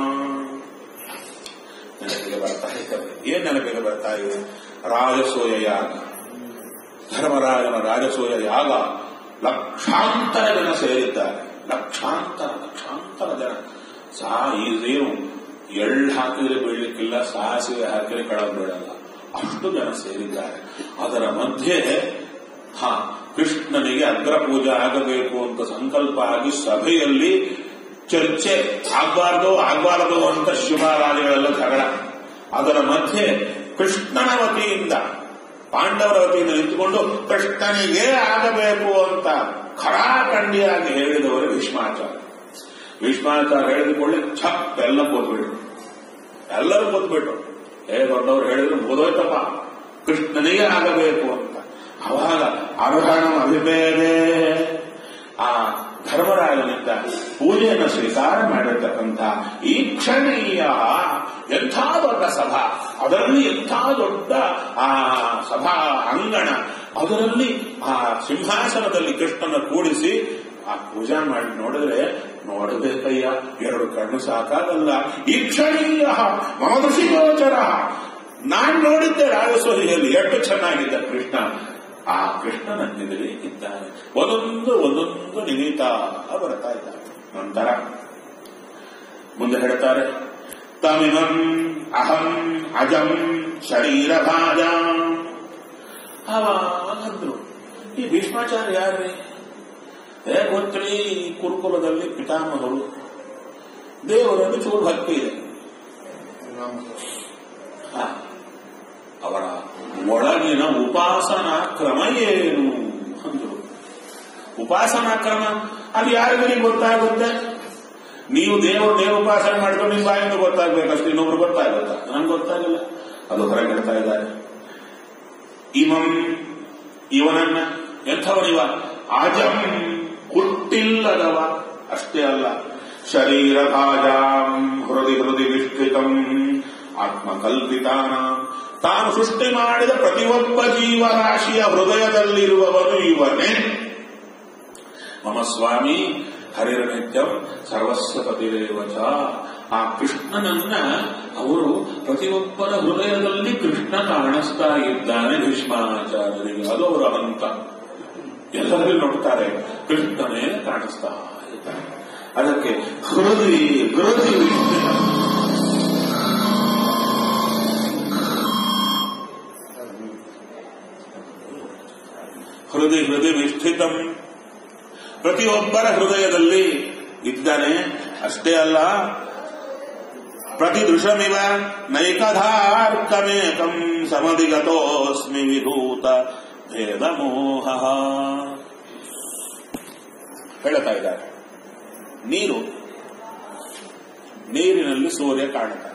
ನೆನಪಿಗೆ ಬರ್ತಾ ಇದ್ದಾರೆ. ಏನ್ ನೆನಪಿಗೆ ಬರ್ತಾ ಇದೆ? ರಾಜಸೂಯ ಯಾಗ, ಧರ್ಮರಾಜನ ರಾಜಸೂಯ ಯಾಗ. ಲಕ್ಷಾಂತರ ಜನ ಸೇರಿದ್ದಾರೆ. ಲಕ್ಷಾಂತರ ಜನ. ಇದೇನು ಎಳ್ಳು ಹಾಕಿದ್ರೆ ಬೀಳಲಿಕ್ಕಿಲ್ಲ, ಸಾಸಿವೆ ಹಾಕಿದ್ರೆ ಕಳವು ಬೀಳಲ್ಲ, ಅಷ್ಟು ಜನ ಸೇರಿದ್ದಾರೆ. ಅದರ ಮಧ್ಯೆ ಕೃಷ್ಣನಿಗೆ ಅಗ್ರ ಪೂಜೆ ಆಗಬೇಕು ಅಂತ ಸಂಕಲ್ಪ ಆಗಿ ಸಭೆಯಲ್ಲಿ ಚರ್ಚೆ ಆಗಬಾರದು ಅಂತ ಶಿವರಾಜಗಳೆಲ್ಲ ಜಗಳ. ಅದರ ಮಧ್ಯೆ ಕೃಷ್ಣನ ವತಿಯಿಂದ, ಪಾಂಡವರ ವತಿಯಿಂದ ನಿಂತುಕೊಂಡು ಕೃಷ್ಣನಿಗೆ ಆಗಬೇಕು ಅಂತ ಖರಾಖಂಡಿಯಾಗಿ ಹೇಳಿದವರು ಭೀಷ್ಮಾಚಾರ್ಯ. ಭೀಷ್ಮಾಚಾರ್ಯ ಹೇಳಿದುಕೊಳ್ಳಿ ಛಪ್ ಎಲ್ಲ ಕೂತ್ಬಿಟ್ರು. ಎಲ್ಲರೂ ಕೂತ್ಬಿಟ್ರು. ದೊಡ್ಡವರು ಹೇಳಿದ್ರು ಬೋಧೋಯ್ತಪ್ಪ, ಕೃಷ್ಣನಿಗೆ ಆಗಬೇಕು ಅಂತ. ಅವಾಗ ಅರ್ಹಣ ಅಭಿಭೇದೆ, ಆ ಧರ್ಮರಾಜನಿಂದ ಪೂಜೆಯನ್ನು ಸ್ವೀಕಾರ ಮಾಡಿರ್ತಕ್ಕಂಥ ಈ ಕ್ಷಣೀಯ ಎಂಥ ದೊಡ್ಡ ಸಭಾ, ಅದರಲ್ಲಿ ಎಂಥ ದೊಡ್ಡ ಆ ಸಭಾ ಅಂಗಣ, ಅದರಲ್ಲಿ ಆ ಸಿಂಹಾಸನದಲ್ಲಿ ಕೃಷ್ಣನ ಕೂಡಿಸಿ ಆ ಪೂಜಾ ಮಾಡಿ ನೋಡಬೇಕಯ್ಯ, ಎರಡು ಕಣ್ಣು ಸಾಕಾಗಲ್ಲ. ಈ ಕ್ಷಣೀಯ ಮಮ ದೃಷಿಗೋಚರ, ನಾನ್ ನೋಡಿದ್ದೆ ರಾಜಸೂಯೆಯಲ್ಲಿ ಎಷ್ಟು ಚೆನ್ನಾಗಿದ್ದ ಕೃಷ್ಣ. ಆ ಕೃಷ್ಣನ ಎದುರಿ ಇದ್ದಾನೆ. ಒಂದೊಂದು ನಿಮಿತಾ ಬರ್ತಾ ಇದ್ದಾನೆ. ನಂತರ ಮುಂದೆ ಹೇಳ್ತಾರೆ, ತಮಿಮಂ ಅಹಂ ಅಜಂ ಶರೀರ ಭಾಜ. ಅವಾಗಂದ್ರು ಈ ಭೀಷ್ಮಾಚಾರ್ಯ ಯಾರ್ರಿ? ಗೊತ್ತ್ರಿ, ಕುರುಕುಲದಲ್ಲಿ ಪಿತಾಮಹರು, ದೇವರಲ್ಲಿ ಚೂರು ಭಕ್ತಿ ಇದೆ. ಅವರ ಒಳಗಿನ ಉಪಾಸನಾ ಕ್ರಮ ಏನು ಅಂದ್ರು. ಉಪಾಸನಾ ಕ್ರಮ ಅದು ಯಾರಿಗೂ ಗೊತ್ತಾಗುತ್ತೆ? ನೀವು ದೇವರ ಉಪಾಸನೆ ಮಾಡಿದ್ರೆ ನಿಮ್ಮ ಬಾಯಿಂದ ಗೊತ್ತಾಗ್ಬೇಕಷ್ಟು, ಇನ್ನೊಬ್ರು ಗೊತ್ತಾಗುತ್ತಾ? ನನ್ಗೆ ಗೊತ್ತಾಗಿಲ್ಲ. ಅದು ಹೊರಗೆ ಹೇಳ್ತಾ ಇದ್ದಾರೆ. ಇವನನ್ನ ಎಂಥವನಿವ? ಅಜಂ, ಹುಟ್ಟಿಲ್ಲದವ. ಅಷ್ಟೇ ಅಲ್ಲ, ಶರೀರ ಭಾಜಾಂ ಹೃದಯ ವಿಷ್ಠಿತಂ ಆತ್ಮಕಲ್ಪಿತಾನ, ತಾನು ಸೃಷ್ಟಿ ಮಾಡಿದ ಪ್ರತಿಯೊಬ್ಬ ಜೀವರಾಶಿಯ ಹೃದಯದಲ್ಲಿರುವವನು ಇವನೇ. ಮಮ ಸ್ವಾಮಿ ಹರಿರ್ನಿತ್ಯಂ ಸರ್ವಸ್ವಪತಿರೇವಚ. ಆ ಕೃಷ್ಣನನ್ನ ಅವರು ಪ್ರತಿಯೊಬ್ಬರ ಹೃದಯದಲ್ಲಿ ಕೃಷ್ಣ ಕಾಣಿಸ್ತಾ ಇದ್ದಾನೆ ಭೀಷ್ಮಾಚಾರ್ಯರಿಗೆ. ಅದು ಅವರ ಹಂತ. ಎಲ್ಲರೂ ನೋಡ್ತಾರೆ, ಕೃಷ್ಣನೇ ಕಾಣಿಸ್ತಾ ಇದ್ದಾನೆ. ಅದಕ್ಕೆ ಹೃದಯ ವಿಷ್ಠಿತಂ, ಪ್ರತಿಯೊಬ್ಬರ ಹೃದಯದಲ್ಲಿ ಇದ್ದಾನೆ. ಅಷ್ಟೇ ಅಲ್ಲ, ಪ್ರತಿದೃಶಮಿವ ನೈಕಧಾರ್ಕಮೇಕಂ ಸಮಧಿಗತೋಸ್ಮಿ ವಿಭೂತ ಭೇದ ಮೋಹ. ಹೇಳ್ತಾ ಇದ್ದಾರೆ, ನೀರಿನಲ್ಲಿ ಸೂರ್ಯ ಕಾಣುತ್ತಾನೆ.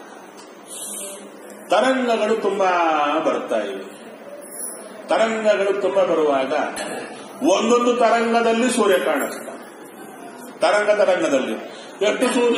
ತರಂಗಗಳು ತುಂಬಾ ಬರ್ತಾ ಇವೆ. ತರಂಗಗಳು ತುಂಬಾ ಬರುವಾಗ ಒಂದೊಂದು ತರಂಗದಲ್ಲಿ ಸೂರ್ಯ ಕಾಣಿಸ್ತಾನೆ. ತರಂಗದಲ್ಲಿ ಎಷ್ಟು ಸೂರ್ಯ?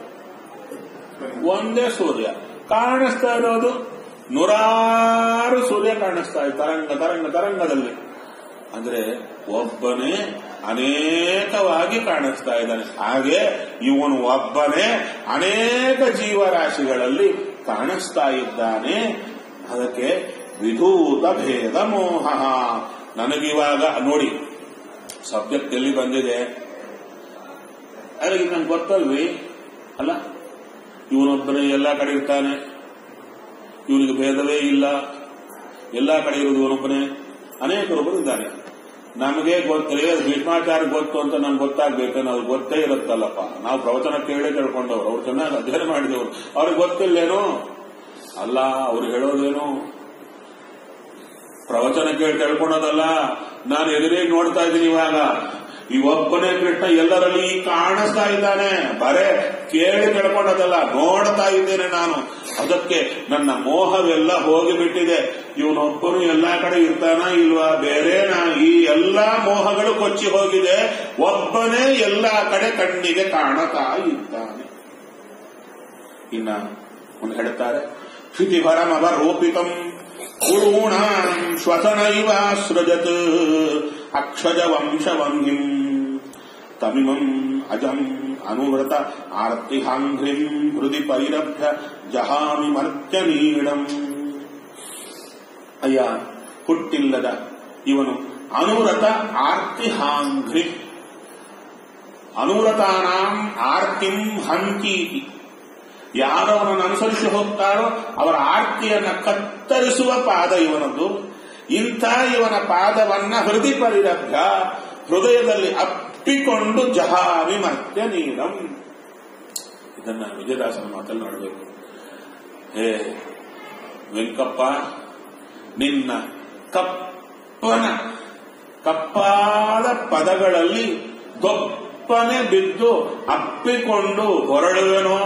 ಒಂದೇ ಸೂರ್ಯ ಕಾಣಿಸ್ತಾ ಇರೋದು. ನೂರಾರು ಸೂರ್ಯ ಕಾಣಿಸ್ತಾ ಇದೆ ತರಂಗದಲ್ಲಿ. ಅಂದ್ರೆ ಒಬ್ಬನೇ ಅನೇಕವಾಗಿ ಕಾಣಿಸ್ತಾ ಇದ್ದಾನೆ. ಹಾಗೆ ಇವನು ಒಬ್ಬನೇ ಅನೇಕ ಜೀವರಾಶಿಗಳಲ್ಲಿ ಕಾಣಿಸ್ತಾ ಇದ್ದಾನೆ. ಅದಕ್ಕೆ ವಿಧೂತ ಭೇದ ಮೋಹ. ನನಗಿವಾಗ ನೋಡಿ, ಸಬ್ಜೆಕ್ಟ್ ಎಲ್ಲಿ ಬಂದಿದೆ ಅದಕ್ಕೆ ನಂಗೆ ಗೊತ್ತಲ್ವಿ ಅಲ್ಲ. ಇವನೊಬ್ಬನೇ ಎಲ್ಲ ಕಡೆ ಇರ್ತಾನೆ, ಇವನಿಗೆ ಭೇದವೇ ಇಲ್ಲ, ಎಲ್ಲ ಕಡೆ ಇರುವುದು ಇವನೊಬ್ಬನೇ. ಅನೇಕರೊಬ್ಬರು ಇದ್ದಾನೆ. ನಮಗೆ ಗೊತ್ತಿಲ್ಲ, ಭೀಷ್ಮಾಚಾರ್ಯ ಗೊತ್ತು ಅಂತ ನಮ್ಗೆ ಗೊತ್ತಾಗ್ಬೇಕಂದ್ರೆ ಅವ್ರಿಗೆ ಗೊತ್ತೇ ಇರುತ್ತಲ್ಲಪ್ಪ. ನಾವು ಪ್ರವಚನ ಕೇಳೇ ತಿಳ್ಕೊಂಡವ್ರು, ಅವ್ರು ಚೆನ್ನಾಗಿ ಅಧ್ಯಯನ ಮಾಡಿದವರು. ಅವ್ರಿಗೆ ಗೊತ್ತಿಲ್ಲೇನೋ ಅಲ್ಲ, ಅವ್ರು ಹೇಳೋದೇನು ಪ್ರವಚನ ಕೇಳಿ ತಿಳ್ಕೊಳೋದಲ್ಲ. ನಾನು ಎದುರಿಗೆ ನೋಡ್ತಾ ಇದ್ದೀನಿ ಇವಾಗ. ಈ ಒಬ್ಬನೇ ಕೃಷ್ಣ ಎಲ್ಲರಲ್ಲಿ ಕಾಣಿಸ್ತಾ ಇದ್ದಾನೆ. ಬರೇ ಕೇಳಿ ತಿಳ್ಕೊಂಡದಲ್ಲ, ನೋಡ್ತಾ ಇದ್ದೇನೆ ನಾನು. ಅದಕ್ಕೆ ನನ್ನ ಮೋಹವೆಲ್ಲ ಹೋಗಿಬಿಟ್ಟಿದೆ. ಇವನೊಬ್ಬನು ಎಲ್ಲಾ ಕಡೆ ಇರ್ತಾನ ಇಲ್ವಾ, ಬೇರೆನಾ? ಈ ಎಲ್ಲಾ ಮೋಹಗಳು ಕೊಚ್ಚಿ ಹೋಗಿದೆ. ಒಬ್ಬನೇ ಎಲ್ಲಾ ಕಡೆ ಕಣ್ಣಿಗೆ ಕಾಣತಾ ಇದ್ದಾನೆ. ಇನ್ನ ಒಂದು ಹೇಳ್ತಾರೆ, ಕ್ಷಿತಿಭರಮವರೋಪಿತಂ ಕುರುಣಾಂ ಶ್ವಸನ ಇವ ಸೃಜತ್ ಅಕ್ಷಜ ವಂಶವಂಹಿಂ ತಮಿಮಂ ಅಜಂ ಅನುವೃತ ಆರ್ತಿಹಾಂಘ್ರಿಂ ಹೃದಿ ಪರಿರಭ್ಯ ಜಹಾಮಿ ಮರ್ತ್ಯನೀಡಂ. ಅಯ್ಯ, ಹುಟ್ಟಿಲ್ಲದ ಇವನು ಅನುವ್ರತ ಆರ್ತಿಹಾಂಘ್ರಿ. ಅನುವ್ರತಾನಾಂ ಆರ್ತಿಂ ಹಂತೀತಿ. ಯಾರವನನ್ನು ಅನುಸರಿಸಿ ಹೋಗ್ತಾರೋ ಅವರ ಆರ್ತಿಯನ್ನ ಕತ್ತರಿಸುವ ಪಾದ ಇವನದ್ದು. ಇಂಥ ಇವನ ಪಾದವನ್ನ ಹೃದಯ ಪರಿರಭ್ಯ, ಹೃದಯದಲ್ಲಿ ಅಪ್ಪಿಕೊಂಡು ಜಹಾವಿ ಮರ್ತ್ಯ ನೀರಂ. ಇದನ್ನ ವಿಜಯದಾಸನ ಮಾತಲ್ಲಿ ನೋಡಬೇಕು. ಹೇ ವೆಂಕಪ್ಪ, ನಿನ್ನ ಕಪ್ಪಾದ ಪದಗಳಲ್ಲಿ ಗೊಪ್ಪನೆ ಬಿದ್ದು ಅಪ್ಪಿಕೊಂಡು ಹೊರಡುವೆನೋ.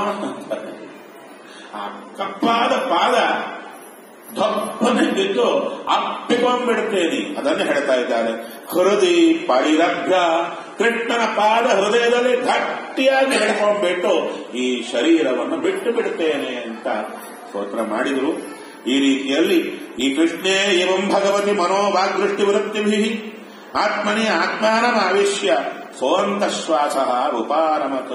ಆ ಕಪ್ಪಾದ ಪಾದ ದೊಪ್ಪನೆ ಬಿದ್ದು ಅಪ್ಪಿಕೊಂಡ್ಬಿಡ್ತೇನೆ. ಅದನ್ನು ಹೇಳ್ತಾ ಇದ್ದಾರೆ. ಹೃದಯ ಪರಿರಭ್ಯ, ಕೃಷ್ಣನ ಪಾದ ಹೃದಯದಲ್ಲಿ ಗಟ್ಟಿಯಾಗಿ ಹಿಡ್ಕೊಂಡ್ಬಿಟ್ಟು ಈ ಶರೀರವನ್ನು ಬಿಟ್ಟು ಬಿಡ್ತೇನೆ ಅಂತ ಸ್ತೋತ್ರ ಮಾಡಿದ್ರು. ಈ ರೀತಿಯಲ್ಲಿ ಈ ಕೃಷ್ಣೇ ಏವಂ ಭಗವತಿ ಮನೋವಾಗೃಷ್ಟಿ ವೃತ್ತಿಭಿ ಆತ್ಮನಿ ಆತ್ಮಾನಮಾವಿಶ್ಯ ಸೋಂತಶ್ವಾಸ ಉಪಾರಮತ್.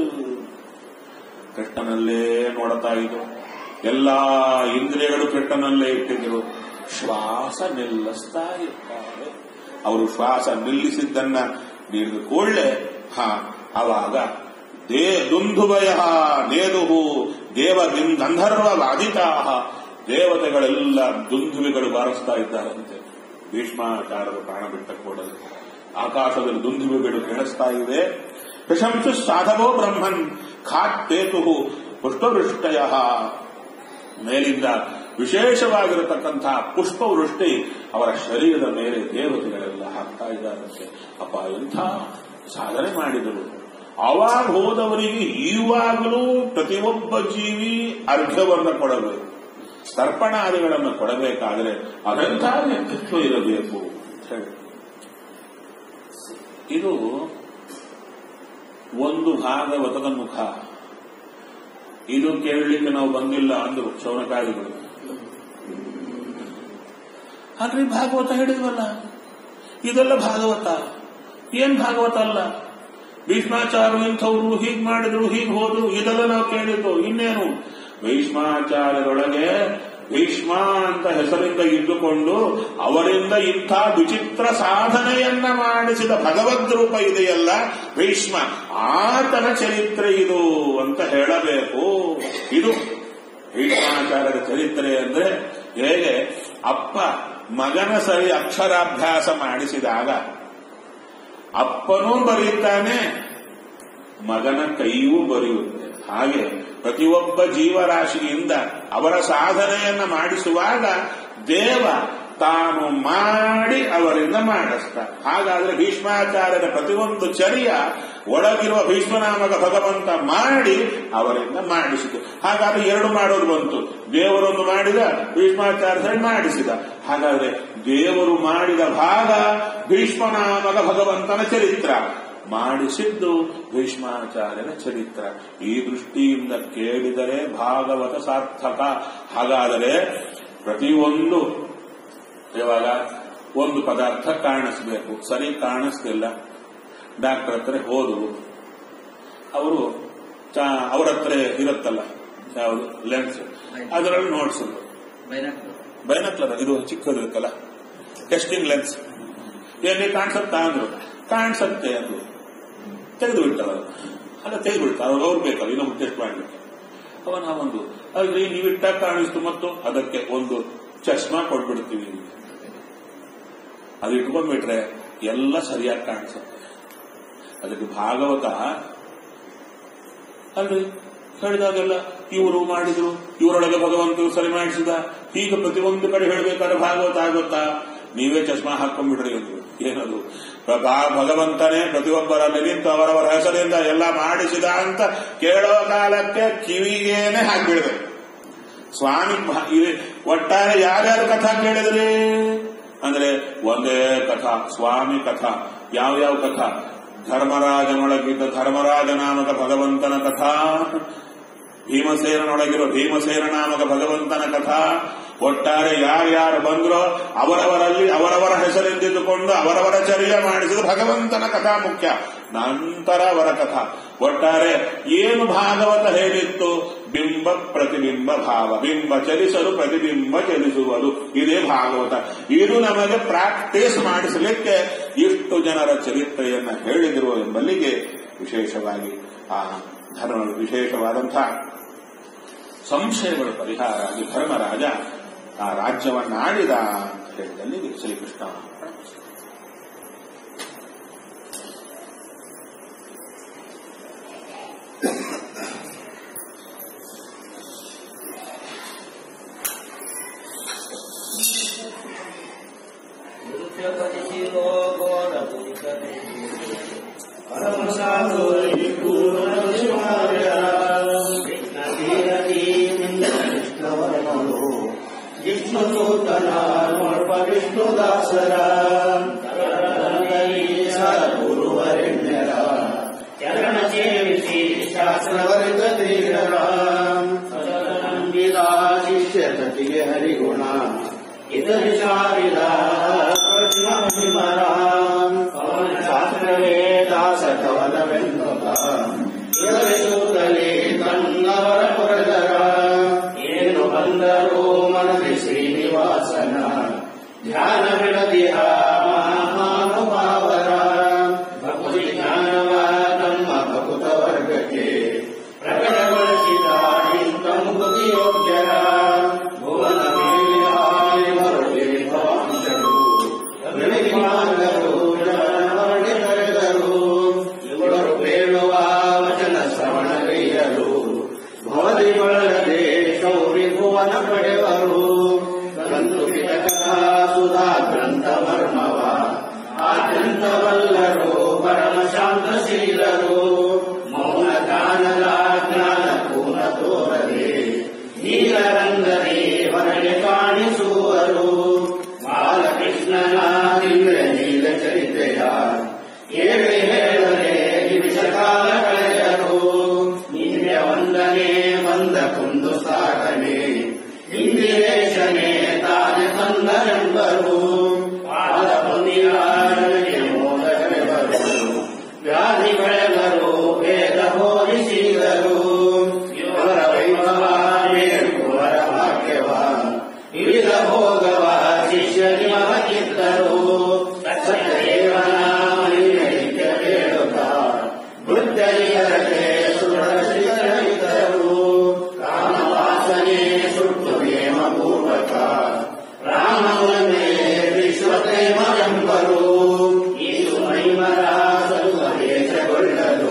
ಕೃಷ್ಣನಲ್ಲೇ ನೋಡ್ತಾ ಇದ್ರು. ಎಲ್ಲಾ ಇಂದ್ರಿಯಗಳು ಕೃಷ್ಣನಲ್ಲೇ ಇಟ್ಟಿದ್ರು. ಶ್ವಾಸ ನಿಲ್ಲಿಸ್ತಾ ಇರ್ತಾರೆ. ಅವರು ಶ್ವಾಸ ನಿಲ್ಲಿಸಿದ್ದನ್ನ ನೀಡಿದ ಕೂಡಲೇ ಅವಾಗ ದುಂದುಭಯ ನೇದುಹು ದೇವ ಗಂಧರ್ವ ವಾದಿತಾ, ದೇವತೆಗಳೆಲ್ಲ ದುಂದುವಿಗಳು ಬಾರಿಸ್ತಾ ಇದ್ದಾರಂತೆ. ಭೀಷ್ಮಾಚಾರ್ಯರು ಪ್ರಾಣ ಬಿಟ್ಟ ಕೂಡಲೇ ಆಕಾಶದಲ್ಲಿ ದುಂದುವಿಗಳು ಕೇಳಿಸ್ತಾ ಇವೆ. ಪ್ರಶಂಸು ಸಾಧವೋ ಬ್ರಹ್ಮನ್ ಖಾತ್ತೇತು ಪುಷ್ಪವೃಷ್ಟಯ. ಮೇಲಿಂದ ವಿಶೇಷವಾಗಿರತಕ್ಕಂತಹ ಪುಷ್ಪವೃಷ್ಟಿ ಅವರ ಶರೀರದ ಮೇಲೆ ದೇವತೆಗಳೆಲ್ಲ ಹಾಕ್ತಾ ಇದ್ದಾರಂತೆ. ಅಪ್ಪ, ಎಂಥ ಸಾಧನೆ ಮಾಡಿದರು. ಅವಾಗ ಹೋದವರಿಗೆ ಈವಾಗಲೂ ಪ್ರತಿಯೊಬ್ಬ ಜೀವಿ ಅರ್ಘ್ಯವನ್ನು ಕೊಡಬೇಕು, ತರ್ಪಣಾದಿಗಳನ್ನು ಕೊಡಬೇಕಾದರೆ ಅದೆಂಥ ವ್ಯಕ್ತಿತ್ವ ಇರಬೇಕು ಅಂತ ಹೇಳಿ. ಇದು ಒಂದು ಭಾಗವತದ ಮುಖ. ಇದು ಕೇಳಲಿಕ್ಕೆ ನಾವು ಬಂದಿಲ್ಲ ಅಂದ್ರು ಶೌನಕಾದಿಗಳು. ಆದ್ರೆ ಭಾಗವತ ಹೇಳಿದ್ವಲ್ಲ, ಇದೆಲ್ಲ ಭಾಗವತ. ಏನ್ ಭಾಗವತ ಅಲ್ಲ. ಭೀಷ್ಮಾಚಾರ್ಯರು ಇಂಥವ್ರು ಹೀಗ್ ಮಾಡಿದ್ರು, ಹೀಗ್ ಹೋದ್ರು, ಇದೆಲ್ಲ ನಾವು ಕೇಳಿದ್ದು. ಇನ್ನೇನು, ಭೀಷ್ಮಾಚಾರ್ಯರೊಳಗೆ ಭೀಷ್ಮ ಅಂತ ಹೆಸರಿಂದ ಇದ್ದುಕೊಂಡು ಅವರಿಂದ ಇಂಥ ವಿಚಿತ್ರ ಸಾಧನೆಯನ್ನ ಮಾಡಿಸಿದ ಭಗವದ್ ರೂಪ ಇದೆಯಲ್ಲ ಭೀಷ್ಮ, ಆತನ ಚರಿತ್ರೆ ಇದು ಅಂತ ಹೇಳಬೇಕು. ಇದು ಭೀಷ್ಮಾಚಾರ್ಯರ ಚರಿತ್ರೆ ಅಂದ್ರೆ ಹೇಗೆ ಅಪ್ಪ ಮಗನ ಸರಿ ಅಕ್ಷರಾಭ್ಯಾಸ ಮಾಡಿಸಿದಾಗ ಅಪ್ಪನೂ ಬರೀತಾನೆ, ಮಗನ ಕೈಯೂ ಬರೆಯುತ್ತೆ. ಹಾಗೆ ಪ್ರತಿಯೊಬ್ಬ ಜೀವರಾಶಿಯಿಂದ ಅವರ ಸಾಧನೆಯನ್ನ ಮಾಡಿಸುವಾಗ ದೇವ ತಾನು ಮಾಡಿ ಅವರಿಂದ ಮಾಡಿಸ್ತಾರೆ. ಹಾಗಾದ್ರೆ ಭೀಷ್ಮಾಚಾರ್ಯರ ಪ್ರತಿಯೊಂದು ಚರ್ಯ ಒಳಗಿರುವ ಭೀಷ್ಮನಾಮಕ ಭಗವಂತ ಮಾಡಿ ಅವರಿಂದ ಮಾಡಿಸಿತು. ಹಾಗಾದ್ರೆ ಎರಡು ಮಾಡೋದು ಬಂತು. ದೇವರೊಂದು ಮಾಡಿದ, ಭೀಷ್ಮಾಚಾರ್ಯ ಮಾಡಿಸಿದ. ಹಾಗಾದ್ರೆ ದೇವರು ಮಾಡಿದ ಭಾಗ ಭೀಷ್ಮನಾಮಕ ಭಗವಂತನ ಚರಿತ್ರ, ಮಾಡಿಸಿದ್ದು ಭೀಷ್ಮಾಚಾರ್ಯನ ಚರಿತ್ರ. ಈ ದೃಷ್ಟಿಯಿಂದ ಕೇಳಿದರೆ ಭಾಗವತ ಸಾರ್ಥಕ. ಹಾಗಾದರೆ ಪ್ರತಿಯೊಂದು ಇವಾಗ ಒಂದು ಪದಾರ್ಥ ಕಾಣಿಸ್ಬೇಕು, ಸರಿ ಕಾಣಿಸ್ತಿಲ್ಲ, ಡಾಕ್ಟರ್ ಹತ್ರ ಹೋದ್ರು. ಅವರು ಅವ್ರ ಹತ್ರ ಇರುತ್ತಲ್ಲ ಯಾವುದು ಲೆನ್ಸ್, ಅದರಲ್ಲಿ ನೋಡ್ಸಿದ್ರು. ಬೈನಕ್ಲರ್ ಇದು ಚಿಕ್ಕದು ಇರುತ್ತಲ್ಲ, ಟೆಸ್ಟಿಂಗ್ ಲೆನ್ಸ್. ಎಲ್ಲಿ ಕಾಣಿಸುತ್ತಾ ಅಂದ್ರು, ಕಾಣಿಸುತ್ತೆ ಅಂದ್ರು. ತೆಗೆದು ಬಿಡ್ತಾರ, ಅಲ್ಲ ತೆಗೆದು ಬಿಡ್ತಾರೆ. ಅವ್ರು ಬೇಕಲ್ಲ ಇನ್ನೊಂದು ಟೆಸ್ಟ್ ಮಾಡ್ಲಿಕ್ಕೆ. ಅವನ ಒಂದು ಅಲ್ರಿ ನೀವಿಟ್ಟ ಕಾಣಿಸ್ತು, ಮತ್ತು ಅದಕ್ಕೆ ಒಂದು ಚಶ್ಮಾ ಕೊಟ್ಬಿಡ್ತೀವಿ. ಅದು ಇಟ್ಕೊಂಡ್ಬಿಟ್ರೆ ಎಲ್ಲ ಸರಿಯಾಗಿ ಕಾಣಿಸುತ್ತೆ. ಅದಕ್ಕೆ ಭಾಗವತ ಅಲ್ರಿ ಹೇಳಿದಾಗೆಲ್ಲ ಇವರು ಮಾಡಿದ್ರು, ಇವರೊಳಗೆ ಭಗವಂತರು ಸರಿ ಮಾಡಿಸಿದ, ಈಗ ಪ್ರತಿಯೊಂದು ಕಡೆ ಹೇಳಬೇಕಾದ್ರೆ ಭಾಗವತ ಆಗುತ್ತಾ? ನೀವೇ ಚಸ್ಮಾ ಹಾಕೊಂಡ್ಬಿಡ್ರಿ ಎಂದು. ಏನದು? ಭಗವಂತನೇ ಪ್ರತಿಯೊಬ್ಬರಲ್ಲಿ ನಿಂತು ಅವರವರ ಹೆಸರಿಂದ ಎಲ್ಲ ಮಾಡಿಸಿದ ಅಂತ ಕೇಳೋ ಕಾಲಕ್ಕೆ ಕಿವಿಗೇನೆ ಹಾಕ್ಬಿಡ್ಬೇಕು. ಸ್ವಾಮಿ ಒಟ್ಟಾರೆ ಯಾರ್ಯಾರು ಕಥಾ ಕೇಳಿದ್ರಿ ಅಂದ್ರೆ ಒಂದೇ ಕಥಾ, ಸ್ವಾಮಿ ಕಥಾ. ಯಾವ್ಯಾವ ಕಥಾ? ಧರ್ಮರಾಜನೊಳಗಿದ್ದ ಧರ್ಮರಾಜ ನಾಮಕ ಭಗವಂತನ ಕಥಾ, ಭೀಮಸೇನೊಳಗಿರೋ ಭೀಮಸೇನ ನಾಮಕ ಭಗವಂತನ ಕಥಾ. ಒಟ್ಟಾರೆ ಯಾರ್ಯಾರು ಬಂದ್ರೋ ಅವರವರಲ್ಲಿ ಅವರವರ ಹೆಸರಿಂದಿದ್ದುಕೊಂಡು ಅವರವರ ಚರ್ಯ ಮಾಡಿಸಿದ ಭಗವಂತನ ಕಥಾ ಮುಖ್ಯ, ನಂತರ ಅವರ ಕಥಾ. ಒಟ್ಟಾರೆ ಏನು ಭಾಗವತ ಹೇಳಿತ್ತು? ಬಿಂಬ ಪ್ರತಿಬಿಂಬ ಭಾವ, ಬಿಂಬ ಚಲಿಸಲು ಪ್ರತಿಬಿಂಬ ಚಲಿಸುವುದು, ಇದೇ ಭಾಗವತ. ಇದು ನಮಗೆ ಪ್ರಾಕ್ಟೀಸ್ ಮಾಡಿಸಲಿಕ್ಕೆ ಇಷ್ಟು ಜನರ ಚರಿತ್ರೆಯನ್ನು ಹೇಳಿದರು ಎಂಬಲ್ಲಿಗೆ ವಿಶೇಷವಾಗಿ ಆ ವಿಶೇಷವಾದಂತಹ ಸಂಶಯಗಳು ಪರಿಹಾರ ಆಗಿ ಧರ್ಮರಾಜ ಆ ರಾಜ್ಯವನ್ನಾಡಿದ ಅಂತ ಹೇಳಿದಲ್ಲಿ ಶ್ರೀಕೃಷ್ಣ ಹರಿಗುಣ ಶಾಸ್ತ್ರವೇ ದಾಸ ಕವಲವೆನ್ನುತ್ತಲೇ ತನ್ನವರ ಪುರದರ ಏನು ಬಂದರೂ ಮನದಿ ಶ್ರೀನಿವಾಸನ ಧ್ಯಾನ ಬಿಡದಿಹ ಮಹಾನುಭಾವರ ಭಕ್ತಿ ಜ್ಞಾನವ ನಮ್ಮ ಭಕುತ ವರ್ಗಕ್ಕೆ ಪ್ರಕಟಗೊಳಿಸಿದ ಇಂಥ ಮುಕ್ತಿ ಯೋಗ್ಯರ ಭುವನ ಇವರು ಬೇಳುವ ವಚನ ಶ್ರವಣಗೈಯರು ಭವದಿ ಬಳಗದೆ ಶೌರಿ ಭುವನ ಪಡೆವರು ಕಂತು ಕಥಾ ಸುಧಾ ಗ್ರಂಥ ಮರ್ಮವ ಆದ್ಯಂತವಲ್ಲರು ಪರಮ ಶಾಂತಶೀಲರು ಮೌನ ಜ್ಞಾನದ ಜ್ಞಾನ ಪೂರ್ಣ ತೋರದೆ ನೀಲರಂಗನೇ ಹೊರಗೆ ಕಾಣಿಸುವರು ಬಾಲಕೃಷ್ಣನ ದಿವ್ಯ ನೀಲ ಚರಿತೆಯ ಏಳಿ ಹೇಳದೆ ನಿಮಿಷಕಾಲ ಕಳೆಯರು ನಿನ್ನೆ ವಂದನೆ ಬಂದ ಕುಂದು ಸಾಧನೆ ಇಂದಿರೇಶನೇ ತಾನೆ ಬಂದರೆಂಬರು ಪಾದ ಹೊಂದಿರಾಜನಿಗೆ ಮೋದರೆವರು ವ್ಯಾಧಿ ಬೆಳೆದರು ವೇದ ಹೋಲಿಸಿದರು ಇವರ ವೈಭವ ಮೇಲ್ಕುವರ ವಾಕ್ಯವ ವಿವಿಧ ಭೋಗವ ಶಿಷ್ಯನಿಮವ ಕಿತ್ತರು ಸತ್ಯದೇವನ ಮೈನೈಕ್ಯ ಬೇಡುತ್ತ ವೃದ್ಧರಿಗರತೆ ಸುರಸಿಗರಿದ್ದರು ರಾಮವಾಸನೆ ಸುಟ್ಟು ನೇಮ ಪೂರ್ವಕ ರಾಮನನ್ನೇ ವಿಶ್ವಪ್ರೇಮವೆಂಬರು ಇದು ಮೈಮರ ಸರ್ವ ವೇಷಗೊಳ್ಳಲು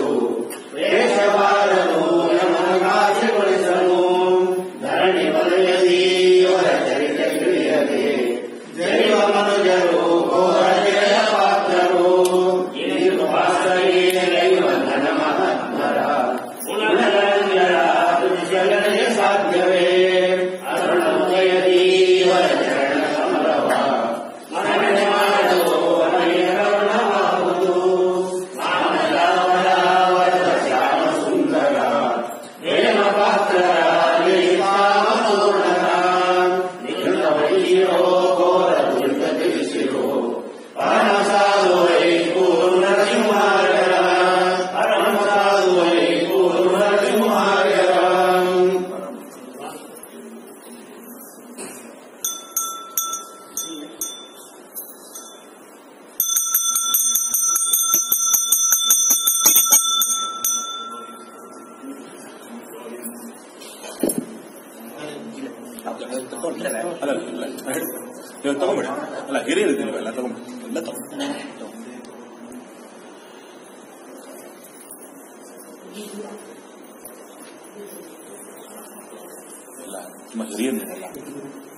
ವೇಷಬಾರದು ಯಮಗಾಸೆಗೊಳಿಸಲು ಧರಣಿ ವಲಯದಿ ಅವರ ಚರಿತೆ ತಿಳಿಯದೆ ದೈವ ಮನುಜರು ಘೋರ ಜಯ ಪಾತ್ರರು ಇದು ವಾಸನೆ ದೈವ ಧನ ಮಹಾತ್ಮರ ಗುಣರಂಜರ ದೃಶ್ಯಗಳಿಗೆ ಸಾಧ್ಯವೇ ಅರುಣೋದಯದಿ ಅವರ ಚರಣ ಸಮರವ ಮನನೆ ಮಾಡಲು ಕರುಣವಾಗುವುದು ಮಾನದಾವರ ವರದ ಶ್ಯಾಮ ಸುಂದರ ಪ್ರೇಮ ಪಾತ್ರರ ಪೂರ್ಣರ ನಿಖಿಲ ವೈರೋ ಘೋರ ದುರಿತ ತಿಳಿಸಿರೋ ಪರಮ ಸಾಧುವೈ ಪೂರ್ಣ ಸಿಂಹಾರ್ಯರ ಪರಮ ಸಾಧುವೈ ಪೂರ್ಣ ಸಿಂಹಾರ್ಯರ ಅಲ್ಲ ತಗೊಂಬೇಡಿ, ಅಲ್ಲ ಹಿರಿಯರಿದ್ದೀವಿ ಎಲ್ಲ ತಗೊಂಡು ಎಲ್ಲ ತಗೊಂಡು ಎಲ್ಲ ತುಂಬ ಹಿರಿಯರಿಲ್ಲ.